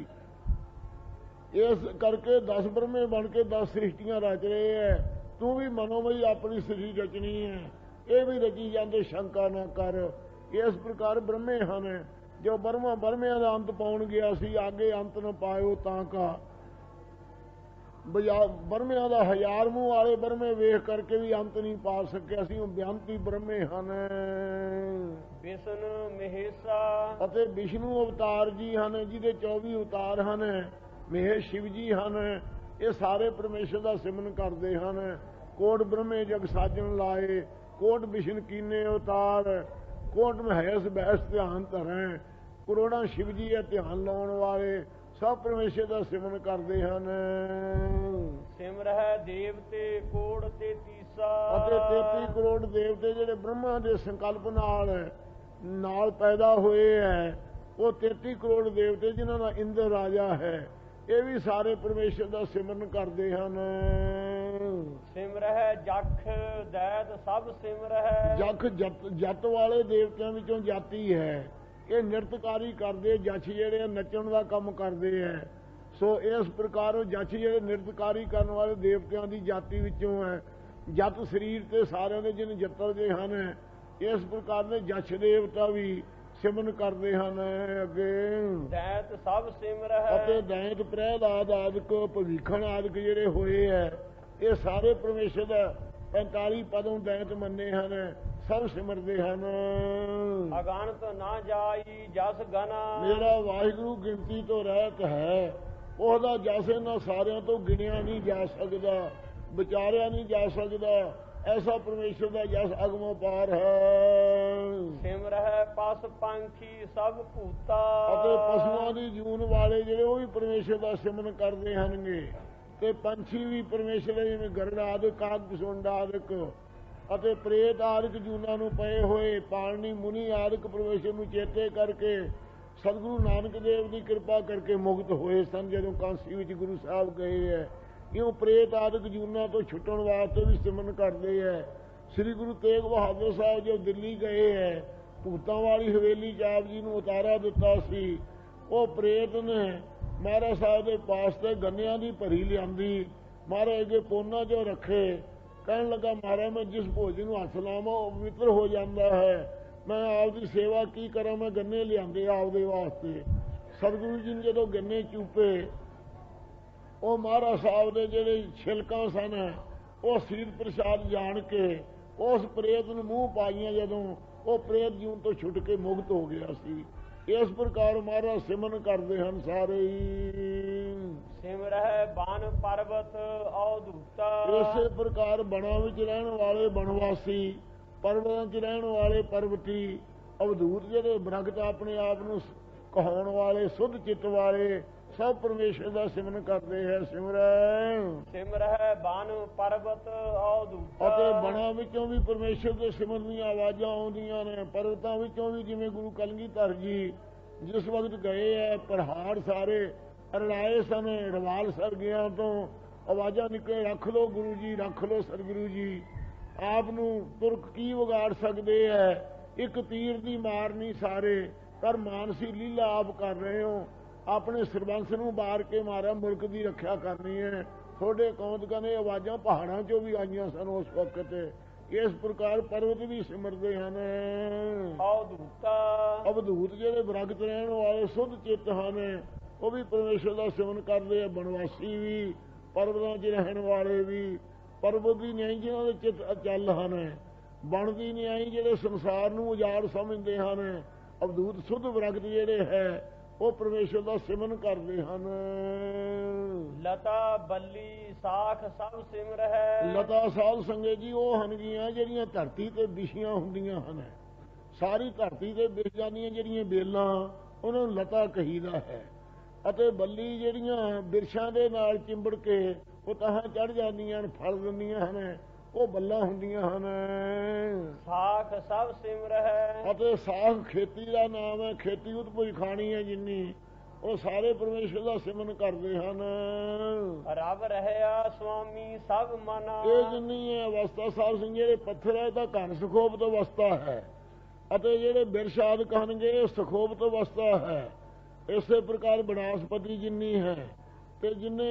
ਇਸ ਕਰਕੇ ਦਸ ਬ੍ਰਹਮੇ ਬਣ ਕੇ ਦਸ ਸ੍ਰਿਸ਼ਟੀਆਂ ਰਚ ਰਹੇ ਹੈ। ਤੂੰ ਵੀ ਮਨੋਮਈ ਆਪਣੀ ਸ੍ਰਿਸ਼ਟੀ ਰਚਣੀ ਹੈ, ਇਹ ਵੀ ਰਚੀ ਜਾਂਦੇ, ਸ਼ੰਕਾ ਨਾ ਕਰ। ਇਸ ਪ੍ਰਕਾਰ ਬ੍ਰਹਮੇ ਹਨ। ਜੋ ਬ੍ਰਹਮਾ ਬ੍ਰਹਮਿਆਂ ਦਾ ਅੰਤ ਪਾਉਣ ਗਿਆ ਸੀ, ਅੱਗੇ ਅੰਤ ਨਾ ਪਾਇਓ ਤਾਂ ਕਾ। ਬ੍ਰਹਮਿਆਂ ਦਾ ਹਜ਼ਾਰ ਮੂੰਹ ਵਾਲੇ ਬ੍ਰਹਮੇ ਵੇਖ ਕਰਕੇ ਵੀ ਅੰਤ ਨਹੀਂ ਪਾ ਸਕਿਆ ਸੀ। ਉਹ ਬੇਅੰਤੀ ਬ੍ਰਹਮੇ ਹਨ। ਵਿਸ਼ਨੂੰ ਮਹੇਸ਼ਾ, ਅਤੇ ਵਿਸ਼ਨੂੰ ਅਵਤਾਰ ਜੀ ਹਨ, ਜਿਹਦੇ ਚੌਵੀ ਅਵਤਾਰ ਹਨ। ਮਹੇਸ਼ ਸ਼ਿਵ ਜੀ ਹਨ। ਇਹ ਸਾਰੇ ਪਰਮੇਸ਼ਰ ਦਾ ਸਿਮਰਨ ਕਰਦੇ ਹਨ। ਕੋਟ ਬ੍ਰਹਮੇ ਜਗ ਸਾਜਣ ਲਾਏ, ਕੋਟ ਵਿਸ਼ਨ ਕੀਨੇ ਅਵਤਾਰ, ਕੋਟ ਮਹੇਸ਼ ਬੈਸ ਧਿਆਨ ਧਰੈ। ਕਰੋੜਾਂ ਸ਼ਿਵ ਜੀ ਹੈ ਧਿਆਨ ਲਾਉਣ ਵਾਲੇ, ਸਭ ਪਰਮੇਸ਼ਰ ਦਾ ਸਿਮਰਨ ਕਰਦੇ ਹਨ। ਸਿਮਰਹਿ ਦੇਵਤੇ ਕੋੜ ਤੇ ਤੀਸਾ, ਅਤੇ ਤੇਤੀ ਕਰੋੜ ਦੇਵਤੇ ਜਿਹੜੇ ਬ੍ਰਹਮਾ ਦੇ ਸੰਕਲਪ ਨਾਲ ਨਾਲ ਪੈਦਾ ਹੋਏ ਹੈ, ਉਹ ਤੇਤੀ ਕਰੋੜ ਦੇਵਤੇ ਜਿਨ੍ਹਾਂ ਦਾ ਇੰਦਰ ਰਾਜਾ ਹੈ, ਇਹ ਵੀ ਸਾਰੇ ਪਰਮੇਸ਼ਰ ਦਾ ਸਿਮਰਨ ਕਰਦੇ ਹਨ। ਸਿਮਰਹਿ ਜਖ ਦੈਤ ਸਭ ਸਿਮਰਹਿ, ਜਖ ਜਤ ਜਤ ਵਾਲੇ ਦੇਵਤਿਆਂ ਵਿੱਚੋਂ ਜਾਤੀ ਹੈ। ਇਹ ਨਿਰਤਕਾਰੀ ਕਰਦੇ, ਜੱਛ ਜਿਹੜੇ ਨੱਚਣ ਦਾ ਕੰਮ ਕਰਦੇ ਹੈ। ਸੋ ਇਸ ਪ੍ਰਕਾਰ ਜੱਛ ਜਿਹੜੇ ਨਿਰਤਕਾਰੀ ਕਰਨ ਵਾਲੇ ਦੇਵਤਿਆਂ ਦੀ ਜਾਤੀ ਵਿੱਚੋਂ ਹੈ। ਜਤ ਸਰੀਰ ਤੇ ਸਾਰਿਆਂ ਦੇ ਜਿਹਨ ਜੱਤਰ ਦੇ ਹਨ। ਇਸ ਪ੍ਰਕਾਰ ਦੇ ਜੱਛ ਦੇਵਤਾ ਵੀ ਸਿਮਰਨ ਕਰਦੇ ਹਨ। ਅੱਗੇ ਦੈਤ ਸਭ ਸਿਮਰਹਿ, ਅਤੇ ਦੈਤ ਪ੍ਰਹਿਲਾਦ ਆਦਿਕ ਭਵਿਖਣ ਆਦਿਕ ਜਿਹੜੇ ਹੋਏ ਹੈ, ਇਹ ਸਾਰੇ ਪਰਮੇਸ਼ਰ ਦਾ ਪੈਂਤਾਲੀ ਪਦੋਂ ਦੈਤ ਮੰਨੇ ਹਨ, ਸਭ ਸਿਮਰਦੇ ਹਨ। ਅਗਣਤ ਨਾ ਜਾਈ ਜਸ ਗਨਾ, ਮੇਰਾ ਵਾਹਿਗੁਰੂ ਗਿਣਤੀ ਤੋਂ ਰਹਿਤ ਹੈ। ਉਹਦਾ ਜਸ ਇਹਨਾਂ ਸਾਰਿਆਂ ਤੋਂ ਗਿਣਿਆ ਨਹੀਂ ਜਾ ਸਕਦਾ, ਵਿਚਾਰਿਆ ਨਹੀਂ ਜਾ ਸਕਦਾ। ਐਸਾ ਪਰਮੇਸ਼ਰ ਦਾ ਜਸ ਅਗਮੋਂ ਪਾਰ ਹੈ। ਸਿਮਰਹਿ ਪਸ ਪੰਖੀ ਸਭ ਭੂਤਾ, ਅਤੇ ਪਸ਼ੂਆਂ ਦੀ ਜੂਨ ਵਾਲੇ ਜਿਹੜੇ ਉਹ ਵੀ ਪਰਮੇਸ਼ਰ ਦਾ ਸਿਮਰਨ ਕਰਦੇ ਹਨਗੇ। ਤੇ ਪੰਛੀ ਵੀ ਪਰਮੇਸ਼ਰ ਦੇ, ਜਿਵੇਂ ਗਰੜ ਆਦਿਕ, ਕਾਗ ਸੁੰਡ ਆਦਿਕ ਅਤੇ ਪ੍ਰੇਤ ਆਦਿਕ ਜੂਨਾਂ ਨੂੰ ਪਏ ਹੋਏ, ਪਾਲਣੀ ਮੁਨੀ ਆਦਿਕ ਪਰਮੇਸ਼ਰ ਨੂੰ ਚੇਤੇ ਕਰਕੇ ਸਤਿਗੁਰੂ ਨਾਨਕ ਦੇਵ ਦੀ ਕਿਰਪਾ ਕਰਕੇ ਮੁਕਤ ਹੋਏ ਸਨ ਜਦੋਂ ਕਾਂਸੀ ਵਿੱਚ ਗੁਰੂ ਸਾਹਿਬ ਗਏ ਹੈ। ਇਉਂ ਪ੍ਰੇਤ ਆਦਿਕ ਜੂਨਾਂ ਤੋਂ ਛੁੱਟਣ ਵਾਸਤੇ ਵੀ ਸਿਮਰਨ ਕਰਦੇ ਹੈ। ਸ੍ਰੀ ਗੁਰੂ ਤੇਗ ਬਹਾਦਰ ਸਾਹਿਬ ਜੋ ਦਿੱਲੀ ਗਏ ਹੈ, ਭੂਤਾਂ ਵਾਲੀ ਹਵੇਲੀ 'ਚ ਆਪ ਜੀ ਨੂੰ ਉਤਾਰਾ ਦਿੱਤਾ ਸੀ। ਉਹ ਪ੍ਰੇਤ ਨੇ ਮਹਾਰਾਜ ਸਾਹਿਬ ਦੇ ਪਾਸ ਤੇ ਗੰਨਿਆਂ ਦੀ ਭਰੀ ਲਿਆਂਦੀ, ਮਹਾਰਾਜ ਅੱਗੇ ਪੋਨਾ ਜੋ ਰੱਖੇ। ਕਹਿਣ ਲੱਗਾ, ਮਹਾਰਾਜ ਮੈਂ ਜਿਸ ਭੋਜਨ ਨੂੰ ਹੱਥ ਲਾਵਾਂ ਉਹ ਪਵਿੱਤਰ ਹੋ ਜਾਂਦਾ ਹੈ, ਮੈਂ ਆਪ ਦੀ ਸੇਵਾ ਕੀ ਕਰਾਂ, ਮੈਂ ਗੰਨੇ ਲਿਆਂਦੇ ਆਪਦੇ ਵਾਸਤੇ। ਸਤਿਗੁਰੂ ਜੀ ਨੇ ਜਦੋਂ ਗੰਨੇ ਚੂਪੇ, ਉਹ ਮਹਾਰਾਜ ਸਾਹਿਬ ਦੇ ਜਿਹੜੇ ਛਿਲਕਾਂ ਸਨ ਉਹ ਸੀਤ ਪ੍ਰਸ਼ਾਦ ਜਾਣ ਕੇ ਉਸ ਪ੍ਰੇਤ ਨੂੰ ਮੂੰਹ ਪਾਈਆਂ, ਜਦੋਂ ਉਹ ਪ੍ਰੇਤ ਜੂਨ ਤੋਂ ਛੁੱਟ ਕੇ ਮੁਕਤ ਹੋ ਗਿਆ ਸੀ। ਇਸ ਪ੍ਰਕਾਰ ਮਹਾਰਾਜ ਸਿਮਰਨ ਕਰਦੇ ਹਨ ਸਾਰੇ ਹੀ। ਸਿਮਰਹਿ ਬਨ ਪਰਬਤ ਅਵਧੂਤਾ। ਇਸੇ ਪ੍ਰਕਾਰ ਬਣਾ ਵਿੱਚ ਰਹਿਣ ਵਾਲੇ ਬਨਵਾਸੀ, ਪਰਬਤਾਂ 'ਚ ਰਹਿਣ ਵਾਲੇ ਪਰਬਤੀ, ਅਵਧੂਤ ਜਿਹੜੇ ਬ੍ਰਗਟ ਆਪਣੇ ਆਪ ਨੂੰ ਕਹਾਉਣ ਵਾਲੇ, ਸੁੱਧ ਚਿੱਤ ਵਾਲੇ, ਸਭ ਪਰਮੇਸ਼ਰ ਦਾ ਸਿਮਰਨ ਕਰਦੇ ਹੈ। ਸਿਮਰੈ ਸਿਮਰਹਿ ਬਨ ਪਰਬਤ ਅਵਧੂਤਾ। ਅਤੇ ਬਣਾ ਵਿੱਚੋਂ ਵੀ ਪਰਮੇਸ਼ਰ ਦੇ ਸਿਮਰਨ ਦੀਆਂ ਆਵਾਜ਼ਾਂ ਆਉਂਦੀਆਂ ਨੇ, ਪਰਬਤਾਂ ਵਿੱਚੋਂ ਵੀ, ਜਿਵੇਂ ਗੁਰੂ ਕਲਗੀਧਰ ਜੀ ਜਿਸ ਵਕਤ ਗਏ ਹੈ, ਪਹਾੜ ਸਾਰੇ ਰਲਾਏ ਸਨ, ਰਵਾਲ ਸਰਗਿਆਂ ਤੋਂ ਆਵਾਜ਼ਾਂ ਨਿਕਲੇ, ਰੱਖ ਲੋ ਗੁਰੂ ਜੀ, ਰੱਖ ਲੋ ਸਤਿਗੁਰੂ ਜੀ, ਆਪ ਨੂੰ ਤੁਰਕ ਕੀ ਵਿਗਾੜ ਸਕਦੇ ਹੈ, ਇੱਕ ਤੀਰ ਦੀ ਮਾਰ ਨਹੀਂ ਸਾਰੇ, ਪਰ ਮਾਨਸੀ ਲੀਲਾ ਆਪ ਕਰ ਰਹੇ ਹੋ, ਆਪਣੇ ਸਰਬੰਸ ਨੂੰ ਬਾਰ ਕੇ ਮਾਰਿਆ, ਮੁਲਕ ਦੀ ਰੱਖਿਆ ਕਰਨੀ ਹੈ। ਤੁਹਾਡੇ ਕੌਂਦਕਾਂ ਨੇ ਆਵਾਜ਼ਾਂ ਪਹਾੜਾਂ 'ਚੋਂ ਵੀ ਆਈਆਂ ਸਨ ਉਸ ਵਕਤ। ਇਸ ਪ੍ਰਕਾਰ ਪਰਬਤ ਵੀ ਸਿਮਰਦੇ ਹਨ। ਅਵਧੂਤਾ। ਅਵਧੂਤ ਜਿਹੜੇ ਬ੍ਰਗਟ ਰਹਿਣ ਵਾਲੇ ਸੁੱਧ ਚਿੱਤ ਹਨ, ਉਹ ਵੀ ਪਰਮੇਸ਼ਰ ਦਾ ਸਿਮਰਨ ਕਰਦੇ ਆ। ਬਨਵਾਸੀ ਵੀ, ਪਰਬਤਾਂ 'ਚ ਰਹਿਣ ਵਾਲੇ ਵੀ। ਪਰਬਤ ਦੀ ਨਿਆਈ ਜਿਹਨਾਂ ਦੇ ਚਿੱਤ ਅਚਲ ਹਨ, ਬਣ ਦੀ ਨਿਆਈ ਜਿਹੜੇ ਸੰਸਾਰ ਨੂੰ ਉਜਾੜ ਸਮਝਦੇ ਹਨ। ਅਵਧੂਤ ਸੁੱਧ ਬ੍ਰਗਟ ਜਿਹੜੇ ਹੈ ਉਹ ਪਰਮੇਸ਼ਰ ਦਾ ਸਿਮਰਨ ਕਰਦੇ ਹਨ। ਲਤਾ ਬੱਲੀ ਸਾਖ ਸਭ ਸਿਮਰਹਿ। ਲਤਾ ਸਾਧ ਸੰਗਤ ਜੀ ਉਹ ਹਨਗੀਆਂ ਜਿਹੜੀਆਂ ਧਰਤੀ ਤੇ ਵਿਛੀਆਂ ਹੁੰਦੀਆਂ ਹਨ। ਸਾਰੀ ਧਰਤੀ ਤੇ ਵਿਛ ਜਾਂਦੀਆਂ ਜਿਹੜੀਆਂ ਬੇਲਾਂ, ਉਹਨਾਂ ਨੂੰ ਲਤਾ ਕਹੀਦਾ ਹੈ। ਅਤੇ ਬੱਲੀ ਜਿਹੜੀਆਂ ਬਿਰਛਾਂ ਦੇ ਨਾਲ ਚਿੰਬੜ ਕੇ ਉਹ ਤਾਂ ਚੜ ਜਾਂਦੀਆਂ ਹਨ, ਫਲ ਦਿੰਦੀਆਂ ਹਨ, ਉਹ ਬੱਲਾਂ ਹੁੰਦੀਆਂ ਹਨ। ਸਾਖ ਸਭ ਸਿਮਰਹਿ। ਅਤੇ ਸਾਖ ਖੇਤੀ ਦਾ ਨਾਮ ਹੈ, ਖੇਤੀ ਉਤਪਜ ਖਾਣੀ ਹੈ ਜਿੰਨੀ, ਉਹ ਸਾਰੇ ਪਰਮੇਸ਼ਰ ਦਾ ਸਿਮਰਨ ਕਰਦੇ ਹਨ। ਰਬ ਰਹਿਆ ਸੁਆਮੀ ਸਭ ਮਨਾ। ਇਹ ਜਿੰਨੀ ਹੈ ਅਵਸਥਾ ਸਾਹਿਬ ਸਿੰਘ, ਜਿਹੜੇ ਪੱਥਰ ਹੈ ਤਾਂ ਘਨ ਸੁਖੋਪਤ ਅਵਸਥਾ ਹੈ, ਅਤੇ ਜਿਹੜੇ ਬਿਰਸ਼ਾਦ ਕਹਣਗੇ ਇਹ ਸੁਖੋਪਤ ਅਵਸਥਾ ਹੈ। ਇਸੇ ਪ੍ਰਕਾਰ ਬਨਾਸਪਤੀ ਜਿੰਨੀ ਹੈ, ਤੇ ਜਿੰਨੇ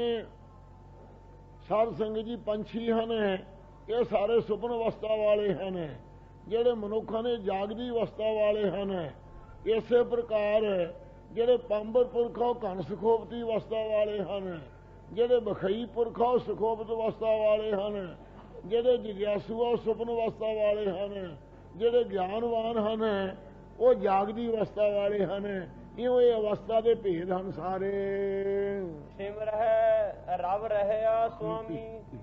ਸਾਧ ਸੰਗਤ ਜੀ ਪੰਛੀ ਹਨ, ਇਹ ਸਾਰੇ ਸੁਪਨ ਅਵਸਥਾ ਵਾਲੇ ਹਨ। ਜਿਹੜੇ ਮਨੁੱਖਾਂ ਨੇ ਜਾਗਦੀ ਅਵਸਥਾ ਵਾਲੇ ਹਨ। ਇਸੇ ਪ੍ਰਕਾਰ ਜਿਹੜੇ ਪੰਬਰ ਪੁਰਖਾਂ ਘਨ ਸੁਖੋਪਤੀ ਅਵਸਥਾ ਵਾਲੇ ਹਨ। ਜਿਹੜੇ ਬਖਈ ਪੁਰਖਾਂ ਸੁਖੋਪਤ ਅਵਸਥਾ ਵਾਲੇ ਹਨ। ਜਿਹੜੇ ਜਿਗਿਆਸੂ ਆ ਸੁਪਨ ਅਵਸਥਾ ਵਾਲੇ ਹਨ। ਜਿਹੜੇ ਗਿਆਨਵਾਨ ਹਨ ਉਹ ਜਾਗਦੀ ਅਵਸਥਾ ਵਾਲੇ ਹਨ। ਇਉਂ ਇਹ ਅਵਸਥਾ ਦੇ ਭੇਦ ਹਨ ਸਾਰੇ। ਸਿਮਰਹਿ ਰਬ ਰਹਿਆ ਸੁਆਮੀ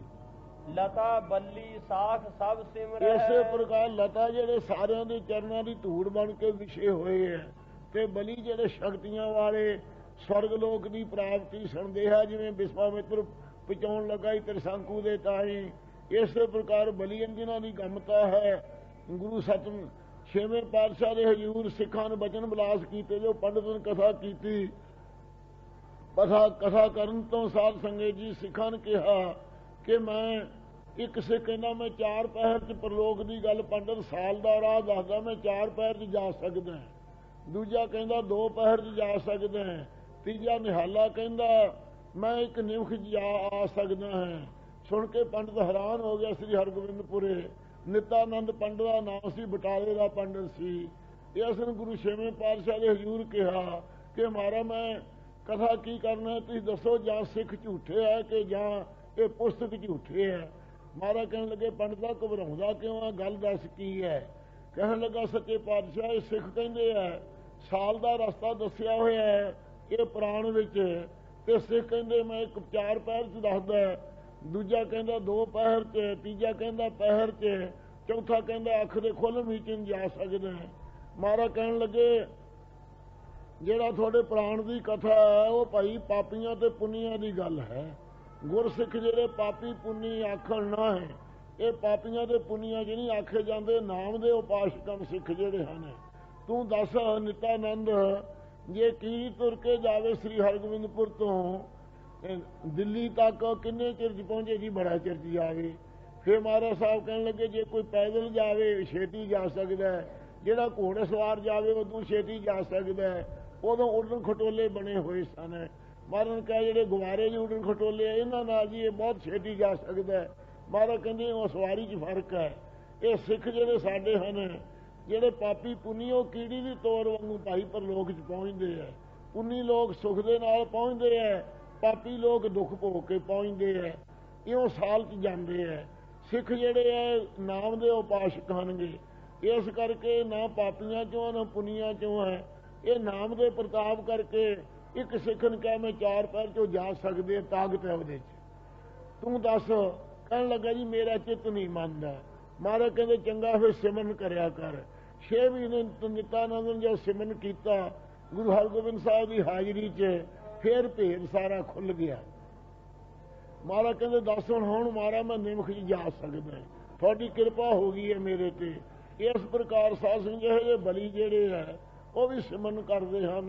ਲਤਾ ਬੱਲੀ ਸਾਖ ਸਭ ਸਿਮਰਹਿ। ਇਸੇ ਪ੍ਰਕਾਰ ਲਤਾ ਜਿਹੜੇ ਸਾਰਿਆਂ ਦੇ ਚਰਨਾਂ ਦੀ ਧੂੜ ਬਣ ਕੇ ਵਿਛੇ ਹੋਏ ਹੈ, ਤੇ ਬਲੀ ਜਿਹੜੇ ਸ਼ਕਤੀਆਂ ਵਾਲੇ ਸਵਰਗ ਲੋਕ ਦੀ ਪ੍ਰਾਪਤੀ ਸੁਣਦੇ ਹੈ, ਜਿਵੇਂ ਵਿਸ਼ਵਾਮਿਤਰ ਪਹੁੰਚਾਉਣ ਲੱਗਾ ਤ੍ਰਿਸ਼ੰਕੂ ਦੇ ਤਾਈ। ਇਸੇ ਪ੍ਰਕਾਰ ਬਲੀਨ ਜਿਨ੍ਹਾਂ ਦੀ ਗਮਤਾ ਹੈ, ਗੁਰੂ ਸਤਮ ਛੇਵੇਂ ਪਾਤਸ਼ਾਹ ਦੇ ਹਜ਼ੂਰ ਸਿੱਖਾਂ ਨੂੰ ਬਚਨ ਬਿਲਾਸ ਕੀਤੇ, ਜੋ ਪੰਡਤ ਨੇ ਕਥਾ ਕੀਤੀ। ਕਥਾ ਕਥਾ ਕਰਨ ਤੋਂ ਸਾਧ ਸੰਗਤ ਜੀ ਸਿੱਖਾਂ ਨੇ ਕਿਹਾ ਕਿ ਮੈਂ ਇੱਕ ਸਿੱਖ ਕਹਿੰਦਾ ਮੈਂ ਚਾਰ ਪਹਿਰ 'ਚ ਪ੍ਰਲੋਕ ਦੀ ਗੱਲ, ਪੰਡਤ ਸਾਲ ਦਾ ਰਾਹ ਦੱਸਦਾ, ਮੈਂ ਚਾਰ ਪਹਿਰ 'ਚ ਜਾ ਸਕਦਾ। ਦੂਜਾ ਕਹਿੰਦਾ ਦੋ ਪਹਿਰ 'ਚ ਜਾ ਸਕਦਾ। ਤੀਜਾ ਨਿਹਾਲਾ ਕਹਿੰਦਾ ਮੈਂ ਇੱਕ ਨਿਮਖ 'ਚ ਜਾ ਆ ਸਕਦਾ ਹਾਂ। ਸੁਣ ਕੇ ਪੰਡਤ ਹੈਰਾਨ ਹੋ ਗਿਆ। ਸ੍ਰੀ ਹਰਗੋਬਿੰਦਪੁਰੇ ਨਿਤਾਨੰਦ ਪੰਡਤ ਦਾ ਨਾਮ ਸੀ, ਬਟਾਲੇ ਦਾ ਪੰਡਤ ਸੀ। ਇਸ ਨੂੰ ਗੁਰੂ ਛੇਵੇਂ ਪਾਤਸ਼ਾਹ ਦੇ ਹਜ਼ੂਰ ਕਿਹਾ ਕਿ ਮਹਾਰਾਜ ਮੈਂ ਕਥਾ ਕੀ ਕਰਨਾ, ਤੁਸੀਂ ਦੱਸੋ, ਜਾਂ ਸਿੱਖ ਝੂਠੇ ਹੈ ਕਿ ਜਾਂ ਇਹ ਪੁਸਤਕ ਝੂਠੇ ਹੈ। ਮਹਾਰਾਜ ਕਹਿਣ ਲੱਗੇ ਪੰਡਤਾ ਘਬਰਾਉਂਦਾ ਕਿਉਂ ਆ, ਗੱਲ ਦੱਸ ਕੀ ਹੈ। ਕਹਿਣ ਲੱਗਾ ਸੱਚੇ ਪਾਤਸ਼ਾਹ ਇਹ ਸਿੱਖ ਕਹਿੰਦੇ ਆ ਸਾਲ ਦਾ ਰਸਤਾ ਦੱਸਿਆ ਹੋਇਆ ਹੈ ਇਹ ਪੁਰਾਣ ਵਿੱਚ, ਤੇ ਸਿੱਖ ਕਹਿੰਦੇ ਮੈਂ ਇੱਕ ਚਾਰ ਪਹਿਰ 'ਚ ਦੱਸਦਾ, ਦੂਜਾ ਕਹਿੰਦਾ ਦੋ ਪਹਿਰ 'ਚ, ਤੀਜਾ ਕਹਿੰਦਾ ਪਹਿਰ 'ਚ, ਚੌਥਾ ਕਹਿੰਦਾ ਅੱਖ ਦੇ ਖੁੱਲ੍ਹ ਵਿੱਚ ਨਹੀਂ ਜਾ ਸਕਦਾ। ਮਹਾਰਾਜ ਕਹਿਣ ਲੱਗੇ ਜਿਹੜਾ ਤੁਹਾਡੇ ਪ੍ਰਾਣ ਦੀ ਕਥਾ ਹੈ ਉਹ ਭਾਈ ਪਾਪੀਆਂ ਤੇ ਪੁੰਨੀਆਂ ਦੀ ਗੱਲ ਹੈ। ਗੁਰਸਿੱਖ ਜਿਹੜੇ ਪਾਪੀ ਪੁੰਨੀ ਆਖਣ ਨਾ ਹੈ, ਇਹ ਪਾਪੀਆਂ ਤੇ ਪੁੰਨੀਆਂ ਜਿਹਨੀ ਆਖੇ ਜਾਂਦੇ ਨਾਮ ਦੇ ਉਪਾਸ਼ਕਨ ਸਿੱਖ ਜਿਹੜੇ ਹਨ। ਤੂੰ ਦੱਸ ਨਿਤਾਨੰਦ, ਜੇ ਕੀ ਤੁਰ ਕੇ ਜਾਵੇ ਸ੍ਰੀ ਹਰਗੋਬਿੰਦਪੁਰ ਤੋਂ ਦਿੱਲੀ ਤੱਕ ਕਿੰਨੇ ਚਿਰ 'ਚ ਪਹੁੰਚੇ ਜੀ? ਬੜਾ ਚਿਰ 'ਚ ਜਾਵੇ। ਫਿਰ ਮਹਾਰਾਜ ਸਾਹਿਬ ਕਹਿਣ ਲੱਗੇ ਜੇ ਕੋਈ ਪੈਦਲ ਜਾਵੇ ਛੇਤੀ ਜਾ ਸਕਦਾ, ਜਿਹੜਾ ਘੋੜੇ ਸਵਾਰ ਜਾਵੇ ਉਦੋਂ ਛੇਤੀ ਜਾ ਸਕਦਾ। ਉਦੋਂ ਉਡਣ ਖਟੋਲੇ ਬਣੇ ਹੋਏ ਸਨ। ਮਹਾਰਾਜ ਨੇ ਕਿਹਾ ਜਿਹੜੇ ਗੁਬਾਰੇ ਜੀ ਉਡਣ ਖਟੋਲੇ ਆ ਇਹਨਾਂ ਨਾਲ ਜੀ ਇਹ ਬਹੁਤ ਛੇਤੀ ਜਾ ਸਕਦਾ। ਮਹਾਰਾਜ ਕਹਿੰਦੇ ਉਹ ਸਵਾਰੀ 'ਚ ਫਰਕ ਹੈ। ਇਹ ਸਿੱਖ ਜਿਹੜੇ ਸਾਡੇ ਹਨ, ਜਿਹੜੇ ਪਾਪੀ ਪੁੰਨੀ, ਉਹ ਕੀੜੀ ਦੀ ਤੋਰ ਵਾਂਗੂ ਭਾਈ ਪਰਲੋਕ 'ਚ ਪਹੁੰਚਦੇ ਆ। ਪੁੰਨੀ ਲੋਕ ਸੁਖ ਦੇ ਨਾਲ ਪਹੁੰਚਦੇ ਐ, ਪਾਪੀ ਲੋਕ ਦੁੱਖ ਭੋਗ ਕੇ ਪਹੁੰਚਦੇ ਐ। ਇਉਂ ਸਾਲ 'ਚ ਜਾਂਦੇ ਐ। ਸਿੱਖ ਜਿਹੜੇ ਐ ਨਾਮ ਦੇ ਉਪਾਸ਼ਕ ਹਨਗੇ। ਇਸ ਕਰਕੇ ਨਾ ਪਾਪੀਆਂ ਚੋਂ ਨਾ ਪੁੰਨੀਆਂ ਚੋਂ ਹੈ। ਇਹ ਨਾਮ ਦੇ ਪ੍ਰਤਾਪ ਕਰਕੇ ਇੱਕ ਸਿੱਖ ਨੂੰ ਕਹਿ ਮੈਂ ਚਾਰ ਪੈਰ ਚੋਂ ਜਾ ਸਕਦੇ, ਤਾਕਤ ਹੈ ਉਹਦੇ 'ਚ। ਤੂੰ ਦੱਸ। ਕਹਿਣ ਲੱਗਾ ਜੀ ਮੇਰਾ ਚਿੱਤ ਨਹੀਂ ਮੰਨਦਾ। ਮਹਾਰਾਜ ਕਹਿੰਦੇ ਚੰਗਾ ਫਿਰ ਸਿਮਰਨ ਕਰਿਆ ਕਰ। ਛੇ ਮਹੀਨੇ ਨਿਤਾਨੰਦ ਜੋ ਸਿਮਰਨ ਕੀਤਾ ਗੁਰੂ ਹਰਗੋਬਿੰਦ ਸਾਹਿਬ ਦੀ ਹਾਜ਼ਰੀ 'ਚ, ਫਿਰ ਭੇਦ ਸਾਰਾ ਖੁੱਲ ਗਿਆ। ਮਹਾਰਾਜ ਕਹਿੰਦੇ ਦੱਸ ਹੁਣ ਹੁਣ ਮਹਾਰਾਜ ਮੈਂ ਨਿਮਖ 'ਚ ਜਾ ਸਕਦਾ, ਤੁਹਾਡੀ ਕਿਰਪਾ ਹੋ ਗਈ ਹੈ ਮੇਰੇ ਤੇ। ਇਸ ਪ੍ਰਕਾਰ ਸਾਧ ਸੰਗਤ ਜਿਹੇ ਬਲੀ ਜਿਹੜੇ ਹੈ ਉਹ ਵੀ ਸਿਮਰਨ ਕਰਦੇ ਹਨ।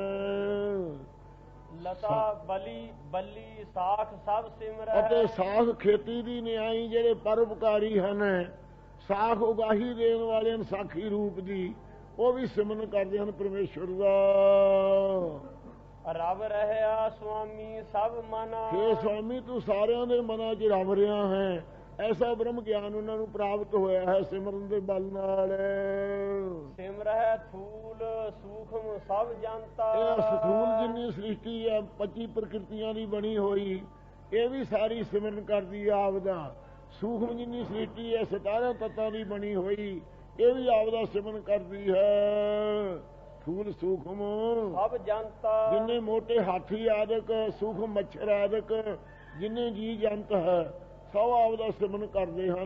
ਲਤਾ ਬਲੀ ਬੱਲੀ ਸਾਖ ਸਭ ਸਿਮਰੈ। ਅਤੇ ਸਾਖ ਖੇਤੀ ਦੀ ਨਿਆਈ ਜਿਹੜੇ ਪਰਉਪਕਾਰੀ ਹਨ, ਸਾਖ ਉਗਾਹੀ ਦੇਣ ਵਾਲੇ ਹਨ ਸਾਖੀ ਰੂਪ ਦੀ, ਉਹ ਵੀ ਸਿਮਰਨ ਕਰਦੇ ਹਨ ਪਰਮੇਸ਼ਵਰ ਦਾ। ਰਵ ਰਹਿਆ ਸੁਆਮੀ ਸਭ ਮਨਾ। ਹੇ ਸੁਆਮੀ ਤੂੰ ਸਾਰਿਆਂ ਦੇ ਮਨਾਂ 'ਚ ਰਵ ਰਿਹਾ ਹੈ। ਐਸਾ ਬ੍ਰਹਮ ਗਿਆਨ ਉਹਨਾਂ ਨੂੰ ਪ੍ਰਾਪਤ ਹੋਇਆ ਹੈ ਸਿਮਰਨ ਦੇ ਬਲ ਨਾਲ। ਸਿਮਰਹਿ ਥੂਲ ਸੂਖਮ ਸਭ ਜਨਤਾ। ਇਹ ਸਥੂਲ ਜਿੰਨੀ ਸ੍ਰਿਸ਼ਟੀ ਹੈ ਪੱਚੀ ਪ੍ਰਕਿਰਤੀਆਂ ਦੀ ਬਣੀ ਹੋਈ, ਇਹ ਵੀ ਸਾਰੀ ਸਿਮਰਨ ਕਰਦੀ ਹੈ ਆਪਦਾ। ਸੂਖਮ ਜਿੰਨੀ ਸ੍ਰਿਸ਼ਟੀ ਹੈ ਸਤਾਰਾਂ ਤੱਤਾਂ ਦੀ ਬਣੀ ਹੋਈ, ਇਹ ਵੀ ਆਪਦਾ ਸਿਮਰਨ ਕਰਦੀ ਹੈ। ਥੂਲ ਸੂਖਮ ਸਭ ਜਨਤਾ। ਜਿੰਨੇ ਮੋਟੇ ਹਾਥੀ ਆਦਿਕ, ਸੂਖਮ ਮੱਛਰ ਆਦਿਕ, ਜਿੰਨੇ ਜੀ ਜੰਤ ਹੈ ਸਭ ਆਪਦਾ ਸਿਮਰਨ ਕਰਦੇ ਹਨ।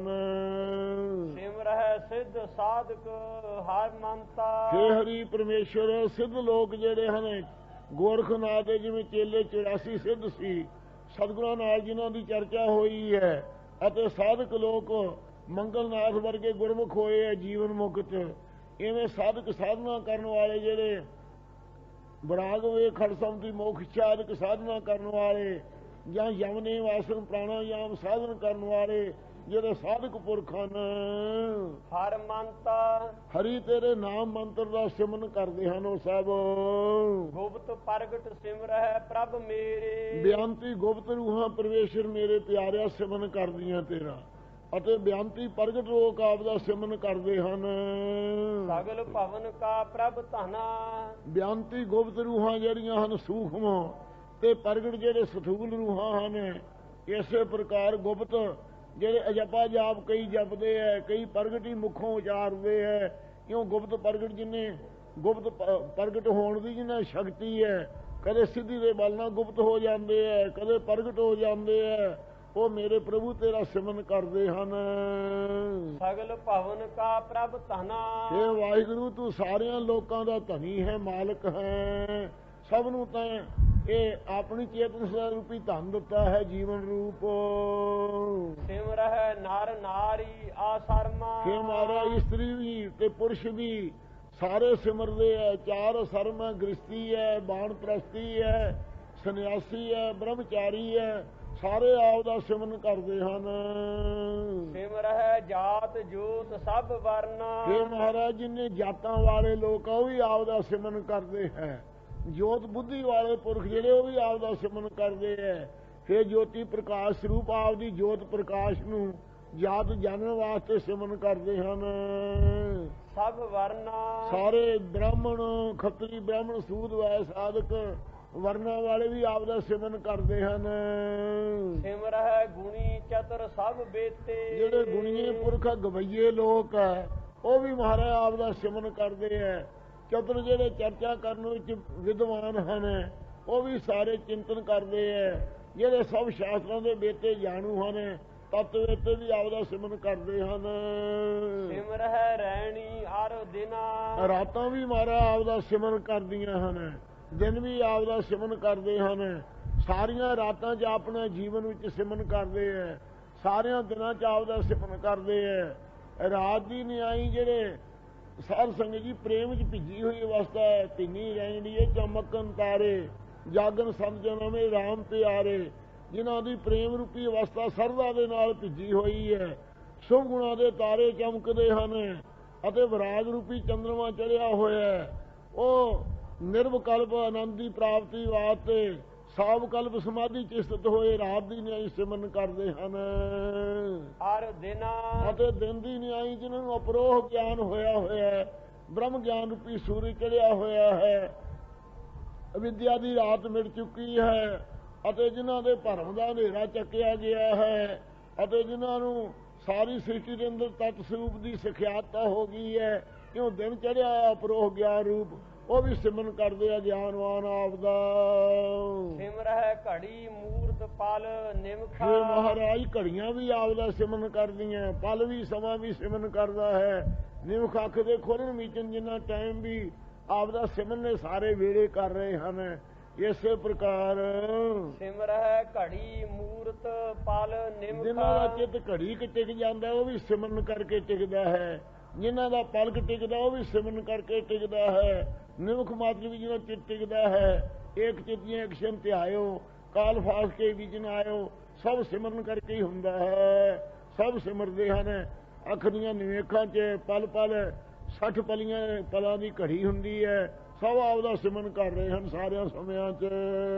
ਸਿਮਰਹਿ ਸਿੱਧ ਸਾਧਕ ਹਰ ਮੰਤਾ। ਹੇ ਹਰੀ ਪਰਮੇਸ਼ਵਰ ਸਿੱਧ ਲੋਕ ਜਿਹੜੇ ਹਨ, ਗੋਰਖਨਾਥ ਦੇ ਜਿਵੇਂ ਚੇਲੇ ਚੁਰਾਸੀ ਸਿੱਧ ਸੀ, ਸਤਿਗੁਰਾਂ ਨਾਲ ਜਿਨ੍ਹਾਂ ਦੀ ਚਰਚਾ ਹੋਈ ਹੈ, ਅਤੇ ਸਾਧਕ ਲੋਕ ਮੰਗਲਨਾਥ ਵਰਗੇ ਗੁਰਮੁਖ ਹੋਏ ਹੈ ਜੀਵਨ ਮੁਕਤ। ਇਵੇਂ ਸਾਧਕ ਸਾਧਨਾ ਕਰਨ ਵਾਲੇ ਜਿਹੜੇ ਬਰਾਗ ਵੇ ਖੜਸਮਤੀ ਮੋਖ ਆਦਿਕ ਸਾਧਨਾ ਕਰਨ ਵਾਲੇ, ਜਾਂ ਯਮਨੇ ਵਾਸਨ ਪ੍ਰਾਣਾਯਾਮ ਸਾਧਨ ਕਰਨ ਵਾਲੇ ਜਿਹੜੇ ਸਾਧਕ ਪੁਰਖ ਹਨ, ਹਰ ਮੰਤਾ ਹਰੀ ਤੇਰੇ ਨਾਮ ਮੰਤਰ ਦਾ ਸਿਮਰਨ ਕਰਦੇ ਹਨ। ਉਹ ਸਭ ਗੁਪਤ ਪ੍ਰਗਟ ਸਿਮਰਹਿ ਪ੍ਰਭ ਮੇਰੇ। ਬਿਆੰਤੀ ਗੁਪਤ ਰੂਹਾਂ ਪਰਮੇਸ਼ਰ ਮੇਰੇ ਪਿਆਰਿਆ ਸਿਮਰਨ ਕਰਦੀਆਂ ਤੇਰਾ, ਅਤੇ ਬਿਆੰਤੀ ਪ੍ਰਗਟ ਲੋਕ ਆਪ ਦਾ ਸਿਮਰਨ ਕਰਦੇ ਹਨ। ਸਗਲ ਭਵਨ ਕਾ ਪ੍ਰਭ ਧਨਾ। ਬਿਆੰਤੀ ਗੁਪਤ ਰੂਹਾਂ ਜਿਹੜੀਆਂ ਹਨ ਸੂਖਮ, ਤੇ ਪ੍ਰਗਟ ਜਿਹੜੇ ਸਥੂਲ ਰੂਹਾਂ ਹਨ। ਇਸੇ ਪ੍ਰਕਾਰ ਗੁਪਤ ਜਿਹੜੇ ਅਜਪਾ ਜਾਪ ਕਈ ਜਪਦੇ ਹੈ, ਕਈ ਪ੍ਰਗਟ ਹੀ ਮੁਖੋਂ ਉਚਾਰਦੇ ਹੈ। ਕਿਉਂ ਗੁਪਤ ਪ੍ਰਗਟ ਜਿੰਨੇ ਗੁਪਤ ਪ੍ਰਗਟ ਹੋਣ ਦੀ ਜਿਹਨਾਂ ਸ਼ਕਤੀ ਹੈ, ਕਦੇ ਸਿੱਧੀ ਦੇ ਬਲ ਨਾਲ ਗੁਪਤ ਹੋ ਜਾਂਦੇ ਹੈ, ਕਦੇ ਪ੍ਰਗਟ ਹੋ ਜਾਂਦੇ ਹੈ, ਉਹ ਮੇਰੇ ਪ੍ਰਭੂ ਤੇਰਾ ਸਿਮਰਨ ਕਰਦੇ ਹਨ। ਸਗਲ ਭਵਨ ਕਾ ਪ੍ਰਭ ਧਨਾ। ਹੇ ਵਾਹਿਗੁਰੂ ਤੂੰ ਸਾਰਿਆਂ ਲੋਕਾਂ ਦਾ ਧਨੀ ਹੈ, ਮਾਲਕ ਹੈ। ਸਭ ਨੂੰ ਤਾਂ ਇਹ ਆਪਣੀ ਚੇਤਨ ਰੂਪੀ ਧਨ ਦਿੱਤਾ ਹੈ, ਜੀਵਨ ਰੂਪ। ਸਿਮਰਹਿ ਨਰ ਨਾਰੀ ਆਸਰਮਾ। ਹੇ ਮਾਰਾ ਇਸਤਰੀ ਵੀ ਤੇ ਪੁਰਸ਼ ਵੀ ਸਾਰੇ ਸਿਮਰਦੇ ਹੈ। ਚਾਰ ਸਰਮ ਹੈ, ਗ੍ਰਸਤੀ ਹੈ, ਬਾਣ ਪ੍ਰਸਤੀ ਹੈ, ਸੰਨਿਆਸੀ ਹੈ, ਬ੍ਰਹਮਚਾਰੀ ਹੈ, ਸਾਰੇ ਆਪ ਦਾ ਸਿਮਰਨ ਕਰਦੇ ਹਨ। ਸਿਮਰਹਿ ਜਾਤ ਜੋਤ ਸਭ ਵਰਨਾ। ਹੇ ਮਹਾਰਾਜ ਜਿੰਨੇ ਜਾਤਾਂ ਵਾਲੇ ਲੋਕ ਉਹ ਵੀ ਆਪ ਦਾ ਸਿਮਰਨ ਕਰਦੇ ਹੈ। ਜੋਤ ਬੁੱਧੀ ਵਾਲੇ ਪੁਰਖ ਜਿਹੜੇ ਉਹ ਵੀ ਆਪ ਦਾ ਸਿਮਰਨ ਕਰਦੇ ਹੈ। ਹੇ ਜੋਤੀ ਪ੍ਰਕਾਸ਼ ਸਰੂਪ ਆਪ ਦੀ ਜੋਤ ਪ੍ਰਕਾਸ਼ ਨੂੰ ਜਾਤ ਜਾਣਨ ਵਾਸਤੇ ਸਿਮਰਨ ਕਰਦੇ ਹਨ। ਸਭ ਵਰਨਾ ਸਾਰੇ ਬ੍ਰਾਹਮਣ ਖੱਤਰੀ ਬ੍ਰਾਹਮਣ ਸੂਦ ਵੈ ਸਾਧਕ ਵਰਨਾ ਵਾਲੇ ਵੀ ਆਪ ਦਾ ਸਿਮਰਨ ਕਰਦੇ ਹਨ। ਸਿਮਰਹਿ ਗੁਣੀ ਚਤੁਰ ਸਭ ਬੇਤੇ। ਜਿਹੜੇ ਗੁਣੀਏ ਪੁਰਖ ਗਵਈਏ ਲੋਕ ਹੈ ਉਹ ਵੀ ਮਹਾਰਾਜ ਆਪ ਦਾ ਸਿਮਰਨ ਕਰਦੇ ਹੈ। ਚਤੁਰ ਜਿਹੜੇ ਚਰਚਾ ਕਰਨ ਵਿੱਚ ਵਿਦਵਾਨ ਹਨ ਉਹ ਵੀ ਸਾਰੇ ਚਿੰਤਨ ਕਰਦੇ ਹੈ। ਜਿਹੜੇ ਸਭ ਸ਼ਾਸਤਰਾਂ ਦੇ ਬੇਤੇ ਜਾਣੂ ਹਨ ਤਤਵੇਤੇ ਵੀ ਆਪ ਦਾ ਸਿਮਰਨ ਕਰਦੇ ਹਨ। ਸਿਮਰਹਿ ਰਹਿਣੀ ਅਰ ਦਿਨਾ। ਰਾਤਾਂ ਵੀ ਮਹਾਰਾਜ ਆਪ ਦਾ ਸਿਮਰਨ ਕਰਦੀਆਂ ਹਨ, ਦਿਨ ਵੀ ਆਪ ਦਾ ਸਿਮਰਨ ਕਰਦੇ ਹਨ। ਸਾਰੀਆਂ ਰਾਤਾਂ 'ਚ ਆਪਣੇ ਜੀਵਨ ਵਿੱਚ ਸਿਮਰਨ ਕਰਦੇ ਹੈ, ਸਾਰਿਆਂ ਦਿਨਾਂ 'ਚ ਆਪ ਦਾ ਸਿਮਰਨ ਕਰਦੇ ਹੈ। ਰਾਤ ਦੀ ਨਿਆਈ ਜਿਹੜੇ ਸਾਧ ਸੰਗਤ ਜੀ ਪ੍ਰੇਮ 'ਚ ਭਿੱਜੀ ਹੋਈ ਅਵਸਥਾ ਹੈ, ਧਿੰਨੀ ਰਹਿਣੀ ਚਮਕਨ ਤਾਰੇ ਜਾਗਨ ਸੰਤ ਜਨਮੇ ਰਾਮ ਪਿਆਰੇ, ਜਿਨ੍ਹਾਂ ਦੀ ਪ੍ਰੇਮ ਰੂਪੀ ਅਵਸਥਾ ਸਰਦਾ ਦੇ ਨਾਲ ਭਿੱਜੀ ਹੋਈ ਹੈ। ਸ਼ੁਭ ਗੁਣਾਂ ਦੇ ਤਾਰੇ ਚਮਕਦੇ ਹਨ ਅਤੇ ਵਿਰਾਗ ਰੂਪੀ ਚੰਦਰਮਾ ਚੜਿਆ ਹੋਇਆ ਹੈ। ਉਹ ਨਿਰਵਕਲਪ ਆਨੰਦ ਦੀ ਪ੍ਰਾਪਤੀ ਵਾਸਤੇ ਸਾਵਕਲਪ ਸਮਾਧੀ 'ਚ ਸਥਿਤ ਹੋਏ ਰਾਤ ਦੀ ਨਿਆਈ ਸਿਮਰਨ ਕਰਦੇ ਹਨ। ਹਰ ਦਿਨਾ ਅਤੇ ਦਿਨ ਦੀ ਨਿਆਈ ਜਿਹਨਾਂ ਨੂੰ ਅਪਰੋਹ ਗਿਆਨ ਹੋਇਆ ਹੋਇਆ ਹੈ, ਬ੍ਰਹਮ ਗਿਆਨ ਰੂਪੀ ਸੂਰਜ ਚੜਿਆ ਹੋਇਆ ਹੈ, ਅਵਿਦਿਆ ਦੀ ਰਾਤ ਮਿਟ ਚੁੱਕੀ ਹੈ ਅਤੇ ਜਿਨ੍ਹਾਂ ਦੇ ਭਰਮ ਦਾ ਹਨੇਰਾ ਚੱਕਿਆ ਗਿਆ ਹੈ ਅਤੇ ਜਿਨ੍ਹਾਂ ਨੂੰ ਸਾਰੀ ਸ੍ਰਿਸ਼ਟੀ ਦੇ ਅੰਦਰ ਤਤ ਸਰੂਪ ਦੀ ਸਿਖਿਆਤਾ ਹੋ ਗਈ ਹੈ, ਕਿਉਂ ਦਿਨ ਚੜਿਆ ਅਪਰੋਹ ਗਿਆਨ ਰੂਪ, ਉਹ ਵੀ ਸਿਮਰਨ ਕਰਦੇ ਆ ਗਿਆਨਵਾਨ ਆਪਦਾ। ਸਿਮਰਹਿ ਘੜੀ ਮੂਰਤ ਪਲ ਨਿਮਖਾ। ਇਹ ਮਹਾਰਾਜ ਘੜੀਆਂ ਵੀ ਆਪਦਾ ਸਿਮਰਨ ਕਰਦੀਆਂ, ਪਲ ਵੀ ਸਮਾਂ ਵੀ ਸਿਮਰਨ ਕਰਦਾ ਹੈ। ਨਿਮਖ ਅੱਖ ਦੇ ਖੋਲਣ ਮੀਚਣ ਜਿੰਨਾ ਟਾਈਮ ਵੀ ਆਪਦਾ ਸਿਮਰਨ ਨੇ ਸਾਰੇ ਵੇਲੇ ਕਰ ਰਹੇ ਹਨ। ਇਸੇ ਪ੍ਰਕਾਰ ਸਿਮਰਹਿ ਘੜੀ ਮੂਰਤ ਪਲ ਨਿਮਖਾ। ਜਿਨ੍ਹਾਂ ਦਾ ਚਿੱਤ ਘੜੀ ਕਿ ਟਿਕ ਜਾਂਦਾ ਉਹ ਵੀ ਸਿਮਰਨ ਕਰਕੇ ਟਿਕਦਾ ਹੈ, ਜਿਨ੍ਹਾਂ ਦਾ ਪਲਕ ਟਿਕਦਾ ਉਹ ਵੀ ਸਿਮਰਨ ਕਰਕੇ ਟਿਕਦਾ ਹੈ। ਨਿਮਖ ਮਾਤਰ ਵੀ ਜਿਹਨਾਂ ਚਿੱਤ ਟਿਕਦਾ ਹੈ, ਏਕ ਚਿੱਤੀਆਂ ਐਕਸ਼ਨ ਤੇ ਆਇਓ, ਕਾਲ ਫਾਸ ਕੇ ਵਿੱਚ ਨਾ ਆਇਓ, ਸਭ ਸਿਮਰਨ ਕਰਕੇ ਹੀ ਹੁੰਦਾ ਹੈ। ਸਭ ਸਿਮਰਦੇ ਹਨ। ਅੱਖ ਦੀਆਂ ਨਿਵੇਖਾਂ 'ਚ ਪਲ ਪਲ ਸੱਠ ਪਲੀਆਂ ਪਲਾਂ ਦੀ ਘੜੀ ਹੁੰਦੀ ਹੈ, ਸਭ ਆਪਦਾ ਸਿਮਰਨ ਕਰ ਰਹੇ ਹਨ ਸਾਰਿਆਂ ਸਮਿਆਂ 'ਚ।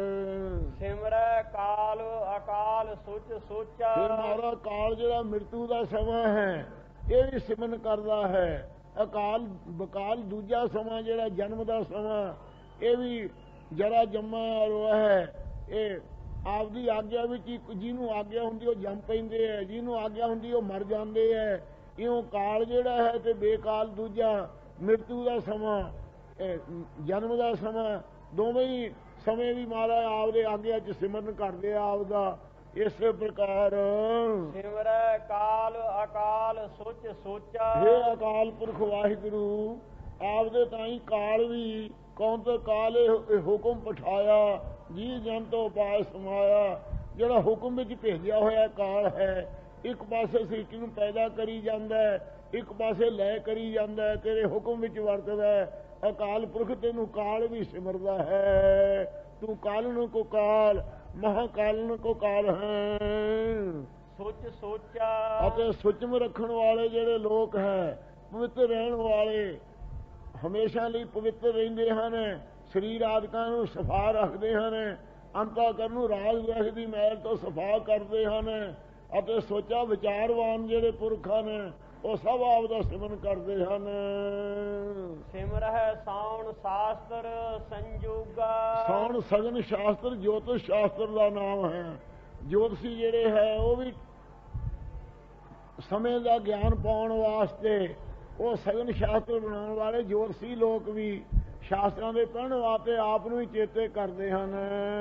ਸਿਮਰੈ ਕਾਲ ਅਕਾਲ ਸੁਚ ਸੋਚਾ। ਫਿਰ ਮਾਰਾ ਕਾਲ ਜਿਹੜਾ ਮ੍ਰਿਤੂ ਦਾ ਸਮਾਂ ਹੈ ਇਹ ਵੀ ਸਿਮਰਨ ਕਰਦਾ ਹੈ। ਅਕਾਲ ਬਕਾਲ ਦੂਜਾ ਸਮਾਂ ਜਿਹੜਾ ਜਨਮ ਦਾ ਸਮਾਂ, ਇਹ ਵੀ ਜਰਾ ਜੰਮਾ ਰੋਆ ਹੈ। ਇਹ ਆਪਦੀ ਆਗਿਆ ਵਿੱਚ ਹੀ, ਜਿਹਨੂੰ ਆਗਿਆ ਹੁੰਦੀ ਉਹ ਜੰਮ ਪੈਂਦੇ ਹੈ, ਜਿਹਨੂੰ ਆਗਿਆ ਹੁੰਦੀ ਉਹ ਮਰ ਜਾਂਦੇ ਹੈ। ਇਉਂ ਕਾਲ ਜਿਹੜਾ ਹੈ ਤੇ ਬੇਕਾਲ ਦੂਜਾ ਮ੍ਰਿਤੂ ਦਾ ਸਮਾਂ, ਜਨਮ ਦਾ ਸਮਾਂ, ਦੋਵੇਂ ਹੀ ਸਮੇਂ ਵੀ ਮਹਾਰਾਜ ਆਪਦੇ ਆਗਿਆ 'ਚ ਸਿਮਰਨ ਕਰਦੇ ਆ ਆਪਦਾ। ਇਸੇ ਪ੍ਰਕਾਰ ਸਿਮਰੈ ਕਾਲ ਅਕਾਲ ਸੁਚ ਸੋਚਾ। ਹੇ ਅਕਾਲ ਪੁਰਖ ਵਾਹਿਗੁਰੂ, ਆਪਦੇ ਤਾਈਂ ਕਾਲ ਵੀ ਕੌਣ ਤੋਂ ਕਾਲ ਇਹ ਹੁਕਮ ਪਠਾਇਆ, ਜੀ ਜਨ ਤੋਂ ਪਾਸ ਸਮਾਇਆ। ਜਿਹੜਾ ਹੁਕਮ ਵਿੱਚ ਭੇਜਿਆ ਹੋਇਆ ਕਾਲ ਹੈ, ਇੱਕ ਪਾਸੇ ਸ੍ਰਿਸ਼ਟੀ ਨੂੰ ਪੈਦਾ ਕਰੀ ਜਾਂਦਾ, ਇੱਕ ਪਾਸੇ ਲੈ ਕਰੀ ਜਾਂਦਾ, ਤੇਰੇ ਹੁਕਮ ਵਿੱਚ ਵਰਤਦਾ। ਅਕਾਲ ਪੁਰਖ ਤੈਨੂੰ ਕਾਲ ਵੀ ਸਿਮਰਦਾ ਹੈ। ਤੂੰ ਕਾਲਨ ਕੋ ਕਾਲ, ਮਹਾਕਾਲਨ ਕੋ ਕਾਲ ਹੈ। ਸੁਚ ਸੋਚਾ। ਅਤੇ ਸੁਚਮ ਰੱਖਣ ਵਾਲੇ ਜਿਹੜੇ ਲੋਕ ਹੈ, ਪਵਿੱਤਰ ਰਹਿਣ ਵਾਲੇ, ਹਮੇਸ਼ਾ ਲਈ ਪਵਿੱਤਰ ਰਹਿੰਦੇ ਹਨ, ਸਰੀਰ ਆਦਿਕਾਂ ਨੂੰ ਸਫਾ ਰੱਖਦੇ ਹਨ, ਅੰਤःਕਰਨ ਨੂੰ ਰਾਜ ਵੇਖ ਦੀ ਮੈਲ ਤੋਂ ਸਫਾ ਕਰਦੇ ਹਨ। ਅਤੇ ਸੋਚਾ ਵਿਚਾਰਵਾਨ ਜਿਹੜੇ ਪੁਰਖ ਹਨ ਉਹ ਸਭ ਆਪਦਾ ਸਿਮਰਨ ਕਰਦੇ ਹਨ। ਸਿਮਰਹਿ ਸਾਉਣ ਸ਼ਾਸਤਰ ਸੰਜੋਗਾ। ਸਾਉਣ ਸਗਨ ਸ਼ਾਸਤਰ ਜੋਤਿਸ਼ ਸ਼ਾਸਤਰ ਦਾ ਨਾਮ ਹੈ। ਜੋਤਸ਼ੀ ਜਿਹੜੇ ਹੈ ਉਹ ਵੀ ਸਮੇਂ ਦਾ ਗਿਆਨ ਪਾਉਣ ਵਾਸਤੇ, ਉਹ ਸਗਨ ਸ਼ਾਸਤਰ ਬਣਾਉਣ ਵਾਲੇ ਜੋਤਸ਼ੀ ਲੋਕ ਵੀ ਸ਼ਾਸਤਰਾਂ ਦੇ ਪੜ੍ਹਨ ਵਾਸਤੇ ਆਪ ਨੂੰ ਹੀ ਚੇਤੇ ਕਰਦੇ ਹਨ।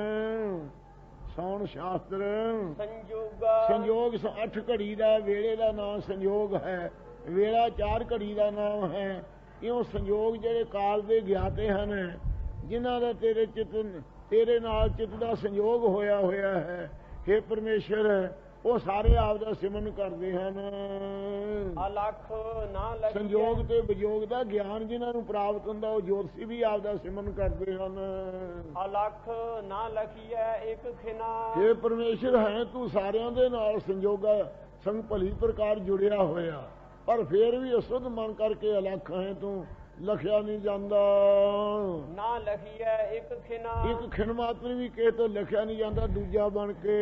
ਸਾਉਣ ਸ਼ਾਸਤਰ ਸੰਜੋਗਾ। ਸੰਯੋਗ ਅੱਠ ਘੜੀ ਦਾ ਵੇਲੇ ਦਾ ਨਾਮ ਸੰਯੋਗ ਹੈ, ਵੇਲਾ ਚਾਰ ਘੜੀ ਦਾ ਨਾਮ ਹੈ। ਇਉਂ ਸੰਯੋਗ ਜਿਹੜੇ ਕਾਲ ਦੇ ਗਿਆਤੇ ਹਨ, ਜਿਨ੍ਹਾਂ ਦਾ ਤੇਰੇ ਚਿੱਤ ਤੇਰੇ ਨਾਲ ਚਿੱਤ ਦਾ ਸੰਯੋਗ ਹੋਇਆ ਹੋਇਆ ਹੈ, ਹੇ ਪਰਮੇਸ਼ਰ, ਉਹ ਸਾਰੇ ਆਪ ਦਾ ਸਿਮਰਨ ਕਰਦੇ ਹਨ। ਅਲਖ ਨਾ ਲਖੀਐ। ਸੰਯੋਗ ਤੇ ਵਿਯੋਗ ਦਾ ਗਿਆਨ ਜਿਨ੍ਹਾਂ ਨੂੰ ਪ੍ਰਾਪਤ ਹੁੰਦਾ ਉਹ ਜੋਤਸ਼ੀ ਵੀ ਆਪ ਦਾ ਸਿਮਰਨ ਕਰਦੇ ਹਨ। ਅਲਖ ਨਾ ਲਖੀਐ ਇੱਕ ਖਿਨਾ। ਹੇ ਪਰਮੇਸ਼ਰ, ਹੈ ਤੂੰ ਸਾਰਿਆਂ ਦੇ ਨਾਲ ਸੰਯੋਗਾ ਸੰਗ ਭਲੀ ਪ੍ਰਕਾਰ ਜੁੜਿਆ ਹੋਇਆ, ਪਰ ਫੇਰ ਵੀ ਅਸੁੱਧ ਮਨ ਕਰਕੇ ਅਲਖ ਹੈ ਤੂੰ, ਲਖਿਆ ਨਹੀਂ ਜਾਂਦਾ। ਨਾ ਲਖੀਐ ਇੱਕ ਖਿਨਾ। ਇੱਕ ਖਿਣ ਮਾਤਰ ਵੀ ਕਿਸੇ ਤੋਂ ਲਿਖਿਆ ਨਹੀਂ ਜਾਂਦਾ ਦੂਜਾ ਬਣ ਕੇ।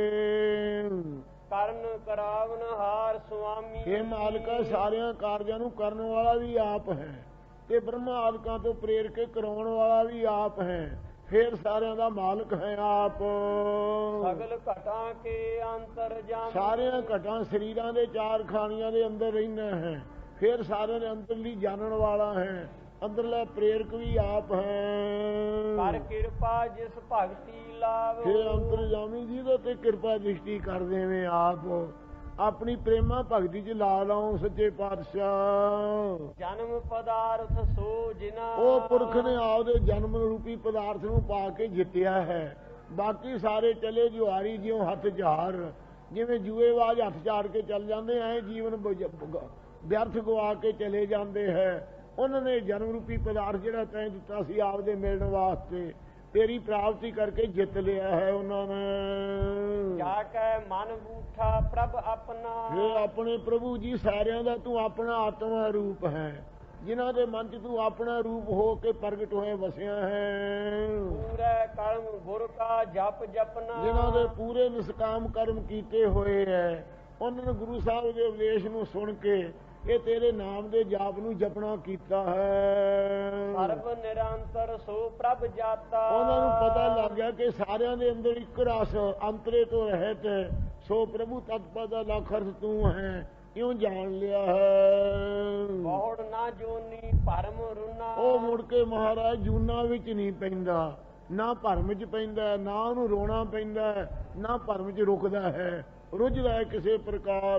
ਕਰਨ ਕਰਾਵਨ ਹਾਰ ਸੁਆਮੀ। ਇਹ ਮਾਲਕਾ, ਸਾਰਿਆਂ ਕਾਰਜਾਂ ਨੂੰ ਕਰਨ ਵਾਲਾ ਵੀ ਆਪ ਹੈ ਤੇ ਬ੍ਰਹਮਾ ਆਦਿਕਾਂ ਤੋਂ ਪ੍ਰੇਰ ਕੇ ਕਰਾਉਣ ਵਾਲਾ ਵੀ ਆਪ ਹੈ, ਫੇਰ ਸਾਰਿਆਂ ਦਾ ਮਾਲਕ ਹੈ ਆਪ। ਸਗਲ ਘਟਾਂ ਕੇ ਅੰਤਰ ਜਾਮੀ। ਸਾਰਿਆਂ ਘਟਾਂ ਸਰੀਰਾਂ ਦੇ ਚਾਰ ਖਾਣੀਆਂ ਦੇ ਅੰਦਰ ਰਹਿਣਾ ਹੈ, ਫੇਰ ਸਾਰਿਆਂ ਦੇ ਅੰਦਰਲੀ ਜਾਣਨ ਵਾਲਾ ਹੈ, ਅੰਦਰਲਾ ਪ੍ਰੇਰਕ ਵੀ ਆਪ ਹੈ। ਕਰ ਕਿਰਪਾ ਜਿਸ ਭਗਤੀ ਲਾਭ। ਹੇ ਅੰਤਰਜਾਮੀ, ਜਿਹਦੇ ਤੇ ਕਿਰਪਾ ਦ੍ਰਿਸ਼ਟੀ ਕਰ ਦੇਵੇਂ ਆਪ, ਆਪਣੀ ਪ੍ਰੇਮਾ ਭਗਤੀ ਚ ਲਾ ਲਾਓ ਸੱਚੇ ਪਾਤਸ਼ਾਹ। ਜਨਮ ਪਦਾਰਥ ਸੋ ਜਿਨਾ। ਉਹ ਪੁਰਖ ਨੇ ਆਪਦੇ ਜਨਮ ਰੂਪੀ ਪਦਾਰਥ ਨੂੰ ਪਾ ਕੇ ਜਿੱਤਿਆ ਹੈ। ਬਾਕੀ ਸਾਰੇ ਚਲੇ ਜੁਆਰੀ ਜਿਉਂ ਹੱਥ ਝਾਰ, ਜਿਵੇਂ ਜੂਏਬਾਜ਼ ਹੱਥ ਝਾੜ ਕੇ ਚੱਲ ਜਾਂਦੇ ਐ, ਜੀਵਨ ਵਿਅਰਥ ਗਵਾ ਕੇ ਚਲੇ ਜਾਂਦੇ ਹੈ। ਉਹਨਾਂ ਨੇ ਜਨਮ ਰੂਪੀ ਪਦਾਰਥ ਜਿਹੜਾ ਤੈਂ ਦਿੱਤਾ ਸੀ ਆਪਦੇ ਮਿਲਣ ਵਾਸਤੇ, ਤੇਰੀ ਪ੍ਰਾਪਤੀ ਕਰਕੇ ਜਿੱਤ ਲਿਆ ਹੈ ਉਹਨਾਂ ਨੇ। ਜਾ ਕੇ ਮਨ ਬੂਠਾ ਪ੍ਰਭ ਆਪਣਾ। ਇਹ ਆਪਣੇ ਪ੍ਰਭੂ ਜੀ, ਸਾਰਿਆਂ ਦਾ ਤੂੰ ਆਪਣਾ ਆਤਮਾ ਰੂਪ ਹੈ, ਜਿਨ੍ਹਾਂ ਦੇ ਮਨ 'ਚ ਤੂੰ ਆਪਣਾ ਰੂਪ ਹੋ ਕੇ ਪ੍ਰਗਟ ਹੋਏ ਵਸਿਆ ਹੈ। ਪੂਰੇ ਕਰਮ ਗੁਰ ਕਾ ਜਪ ਜਪਨਾ। ਜਿਨ੍ਹਾਂ ਦੇ ਪੂਰੇ ਨਿਸਕਾਮ ਕਰਮ ਕੀਤੇ ਹੋਏ ਹੈ, ਉਹਨਾਂ ਨੇ ਗੁਰੂ ਸਾਹਿਬ ਦੇ ਉਪਦੇਸ਼ ਨੂੰ ਸੁਣ ਕੇ ਇਹ ਤੇਰੇ ਨਾਮ ਦੇ ਜਾਪ ਨੂੰ ਜਪਣਾ ਕੀਤਾ ਹੈ। ਸਰਬ ਨਿਰੰਤਰ ਸੋ ਪ੍ਰਭ ਜਾਤਾ। ਉਹਨਾਂ ਨੂੰ ਪਤਾ ਲੱਗ ਗਿਆ ਕਿ ਸਾਰਿਆਂ ਦੇ ਅੰਦਰ ਇੱਕ ਰਸ ਅੰਤਰੇ ਤੋਂ ਰਹਿਤ ਸੋ ਪ੍ਰਭੂ ਤਤਪਦ ਦਾ ਲੱਖ ਅਰਥ ਤੂੰ ਹੈ, ਇਉਂ ਜਾਣ ਲਿਆ ਹੈ। ਬਹੁੜ ਨਾ ਜੋਨੀ ਭਰਮ ਰੁਨਾ। ਉਹ ਮੁੜ ਕੇ ਮਹਾਰਾਜ ਜੂਨਾ ਵਿੱਚ ਨਹੀਂ ਪੈਂਦਾ, ਨਾ ਭਰਮ ਚ ਪੈਂਦਾ, ਨਾ ਉਹਨੂੰ ਰੋਣਾ ਪੈਂਦਾ, ਨਾ ਭਰਮ ਚ ਰੁਕਦਾ ਹੈ, ਰੁੱਝਦਾ ਹੈ ਕਿਸੇ ਪ੍ਰਕਾਰ।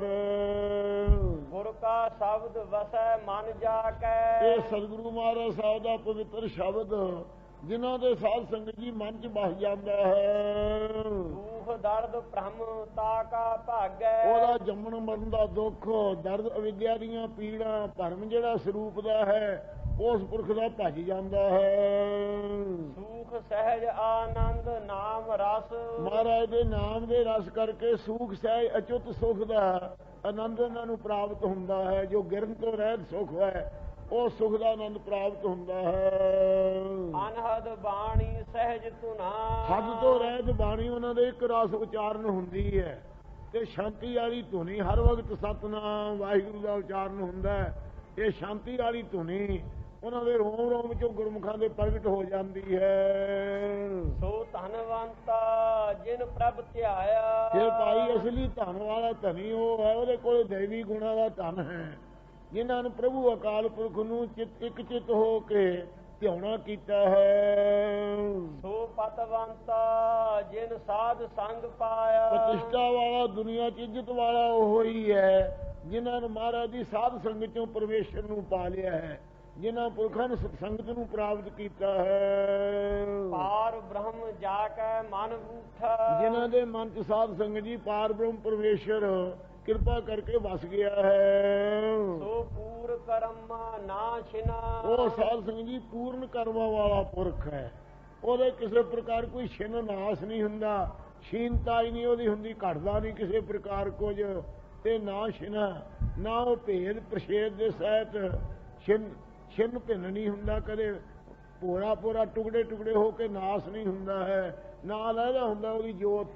ਗੁਰ ਕਾ ਸ਼ਬਦ ਵਸੈ ਮਨ ਜਾ ਕੈ। ਇਹ ਸਤਿਗੁਰੂ ਮਹਾਰਾਜ ਸਾਹਿਬ ਦਾ ਪਵਿੱਤਰ ਸ਼ਬਦ ਜਿਨ੍ਹਾਂ ਦੇ ਸਾਧ ਸੰਗਤ ਜੀ ਮਨ ਚ ਬਸ ਜਾਂਦਾ ਹੈ। ਦੁਖ ਦਰਦ ਭ੍ਰਮ ਤਾ ਕਾ ਭਾਗੈ। ਉਹਦਾ ਜੰਮਣ ਮਰਨ ਦਾ ਦੁੱਖ, ਦਰਦ, ਅਵਿਦਿਆ ਦੀਆਂ ਪੀੜਾਂ, ਭਰਮ ਜਿਹੜਾ ਸਰੂਪ ਦਾ ਹੈ ਉਸ ਪੁਰਖ ਦਾ ਭੱਜ ਜਾਂਦਾ ਹੈ। ਸੁਖ ਸਹਿਜ ਆਨੰਦ ਨਾਮ ਰਸ। ਮਹਾਰਾਜ ਦੇ ਨਾਮ ਦੇ ਰਸ ਕਰਕੇ ਸੁਖ ਸਹਿਜ ਅਚੁੱਤ ਸੁਖ ਦਾ ਆਨੰਦ ਇਹਨਾਂ ਨੂੰ ਪ੍ਰਾਪਤ ਹੁੰਦਾ ਹੈ। ਜੋ ਗਿਰਨ ਤੋਂ ਰਹਿਤ ਸੁਖ ਹੈ ਉਹ ਸੁਖ ਦਾ ਆਨੰਦ ਪ੍ਰਾਪਤ ਹੁੰਦਾ ਹੈ। ਅਨਹਦ ਬਾਣੀ ਸਹਿਜ ਧੁਨਾ। ਹੱਦ ਤੋਂ ਰਹਿਤ ਬਾਣੀ ਉਹਨਾਂ ਦੇ ਇੱਕ ਰਸ ਉਚਾਰਨ ਹੁੰਦੀ ਹੈ ਤੇ ਸ਼ਾਂਤੀ ਵਾਲੀ ਧੁਨੀ ਹਰ ਵਕਤ ਸਤਿਨਾਮ ਵਾਹਿਗੁਰੂ ਦਾ ਉਚਾਰਨ ਹੁੰਦਾ ਹੈ। ਇਹ ਸ਼ਾਂਤੀ ਵਾਲੀ ਧੁਨੀ ਉਹਨਾਂ ਦੇ ਰੋਮ ਰੋਮ ਵਿੱਚੋਂ ਗੁਰਮੁਖਾਂ ਦੇ ਪ੍ਰਗਟ ਹੋ ਜਾਂਦੀ ਹੈ। ਸੋ ਧਨਵੰਤਾ ਜਿਨ ਪ੍ਰਭ ਧਿਆਇਆ। ਜੇ ਭਾਈ ਅਸਲੀ ਧਨ ਵਾਲਾ ਧਨੀ ਉਹ ਹੈ, ਉਹਦੇ ਕੋਲ ਦੇਵੀ ਗੁਣਾ ਦਾ ਧਨ ਹੈ, ਜਿਨ੍ਹਾਂ ਨੂੰ ਪ੍ਰਭੂ ਅਕਾਲ ਪੁਰਖ ਨੂੰ ਚਿਤ ਇੱਕ ਚਿਤ ਹੋ ਕੇ ਧਿਆਉਣਾ ਕੀਤਾ ਹੈ। ਸੋ ਪਤਵੰਤਾ ਜਿਨ ਸਾਧ ਸੰਗ ਪਾਇਆ। ਪ੍ਰਤਿਸ਼ਠਾ ਵਾਲਾ ਦੁਨੀਆ ਚ ਇੱਜ਼ਤ ਵਾਲਾ ਉਹ ਹੀ ਹੈ ਜਿਨ੍ਹਾਂ ਨੇ ਮਹਾਰਾਜ ਦੀ ਸਾਧ ਸੰਗਤ ਚੋਂ ਪਰਮੇਸ਼ਰ ਨੂੰ ਪਾ ਲਿਆ ਹੈ, ਜਿਨ੍ਹਾਂ ਪੁਰਖਾਂ ਨੇ ਸਤਸੰਗਤ ਨੂੰ ਪ੍ਰਾਪਤ ਕੀਤਾ ਹੈ। ਪਾਰ ਬ੍ਰਹਮ ਜਾ ਕੇ ਮਨ ਬੂਠਾ। ਜਿਨ੍ਹਾਂ ਦੇ ਮਨ ਚ ਸਾਧ ਸੰਗਤ ਜੀ ਪਾਰ ਬ੍ਰਹਮ ਪਰਮੇਸ਼ਰ ਕਿਰਪਾ ਕਰਕੇ ਵਸ ਗਿਆ ਹੈ। ਸੋ ਪੂਰ ਕਰਮ ਨਾ ਛਿਨਾ। ਉਹ ਸਾਧ ਸੰਗਤ ਜੀ ਪੂਰਨ ਕਰਮਾਂ ਵਾਲਾ ਪੁਰਖ ਹੈ, ਉਹਦੇ ਕਿਸੇ ਪ੍ਰਕਾਰ ਕੋਈ ਛਿਨ ਨਾਸ ਨਹੀਂ ਹੁੰਦਾ, ਛੀਨਤਾ ਹੀ ਨਹੀਂ ਉਹਦੀ ਹੁੰਦੀ, ਘਟਦਾ ਨਹੀਂ ਕਿਸੇ ਪ੍ਰਕਾਰ ਕੁਝ, ਤੇ ਨਾ ਛਿਨਾ, ਨਾ ਉਹ ਭੇਦ ਪ੍ਰਸ਼ੇਦ ਦੇ ਸਹਿਤ ਛਿਨ ਛਿਨ ਭਿੰਨ ਨਹੀਂ ਹੁੰਦਾ, ਕਦੇ ਪੂਰਾ ਪੂਰਾ ਟੁਕੜੇ ਟੁਕੜੇ ਹੋ ਕੇ ਨਾਸ ਨਹੀਂ ਹੁੰਦਾ ਹੈ, ਨਾ ਲੈਦਾ ਹੁੰਦਾ ਉਹਦੀ ਜੋਤ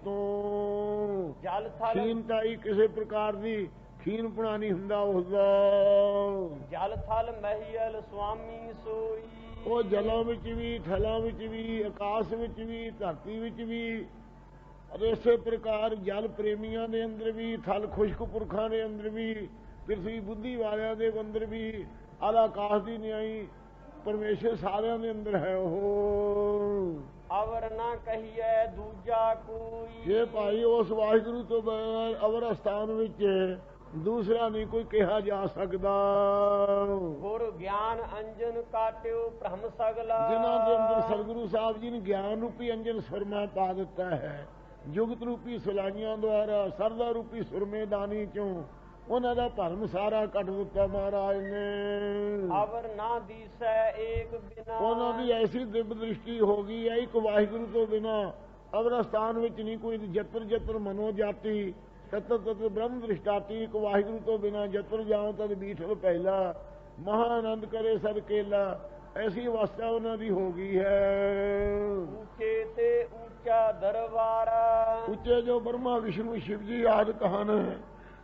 ਤੋਂ। ਜਲ ਥਲ ਛੀਨਤਾ ਹੀ ਕਿਸੇ ਪ੍ਰਕਾਰ ਦੀ ਖੀਨਪਣਾ ਨਹੀਂ ਹੁੰਦਾ ਉਸਦਾ। ਜਲ ਥਲ ਮਹੀਲ ਸੁਆਮੀ ਸੋਈ। ਉਹ ਜਲਾਂ ਵਿੱਚ ਵੀ, ਥਲਾਂ ਵਿੱਚ ਵੀ, ਆਕਾਸ਼ ਵਿੱਚ ਵੀ, ਧਰਤੀ ਵਿੱਚ ਵੀ, ਇਸੇ ਪ੍ਰਕਾਰ ਜਲ ਪ੍ਰੇਮੀਆਂ ਦੇ ਅੰਦਰ ਵੀ, ਥਲ ਖੁਸ਼ਕ ਪੁਰਖਾਂ ਦੇ ਅੰਦਰ ਵੀ, ਪ੍ਰਿਥਵੀ ਬੁੱਧੀ ਵਾਲਿਆਂ ਦੇ ਅੰਦਰ ਵੀ, ਆਲ ਆਕਾਸ਼ ਦੀ ਨਿਆਈ ਪਰਮੇਸ਼ਰ ਸਾਰਿਆਂ ਦੇ ਅੰਦਰ ਹੈ। ਉਹ ਅਵਰ ਨਾ ਕਹੀਏ ਦੂਜਾ ਕੋਈ। ਜੇ ਭਾਈ ਉਸ ਵਾਹਿਗੁਰੂ ਤੋਂ ਬਗੈਰ ਅਵਰ ਅਸਥਾਨ ਵਿੱਚ ਦੂਸਰਾ ਨਹੀਂ ਕੋਈ ਕਿਹਾ ਜਾ ਸਕਦਾ। ਗੁਰ ਗਿਆਨ ਅੰਜਨ ਕਾਟਿਓ ਭ੍ਰਮ ਸਗਲਾ। ਜਿਨ੍ਹਾਂ ਦੇ ਅੰਦਰ ਸਤਿਗੁਰੂ ਸਾਹਿਬ ਜੀ ਨੇ ਗਿਆਨ ਰੂਪੀ ਅੰਜਨ ਸੁਰਮਾ ਪਾ ਦਿੱਤਾ ਹੈ, ਜੁਗਤ ਰੂਪੀ ਸਲਾਈਆਂ ਦੁਆਰਾ ਸਰਦਾ ਰੂਪੀ ਸੁਰਮੇ ਦਾਨੀ ਚੋਂ ਉਹਨਾਂ ਦਾ ਭਰਮ ਸਾਰਾ ਕੱਢ ਦਿੱਤਾ ਮਹਾਰਾਜ ਨੇ। ਅਵਰ ਨਾ ਦੀਸੈ ਏਕ ਬਿਨਾ। ਉਹਨਾਂ ਦੀ ਐਸੀ ਦਿਵ ਦ੍ਰਿਸ਼ਟੀ ਹੋ ਗਈ ਹੈ, ਇੱਕ ਵਾਹਿਗੁਰੂ ਤੋਂ ਬਿਨਾ ਅਵਰ ਸਥਾਨ ਵਿੱਚ ਨਹੀਂ ਕੋਈ। ਜਤਰ ਜਤਰ ਮਨੋ ਜਾਤੀ ਤਤਰ ਤਤਰ ਬ੍ਰਹਮ ਦ੍ਰਿਸ਼ਟਾਤੀ। ਇੱਕ ਵਾਹਿਗੁਰੂ ਤੋਂ ਬਿਨਾ ਜਤਰ ਜਾਉ ਤਦ ਬੀਠਲ ਪਹਿਲਾ, ਮਹਾ ਆਨੰਦ ਕਰੇ ਸਦ ਕੇਲਾ। ਐਸੀ ਅਵਸਥਾ ਉਹਨਾਂ ਦੀ ਹੋ ਗਈ ਹੈ। ਉੱਚੇ ਤੇ ਉੱਚਾ ਦਰਬਾਰ। ਉੱਚੇ ਜੋ ਬ੍ਰਹਮਾ ਵਿਸ਼ਨੂੰ ਸ਼ਿਵ ਜੀ ਆਦਿਕ ਹਨ,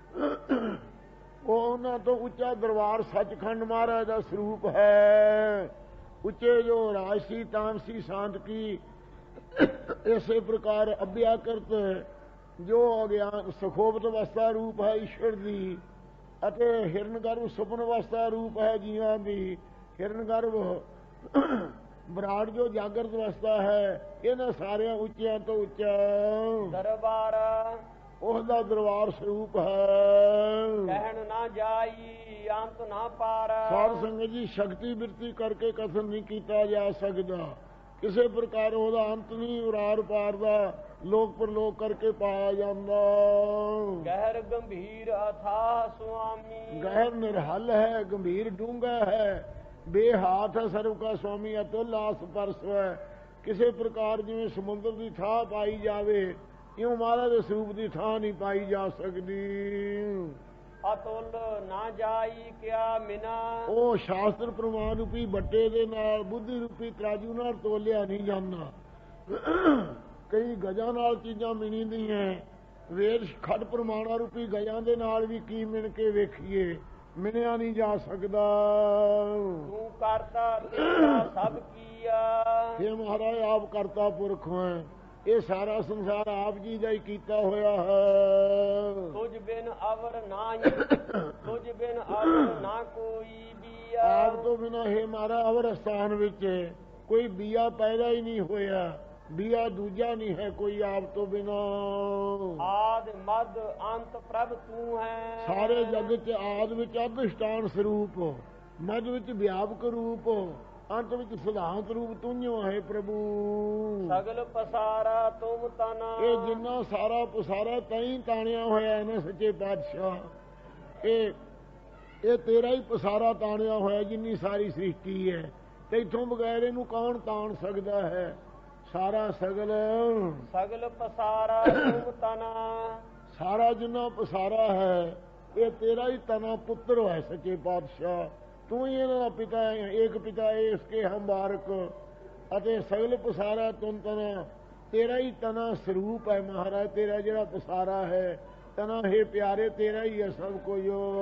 ਉਹ ਉਹਨਾਂ ਤੋਂ ਉੱਚਾ ਦਰਬਾਰ ਸੱਚਖੰਡ ਮਹਾਰਾਜ ਦਾ ਸਰੂਪ ਹੈ। ਉੱਚੇ ਜੋ ਰਾਜਸੀ ਤਾਮਸੀ ਸ਼ਾਂਤ ਕੀ ਇਸੇ ਪ੍ਰਕਾਰ ਅਭਿਆਕਰਤ ਜੋ ਅਗਿਆਨ ਸੁਖੋਪਤ ਅਵਸਥਾ ਰੂਪ ਹੈ ਈਸ਼ਵਰ ਦੀ, ਅਤੇ ਹਿਰਨ ਗਰਭ ਸੁਪਨ ਅਵਸਥਾ ਰੂਪ ਹੈ ਜੀਵਾਂ ਦੀ। ਹਿਰਨ ਗਰਭ ਵਿਰਾਟ ਜੋ ਜਾਗਰਤ ਅਵਸਥਾ ਹੈ, ਇਹਨਾਂ ਸਾਰਿਆਂ ਉੱਚਿਆਂ ਤੋਂ ਉੱਚਾ ਦਰਬਾਰ ਉਹਦਾ ਦਰਬਾਰ ਸਰੂਪ ਹੈ। ਕਹਿਣ ਨਾ ਜਾਈ ਅੰਤ ਨਾ ਪਾਰ। ਸਾਧ ਸੰਗਤ ਜੀ ਸ਼ਕਤੀ ਬਿਰਤੀ ਕਰਕੇ ਕਥਨ ਨਹੀਂ ਕੀਤਾ ਜਾ ਸਕਦਾ, ਕਿਸੇ ਪ੍ਰਕਾਰ ਉਹਦਾ ਅੰਤ ਨਹੀਂ, ਉਰਾਰ ਪਾਰ ਦਾ ਲੋਕ ਪਰਲੋਕ ਕਰਕੇ ਪਾਇਆ ਜਾਂਦਾ। ਗਹਿਰ ਗੰਭੀਰ ਅਥਾਹ ਸੁਆਮੀ। ਗਹਿਰ ਨਿਰਹਲ ਹੈ, ਗੰਭੀਰ ਡੂੰਘਾ ਹੈ, ਬੇਹਾਥ ਹੈ ਸਰਵ ਕਾ ਸੁਆਮੀ, ਅਤੁੱਲ ਆਸ ਪਰਸ ਹੈ। ਕਿਸੇ ਪ੍ਰਕਾਰ ਜਿਵੇਂ ਸਮੁੰਦਰ ਦੀ ਥਾਂ ਪਾਈ ਜਾਵੇ, ਇਉਂ ਮਹਾਰਾਜ ਦੇ ਸਰੂਪ ਦੀ ਥਾਂ ਨਹੀਂ ਪਾਈ ਜਾ ਸਕਦੀ। ਅਤੁੱਲ ਨਾ ਜਾਈ ਕਿਆ ਮਿਨਾ। ਉਹ ਸ਼ਾਸਤਰ ਪ੍ਰਮਾਣ ਰੂਪੀ ਬੱਟੇ ਦੇ ਨਾਲ, ਬੁੱਧੀ ਰੂਪੀ ਤਰਾਜੂ ਨਾਲ ਤੋਲਿਆ ਨਹੀਂ ਜਾਂਦਾ। ਕਈ ਗਜਾਂ ਨਾਲ ਚੀਜ਼ਾਂ ਮਿਣੀ ਦੀਆਂ, ਵੇਦ ਖੱਡ ਪ੍ਰਮਾਣਾ ਰੂਪੀ ਗਜਾਂ ਦੇ ਨਾਲ ਵੀ ਕੀ ਮਿਣ ਕੇ ਵੇਖੀਏ, ਮਿਣਿਆ ਨਹੀਂ ਜਾ ਸਕਦਾ। ਤੂੰ ਕਰਤਾ ਤੇਰਾ ਸਭ ਕੀਆ। हे ਮਹਾਰਾਜ ਆਪ ਕਰਤਾ ਪੁਰਖ ਹੈ, ਇਹ ਸਾਰਾ ਸੰਸਾਰ ਆਪ ਜੀ ਦਾ ਹੀ ਕੀਤਾ ਹੋਇਆ ਹੈ। ਤੁਝ ਬਿਨ ਅਵਰ ਨਾਹੀ ਤੁਝ ਬਿਨ ਅਵਰ ਨਾ ਕੋਈ ਬੀਆ। ਆਪ ਤੋਂ ਬਿਨਾਂ ਹੈ ਮਾਰਾ ਅਵਰ ਸਥਾਨ ਵਿੱਚ ਕੋਈ ਬੀਆ ਪੈਦਾ ਹੀ ਨਹੀਂ ਹੋਇਆ, ਬੀਆ ਦੂਜਾ ਨਹੀਂ ਹੈ ਕੋਈ ਆਪ ਤੋਂ ਬਿਨਾਂ। ਆਦ ਮਦ ਅੰਤ ਪ੍ਰਭ ਤੂੰ ਹੈ। ਸਾਰੇ ਜਗਤ ਚ ਆਦ ਵਿੱਚ ਅਧਿਸ਼ਟਾਨ ਸਰੂਪ, ਮਦ ਵਿੱਚ ਵਿਆਪਕ ਰੂਪ, ਅੰਤ ਵਿੱਚ ਸਿਧਾਂਤ ਰੂਪ ਤੁਝੋ ਹੈ ਪ੍ਰਭੂ। ਸਗਲ ਪਸਾਰਾ ਤੁਮ ਤਨਾ। ਇਹ ਜਿੰਨਾ ਸਾਰਾ ਪਸਾਰਾ ਤੈਂ ਤਾਣਿਆ ਹੋਇਆ ਨਾ ਸੱਚੇ ਪਾਤਸ਼ਾਹ, ਇਹ ਇਹ ਤੇਰਾ ਹੀ ਪਸਾਰਾ ਤਾਣਿਆ ਹੋਇਆ ਜਿੰਨੀ ਸਾਰੀ ਸ੍ਰਿਸ਼ਟੀ ਹੈ। ਤੇ ਇਥੋਂ ਬਗੈਰ ਇਹਨੂੰ ਕੌਣ ਤਾਣ ਸਕਦਾ ਹੈ? ਸਾਰਾ ਸਗਲ ਸਗਲ ਪਸਾਰਾ ਤੁਮ ਤਨਾ। ਸਾਰਾ ਜਿੰਨਾ ਪਸਾਰਾ ਹੈ ਇਹ ਤੇਰਾ ਹੀ ਤਨਾ ਪੁੱਤਰ ਹੈ ਸੱਚੇ ਪਾਤਸ਼ਾਹ। ਤੂੰ ਹੀ ਇਹਨਾਂ ਦਾ ਪਿਤਾ ਹੈ, ਏਕ ਪਿਤਾ ਇਸ ਕੇ ਹਮ ਬਾਰਕ। ਅਤੇ ਸਗਲ ਪਸਾਰਾ ਤੁਮ ਤਨਾ, ਤੇਰਾ ਹੀ ਤਨਾ ਸਰੂਪ ਹੈ ਮਹਾਰਾਜ। ਤੇਰਾ ਜਿਹੜਾ ਪਸਾਰਾ ਹੈ ਤਨਾ ਹੈ ਪਿਆਰੇ, ਤੇਰਾ ਹੀ ਹੈ ਸਭ ਕੁਝ।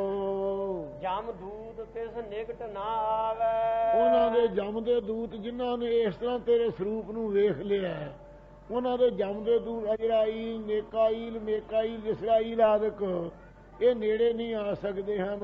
ਜਮ ਦੂਤ ਤਿਸ ਨਿਕਟ ਨਾ ਆਵੇ। ਉਹਨਾਂ ਦੇ ਜੰਮਦੇ ਦੂਤ ਜਿਨ੍ਹਾਂ ਨੇ ਇਸ ਤਰ੍ਹਾਂ ਤੇਰੇ ਸਰੂਪ ਨੂੰ ਵੇਖ ਲਿਆ, ਉਹਨਾਂ ਦੇ ਜੰਮਦੇ ਦੂਤ ਅਜਰਾਈਲ, ਮੇਕਾਈਲ, ਮੇਕਾਈਲ, ਇਸਰਾਈਲ ਆਦਿਕ ਇਹ ਨੇੜੇ ਨਹੀਂ ਆ ਸਕਦੇ ਹਨ।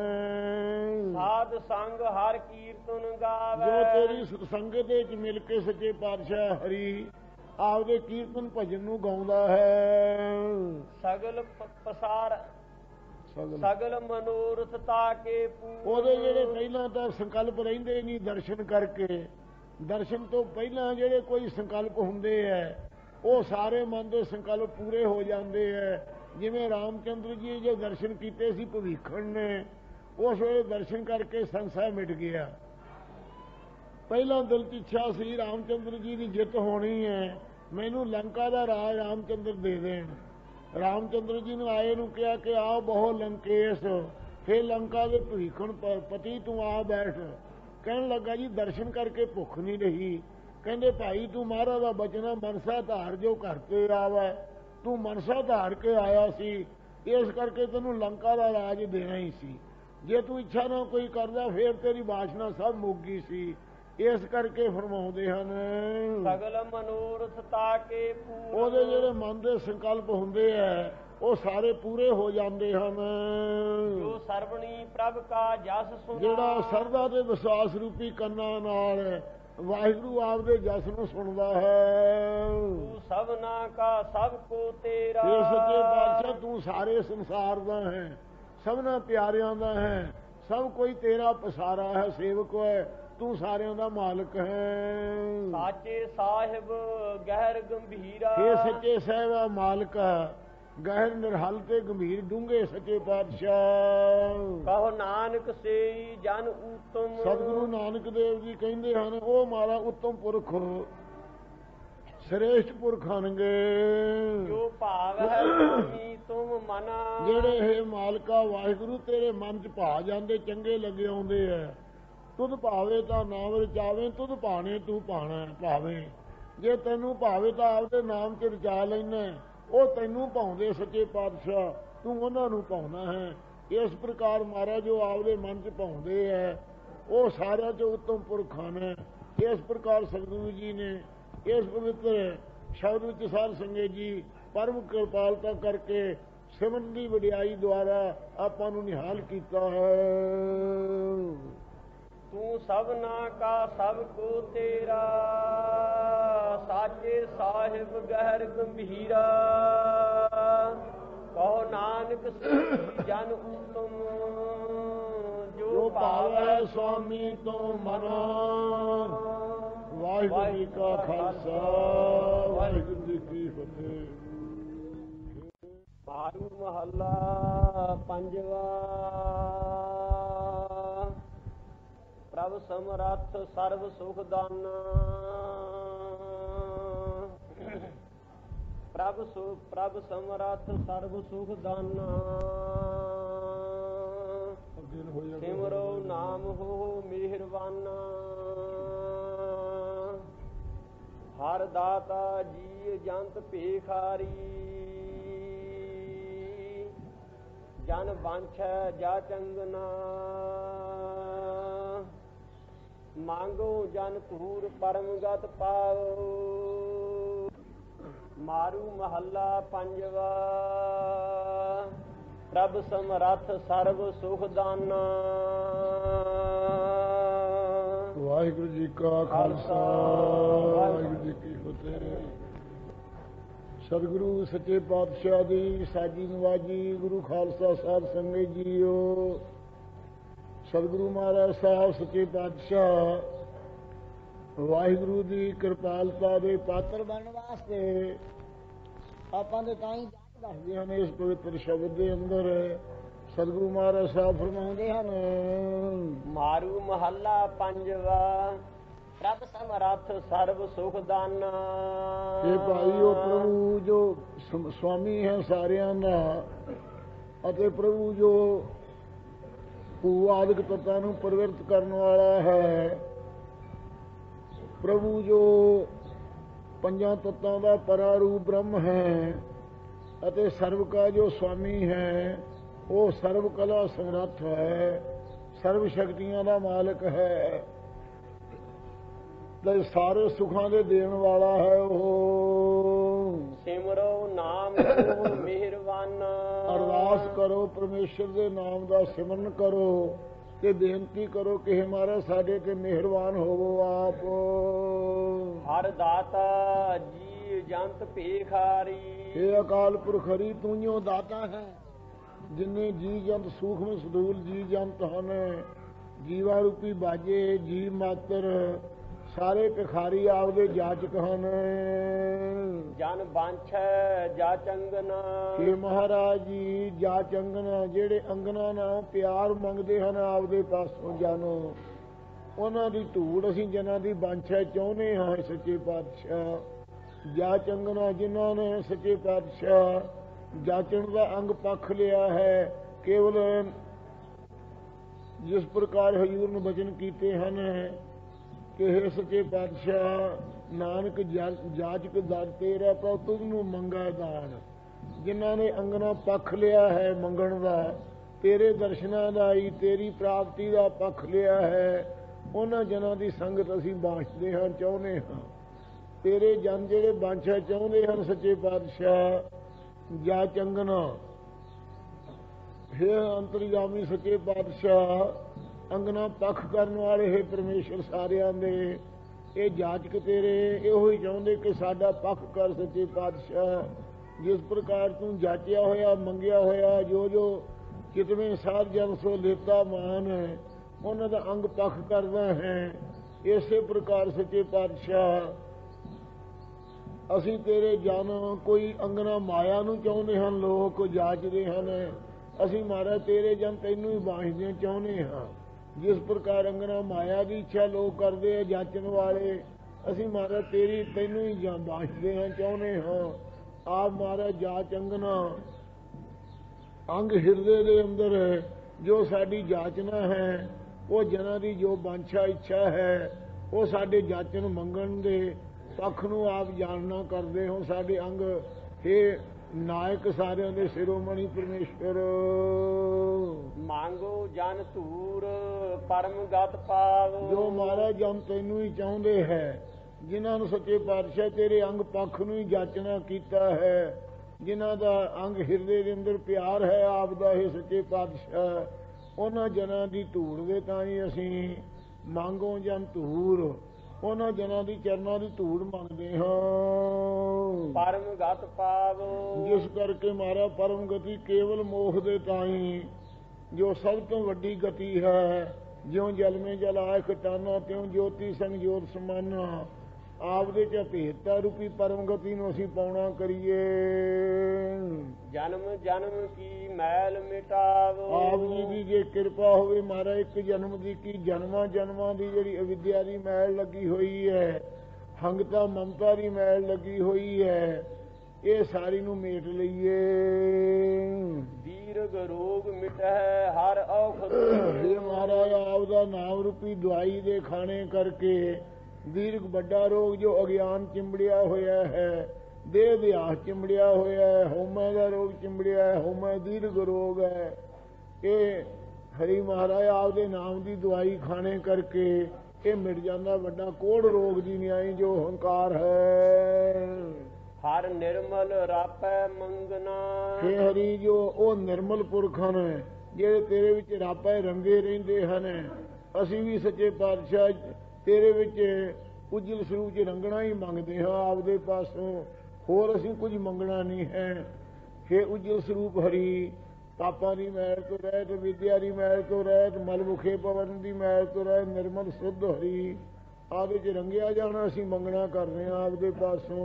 ਸਾਧ ਸੰਗ ਹਰ ਕੀਰਤਨ ਗਾਵੇ। ਜੋ ਤੇਰੀ ਸੰਗਤ ਵਿੱਚ ਮਿਲ ਕੇ ਸੱਚੇ ਪਾਤਸ਼ਾਹ ਹਰੀ ਆਪਦੇ ਕੀਰਤਨ ਭਜਨ ਨੂੰ ਗਾਉਂਦਾ ਹੈ। ਸਗਲ ਪਸਾਰ ਸਗਲ ਸਗਲ ਮਨੋਰਥ ਤਾਕੇ ਪੂਰਨ। ਉਹਦੇ ਜਿਹੜੇ ਪਹਿਲਾਂ ਤਾਂ ਸੰਕਲਪ ਰਹਿੰਦੇ ਨਹੀਂ ਦਰਸ਼ਨ ਕਰਕੇ, ਦਰਸ਼ਨ ਤੋਂ ਪਹਿਲਾਂ ਜਿਹੜੇ ਕੋਈ ਸੰਕਲਪ ਹੁੰਦੇ ਹੈ ਉਹ ਸਾਰੇ ਮਨ ਦੇ ਸੰਕਲਪ ਪੂਰੇ ਹੋ ਜਾਂਦੇ ਹੈ। ਜਿਵੇਂ ਰਾਮਚੰਦਰ ਜੀ ਜੇ ਦਰਸ਼ਨ ਕੀਤੇ ਸੀ ਭਵਿੱਖਣ ਨੇ, ਉਸ ਵੇਲੇ ਦਰਸ਼ਨ ਕਰਕੇ ਸੰਸਾ ਮਿਟ ਗਿਆ। ਪਹਿਲਾਂ ਦਿਲ 'ਚ ਇੱਛਾ ਸੀ ਰਾਮਚੰਦਰ ਜੀ ਦੀ ਜਿੱਤ ਹੋਣੀ ਹੈ, ਮੈਨੂੰ ਲੰਕਾ ਦਾ ਰਾਜ ਰਾਮਚੰਦਰ ਦੇ ਦੇਣ। ਰਾਮਚੰਦਰ ਜੀ ਨੇ ਆਏ ਨੂੰ ਕਿਹਾ ਕਿ ਆਓ ਬਹੁ ਲੰਕੇਸ਼, ਫਿਰ ਲੰਕਾ ਦੇ ਭਵਿੱਖਣ ਪਤੀ ਤੂੰ ਆ ਬੈਠ। ਕਹਿਣ ਲੱਗਾ ਜੀ ਦਰਸ਼ਨ ਕਰਕੇ ਭੁੱਖ ਨਹੀਂ ਰਹੀ। ਕਹਿੰਦੇ ਭਾਈ ਤੂੰ ਮਹਾਰਾਜ ਦਾ ਬਚਨਾ ਮਨਸਾ ਧਾਰ ਜੋ ਘਰ ਤੇ ਆਵੇ। ਤੂੰ ਮਨਸਾ ਧਾਰ ਕੇ ਆਇਆ ਸੀ, ਇਸ ਕਰਕੇ ਤੈਨੂੰ ਲੰਕਾ ਦਾ ਰਾਜ ਦੇਣਾ ਹੀ ਸੀ। ਜੇ ਤੂੰ ਇੱਛਾ ਨਾ ਕੋਈ ਕਰਦਾ ਫੇਰ ਤੇਰੀ ਬਾਸ਼ਨਾ ਸਭ ਮੁੱਕ ਗਈ ਸੀ। ਇਸ ਕਰਕੇ ਫਰਮਾਉਂਦੇ ਹਨ ਸਗਲ ਮਨੋਰਥ ਤਾਕੇ ਪੂਰਨ। ਉਹਦੇ ਜਿਹੜੇ ਮਨ ਦੇ ਸੰਕਲਪ ਹੁੰਦੇ ਹੈ ਉਹ ਸਾਰੇ ਪੂਰੇ ਹੋ ਜਾਂਦੇ ਹਨ। ਜੋ ਸਰਵਣੀ ਪ੍ਰਭ ਕਾ ਜਸ ਸੁਣਾ। ਜਿਹੜਾ ਸਰਦਾ ਤੇ ਵਿਸ਼ਵਾਸ ਰੂਪੀ ਕੰਨਾਂ ਨਾਲ ਵਾਹਿਗੁਰੂ ਆਪਦੇ ਜਸ ਨੂੰ ਸੁਣਦਾ ਹੈ। ਤੂੰ ਸਭਨਾ ਕਾ ਸਭ ਕੋ ਤੇਰਾ। ਇਹ ਸੱਚੇ ਪਾਤਸ਼ਾਹ ਤੂੰ ਸਾਰੇ ਸੰਸਾਰ ਦਾ ਹੈ, ਸਭਨਾ ਪਿਆਰਿਆਂ ਦਾ ਹੈ, ਸਭ ਕੋਈ ਤੇਰਾ ਪਸਾਰਾ ਹੈ, ਸੇਵਕ ਹੈ, ਤੂੰ ਸਾਰਿਆਂ ਦਾ ਮਾਲਕ ਹੈ। ਸਾਚੇ ਸਾਹਿਬ ਗਹਿਰ ਗੰਭੀਰਾ। ਇਹ ਸੱਚੇ ਸਾਹਿਬਾ ਮਾਲਕ ਗਹਿਰ ਨਿਰਹਲ ਤੇ ਗੰਭੀਰ ਡੂੰਘੇ ਸੱਚੇ ਪਾਤਸ਼ਾਹ। ਕਹੋ ਨਾਨਕ ਸੇਈ ਜਨ ਉਤਮ। ਸਤਿਗੁਰੂ ਨਾਨਕ ਦੇਵ ਜੀ ਕਹਿੰਦੇ ਹਨ ਉਹ ਮਾਰਾ ਉੱਤਮ ਪੁਰਖ ਸ੍ਰੇਸ਼ਟ ਪੁਰਖ ਹਨਗੇ। ਜੋ ਭਾਵ ਹੈ ਤੁਮੀ ਤੁਮ ਮਨਾ। ਜਿਹੜੇ ਹੈ ਮਾਲਕਾ ਵਾਹਿਗੁਰੂ ਤੇਰੇ ਮਨ 'ਚ ਭਾ ਜਾਂਦੇ ਚੰਗੇ ਲੱਗੇ ਆਉਂਦੇ ਐ। ਤੁਧ ਭਾਵੇ ਤਾਂ ਨਾਮ ਰਚਾਵੇਂ, ਤੁਧ ਭਾਣੇ ਤੂੰ ਭਾਣਾ ਭਾਵੇਂ। ਜੇ ਤੈਨੂੰ ਭਾਵੇ ਤਾਂ ਆਪਦੇ ਨਾਮ 'ਚ ਰਚਾ ਲੈਣਾ, ਉਹ ਤੈਨੂੰ ਭਾਉਂਦੇ ਸੱਚੇ ਪਾਤਸ਼ਾਹ, ਤੂੰ ਉਹਨਾਂ ਨੂੰ ਭਾਉਣਾ ਹੈ। ਇਸ ਪ੍ਰਕਾਰ ਮਹਾਰਾਜ ਜੋ ਆਪਦੇ ਮਨ 'ਚ ਭਾਉਂਦੇ ਹੈ ਉਹ ਸਾਰਿਆਂ 'ਚ ਉੱਤਮ ਪੁਰਖ ਹਨ। ਇਸ ਪ੍ਰਕਾਰ ਸਤਿਗੁਰੂ ਜੀ ਨੇ ਇਸ ਪਵਿੱਤਰ ਸ਼ਬਦ ਵਿੱਚ ਸਾਧ ਸੰਗਤ ਜੀ ਪਰਮ ਕਿਰਪਾਲਤਾ ਕਰਕੇ ਸਿਮਰਨ ਦੀ ਵਡਿਆਈ ਦੁਆਰਾ ਆਪਾਂ ਨੂੰ ਨਿਹਾਲ ਕੀਤਾ ਹੈ। ਤੂੰ ਸਭਨਾ ਕਾ ਸਭ ਕੋ ਤੇਰਾ। ਸਾਚੇ ਸਾਹਿਬ ਗਹਿਰ ਗੰਭੀਰਾ। ਕਹੋ ਨਾਨਕ ਸੇਈ ਜਨ ਉਤਮ। ਜੋ ਭਾਵੈ ਸੁਆਮੀ ਤੋਂ ਮਨਾ। ਵਾਹਿਗੁਰੂ ਜੀ ਕਾ ਖਾਲਸਾ ਵਾਹਿਗੁਰੂ ਜੀ ਕੀ ਫਤਿਹ। ਮਾਰੂ ਮਹੱਲਾ ਪੰਜਵਾ। ਪ੍ਰਭ ਸਮਰੱਥ ਸਰਬ ਸੁਖ ਦਾਨਾ। ਪ੍ਰਭ ਸੁ ਪ੍ਰਭ ਸਮਰੱਥ ਸਰਬ ਸੁਖ ਦਾਨਾ। ਸਿਮਰੋ ਨਾਮ ਹੋ ਮਿਹਰਬਾਨਾ। ਹਰ ਦਾਤਾ ਜੀ ਜੰਤ ਭੇਖਾਰੀ। ਜਨ ਬਾਂਛੈ ਜਾ ਚੰਗਨਾ ਮੰਗੋ ਜਨ ਧੂਰ ਪਰਮਗਤ ਪਾਓ ਮਾਰੂ ਮਹੱਲਾ ਪੰਜਵਾ ਪ੍ਰਭ ਸਮਰੱਥ ਸਰਬ ਸੁਖ ਦਾਨਾ। ਵਾਹਿਗੁਰੂ ਜੀ ਕਾ ਖਾਲਸਾ ਵਾਹਿਗੁਰੂ ਜੀ ਕੀ ਫਤਿਹ। ਸਤਿਗੁਰੂ ਸੱਚੇ ਪਾਤਸ਼ਾਹ ਦੀ ਸਾਜੀ ਨਵਾਜੀ ਗੁਰੂ ਖਾਲਸਾ ਸਾਹਿਬ ਸੰਗਤ ਜੀਓ। ਸਤਿਗੁਰੂ ਮਹਾਰਾਜ ਸਾਹਿਬ ਸੱਚੇ ਪਾਤਸ਼ਾਹ ਵਾਹਿਗੁਰੂ ਦੀ ਕਿਰਪਾਲਤਾ ਦੇ ਪਾਤਰ ਬਣਨ ਵਾਸਤੇ ਆਪਾਂ ਦੇ ਤਾਂ ਹੀ ਦੱਸਦੇ ਹਨ। ਇਸ ਪਵਿੱਤਰ ਸ਼ਬਦ ਦੇ ਅੰਦਰ ਸਤਿਗੁਰੂ ਮਹਾਰਾਜ ਸਾਹਿਬ ਫਰਮਾਉਂਦੇ ਹਨ, ਮਾਰੂ ਮਹੱਲਾ ਪੰਜਵਾ ਪ੍ਰਭ ਸਮਰੱਥ ਸਰਬ ਸੁਖ ਦਾਨਾ। ਇਹ ਭਾਈ ਉਹ ਪ੍ਰਭੂ ਜੋ ਸੁਆਮੀ ਹੈ ਸਾਰਿਆਂ ਦਾ ਅਤੇ ਪ੍ਰਭੂ ਜੋ ਭੂ-ਆਦਿਕ ਤੱਤਾਂ ਨੂੰ ਪਰਿਵਰਤ ਕਰਨ ਵਾਲਾ ਹੈ, ਪ੍ਰਭੂ ਜੋ ਪੰਜਾਂ ਤੱਤਾਂ ਦਾ ਪਰਾ ਰੂਪ ਬ੍ਰਹਮ ਹੈ ਅਤੇ ਸਰਬ ਕਾ ਜੋ ਸੁਆਮੀ ਹੈ, ਉਹ ਸਰਬ ਕਲਾ ਸਮਰੱਥ ਹੈ, ਸਰਬ ਸ਼ਕਤੀਆਂ ਦਾ ਮਾਲਕ ਹੈ ਤੇ ਸਾਰੇ ਸੁਖਾਂ ਦੇ ਦੇਣ ਵਾਲਾ ਹੈ। ਉਹ ਸਿਮਰੋ ਨਾਮ ਕੋ ਮਿਹਰਬਾਨ। ਅਰਦਾਸ ਕਰੋ, ਪਰਮੇਸ਼ਰ ਦੇ ਨਾਮ ਦਾ ਸਿਮਰਨ ਕਰੋ ਤੇ ਬੇਨਤੀ ਕਰੋ ਕਿ ਹੇ ਮਹਾਰਾਜ ਸਾਡੇ ਤੇ ਮਿਹਰਬਾਨ ਹੋਵੋ ਆਪ। ਹਰ ਦਾਤਾ ਜੀ ਜੰਤ ਭੇਖਾਰੀ। ਇਹ ਅਕਾਲ ਪੁਰਖ ਹਰੀ ਤੂੰ ਹੀ ਉਹ ਦਾਤਾ ਹੈ ਜਿੰਨੇ ਜੀ ਜੰਤ ਸੂਖਮ ਸਦੂਲ ਜੀ ਜੰਤ ਹਨ, ਜੀਵਾ ਰੂਪੀ ਬਾਜੇ ਜੀ ਮਾਤਰ ਸਾਰੇ ਭਿਖਾਰੀ ਆਪਦੇ ਜਾਚਕ ਹਨ। ਜਨ ਬਾਂਛੈ ਜਾ ਚੰਗਨਾ। ਕਿ ਮਹਾਰਾਜ ਜੀ ਜਾ ਚੰਗਨਾ ਜਿਹੜੇ ਅੰਗਨਾ ਨਾਲ ਪਿਆਰ ਮੰਗਦੇ ਹਨ ਆਪਦੇ ਪਾਸੋਂ ਜਾਨੋ, ਉਹਨਾਂ ਦੀ ਧੂੜ ਅਸੀਂ ਜਨਾਂ ਦੀ ਬਾਂਛਾ ਚਾਹੁੰਦੇ ਹਾਂ। ਸੱਚੇ ਪਾਤਸ਼ਾਹ ਜਾ ਚੰਗਨਾ ਜਿਨ੍ਹਾਂ ਨੇ ਸੱਚੇ ਪਾਤਸ਼ਾਹ ਜਾਚਣ ਦਾ ਅੰਗ ਪੱਖ ਲਿਆ ਹੈ, ਕੇਵਲ ਜਿਸ ਪ੍ਰਕਾਰ ਹਜ਼ੂਰ ਨੂੰ ਬਚਨ ਕੀਤੇ ਹਨ ਕਿ ਹੇ ਸੱਚੇ ਪਾਤਸ਼ਾਹ ਨਾਨਕ ਜਾਚਕ ਦਰ ਤੇਰਾ ਪਰ ਤੁਧ ਨੂੰ ਮੰਗਾ ਦਾਨ। ਜਿਨ੍ਹਾਂ ਨੇ ਅੰਗਨਾ ਪੱਖ ਲਿਆ ਹੈ ਮੰਗਣ ਦਾ, ਤੇਰੇ ਦਰਸ਼ਨਾਂ ਦਾ ਹੀ ਤੇਰੀ ਪ੍ਰਾਪਤੀ ਦਾ ਪੱਖ ਲਿਆ ਹੈ, ਉਹਨਾਂ ਜਨਾਂ ਦੀ ਸੰਗਤ ਅਸੀਂ ਬਾਂਛਦੇ ਹਾਂ, ਚਾਹੁੰਦੇ ਹਾਂ। ਤੇਰੇ ਜਨ ਜਿਹੜੇ ਬਾਂਛਾ ਚਾਹੁੰਦੇ ਹਨ ਸੱਚੇ ਪਾਤਸ਼ਾਹ ਜਾ ਚੰਗਨਾ। ਹੇ ਅੰਤਰਜਾਮੀ ਸੱਚੇ ਪਾਤਸ਼ਾਹ ਅੰਗਨਾ ਪੱਖ ਕਰਨ ਵਾਲੇ ਹੈ ਪਰਮੇਸ਼ਰ ਸਾਰਿਆਂ ਦੇ, ਇਹ ਜਾਚਕ ਤੇਰੇ ਇਹੋ ਹੀ ਚਾਹੁੰਦੇ ਕਿ ਸਾਡਾ ਪੱਖ ਕਰ ਸੱਚੇ ਪਾਤਸ਼ਾਹ। ਜਿਸ ਪ੍ਰਕਾਰ ਤੂੰ ਜਾਚਿਆ ਹੋਇਆ ਮੰਗਿਆ ਹੋਇਆ ਜੋ ਜੋ ਕਿਤਵੇਂ ਸਾਧ ਜਨ ਸੋ ਲੇਤਾ ਮਾਨ ਹੈ, ਉਹਨਾਂ ਦਾ ਅੰਗ ਪੱਖ ਕਰਦਾ ਹੈ। ਇਸੇ ਪ੍ਰਕਾਰ ਸੱਚੇ ਪਾਤਸ਼ਾਹ ਅਸੀਂ ਤੇਰੇ ਜਨ ਕੋਈ ਅੰਗਨਾ ਮਾਇਆ ਨੂੰ ਚਾਹੁੰਦੇ ਹਨ, ਲੋਕ ਜਾਚਦੇ ਹਨ, ਅਸੀਂ ਮਹਾਰਾਜ ਤੇਰੇ ਜਨ ਤੈਨੂੰ ਹੀ ਬਾਂਝਦੇ ਚਾਹੁੰਦੇ ਹਾਂ। ਜਿਸ ਪ੍ਰਕਾਰ ਅੰਗਨਾ ਮਾਇਆ ਦੀ ਇੱਛਾ ਲੋਕ ਕਰਦੇ ਆ ਜਾਚਣ ਵਾਲੇ, ਅਸੀਂ ਮਹਾਰਾਜ ਤੇਰੀ ਤੈਨੂੰ ਹੀ ਜਾਂ ਬਾਂਝਦੇ ਹਾਂ, ਚਾਹੁੰਦੇ ਹਾਂ। ਆਪ ਮਹਾਰਾਜ ਜਾਚ ਅੰਗਨਾ ਅੰਗ ਹਿਰਦੇ ਦੇ ਅੰਦਰ ਹੈ ਜੋ ਸਾਡੀ ਜਾਚਨਾ ਹੈ, ਉਹ ਜਨਾਂ ਦੀ ਜੋ ਬਾਂਛਾ ਇੱਛਾ ਹੈ, ਉਹ ਸਾਡੇ ਜਾਚਨ ਮੰਗਣ ਦੇ ਪੱਖ ਨੂੰ ਆਪ ਜਾਣਨਾ ਕਰਦੇ ਹੋ। ਸਾਡੇ ਅੰਗ ਇਹ ਨਾਇਕ ਸਾਰਿਆਂ ਦੇ ਸਿਰੋਮਣੀ ਪਰਮੇਸ਼ਵਰ ਮੰਗੋ ਜਨ ਧੂਰ ਪਰਮਗਤ ਪਾਵ। ਜੋ ਮਹਾਰਾਜ ਜਨ ਤੈਨੂੰ ਹੀ ਚਾਹੁੰਦੇ ਹੈ, ਜਿਨ੍ਹਾਂ ਨੂੰ ਸੱਚੇ ਪਾਤਸ਼ਾਹ ਤੇਰੇ ਅੰਗ ਪੱਖ ਨੂੰ ਹੀ ਜਾਚਨਾ ਕੀਤਾ ਹੈ, ਜਿਨ੍ਹਾਂ ਦਾ ਅੰਗ ਹਿਰਦੇ ਦੇ ਅੰਦਰ ਪਿਆਰ ਹੈ ਆਪ ਦਾ ਇਹ ਸੱਚੇ ਪਾਤਸ਼ਾਹ, ਉਹਨਾਂ ਜਨਾਂ ਦੀ ਧੂੜ ਦੇ ਤਾਂ ਹੀ ਅਸੀਂ ਮੰਗੋ ਜਨ ਧੂਰ, ਉਹਨਾਂ ਜਨਾਂ ਦੀ ਚਰਨਾਂ ਦੀ ਧੂੜ ਮੰਗਦੇ ਹਾਂ। ਪਰਮਗਤ ਪਾਵ। ਜਿਸ ਕਰਕੇ ਮਾਰਾ ਪਰਮ ਗਤੀ ਕੇਵਲ ਮੋਖ ਦੇ ਤਾਈ ਜੋ ਸਭ ਤੋਂ ਵੱਡੀ ਗਤੀ ਹੈ, ਜਿਉਂ ਜਲ ਮੇ ਜਲ ਆਇ ਖਟਾਨਾ ਤਿਉਂ ਜੋਤੀ ਸੰਗ ਜੋਤ ਸਮਾਨਾ। ਆਪਦੇ ਚ ਭੇਦਤਾ ਰੂਪੀ ਪਰਮ ਗਤੀ ਨੂੰ ਅਸੀਂ ਪਾਉਣਾ ਕਰੀਏ। ਜਨਮ ਜਨਮ ਕੀ ਮੈਲ ਮਿਟਾਵੋ। ਆਪ ਜੀ ਦੀ ਜੇ ਕਿਰਪਾ ਹੋਵੇ ਮਹਾਰਾਜ ਇੱਕ ਜਨਮ ਦੀ ਕੀ ਜਨਮਾਂ ਜਨਮਾਂ ਦੀ ਜਿਹੜੀ ਅਵਿਦਿਆ ਦੀ ਮੈਲ ਲੱਗੀ ਹੋਈ ਹੈ, ਹੰਗਤਾ ਮਮਤਾ ਦੀ ਮੈਲ ਲੱਗੀ ਹੋਈ ਹੈ, ਇਹ ਸਾਰੀ ਨੂੰ ਮੇਟ ਲਈਏ। ਦੀਰਘ ਰੋਗ ਮਿਟੈ ਹਰ ਔਖਦ। ਜੇ ਮਹਾਰਾਜ ਆਪ ਦਾ ਨਾਮ ਰੂਪੀ ਦਵਾਈ ਦੇ ਖਾਣੇ ਕਰਕੇ ਦੀਰਘ ਵੱਡਾ ਰੋਗ ਜੋ ਅਗਿਆਨ ਚਿੰਬੜਿਆ ਹੋਇਆ ਹੈ, ਦੇਹ ਵਿਆਹ ਚਿੰਬੜਿਆ ਹੋਇਆ ਹੈ, ਹਉਮੈ ਦਾ ਰੋਗ ਚਿੰਬੜਿਆ ਹੈ, ਹਉਮੈ ਦੀਰਘ ਰੋਗ ਹੈ। ਇਹ ਹਰੀ ਮਹਾਰਾਜ ਆਪਦੇ ਨਾਮ ਦੀ ਦਵਾਈ ਖਾਣੇ ਕਰਕੇ ਇਹ ਮਿਟ ਜਾਂਦਾ। ਵੱਡਾ ਕੋੜ ਰੋਗ ਦੀ ਨਿਆਈ ਜੋ ਹੰਕਾਰ ਹੈ। ਹਰ ਨਿਰਮਲ ਰਾਪੈ ਮੰਗਨਾ। ਹੇ ਹਰੀ ਜੋ ਉਹ ਨਿਰਮਲ ਪੁਰਖ ਹਨ ਜਿਹੜੇ ਤੇਰੇ ਵਿੱਚ ਰਾਪੈ ਰੰਗੇ ਰਹਿੰਦੇ ਹਨ। ਅਸੀਂ ਵੀ ਸੱਚੇ ਪਾਤਸ਼ਾਹ ਤੇਰੇ ਵਿੱਚ ਉਜਲ ਸਰੂਪ ਚ ਰੰਗਣਾ ਹੀ ਮੰਗਦੇ ਹਾਂ ਆਪਦੇ ਪਾਸੋਂ, ਹੋਰ ਅਸੀਂ ਕੁਝ ਮੰਗਣਾ ਨਹੀਂ ਹੈ। ਹੇ ਉਜਲ ਸਰੂਪ ਹਰੀ, ਪਾਪਾਂ ਦੀ ਮੈਲ ਤੋਂ ਰਹਿਤ, ਵਿਦਿਆ ਦੀ ਮੈਲ ਤੋਂ ਰਹਿਤ, ਮਲ ਮੁਖੇ ਪਵਨ ਦੀ ਮੈਲ ਤੋਂ ਰਹਿਤ, ਨਿਰਮਲ ਸ਼ੁੱਧ ਹਰੀ ਆਪਦੇ ਚ ਰੰਗਿਆ ਜਾਣਾ ਅਸੀਂ ਮੰਗਣਾ ਕਰਦੇ ਹਾਂ ਆਪਦੇ ਪਾਸੋਂ।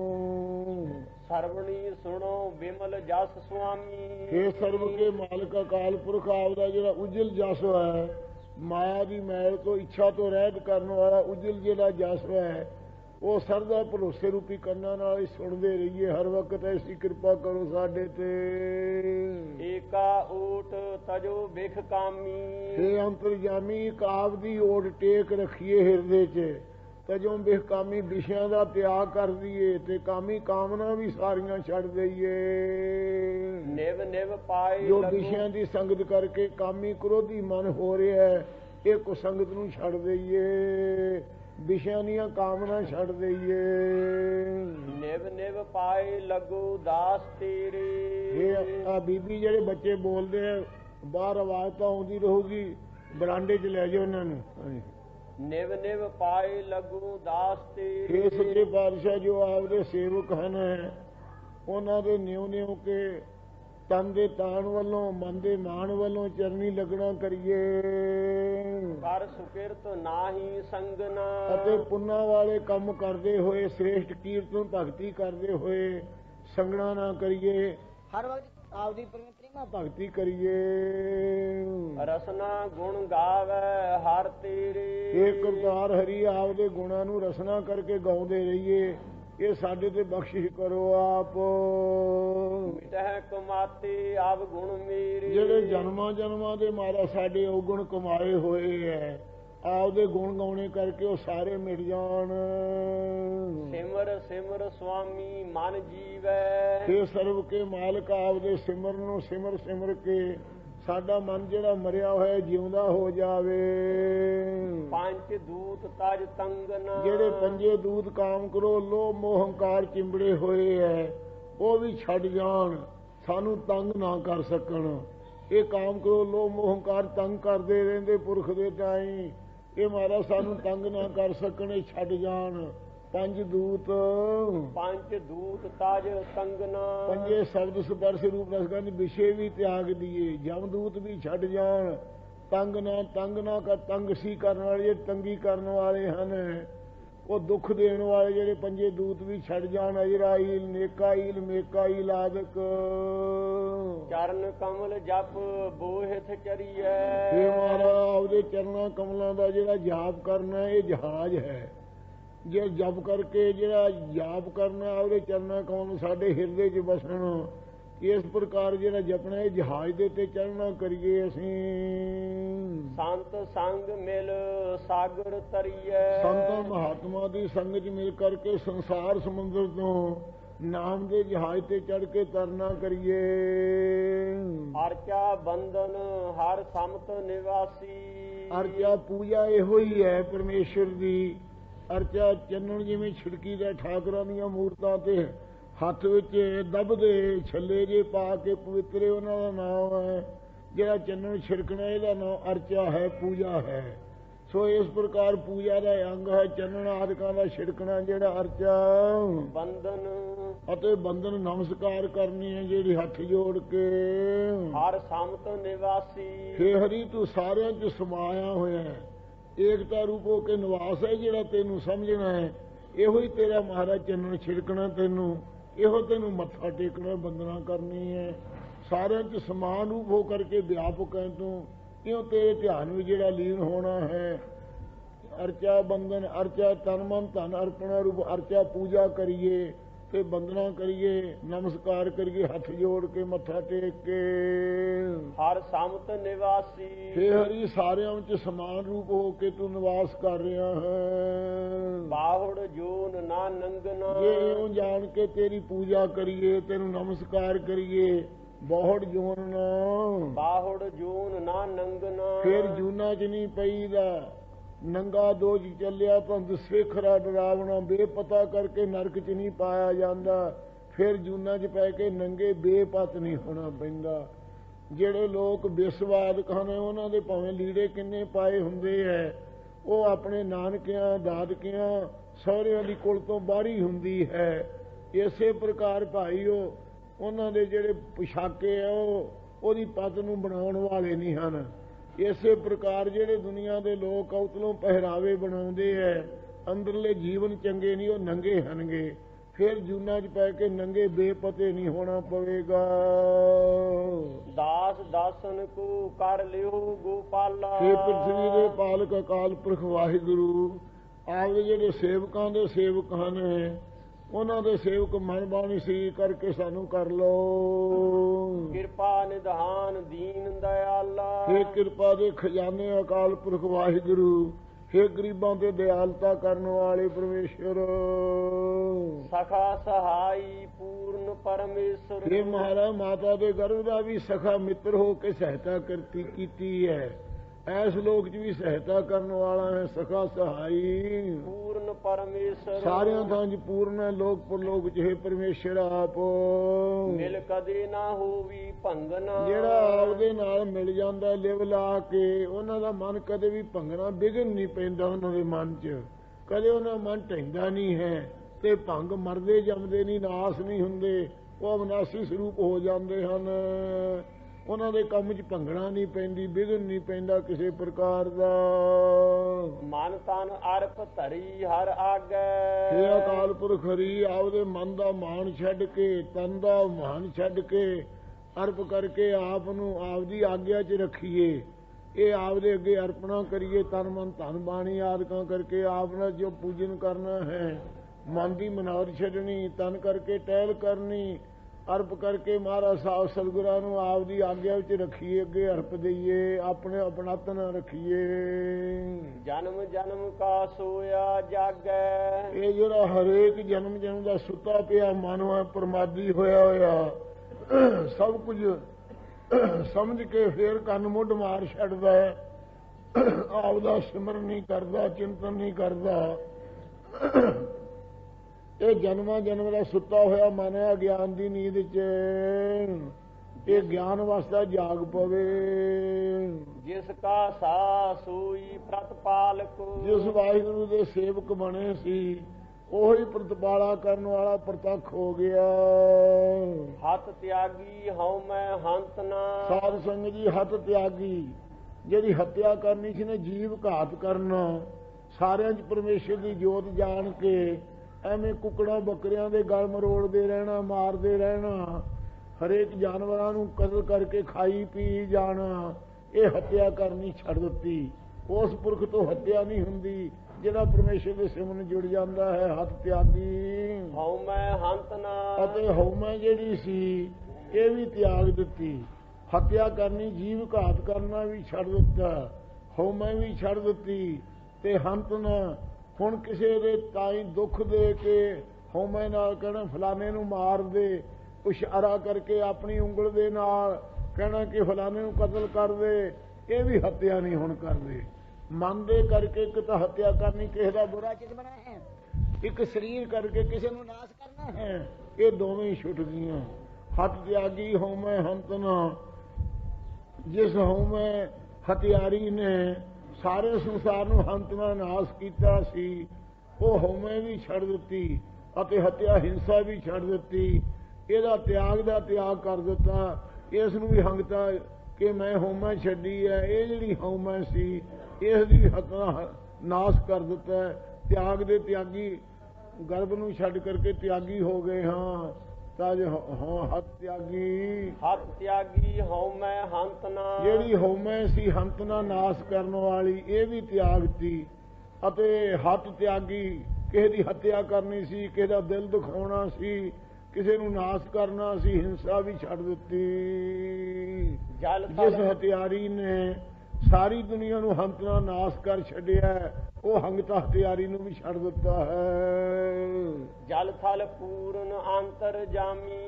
ਸਰਵਣੀ ਸੁਣੋ ਬਿਮਲ ਜਸ ਸੁਆਮੀ। ਹੇ ਸਰਬ ਕੇ ਮਾਲਕ ਅਕਾਲ ਪੁਰਖ ਆਪਦਾ ਜਿਹੜਾ ਉਜਲ ਜਸ ਹੈ, ਮਾਇਆ ਦੀ ਮੈਲ ਤੋਂ ਇੱਛਾ ਤੋਂ ਰਹਿਤ ਕਰਨ ਵਾਲਾ ਉਜਲ ਜਿਹੜਾ ਜਸ ਹੈ, ਉਹ ਸਰਦਾ ਭਰੋਸੇ ਰੂਪੀ ਕੰਨਾਂ ਨਾਲ ਹੀ ਸੁਣਦੇ ਰਹੀਏ ਹਰ ਵਕਤ। ਐਸੀ ਕਿਰਪਾ ਕਰੋ ਸਾਡੇ ਤੇ। ਏਕਾ ਓਟ ਤਜੋ ਬਿਖ ਕਾਮੀ। ਹੇ ਅੰਤਰਜਾਮੀ ਕਾਵ ਦੀ ਓਟ ਟੇਕ ਰੱਖੀਏ ਹਿਰਦੇ 'ਚ, ਤਜੋ ਬਿਖ ਕਾਮੀ ਵਿਸ਼ਿਆਂ ਦਾ ਤਿਆਗ ਕਰ ਦਈਏ ਤੇ ਕਾਮੀ ਕਾਮਨਾ ਵੀ ਸਾਰੀਆਂ ਛੱਡ ਦਈਏ। ਨਿਵ ਨਿਵ ਪਾਏ ਜੋ ਵਿਸ਼ਿਆਂ ਦੀ ਸੰਗਤ ਕਰਕੇ ਕਾਮੀ ਕ੍ਰੋਧੀ ਮਨ ਹੋ ਰਿਹਾ ਹੈ, ਇਹ ਕੁਸੰਗਤ ਨੂੰ ਛੱਡ ਦਈਏ, ਵਿਸ਼ਿਆਂ ਦੀਆਂ ਕਾਮਨਾ ਛੱਡ ਦਈਏ। ਨਿਵ ਨਿਵ ਪਾਏ ਲੱਗੂ ਦਾਸ ਤੇਰੇ। ਇਹ ਆ ਬੀਬੀ ਜਿਹੜੇ ਬੱਚੇ ਬੋਲਦੇ ਆ ਬਾਹਰ ਆਵਾਜ਼ ਤਾਂ ਆਉਂਦੀ ਰਹੂਗੀ, ਬਰਾਂਡੇ 'ਚ ਲੈ ਜਾਓ ਉਹਨਾਂ ਨੂੰ। ਨਿਵ ਨਿਵ ਪਾਏ ਲੱਗੂ ਦਾਸ ਤੇਰੇ। ਇਹ ਸੱਚੇ ਪਾਤਸ਼ਾਹ ਜੋ ਆਪਦੇ ਸੇਵਕ ਹਨ ਉਹਨਾਂ ਦੇ ਨਿਉ ਨਿਉ ਕੇ ਤਨ ਦੇ ਤਾਣ ਵੱਲੋਂ, ਮਨ ਦੇ ਮਾਣ ਵੱਲੋਂ ਚਰਨੀ ਲੱਗਣਾ ਕਰੀਏ। ਕਰ ਸੁਕਿਰਤ ਨਾਹੀ ਸੰਗਨਾ। ਅਤੇ ਪੁੰਨਾਂ ਵਾਲੇ ਕੰਮ ਕਰਦੇ ਹੋਏ, ਸ੍ਰੇਸ਼ਟ ਕੀਰਤਨ ਭਗਤੀ ਕਰਦੇ ਹੋਏ ਸੰਗਣਾ ਨਾ ਕਰੀਏ। ਹਰ ਵਕਤ ਆਪਦੀ ਪਰਮੇਸ਼ਰ ਭਗਤੀ ਕਰੀਏ। ਰਸਨਾ ਗੁਣ ਗਾਵੇ ਹਰ ਤੇਰੇ। ਇਹ ਕਰਤਾਰ ਹਰੀ ਆਪਦੇ ਗੁਣਾਂ ਨੂੰ ਰਸਨਾ ਕਰਕੇ ਗਾਉਂਦੇ ਰਹੀਏ। ਇਹ ਸਾਡੇ ਤੇ ਬਖਸ਼ਿਸ਼ ਕਰੋ ਆਪ। ਮਿਟਹਿ ਕਮਾਤੇ ਆਪ ਗੁਣ ਮੇਰੇ। ਜਿਹੜੇ ਜਨਮਾਂ ਜਨਮਾਂ ਦੇ ਮਾਰਾ ਸਾਡੇ ਔਗੁਣ ਕਮਾਏ ਹੋਏ ਹੈ, ਆਪਦੇ ਗੁਣ ਗਾਉਣੇ ਕਰਕੇ ਉਹ ਸਾਰੇ ਮਿਟ ਜਾਣ। ਸਿਮਰ ਸਿਮਰ ਸੁਆਮੀ ਮਨ ਜੀਵੈ। ਇਹ ਸਰਬ ਕੇ ਮਾਲਕ ਆਪਦੇ ਸਿਮਰਨ ਨੂੰ ਸਿਮਰ ਸਿਮਰ ਕੇ ਸਾਡਾ ਮਨ ਜਿਹੜਾ ਮਰਿਆ ਹੋਇਆ ਜਿਉਂਦਾ ਹੋ ਜਾਵੇ। ਪੰਜ ਦੂਤ ਤਜ ਤੰਗਨਾ। ਜਿਹੜੇ ਪੰਜੇ ਦੂਤ ਕਾਮ ਕਰੋ ਲੋਭ ਮੋਹ ਹੰਕਾਰ ਚਿੰਬੜੇ ਹੋਏ ਹੈ, ਉਹ ਵੀ ਛੱਡ ਜਾਣ, ਸਾਨੂੰ ਤੰਗ ਨਾ ਕਰ ਸਕਣ। ਇਹ ਕਾਮ ਕਰੋ ਲੋਭ ਮੋਹ ਹੰਕਾਰ ਤੰਗ ਕਰਦੇ ਰਹਿੰਦੇ ਪੁਰਖ ਦੇ ਤਾਈਂ, ਇਹ ਮਹਾਰਾਜ ਸਾਨੂੰ ਤੰਗ ਨਾ ਕਰ ਸਕਣ, ਇਹ ਛੱਡ ਜਾਣ। ਪੰਜ ਦੂਤ ਪੰਜ ਦੂਤ ਤਜ ਤੰਗਨਾ। ਪੰਜੇ ਸ਼ਬਦ ਸਪਰਸ਼ ਰੂਪ ਰਸਗੰਧ ਵਿਸ਼ੇ ਵੀ ਤਿਆਗ ਦੀਏ। ਜਮਦੂਤ ਵੀ ਛੱਡ ਜਾਣ। ਤੰਗ ਨਾ ਤੰਗ ਨਾ ਕਰ, ਤੰਗ ਸੀ ਕਰਨ ਵਾਲੇ ਜਿਹੜੇ ਤੰਗੀ ਕਰਨ ਵਾਲੇ ਹਨ, ਉਹ ਦੁੱਖ ਦੇਣ ਵਾਲੇ ਜਿਹੜੇ ਪੰਜੇ ਦੂਤ ਵੀ ਛੱਡ ਜਾਣ। ਅਜਰਾਈਲ ਨੇਕਾਈਲ ਮੇਕਾਈਲ ਆਦਿਕ। ਚਰਨ ਕਮਲ ਜਪ ਬੋਹਿਥ ਚਰੀਐ। ਇਹ ਮਹਾਰਾਜ ਆਪਦੇ ਚਰਨਾਂ ਕਮਲਾਂ ਦਾ ਜਿਹੜਾ ਜਾਪ ਕਰਨਾ ਇਹ ਜਹਾਜ਼ ਹੈ। ਜੇ ਜਪ ਕਰਕੇ ਜਿਹੜਾ ਜਾਪ ਕਰਨਾ ਉਹਦੇ ਚਰਨਾਂ ਕਮਲ ਸਾਡੇ ਹਿਰਦੇ 'ਚ ਵਸਣ, ਇਸ ਪ੍ਰਕਾਰ ਜਿਹੜਾ ਜਪਣਾ ਇਹ ਜਹਾਜ਼ ਦੇ ਤੇ ਚੜ੍ਹਨਾ ਕਰੀਏ ਅਸੀਂ। ਸੰਤ ਸੰਗ ਮਿਲ ਸਾਗਰ ਤਰੀਐ। ਸੰਤਾਂ ਮਹਾਤਮਾ ਦੀ ਸੰਗ 'ਚ ਮਿਲ ਕਰਕੇ ਸੰਸਾਰ ਸਮੁੰਦਰ ਤੋਂ ਨਾਮ ਦੇ ਜਹਾਜ਼ ਤੇ ਚੜ੍ਹ ਕੇ ਤਰਨਾ ਕਰੀਏ। ਅਰਚਾ ਬੰਦਨ ਹਰ ਸਮਤ ਨਿਵਾਸੀ। ਅਰਚਾ ਪੂਜਾ ਇਹੋ ਹੀ ਹੈ ਪਰਮੇਸ਼ਰ ਦੀ। ਅਰਚਾ ਚੰਨਣ ਜਿਵੇਂ ਛਿੜਕੀ ਦਾ ਠਾਕਰਾਂ ਦੀਆਂ ਮੂਰਤਾਂ ਤੇ ਹੱਥ ਵਿੱਚ ਦਬਦੇ ਛੱਲੇ ਜੇ ਪਾ ਕੇ ਪਵਿੱਤਰੇ ਉਹਨਾਂ ਦਾ ਨਾਮ ਹੈ। ਜਿਹੜਾ ਚੰਨਣ ਛਿੜਕਣਾ ਇਹਦਾ ਨਾਮ ਅਰਚਾ ਹੈ, ਪੂਜਾ ਹੈ। ਸੋ ਇਸ ਪ੍ਰਕਾਰ ਪੂਜਾ ਦਾ ਅੰਗ ਹੈ ਚੰਨਣ ਆਦਿਕਾਂ ਦਾ ਛਿੜਕਣਾ ਜਿਹੜਾ ਅਰਚਾ। ਬੰਦਨ ਅਤੇ ਬੰਦਨ ਨਮਸਕਾਰ ਕਰਨੀ ਹੈ ਜਿਹੜੀ ਹੱਥ ਜੋੜ ਕੇ। ਹਰ ਸਮਤ ਨਿਵਾਸੀ। ਹੇ ਹਰੀ ਤੂੰ ਸਾਰਿਆਂ 'ਚ ਸਮਾਇਆ ਹੋਇਆ ਹੈ, ਏਕਤਾ ਰੂਪ ਹੋ ਕੇ ਨਿਵਾਸ ਹੈ ਜਿਹੜਾ ਤੈਨੂੰ ਸਮਝਣਾ ਹੈ। ਇਹੋ ਹੀ ਤੇਰਾ ਮਹਾਰਾਜ ਚੰਨਣ ਛਿੜਕਣਾ, ਤੈਨੂੰ ਇਹੋ ਤੈਨੂੰ ਮੱਥਾ ਟੇਕਣਾ, ਬੰਦਨਾ ਕਰਨੀ ਹੈ। ਸਾਰਿਆਂ 'ਚ ਸਮਾਨ ਰੂਪ ਹੋ ਕਰਕੇ ਵਿਆਪਕ ਹੈ ਤੂੰ, ਕਿਉਂ ਤੇਰੇ ਧਿਆਨ ਵਿੱਚ ਜਿਹੜਾ ਲੀਨ ਹੋਣਾ ਹੈ। ਅਰਚਾ ਬੰਦਨ ਅਰਚਾ ਤਨ ਮਨ ਧਨ ਅਰਪਣਾ ਰੂਪ ਅਰਚਾ ਪੂਜਾ ਕਰੀਏ। ਤੇ ਬੰਦਨਾ ਕਰੀਏ, ਨਮਸਕਾਰ ਕਰੀਏ, ਹੱਥ ਜੋੜ ਕੇ, ਮੱਥਾ ਟੇਕ ਕੇ। ਹਰ ਸਮਤ ਨਿਵਾਸੀ, ਹੇ ਹਰੀ ਸਾਰਿਆਂ ਵਿੱਚ ਸਮਾਨ ਰੂਪ ਹੋ ਕੇ ਤੂੰ ਨਿਵਾਸ ਕਰ ਰਿਹਾ ਹੈ। ਬਾਹੁੜ ਜੂਨ ਨਾ ਨੰਗਨਾ, ਜੇ ਇਉਂ ਜਾਣ ਕੇ ਤੇਰੀ ਪੂਜਾ ਕਰੀਏ, ਤੈਨੂੰ ਨਮਸਕਾਰ ਕਰੀਏ, ਬਹੁੜ ਜੂਨ ਨਾ, ਬਾਹੁੜ ਜੂਨ ਨਾ ਨੰਗਨਾ, ਫਿਰ ਜੂਨਾ ਚ ਨਹੀਂ ਪਈਦਾ। ਨੰਗਾ ਦੋ ਚ ਚੱਲਿਆ ਤਾਂ ਦਸੇ ਖਰਾ ਡਰਾਵਣਾ, ਬੇਪਤਾ ਕਰਕੇ ਨਰਕ ਚ ਨਹੀਂ ਪਾਇਆ ਜਾਂਦਾ। ਫਿਰ ਜੂਨਾ ਚ ਪੈ ਕੇ ਨੰਗੇ ਬੇਪਤ ਨਹੀਂ ਹੋਣਾ ਪੈਂਦਾ। ਜਿਹੜੇ ਲੋਕ ਬਿਸਵਾਦ ਖਾਣੇ, ਉਹਨਾਂ ਦੇ ਭਾਵੇਂ ਲੀੜੇ ਕਿੰਨੇ ਪਾਏ ਹੁੰਦੇ ਹੈ, ਉਹ ਆਪਣੇ ਨਾਨਕਿਆਂ ਦਾਦਕਿਆਂ ਸਹੁਰਿਆਂ ਦੀ ਕੁਲ ਤੋਂ ਬਾਹਰੀ ਹੁੰਦੀ ਹੈ। ਇਸੇ ਪ੍ਰਕਾਰ ਭਾਈਓ ਉਹਨਾਂ ਦੇ ਜਿਹੜੇ ਪੁਸ਼ਾਕੇ ਆ ਉਹ ਉਹਦੀ ਪਤ ਨੂੰ ਬਣਾਉਣ ਵਾਲੇ ਨਹੀਂ ਹਨ। ਇਸੇ ਪ੍ਰਕਾਰ ਜਿਹੜੇ ਦੁਨੀਆ ਦੇ ਲੋਕ ਉਤਲੋਂ ਪਹਿਰਾਵੇ ਬਣਾਉਂਦੇ ਹੈ, ਅੰਦਰਲੇ ਜੀਵਨ ਚੰਗੇ ਨਹੀਂ, ਉਹ ਨੰਗੇ ਹਨਗੇ। ਫਿਰ ਜੂਨਾ ਚ ਪੈ ਕੇ ਨੰਗੇ ਬੇਪਤੇ ਨਹੀਂ ਹੋਣਾ ਪਵੇਗਾ। ਦਾਸ ਦਾਸਨ ਕੋ ਕਰ ਲਿਓ ਗੋਪਾਲਾ, हे ਪ੍ਰਿਥਵੀ ਦੇ ਪਾਲਕ ਅਕਾਲ ਪੁਰਖ ਵਾਹਿਗੁਰੂ, ਆਪ ਦੇ ਜਿਹੜੇ ਸੇਵਕਾਂ ਦੇ ਸੇਵਕ ਹਨ, ਉਹਨਾਂ ਦੇ ਸੇਵਕ ਮਨ ਬਾਣੀ ਸ੍ਰੀ ਕਰਕੇ ਸਾਨੂੰ ਕਰ ਲੋ। ਕਿਰਪਾ ਨਿਧਾਨ ਦੀਨ ਦਇਆਲਾ, हे ਕਿਰਪਾ ਦੇ ਖਜ਼ਾਨੇ ਅਕਾਲ ਪੁਰਖ ਵਾਹਿਗੁਰੂ, हे ਗਰੀਬਾਂ ਤੇ ਦਿਆਲਤਾ ਕਰਨ ਵਾਲੇ ਪਰਮੇਸ਼ਰ। ਸਖਾ ਸਹਾਈ ਪੂਰਨ ਪਰਮੇਸ਼ਰ, हे ਮਹਾਰਾਜ ਮਾਤਾ ਦੇ ਗਰਭ ਦਾ ਵੀ ਸਖਾ ਮਿੱਤਰ ਹੋ ਕੇ ਸਹਾਇਤਾ ਕਰਤੀ ਕੀਤੀ ਹੈ। ਐਸ ਲੋਕ ਚ ਵੀ ਸਹਾਇਤਾ ਕਰਨ ਵਾਲਾ ਹੈ, ਸਖਾ ਸਹਾਈ ਪੂਰਨ ਪਰਮੇਸ਼ਰ। ਸਾਰਿਆਂ ਥਾਂ ਚ ਪੂਰਨ ਹੈ, ਲੋਕ ਪਰਲੋਕ ਚ ਹੈ ਪਰਮੇਸ਼ਰ ਆਪ। ਮਿਲ ਕਦੇ ਨਾ ਹੋਵੀ ਭੰਗਨਾ, ਜਿਹੜਾ ਆਪਦੇ ਨਾਲ ਮਿਲ ਜਾਂਦਾ ਲਿਵ ਲਾ ਕੇ, ਉਹਨਾਂ ਦਾ ਮਨ ਕਦੇ ਵੀ ਭੰਗਣਾ ਵਿਗਨ ਨਹੀਂ ਪੈਂਦਾ। ਉਹਨਾਂ ਦੇ ਮਨ ਚ ਕਦੇ ਉਹਨਾਂ ਮਨ ਢਹਿੰਦਾ ਨਹੀਂ ਹੈ, ਤੇ ਭੰਗ ਮਰਦੇ ਜੰਮਦੇ ਨਹੀਂ, ਨਾਸ ਨਹੀਂ ਹੁੰਦੇ, ਉਹ ਅਵਿਨਾਸ਼ੀ ਸਰੂਪ ਹੋ ਜਾਂਦੇ ਹਨ। ਉਹਨਾਂ ਦੇ ਕੰਮ 'ਚ ਭੰਗਣਾ ਨਹੀਂ ਪੈਂਦੀ, ਵਿਘਨ ਨਹੀਂ ਪੈਂਦਾ ਕਿਸੇ ਪ੍ਰਕਾਰ ਦਾ। ਮਨ ਤਨ ਅਰਪ ਧਰੀ ਹਰ ਆਗੈ, ਹੇ ਅਕਾਲ ਪੁਰਖ ਹਰੀ, ਆਪਦੇ ਮਨ ਦਾ ਮਾਣ ਛੱਡ ਕੇ, ਤਨ ਦਾ ਮਾਣ ਛੱਡ ਕੇ, ਅਰਪ ਕਰਕੇ ਆਪ ਨੂੰ ਆਪਦੀ ਆਗਿਆ 'ਚ ਰੱਖੀਏ। ਇਹ ਆਪਦੇ ਅੱਗੇ ਅਰਪਣਾ ਕਰੀਏ, ਤਨ ਮਨ ਧਨ ਬਾਣੀ ਆਦਿਕਾਂ ਕਰਕੇ ਆਪ ਨਾਲ ਜੋ ਪੂਜਨ ਕਰਨਾ ਹੈ। ਮਨ ਦੀ ਮਨੌਤ ਛੱਡਣੀ, ਤਨ ਕਰਕੇ ਟਹਿਲ ਕਰਨੀ, ਅਰਪ ਕਰਕੇ ਮਹਾਰਾਜ ਸਾਹਿਬ ਸਤਿਗੁਰਾਂ ਨੂੰ ਆਪਦੀ ਆਗਿਆ ਵਿੱਚ ਰੱਖੀਏ, ਅੱਗੇ ਅਰਪ ਦਈਏ, ਆਪਣੇ ਆਪਣਤ ਨਾ ਰੱਖੀਏ। ਜਨਮ ਜਨਮ ਕਾ ਸੋਇਆ ਜਾਗੈ, ਇਹ ਜਿਹੜਾ ਹਰੇਕ ਜਨਮ ਜਨਮ ਦਾ ਸੁੱਤਾ ਪਿਆ ਮਨ ਹੈ, ਪ੍ਰਮਾਦੀ ਹੋਇਆ ਹੋਇਆ, ਸਭ ਕੁਝ ਸਮਝ ਕੇ ਫੇਰ ਕੰਨ ਮੁੱਢ ਮਾਰ ਛੱਡਦਾ ਹੈ, ਆਪਦਾ ਸਿਮਰਨ ਨਹੀਂ ਕਰਦਾ, ਚਿੰਤਨ ਨਹੀਂ ਕਰਦਾ। ਇਹ ਜਨਮਾਂ ਜਨਮ ਦਾ ਸੁੱਤਾ ਹੋਇਆ ਮਨ ਹੈ, ਗਿਆਨ ਦੀ ਨੀਂਦ ਚ। ਇਹ ਗਿਆਨ ਵਾਸਤਾ ਜਾਗ ਪਵੇ। ਜਿਸ ਕਾ ਸਾ ਸੋਈ ਪ੍ਰਤਪਾਲਕ, ਜਿਸ ਵਾਹਿਗੁਰੂ ਦੇ ਸੇਵਕ ਬਣੇ ਸੀ, ਉਹੀ ਪ੍ਰਤਪਾਲਾ ਕਰਨ ਵਾਲਾ ਪ੍ਰਤੱਖ ਹੋ ਗਿਆ। ਹੱਥ ਤਿਆਗੀ ਹਉ ਮੈਂ ਹੰਤ ਨਾ, ਸਾਧ ਸੰਗਤ ਜੀ, ਹੱਥ ਤਿਆਗੀ, ਜਿਹੜੀ ਹੱਤਿਆ ਕਰਨੀ ਸੀ ਨੇ, ਜੀਵ ਘਾਤ ਕਰਨਾ, ਸਾਰਿਆਂ 'ਚ ਪਰਮੇਸ਼ਰ ਦੀ ਜੋਤ ਜਾਣ ਕੇ ਐਵੇਂ ਕੁੱਕੜਾਂ ਬੱਕਰਿਆਂ ਦੇ ਗਲ ਮਰੋੜਦੇ ਰਹਿਣਾ, ਮਾਰਦੇ ਰਹਿਣਾ, ਹਰੇਕ ਜਾਨਵਰਾਂ ਨੂੰ ਕਤਲ ਕਰਕੇ ਖਾਈ ਪੀ ਜਾਣਾ, ਇਹ ਹੱਤਿਆ ਕਰਨੀ ਛੱਡ ਦਿੱਤੀ। ਉਸ ਪੁਰਖ ਤੋਂ ਹੱਤਿਆ ਨਹੀਂ ਹੁੰਦੀ ਜਿਹੜਾ ਪਰਮੇਸ਼ਰ ਦੇ ਸਿਮਰਨ ਜੁੜ ਜਾਂਦਾ ਹੈ। ਹੱਥ ਤਿਆਗੀ ਹਉ ਮੈਂ ਹੰਤ ਨਾ, ਅਤੇ ਹਉਮੈ ਜਿਹੜੀ ਸੀ ਇਹ ਵੀ ਤਿਆਗ ਦਿੱਤੀ। ਹੱਤਿਆ ਕਰਨੀ, ਜੀਵ ਘਾਤ ਕਰਨਾ ਵੀ ਛੱਡ ਦਿੱਤਾ, ਹਉਮੈ ਵੀ ਛੱਡ ਦਿੱਤੀ, ਤੇ ਹੰਤ ਨਾ। ਹੁਣ ਕਿਸੇ ਦੇ ਤਾਈਂ ਦੁੱਖ ਦੇ ਕੇ ਹਉਮੈ ਨਾਲ ਕਹਿਣਾ ਫਲਾਣੇ ਨੂੰ ਮਾਰ ਦੇ, ਇਸ਼ਾਰਾ ਕਰਕੇ ਆਪਣੀ ਉਂਗਲ ਦੇ ਨਾਲ ਕਹਿਣਾ ਕਿ ਫਲਾਣੇ ਨੂੰ ਕਤਲ ਕਰ ਦੇ, ਇਹ ਵੀ ਹੱਤਿਆ ਨਹੀਂ ਹੁਣ ਕਰਦੇ। ਮਨ ਦੇ ਕਰਕੇ ਇੱਕ ਤਾਂ ਹੱਤਿਆ ਕਰਨੀ, ਕਿਸੇ ਦਾ ਬੁਰਾ ਚਿਤਵਣਾ ਹੈ, ਇੱਕ ਸਰੀਰ ਕਰਕੇ ਕਿਸੇ ਨੂੰ ਨਾਸ਼ ਕਰਨਾ ਹੈ, ਇਹ ਦੋਵੇਂ ਹੀ ਛੁੱਟ ਗਈਆਂ। ਹੱਥ ਤਿਆਗੀ ਹਉਮੈ ਹੰਤ ਨਾ। ਜਿਸ ਹਉਮੈ ਹਥਿਆਰੀ ਨੇ ਸਾਰੇ ਸੰਸਾਰ ਨੂੰ ਹੰਤ ਨਾਲ ਨਾਸ਼ ਕੀਤਾ ਸੀ, ਉਹ ਹਉਮੈ ਵੀ ਛੱਡ ਦਿੱਤੀ ਅਤੇ ਹੱਤਿਆ ਹਿੰਸਾ ਵੀ ਛੱਡ ਦਿੱਤੀ। ਇਹਦਾ ਤਿਆਗ ਦਾ ਤਿਆਗ ਕਰ ਦਿੱਤਾ। ਇਸ ਨੂੰ ਵੀ ਹੰਗਤਾ ਕਿ ਮੈਂ ਹਉਮੈ ਛੱਡੀ ਹੈ। ਇਹ ਜਿਹੜੀ ਹਉਮੈ ਸੀ ਇਸ ਦੀ ਹੱਤਿਆ ਨਾਸ਼ ਕਰ ਦਿੱਤਾ। ਤਿਆਗ ਦੇ ਤਿਆਗੀ, ਗਰਭ ਨੂੰ ਛੱਡ ਕਰਕੇ ਤਿਆਗੀ ਹੋ ਗਏ ਹਾਂ। ਤਜ ਹੱਥ ਤਿਆਗੀ, ਹੱਥ ਤਿਆਗੀ ਹਉਮੈ ਹੰਤ ਨਾ, ਜਿਹੜੀ ਹਉਮੈ ਸੀ ਹੰਤ ਨਾਲ ਨਾਸ਼ ਕਰਨ ਵਾਲੀ, ਇਹ ਵੀ ਤਿਆਗਤੀ। ਅਤੇ ਹੱਥ ਤਿਆਗੀ ਕਿਸੇ ਦੀ ਹੱਤਿਆ ਕਰਨੀ ਸੀ, ਕਿਸੇ ਦਾ ਦਿਲ ਦਿਖਾਉਣਾ ਸੀ, ਕਿਸੇ ਨੂੰ ਨਾਸ਼ ਕਰਨਾ ਸੀ, ਹਿੰਸਾ ਵੀ ਛੱਡ ਦਿੱਤੀ। ਜਿਸ ਹਥਿਆਰੀ ਨੇ ਸਾਰੀ ਦੁਨੀਆ ਨੂੰ ਹੰਤ ਨਾਲ ਨਾਸ਼ ਕਰ ਛੱਡਿਆ, ਉਹ ਹੰਗਤਾ ਹਥਿਆਰੀ ਨੂੰ ਵੀ ਛੱਡ ਦਿੱਤਾ ਹੈ। ਜਲ ਥਲ ਪੂਰਨ ਅੰਤਰ ਜਾਮੀ,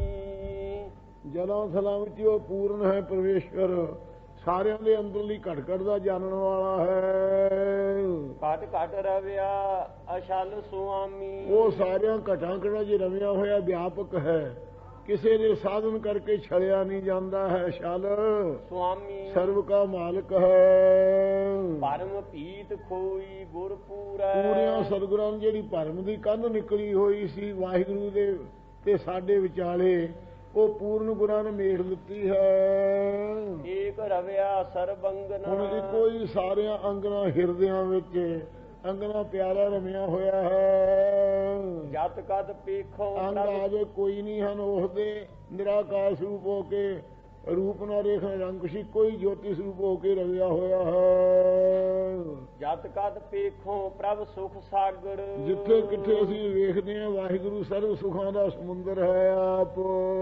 ਜਲਾਂ ਥਲਾਂ ਵਿੱਚ ਉਹ ਪੂਰਨ ਹੈ ਪਰਮੇਸ਼ਵਰ, ਸਾਰਿਆਂ ਦੇ ਅੰਦਰਲੀ ਘਟ ਘਟ ਦਾ ਜਾਣਨ ਵਾਲਾ ਹੈ। ਘਟ ਘਟ ਰਵਿਆ ਅਸ਼ਲ ਸੁਆਮੀ, ਉਹ ਸਾਰਿਆਂ ਘਟਾਂ ਘਟਾਂ 'ਚ ਰਵਿਆ ਹੋਇਆ ਵਿਆਪਕ ਹੈ, ਕਿਸੇ ਦੇ ਸਾਧਨ ਕਰਕੇ ਛੜਿਆ ਨਹੀਂ ਜਾਂਦਾ ਹੈ। ਛਲ ਸੁਆਮੀ ਸਰਵ ਕਾ ਮਾਲਕ ਹੈ। ਪਰਮ ਪੀਤ ਖੋਈ ਗੁਰ ਪੂਰੈ, ਪੂਰਿਆਂ ਸਤਿਗੁਰਾਂ ਨੂੰ ਜਿਹੜੀ ਭਰਮ ਦੀ ਕੰਧ ਨਿਕਲੀ ਹੋਈ ਸੀ ਵਾਹਿਗੁਰੂ ਦੇ ਤੇ ਸਾਡੇ ਵਿਚਾਲੇ, ਉਹ ਪੂਰਨ ਗੁਰਾਂ ਨੇ ਮੇੜ ਦਿੱਤੀ ਹੈ। ਏਕ ਰਵਿਆ ਸਰਬ ਅੰਗਨਾ, ਹੁਣ ਇੱਕੋ ਹੀ ਸਾਰਿਆਂ ਅੰਗਨਾ ਹਿਰਦਿਆਂ ਵਿੱਚ ਅੰਗਨਾ ਪਿਆਰਾ ਰਮਿਆ ਹੋਇਆ ਹੈ। ਜਤ ਕਦ ਪੇਖੋ ਅੰਗ ਆਜੇ ਕੋਈ ਨਹੀਂ ਹਨ ਉਸਦੇ, ਨਿਰਾਕਾਰ ਸਰੂਪ ਹੋ ਕੇ ਰੂਪ ਨਾ ਰੇਖ ਰੰਗ ਸੀ, ਕੋਈ ਜੋਤੀ ਸਰੂਪ ਹੋ ਕੇ ਰਵਿਆ ਹੋਇਆ ਹੈ। ਜਤ ਕਦ ਪੇਖੋ ਪ੍ਰਭ ਸੁਖ ਸਾਗਰ, ਜਿੱਥੇ ਕਿੱਥੇ ਅਸੀਂ ਵੇਖਦੇ ਹਾਂ ਵਾਹਿਗੁਰੂ ਸਰਵ ਸੁਖਾਂ ਦਾ ਸਮੁੰਦਰ ਹੈ ਆਪ।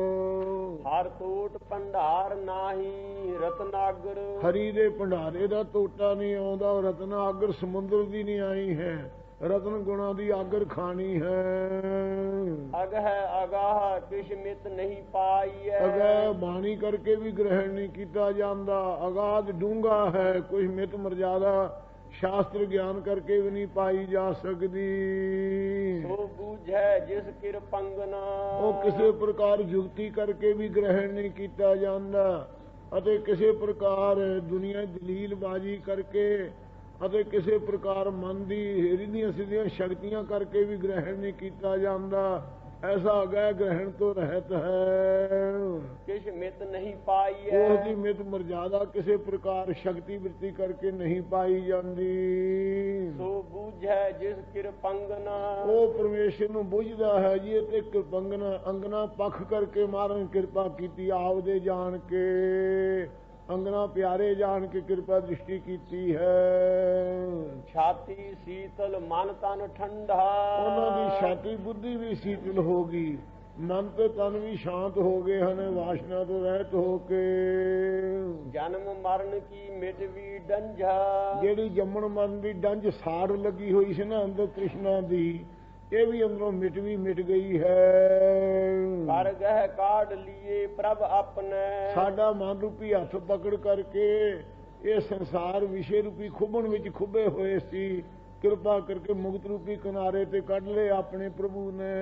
ਹਰ ਟੋਟ ਭੰਡਾਰ ਨਾਹੀ ਰਤਨਾਗਰ, ਹਰੀ ਦੇ ਭੰਡਾਰੇ ਦਾ ਟੋਟਾ ਨਹੀਂ ਆਉਂਦਾ, ਰਤਨਾਗਰ ਸਮੁੰਦਰ ਦੀ ਨਹੀਂ ਆਈ ਹੈ, ਰਤਨ ਗੁਣਾ ਦੀ ਆਗਰ ਖਾਣੀ ਹੈ। ਅਗ ਹੈ ਅਗਾਹ ਕਿਛ ਮਿਤ ਨਹੀਂ ਪਾਈ ਹੈ, ਅਗਾਹ ਬਾਣੀ ਕਰਕੇ ਵੀ ਗ੍ਰਹਿਣ ਨਹੀਂ ਕੀਤਾ ਜਾਂਦਾ, ਅਗਾਧ ਡੂੰਘਾ ਹੈ, ਕੁਛ ਮਿਤ ਮਰਜ਼ਾਦਾ ਸ਼ਾਸਤਰ ਗਿਆਨ ਕਰਕੇ ਵੀ ਨਹੀਂ ਪਾਈ ਜਾ ਸਕਦੀ। ਸੋ ਬੂਝੈ ਜਿਸ ਕਿਰਪੰਗਨਾ, ਉਹ ਕਿਸੇ ਪ੍ਰਕਾਰ ਯੁਕਤੀ ਕਰਕੇ ਵੀ ਗ੍ਰਹਿਣ ਨਹੀਂ ਕੀਤਾ ਜਾਂਦਾ, ਅਤੇ ਕਿਸੇ ਪ੍ਰਕਾਰ ਦੁਨੀਆ ਦਲੀਲਬਾਜ਼ੀ ਕਰਕੇ ਅਤੇ ਕਿਸੇ ਪ੍ਰਕਾਰ ਮਨ ਦੀ ਰਿੱਧੀਆਂ ਸਿੱਧੀਆਂ ਸ਼ਕਤੀਆਂ ਕਰਕੇ ਵੀ ਗ੍ਰਹਿਣ ਨਹੀਂ ਕੀਤਾ ਜਾਂਦਾ। ਐਸਾ ਅਗੈ ਗ੍ਰਹਿਣ ਤੋਂ ਰਹਿਤ ਹੈ। ਕਿਛ ਮਿਤ ਨਹੀਂ ਪਾਈ ਹੈ, ਉਹਦੀ ਮਿਤ ਮਰਜ਼ਾਦਾ ਕਿਸੇ ਪ੍ਰਕਾਰ ਸ਼ਕਤੀ ਵ੍ਰਿਤੀ ਕਰਕੇ ਨਹੀਂ ਪਾਈ ਜਾਂਦੀ। ਸੋ ਬੂਝੈ ਜਿਸ ਕਿਰਪੰਗਨਾ, ਉਹ ਪਰਮੇਸ਼ਰ ਨੂੰ ਬੁੱਝਦਾ ਹੈ ਜੀ। ਇਹ ਤੇ ਕਿਰਪੰਗਨਾ ਅੰਗਨਾ ਪੱਖ ਕਰਕੇ ਮਾਰਨ ਕਿਰਪਾ ਕੀਤੀ, ਆਪਦੇ ਜਾਣ ਕੇ ਅੰਗਨਾ ਪਿਆਰੇ ਜਾਣ ਕੇ ਕਿਰਪਾ ਦ੍ਰਿਸ਼ਟੀ ਕੀਤੀ ਹੈ। ਛਾਤੀ ਸੀਤਲ ਮਨ ਤਨ ਠੰਡਾ, ਉਹਨਾਂ ਦੀ ਛਾਤੀ ਬੁੱਧੀ ਵੀ ਸੀਤਲ ਹੋ ਗਈ, ਮਨ ਤੇ ਤਨ ਵੀ ਸ਼ਾਂਤ ਹੋ ਗਏ ਹਨ ਵਾਸ਼ਨਾ ਤੋਂ ਰਹਿਤ ਹੋ ਕੇ। ਜਨਮ ਮਰਨ ਕੀ ਮਿਟ ਵੀ ਡੰਝਾ, ਜਿਹੜੀ ਜੰਮਣ ਮਰਨ ਦੀ ਡੰਝ ਸਾੜ ਲੱਗੀ ਹੋਈ ਸੀ ਨਾ ਅੰਦਰ ਤ੍ਰਿਸ਼ਨਾ ਦੀ, ਇਹ ਵੀ ਅੰਦਰੋਂ ਮਿਟ ਵੀ ਮਿਟ ਗਈ ਹੈ। ਕਰ ਗਹਿ ਕਾਢ ਲੀਏ ਪ੍ਰਭ ਆਪਣੇ, ਸਾਡਾ ਮਨ ਰੂਪੀ ਹੱਥ ਪਕੜ ਕਰਕੇ ਇਹ ਸੰਸਾਰ ਵਿਸ਼ੇ ਰੂਪੀ ਖੁੱਬਣ ਵਿੱਚ ਖੁੱਬੇ ਹੋਏ ਸੀ, ਕਿਰਪਾ ਕਰਕੇ ਮੁਕਤ ਰੂਪੀ ਕਿਨਾਰੇ ਤੇ ਕੱਢ ਲਏ ਆਪਣੇ ਪ੍ਰਭੂ ਨੇ।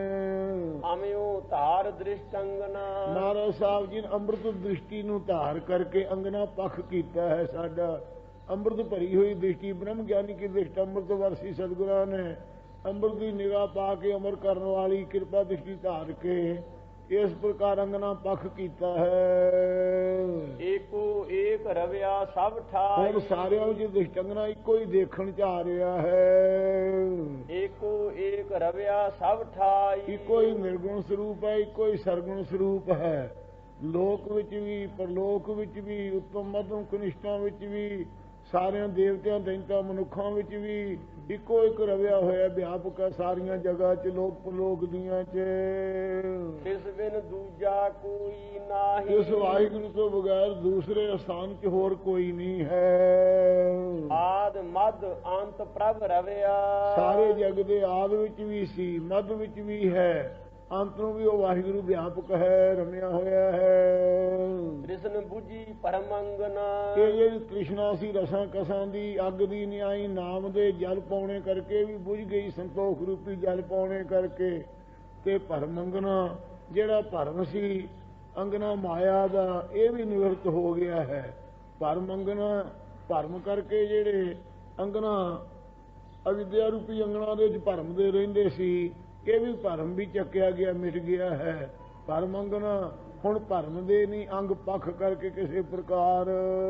ਅਮਿਓ ਧਾਰ ਦ੍ਰਿਸ਼ਟ ਅੰਗਨਾ, ਮਹਾਰਾਜ ਸਾਹਿਬ ਜੀ ਨੇ ਅੰਮ੍ਰਿਤ ਦ੍ਰਿਸ਼ਟੀ ਨੂੰ ਧਾਰ ਕਰਕੇ ਅੰਗਨਾ ਪੱਖ ਕੀਤਾ ਹੈ ਸਾਡਾ। ਅੰਮ੍ਰਿਤ ਭਰੀ ਹੋਈ ਦ੍ਰਿਸ਼ਟੀ ਬ੍ਰਹਮ ਗਿਆਨੀ ਕੀ ਦ੍ਰਿਸ਼ਟ ਅੰਮ੍ਰਿਤ ਵਰਸੀ ਸਤਿਗੁਰਾਂ ਨੇ ਅੰਮ੍ਰਿਤ ਦੀ ਨਿਗਾਹ ਪਾ ਕੇ ਅਮਰ ਕਰਨ ਵਾਲੀ ਕਿਰਪਾ ਦ੍ਰਿਸ਼ਟੀ ਧਾਰ ਕੇ ਇਸ ਪ੍ਰਕਾਰ ਅੰਗਨਾ ਪੱਖ ਕੀਤਾ ਹੈ। ਏਕੋ ਏਕ ਰਵਿਆ ਸਭ ਠਾਈ, ਹੁਣ ਸਾਰਿਆਂ ਵਿੱਚ ਦ੍ਰਿਸ਼ਟ ਅੰਗਨਾ ਇੱਕੋ ਹੀ ਦੇਖਣ ਚ ਆ ਰਿਹਾ ਹੈ। ਏਕੋ ਏਕ ਰਵਿਆ ਸਭ ਠਾਈ, ਇੱਕੋ ਹੀ ਨਿਰਗੁਣ ਸਰੂਪ ਹੈ, ਇੱਕੋ ਹੀ ਸਰਗੁਣ ਸਰੂਪ ਹੈ। ਲੋਕ ਵਿੱਚ ਵੀ ਪਰਲੋਕ ਵਿੱਚ ਵੀ ਉੱਤਮ ਮਧਮ ਕਨਿਸ਼ਟਾਂ ਵਿੱਚ ਵੀ ਸਾਰਿਆਂ ਦੇਵਤਿਆਂ ਦੈਂਤਾਂ ਮਨੁੱਖਾਂ ਵਿੱਚ ਵੀ ਇੱਕੋ ਇੱਕ ਰਵਿਆ ਹੋਇਆ ਵਿਆਪਕ ਹੈ ਸਾਰੀਆਂ ਜਗ੍ਹਾ ਚ ਲੋਕ ਪਰਲੋਕ ਦੀਆਂ ਚ। ਇਸ ਬਿਨ ਦੂਜਾ ਕੋਈ ਨਾਹੀ, ਇਸ ਵਾਹਿਗੁਰੂ ਤੋਂ ਬਗੈਰ ਦੂਸਰੇ ਸਥਾਨ ਚ ਹੋਰ ਕੋਈ ਨਹੀਂ ਹੈ। ਆਦ ਮਦ ਅੰਤ ਪ੍ਰਭ ਰਵਿਆ, ਸਾਰੇ ਜਗ ਦੇ ਆਦ ਵਿੱਚ ਵੀ ਸੀ, ਮਦ ਵਿੱਚ ਵੀ ਹੈ, ਅੰਤ ਨੂੰ ਵੀ ਉਹ ਵਾਹਿਗੁਰੂ ਵਿਆਪਕ ਹੈ, ਰਮਿਆ ਹੋਇਆ ਹੈ। ਕ੍ਰਿਸ਼ਨ ਬੁਝੀ ਪਰਮ ਅੰਗਨਾ, ਇਹ ਜਿਹੜੀ ਤ੍ਰਿਸ਼ਨਾ ਸੀ ਰਸਾਂ ਕਸਾਂ ਦੀ ਅੱਗ ਦੀ ਨਿਆਈ ਨਾਮ ਦੇ ਜਲ ਪਾਉਣੇ ਕਰਕੇ ਵੀ ਬੁਝ ਗਈ, ਸੰਤੋਖ ਰੂਪੀ ਜਲ ਪਾਉਣੇ ਕਰਕੇ। ਤੇ ਭਰਮ ਅੰਗਨਾ ਜਿਹੜਾ ਭਰਮ ਸੀ ਅੰਗਨਾ ਮਾਇਆ ਦਾ, ਇਹ ਵੀ ਨਿਵਰਤ ਹੋ ਗਿਆ ਹੈ। ਭਰਮ ਅੰਗਨਾ ਭਰਮ ਕਰਕੇ ਜਿਹੜੇ ਅੰਗਨਾ ਅਵਿਦਿਆ ਰੂਪੀ ਅੰਗਨਾ ਦੇ ਵਿੱਚ ਭਰਮ ਦੇ ਰਹਿੰਦੇ ਸੀ, ਇਹ ਵੀ ਭਰਮ ਵੀ ਚੱਕਿਆ ਗਿਆ, ਮਿਟ ਗਿਆ ਹੈ। ਭਰਮ ਅੰਗਨਾ ਹੁਣ ਭਰਮ ਦੇ ਨਹੀਂ ਅੰਗ ਪੱਖ ਕਰਕੇ ਕਿਸੇ ਪ੍ਰਕਾਰ।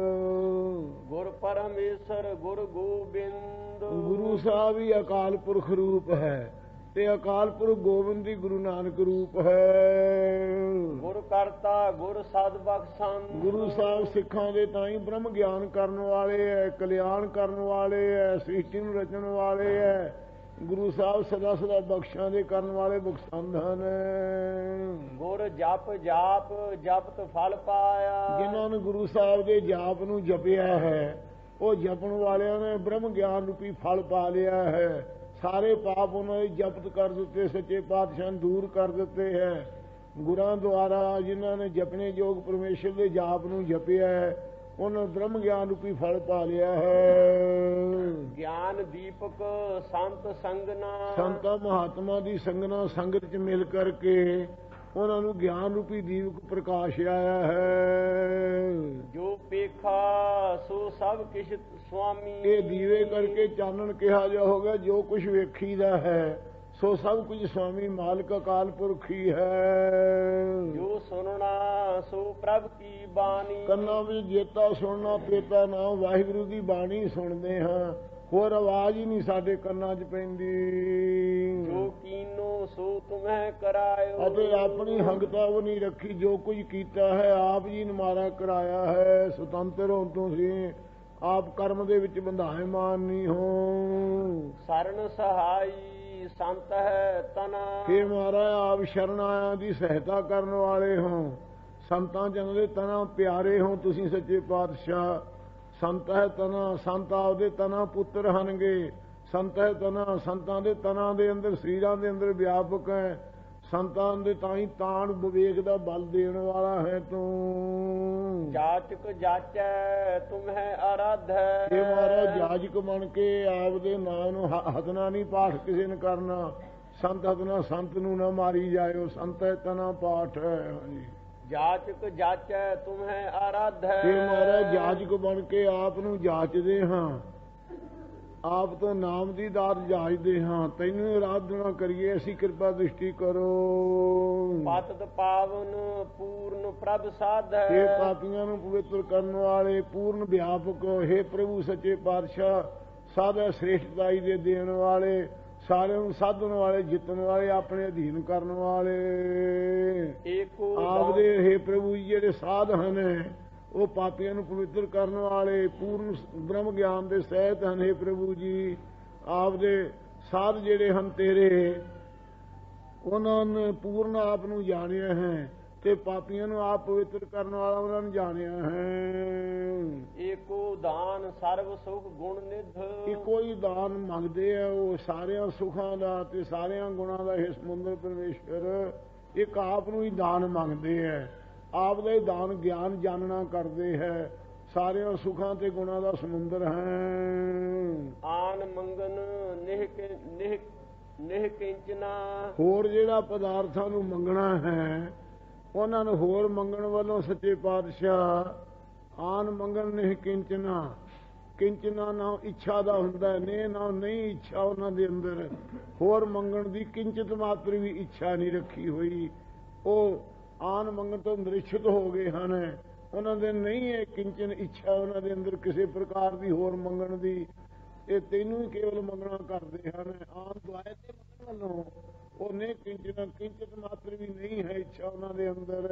ਗੁਰ ਪਰਮੇਸ਼ਰ ਗੁਰ ਗੋਬਿੰਦ, ਗੁਰੂ ਸਾਹਿਬ ਹੀ ਅਕਾਲ ਪੁਰਖ ਰੂਪ ਹੈ ਤੇ ਅਕਾਲ ਪੁਰਖ ਗੋਬਿੰਦ ਦੀ ਗੁਰੂ ਨਾਨਕ ਰੂਪ ਹੈ। ਗੁਰ ਕਰਤਾ ਗੁਰ ਸਦ ਬਖਸ਼ੰਦ, ਗੁਰੂ ਸਾਹਿਬ ਸਿੱਖਾਂ ਦੇ ਤਾਂ ਹੀ ਬ੍ਰਹਮ ਗਿਆਨ ਕਰਨ ਵਾਲੇ ਹੈ, ਕਲਿਆਣ ਕਰਨ ਵਾਲੇ ਹੈ, ਸ੍ਰਿਸ਼ਟੀ ਨੂੰ ਰਚਣ ਵਾਲੇ ਹੈ। ਗੁਰੂ ਸਾਹਿਬ ਸਦਾ ਸਦਾ ਬਖਸ਼ਾਂ ਦੇ ਕਰਨ ਵਾਲੇ ਬਖਸ਼ੰਦ ਹਨ। ਗੁਰ ਜਪ ਜਾਪ ਜਪਤ ਫਲ ਪਾਇਆ। ਜਿਨ੍ਹਾਂ ਨੇ ਗੁਰੂ ਸਾਹਿਬ ਦੇ ਜਾਪ ਨੂੰ ਜਪਿਆ ਹੈ ਉਹ ਜਪਣ ਵਾਲਿਆਂ ਨੇ ਬ੍ਰਹਮ ਗਿਆਨ ਰੂਪੀ ਫਲ ਪਾ ਲਿਆ ਹੈ। ਸਾਰੇ ਪਾਪ ਉਹਨਾਂ ਦੇ ਜਪਤ ਕਰ ਦਿੱਤੇ, ਸੱਚੇ ਪਾਤਸ਼ਾਹ ਨੇ ਦੂਰ ਕਰ ਦਿੱਤੇ ਹੈ। ਗੁਰਾਂ ਦੁਆਰਾ ਜਿਨ੍ਹਾਂ ਨੇ ਜਪਣੇ ਯੋਗ ਪਰਮੇਸ਼ਰ ਦੇ ਜਾਪ ਨੂੰ ਜਪਿਆ ਹੈ ਉਹਨਾਂ ਬ੍ਰਹਮ ਗਿਆਨ ਰੂਪੀ ਫਲ ਪਾ ਲਿਆ ਹੈ। ਗਿਆਨ ਦੀਪਕ ਸੰਤ ਸੰਗਨਾ। ਸੰਤਾਂ ਮਹਾਤਮਾ ਦੀ ਸੰਗਨਾ ਸੰਗਤ ਚ ਮਿਲ ਕਰਕੇ ਉਹਨਾਂ ਨੂੰ ਗਿਆਨ ਰੂਪੀ ਦੀਪਕ ਪ੍ਰਕਾਸ਼ ਆਇਆ ਹੈ। ਜੋ ਪੇਖਾ ਸੋ ਸਭ ਕਿਛ ਸੁਆਮੀ। ਇਹ ਦੀਵੇ ਕਰਕੇ ਚਾਨਣ ਕਿਹਾ ਜਾ ਹੋਗਾ। ਜੋ ਕੁਝ ਵੇਖੀਦਾ ਹੈ ਸੋ ਸਭ ਕੁਝ ਸੁਆਮੀ ਮਾਲਕ ਅਕਾਲ ਪੁਰਖ ਹੀ ਹੈ। ਜੋ ਸੁਣਨਾ ਸੋ ਪ੍ਰਭ ਕੀ ਬਾਣੀ। ਕੰਨਾਂ ਵਿੱਚ ਜੇਤਾ ਸੁਣਨਾ ਪੇਤਾ ਨਾਮ ਵਾਹਿਗੁਰੂ ਦੀ ਬਾਣੀ ਸੁਣਦੇ ਹਾਂ, ਹੋਰ ਆਵਾਜ਼ ਹੀ ਨਹੀਂ ਸਾਡੇ ਕੰਨਾਂ 'ਚ ਪੈਂਦੀ। ਜੋ ਕੀਨੋ ਸੋ ਤੁਮਹਿ ਕਰਾਇਓ। ਅਤੇ ਆਪਣੀ ਹੰਗਤਾ ਉਹ ਨਹੀਂ ਰੱਖੀ, ਜੋ ਕੁਝ ਕੀਤਾ ਹੈ ਆਪ ਜੀ ਨੇ ਮਾਰਾ ਕਰਾਇਆ ਹੈ। ਸੁਤੰਤਰ ਹੋ ਤੁਸੀਂ, ਆਪ ਕਰਮ ਦੇ ਵਿੱਚ ਬੰਧਾਇਮਾਨ ਨਹੀਂ ਹੋ। ਸਰਨ ਸਹਾਈ ਸੰਤ ਹੈ ਤਨਾ। हे ਮਹਾਰਾਜ ਆਪ ਸ਼ਰਨ ਆਇਆਂ ਦੀ ਸਹਾਇਤਾ ਕਰਨ ਵਾਲੇ ਹੋ। ਸੰਤਾਂ ਜਨ ਤਨਾ ਪਿਆਰੇ ਹੋ ਤੁਸੀਂ ਸੱਚੇ ਪਾਤਸ਼ਾਹ। ਸੰਤ ਹੈ ਤਨਾ, ਸੰਤ ਆਪਦੇ ਤਨਾ ਪੁੱਤਰ ਹਨਗੇ। ਸੰਤ ਹੈ ਤਨਾ, ਸੰਤਾਂ ਦੇ ਤਨਾਂ ਦੇ ਅੰਦਰ ਸਰੀਰਾਂ ਦੇ ਅੰਦਰ ਵਿਆਪਕ ਹੈ। ਸੰਤਾਂ ਦੇ ਤਾਂ ਹੀ ਤਾਣ ਵਿਵੇਕ ਦਾ ਬਲ ਦੇਣ ਵਾਲਾ ਹੈ ਤੂੰ। ਜਾਚਕ ਜਾਚੈ ਤੁਮਹਿ ਆਰਾਧੈ। ਇਹ ਮਹਾਰਾਜ ਜਾਜਕ ਬਣ ਕੇ ਆਪਦੇ ਨਾਂ ਨੂੰ ਹਤਨਾ ਨਹੀਂ ਪਾਠ ਕਿਸੇ ਨੇ ਕਰਨਾ। ਸੰਤ ਹਤਨਾ ਸੰਤ ਨੂੰ ਨਾ ਮਾਰੀ ਜਾਇਓ। ਸੰਤ ਹੈ ਤਨਾ ਪਾਠ ਹੈ। ਹਾਂਜੀ ਜਾਚਕ ਜਾਚੈ ਤੁਮਹਿ ਆਰਾਧੈ। ਇਹ ਮਹਾਰਾਜ ਜਾਜਕ ਬਣ ਕੇ ਆਪ ਨੂੰ ਜਾਚਦੇ ਹਾਂ, ਆਪ ਤੋਂ ਨਾਮ ਦੀ ਦਾਤ ਜਾਚਦੇ ਹਾਂ। ਤੈਨੂੰ ਆਰਾਧਨਾ ਕਰੀਏ ਅਸੀਂ, ਕਿਰਪਾ ਦ੍ਰਿਸ਼ਟੀ ਕਰੋ। ਪਤਿਤ ਪਾਵਨ ਪੂਰਨ ਪ੍ਰਭ ਸਾਧੈ। ਇਹ ਪਾਪੀਆਂ ਨੂੰ ਪਵਿੱਤਰ ਕਰਨ ਵਾਲੇ ਪੂਰਨ ਵਿਆਪਕ ਹੈ ਪ੍ਰਭੂ ਸੱਚੇ ਪਾਤਸ਼ਾਹ। ਸਾਧਾ ਸ੍ਰੇਸ਼ਟਤਾਈ ਦੇ ਦੇਣ ਵਾਲੇ, ਸਾਰਿਆਂ ਨੂੰ ਸਾਧਨ ਵਾਲੇ, ਜਿੱਤਣ ਵਾਲੇ, ਆਪਣੇ ਅਧੀਨ ਕਰਨ ਵਾਲੇ। ਏਕੋ ਆਪਦੇ ਹੈ ਪ੍ਰਭੂ ਜੀ ਜਿਹੜੇ ਸਾਧ ਹਨ ਉਹ ਪਾਪੀਆਂ ਨੂੰ ਪਵਿੱਤਰ ਕਰਨ ਵਾਲੇ ਪੂਰਨ ਬ੍ਰਹਮ ਗਿਆਨ ਦੇ ਸਹਿਤ ਹਨ। हे ਪ੍ਰਭੂ ਜੀ ਆਪਦੇ ਸਾਧ ਜਿਹੜੇ ਹਨ ਤੇਰੇ, ਉਹਨਾਂ ਨੇ ਪੂਰਨ ਆਪ ਨੂੰ ਜਾਣਿਆ ਹੈ ਤੇ ਪਾਪੀਆਂ ਨੂੰ ਆਪ ਪਵਿੱਤਰ ਕਰਨ ਵਾਲਾ ਉਹਨਾਂ ਨੂੰ ਜਾਣਿਆ ਹੈ। ਏਕੋ ਦਾਨ ਸਰਬ ਸੁਖ ਗੁਣ ਨਿਧ। ਇੱਕੋ ਹੀ ਦਾਨ ਮੰਗਦੇ ਆ ਉਹ ਸਾਰਿਆਂ ਸੁੱਖਾਂ ਦਾ ਤੇ ਸਾਰਿਆਂ ਗੁਣਾਂ ਦਾ। ਇਹ ਸਮੁੰਦਰ ਪਰਮੇਸ਼ਵਰ ਇੱਕ ਆਪ ਨੂੰ ਹੀ ਦਾਨ ਮੰਗਦੇ ਹੈ। ਆਪ ਦਾ ਹੀ ਦਾਨ ਗਿਆਨ ਜਾਣਨਾ ਕਰਦੇ ਹੈ। ਸਾਰਿਆਂ ਸੁੱਖਾਂ ਤੇ ਗੁਣਾਂ ਦਾ ਸਮੁੰਦਰ ਹੈ। ਆਨ ਮੰਗਨ ਨਿਹ ਨਿਹ ਨਿਹ ਕਿੰਚਨਾ। ਹੋਰ ਜਿਹੜਾ ਪਦਾਰਥਾਂ ਨੂੰ ਮੰਗਣਾ ਹੈ ਉਹਨਾਂ ਨੂੰ ਹੋਰ ਮੰਗਣ ਵੱਲੋਂ ਸੱਚੇ ਪਾਤਸ਼ਾਹ ਆਨ ਮੰਗਣ ਨਿਹ ਕਿੰਚਨਾ। ਕਿੰਚਨਾ ਨਾ ਇੱਛਾ ਦਾ ਹੁੰਦਾ, ਨੇ ਨਾ ਨਹੀਂ ਇੱਛਾ ਉਹਨਾਂ ਦੇ ਅੰਦਰ। ਹੋਰ ਮੰਗਣ ਦੀ ਕਿੰਚਿਤ ਮਾਤਰ ਵੀ ਇੱਛਾ ਨਹੀਂ ਰੱਖੀ ਹੋਈ। ਉਹ ਆਨ ਮੰਗਣ ਤੋਂ ਨਿਰਛਿਤ ਹੋ ਗਏ ਹਨ। ਉਹਨਾਂ ਦੇ ਨਹੀਂ ਹੈ ਕਿੰਚਨ ਇੱਛਾ ਉਹਨਾਂ ਦੇ ਅੰਦਰ ਕਿਸੇ ਪ੍ਰਕਾਰ ਦੀ ਹੋਰ ਮੰਗਣ ਦੀ। ਇਹ ਤੈਨੂੰ ਹੀ ਕੇਵਲ ਮੰਗਣਾ ਕਰਦੇ ਹਨ। ਆਨ ਦੁਆਏ ਤੇ ਮੰਗਣ ਵੱਲੋਂ ਉਹ ਨਹੀਂ ਕਿੰਚਨ ਕਿੰਚਿਤ ਮਾਤਰ ਵੀ ਨਹੀਂ ਹੈ ਇੱਛਾ ਉਹਨਾਂ ਦੇ ਅੰਦਰ।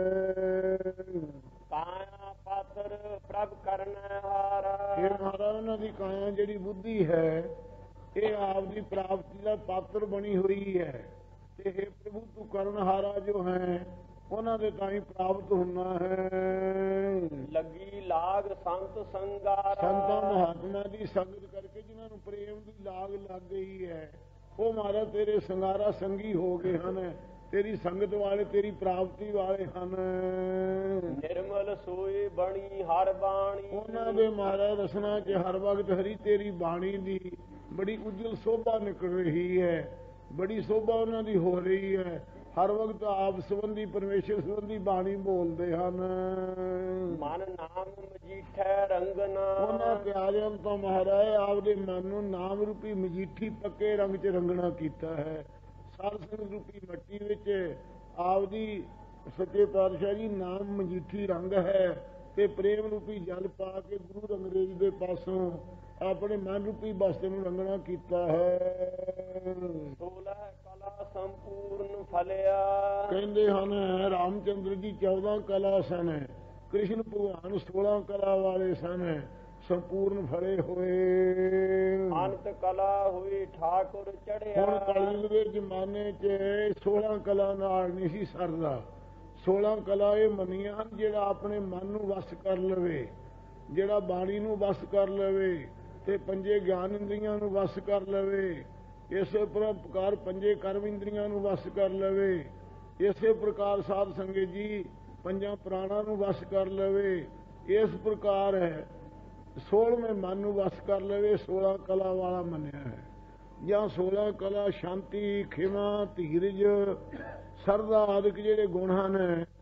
ਕਾਇਆ ਪਾਤਰ ਪ੍ਰਭ ਕਰਨਾ ਹਾਰਾ। ਇਹ ਮਹਾਰਾਜ ਉਹਨਾਂ ਦੀ ਕਾਇਆ ਜਿਹੜੀ ਬੁੱਧੀ ਹੈ ਇਹ ਆਪ ਦੀ ਪ੍ਰਾਪਤੀ ਦਾ ਪਾਤਰ ਬਣੀ ਹੋਈ ਹੈ। ਤੇ हे ਪ੍ਰਭੂ ਤੂੰ ਕਰਨਹਾਰਾ ਜੋ ਹੈ ਉਹਨਾਂ ਦੇ ਤਾਂ ਹੀ ਪ੍ਰਾਪਤ ਹੋਣਾ ਹੈ। ਲੱਗੀ ਲਾਗ ਸੰਤ ਸੰਗਾਰਾ। ਸੰਤਾਂ ਮਹਾਤਮਾ ਦੀ ਸੰਗਤ ਕਰਕੇ ਜਿਨ੍ਹਾਂ ਨੂੰ ਪ੍ਰੇਮ ਦੀ ਲਾਗ ਲੱਗ ਗਈ ਹੈ ਉਹ ਮਹਾਰਾਜ ਤੇਰੇ ਸੰਗਾਰਾ ਸੰਗੀ ਹੋ ਗਏ ਹਨ। ਤੇਰੀ ਸੰਗਤ ਵਾਲੇ, ਤੇਰੀ ਪ੍ਰਾਪਤੀ ਵਾਲੇ ਹਨ। ਨਿਰਮਲ ਸੋਏ ਬਣੀ ਹਰ ਬਾਣੀ। ਉਹਨਾਂ ਦੇ ਮਹਾਰਾਜ ਰਸਨਾ 'ਚ ਹਰ ਵਕਤ ਹਰੀ ਤੇਰੀ ਬਾਣੀ ਦੀ ਬੜੀ ਉਜਲ ਸੋਭਾ ਨਿਕਲ ਰਹੀ ਹੈ। ਬੜੀ ਸੋਭਾ ਉਹਨਾਂ ਦੀ ਹੋ ਰਹੀ ਹੈ। ਹਰ ਵਕਤ ਆਪ ਸੰਬੰਧੀ ਪਰਮੇਸ਼ਰ ਸੰਬੰਧੀ ਬਾਣੀ ਬੋਲਦੇ ਹਨ। ਮਨ ਨਾਮ ਮਜੀਠੈ ਰੰਗਨਾ। ਉਹਨਾਂ ਪਿਆਰਿਆਂ ਤੋਂ ਮਹਾਰਾਜ ਆਪਦੇ ਮਨ ਨੂੰ ਨਾਮ ਰੂਪੀ ਮਜੀਠੀ ਪੱਕੇ ਰੰਗ 'ਚ ਰੰਗਣਾ ਕੀਤਾ ਹੈ। ਸਾਧ ਸੰਗਤ ਰੂਪੀ ਮੱਟੀ ਵਿੱਚ ਆਪਦੀ ਸੱਚੇ ਪਾਤਸ਼ਾਹ ਜੀ ਨਾਮ ਮਜੀਠੀ ਰੰਗ ਹੈ ਤੇ ਪ੍ਰੇਮ ਰੂਪੀ ਜਲ ਪਾ ਕੇ ਗੁਰੂ ਅੰਗਰੇਜ਼ ਦੇ ਪਾਸੋਂ ਆਪਣੇ ਮਨ ਰੂਪੀ ਬਸਤੇ ਨੂੰ ਰੰਗਣਾ ਕੀਤਾ ਹੈ। ਸੋਲਹ ਕਲਾ ਸੰਪੂਰਨ ਫਲਿਆ। ਕਹਿੰਦੇ ਹਨ ਰਾਮਚੰਦਰ ਜੀ ਚੌਦਾਂ ਕਲਾ ਸਨ, ਕ੍ਰਿਸ਼ਨ ਭਗਵਾਨ ਸੋਲਾਂ ਕਲਾ ਵਾਲੇ ਸਨ। ਸੰਪੂਰਨ ਫਲੇ ਹੋਏ। ਅੰਤ ਕਲਾ ਹੋਈ ਠਾਕੁਰ ਚੜਿਆ। ਹੁਣ ਕਲਯੁਗ ਦੇ ਜ਼ਮਾਨੇ 'ਚ ਸੋਲਾਂ ਕਲਾ ਨਾਲ ਨਹੀਂ ਸੀ ਸਰਦਾ। ਸੋਲਾਂ ਕਲਾ ਇਹ ਮੰਨੀਆਂ ਹਨ, ਜਿਹੜਾ ਆਪਣੇ ਮਨ ਨੂੰ ਵਸ ਕਰ ਲਵੇ, ਜਿਹੜਾ ਬਾਣੀ ਨੂੰ ਵਸ ਕਰ ਲਵੇ ਤੇ ਪੰਜੇ ਗਿਆਨ ਇੰਦਰੀਆਂ ਨੂੰ ਵਸ ਕਰ ਲਵੇ, ਇਸੇ ਪ੍ਰਕਾਰ ਪੰਜੇ ਕਰਮ ਇੰਦਰੀਆਂ ਨੂੰ ਵਸ ਕਰ ਲਵੇ, ਇਸੇ ਪ੍ਰਕਾਰ ਸਾਧ ਸੰਗਤ ਜੀ ਪੰਜਾਂ ਪ੍ਰਾਣਾਂ ਨੂੰ ਵਸ ਕਰ ਲਵੇ। ਇਸ ਪ੍ਰਕਾਰ ਹੈ ਸੋਲਵੇਂ ਮਨ ਨੂੰ ਵਸ ਕਰ ਲਵੇ, ਸੋਲਾਂ ਕਲਾ ਵਾਲਾ ਮੰਨਿਆ ਹੈ। ਜਾਂ ਸੋਲਾਂ ਕਲਾ ਸ਼ਾਂਤੀ, ਖਿਮਾ, ਧੀਰਜ, ਸਰਦਾ ਆਦਿਕ ਜਿਹੜੇ ਗੁਣ ਹਨ,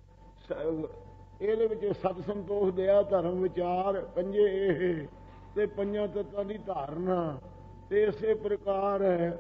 ਇਹਦੇ ਵਿੱਚ ਸਤ ਸੰਤੋਖ, ਦਇਆ, ਧਰਮ, ਵਿਚਾਰ ਪੰਜੇ ਇਹ ਤੇ ਪੰਜਾਂ ਤੱਤਾਂ ਦੀ ਧਾਰਨਾ। ਤੇ ਇਸੇ ਪ੍ਰਕਾਰ ਹੈ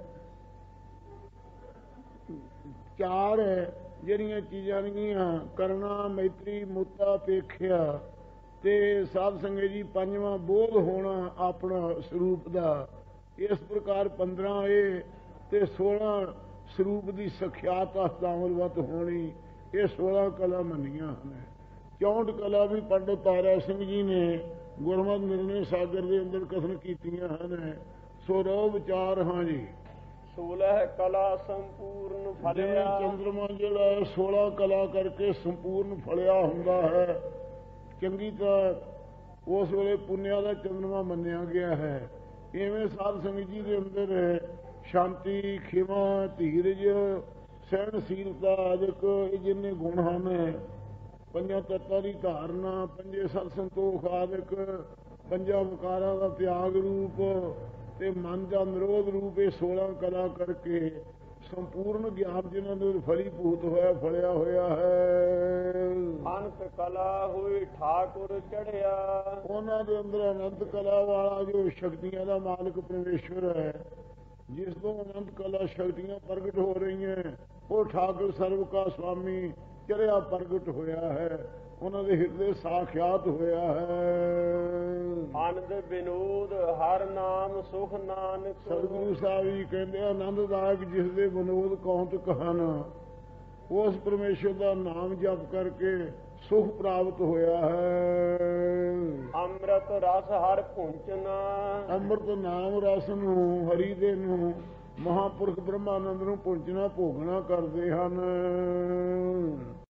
ਚਾਰ ਜਿਹੜੀਆਂ ਚੀਜ਼ਾਂ ਨੇਗੀਆਂ ਕਰਨਾ, ਮੈਤਰੀ, ਮੁੱਤਾ, ਪੇਖਿਆ ਤੇ ਸਾਧ ਸੰਗਤ ਜੀ ਪੰਜਵਾਂ ਬੋਧ ਹੋਣਾ ਆਪਣਾ ਸਰੂਪ ਦਾ। ਇਸ ਪ੍ਰਕਾਰ ਪੰਦਰਾਂ ਇਹ ਤੇ ਸੋਲਾਂ ਸਰੂਪ ਦੀ ਸਖਿਆਤ ਅਸਤਾਮਲਵਤ ਹੋਣੀ, ਇਹ ਸੋਲਾਂ ਕਲਾ ਮੰਨੀਆਂ ਹਨ। ਚੌਂਹਠ ਕਲਾ ਵੀ ਪੰਡਿਤ ਤਾਰਾ ਸਿੰਘ ਜੀ ਨੇ ਗੁਰਮਤਿ ਨਿਰਣੇ ਸਾਗਰ ਦੇ ਅੰਦਰ ਕਥਨ ਕੀਤੀਆਂ ਹਨ। ਸੋ ਰੋ ਵਿਚਾਰ ਹਾਂ ਜੀ। ਸੋਲਹ ਕਲਾ ਸੰਪੂਰਨ ਫਲਿਆ। ਚੰਦਰਮਾ ਜਿਹੜਾ ਸੋਲਾਂ ਕਲਾ ਕਰਕੇ ਸੰਪੂਰਨ ਫਲਿਆ ਹੁੰਦਾ ਹੈ, ਚੰਗੀ ਤਰ੍ਹਾਂ ਉਸ ਵੇਲੇ ਪੁੰਨਿਆ ਦਾ ਚੰਦਰਮਾ ਮੰਨਿਆ ਗਿਆ ਹੈ। ਇਵੇਂ ਸਾਧ ਸੰਗਤ ਜੀ ਦੇ ਅੰਦਰ ਸ਼ਾਂਤੀ, ਖਿਮਾ, ਧੀਰਜ, ਸਹਿਣਸ਼ੀਲਤਾ ਆਦਿਕ ਇਹ ਜਿੰਨੇ ਗੁਣ ਹਨ, ਪੰਜਾਂ ਤੱਤਾਂ ਦੀ ਧਾਰਨਾ, ਪੰਜੇ ਸਤ ਸੰਤੋਖ ਆਦਿਕ, ਪੰਜਾਂ ਵਿਕਾਰਾਂ ਦਾ ਤਿਆਗ ਰੂਪ ਤੇ ਮਨ ਦਾ ਨਿਰੋਧ ਰੂਪ, ਇਹ ਸੋਲਾਂ ਕਲਾ ਕਰਕੇ ਸੰਪੂਰਨ ਗਿਆਨ ਜਿਹਨਾਂ ਦੇ ਫਲੀਭੂਤ ਹੋਇਆ, ਫਲਿਆ ਹੋਇਆ ਹੈ। ਅੰਤ ਕਲਾ ਹੋਈ ਠਾਕੁਰ ਚੜਿਆ। ਉਹਨਾਂ ਦੇ ਅੰਦਰ ਅਨੰਤ ਕਲਾ ਵਾਲਾ ਜੋ ਸ਼ਕਤੀਆਂ ਦਾ ਮਾਲਕ ਪਰਮੇਸ਼ਵਰ ਹੈ, ਜਿਸ ਤੋਂ ਅਨੰਤ ਕਲਾ ਸ਼ਕਤੀਆਂ ਪ੍ਰਗਟ ਹੋ ਰਹੀਆਂ, ਉਹ ਠਾਕੁਰ ਸਰਬ ਕਾ ਸੁਆਮੀ ਚੜਿਆ ਪ੍ਰਗਟ ਹੋਇਆ ਹੈ, ਉਹਨਾਂ ਦੇ ਹਿਰਦੇ ਸਾਖਿਆਤ ਹੋਇਆ ਹੈ। ਆਨੰਦ ਵਿਨੋਦ ਹਰ ਨਾਮ ਸੁਖ ਨਾਨਕ। ਸਤਿਗੁਰੂ ਸਾਹਿਬ ਜੀ ਕਹਿੰਦੇ ਆਨੰਦਦਾਇਕ ਜਿਸ ਦੇ ਵਿਨੋਦ ਕੌਤਕ ਹਨ, ਉਸ ਪਰਮੇਸ਼ਰ ਦਾ ਨਾਮ ਜਪ ਕਰਕੇ ਸੁਖ ਪ੍ਰਾਪਤ ਹੋਇਆ ਹੈ। ਅੰਮ੍ਰਿਤ ਰਸ ਹਰ ਪੁੰਚਨਾ। ਅੰਮ੍ਰਿਤ ਨਾਮ ਰਸ ਨੂੰ, ਹਰੀ ਦੇ ਨੂੰ, ਮਹਾਂਪੁਰਖ ਬ੍ਰਹਮਾਨੰਦ ਨੂੰ ਪੁੰਚਣਾ ਭੋਗਣਾ ਕਰਦੇ ਹਨ।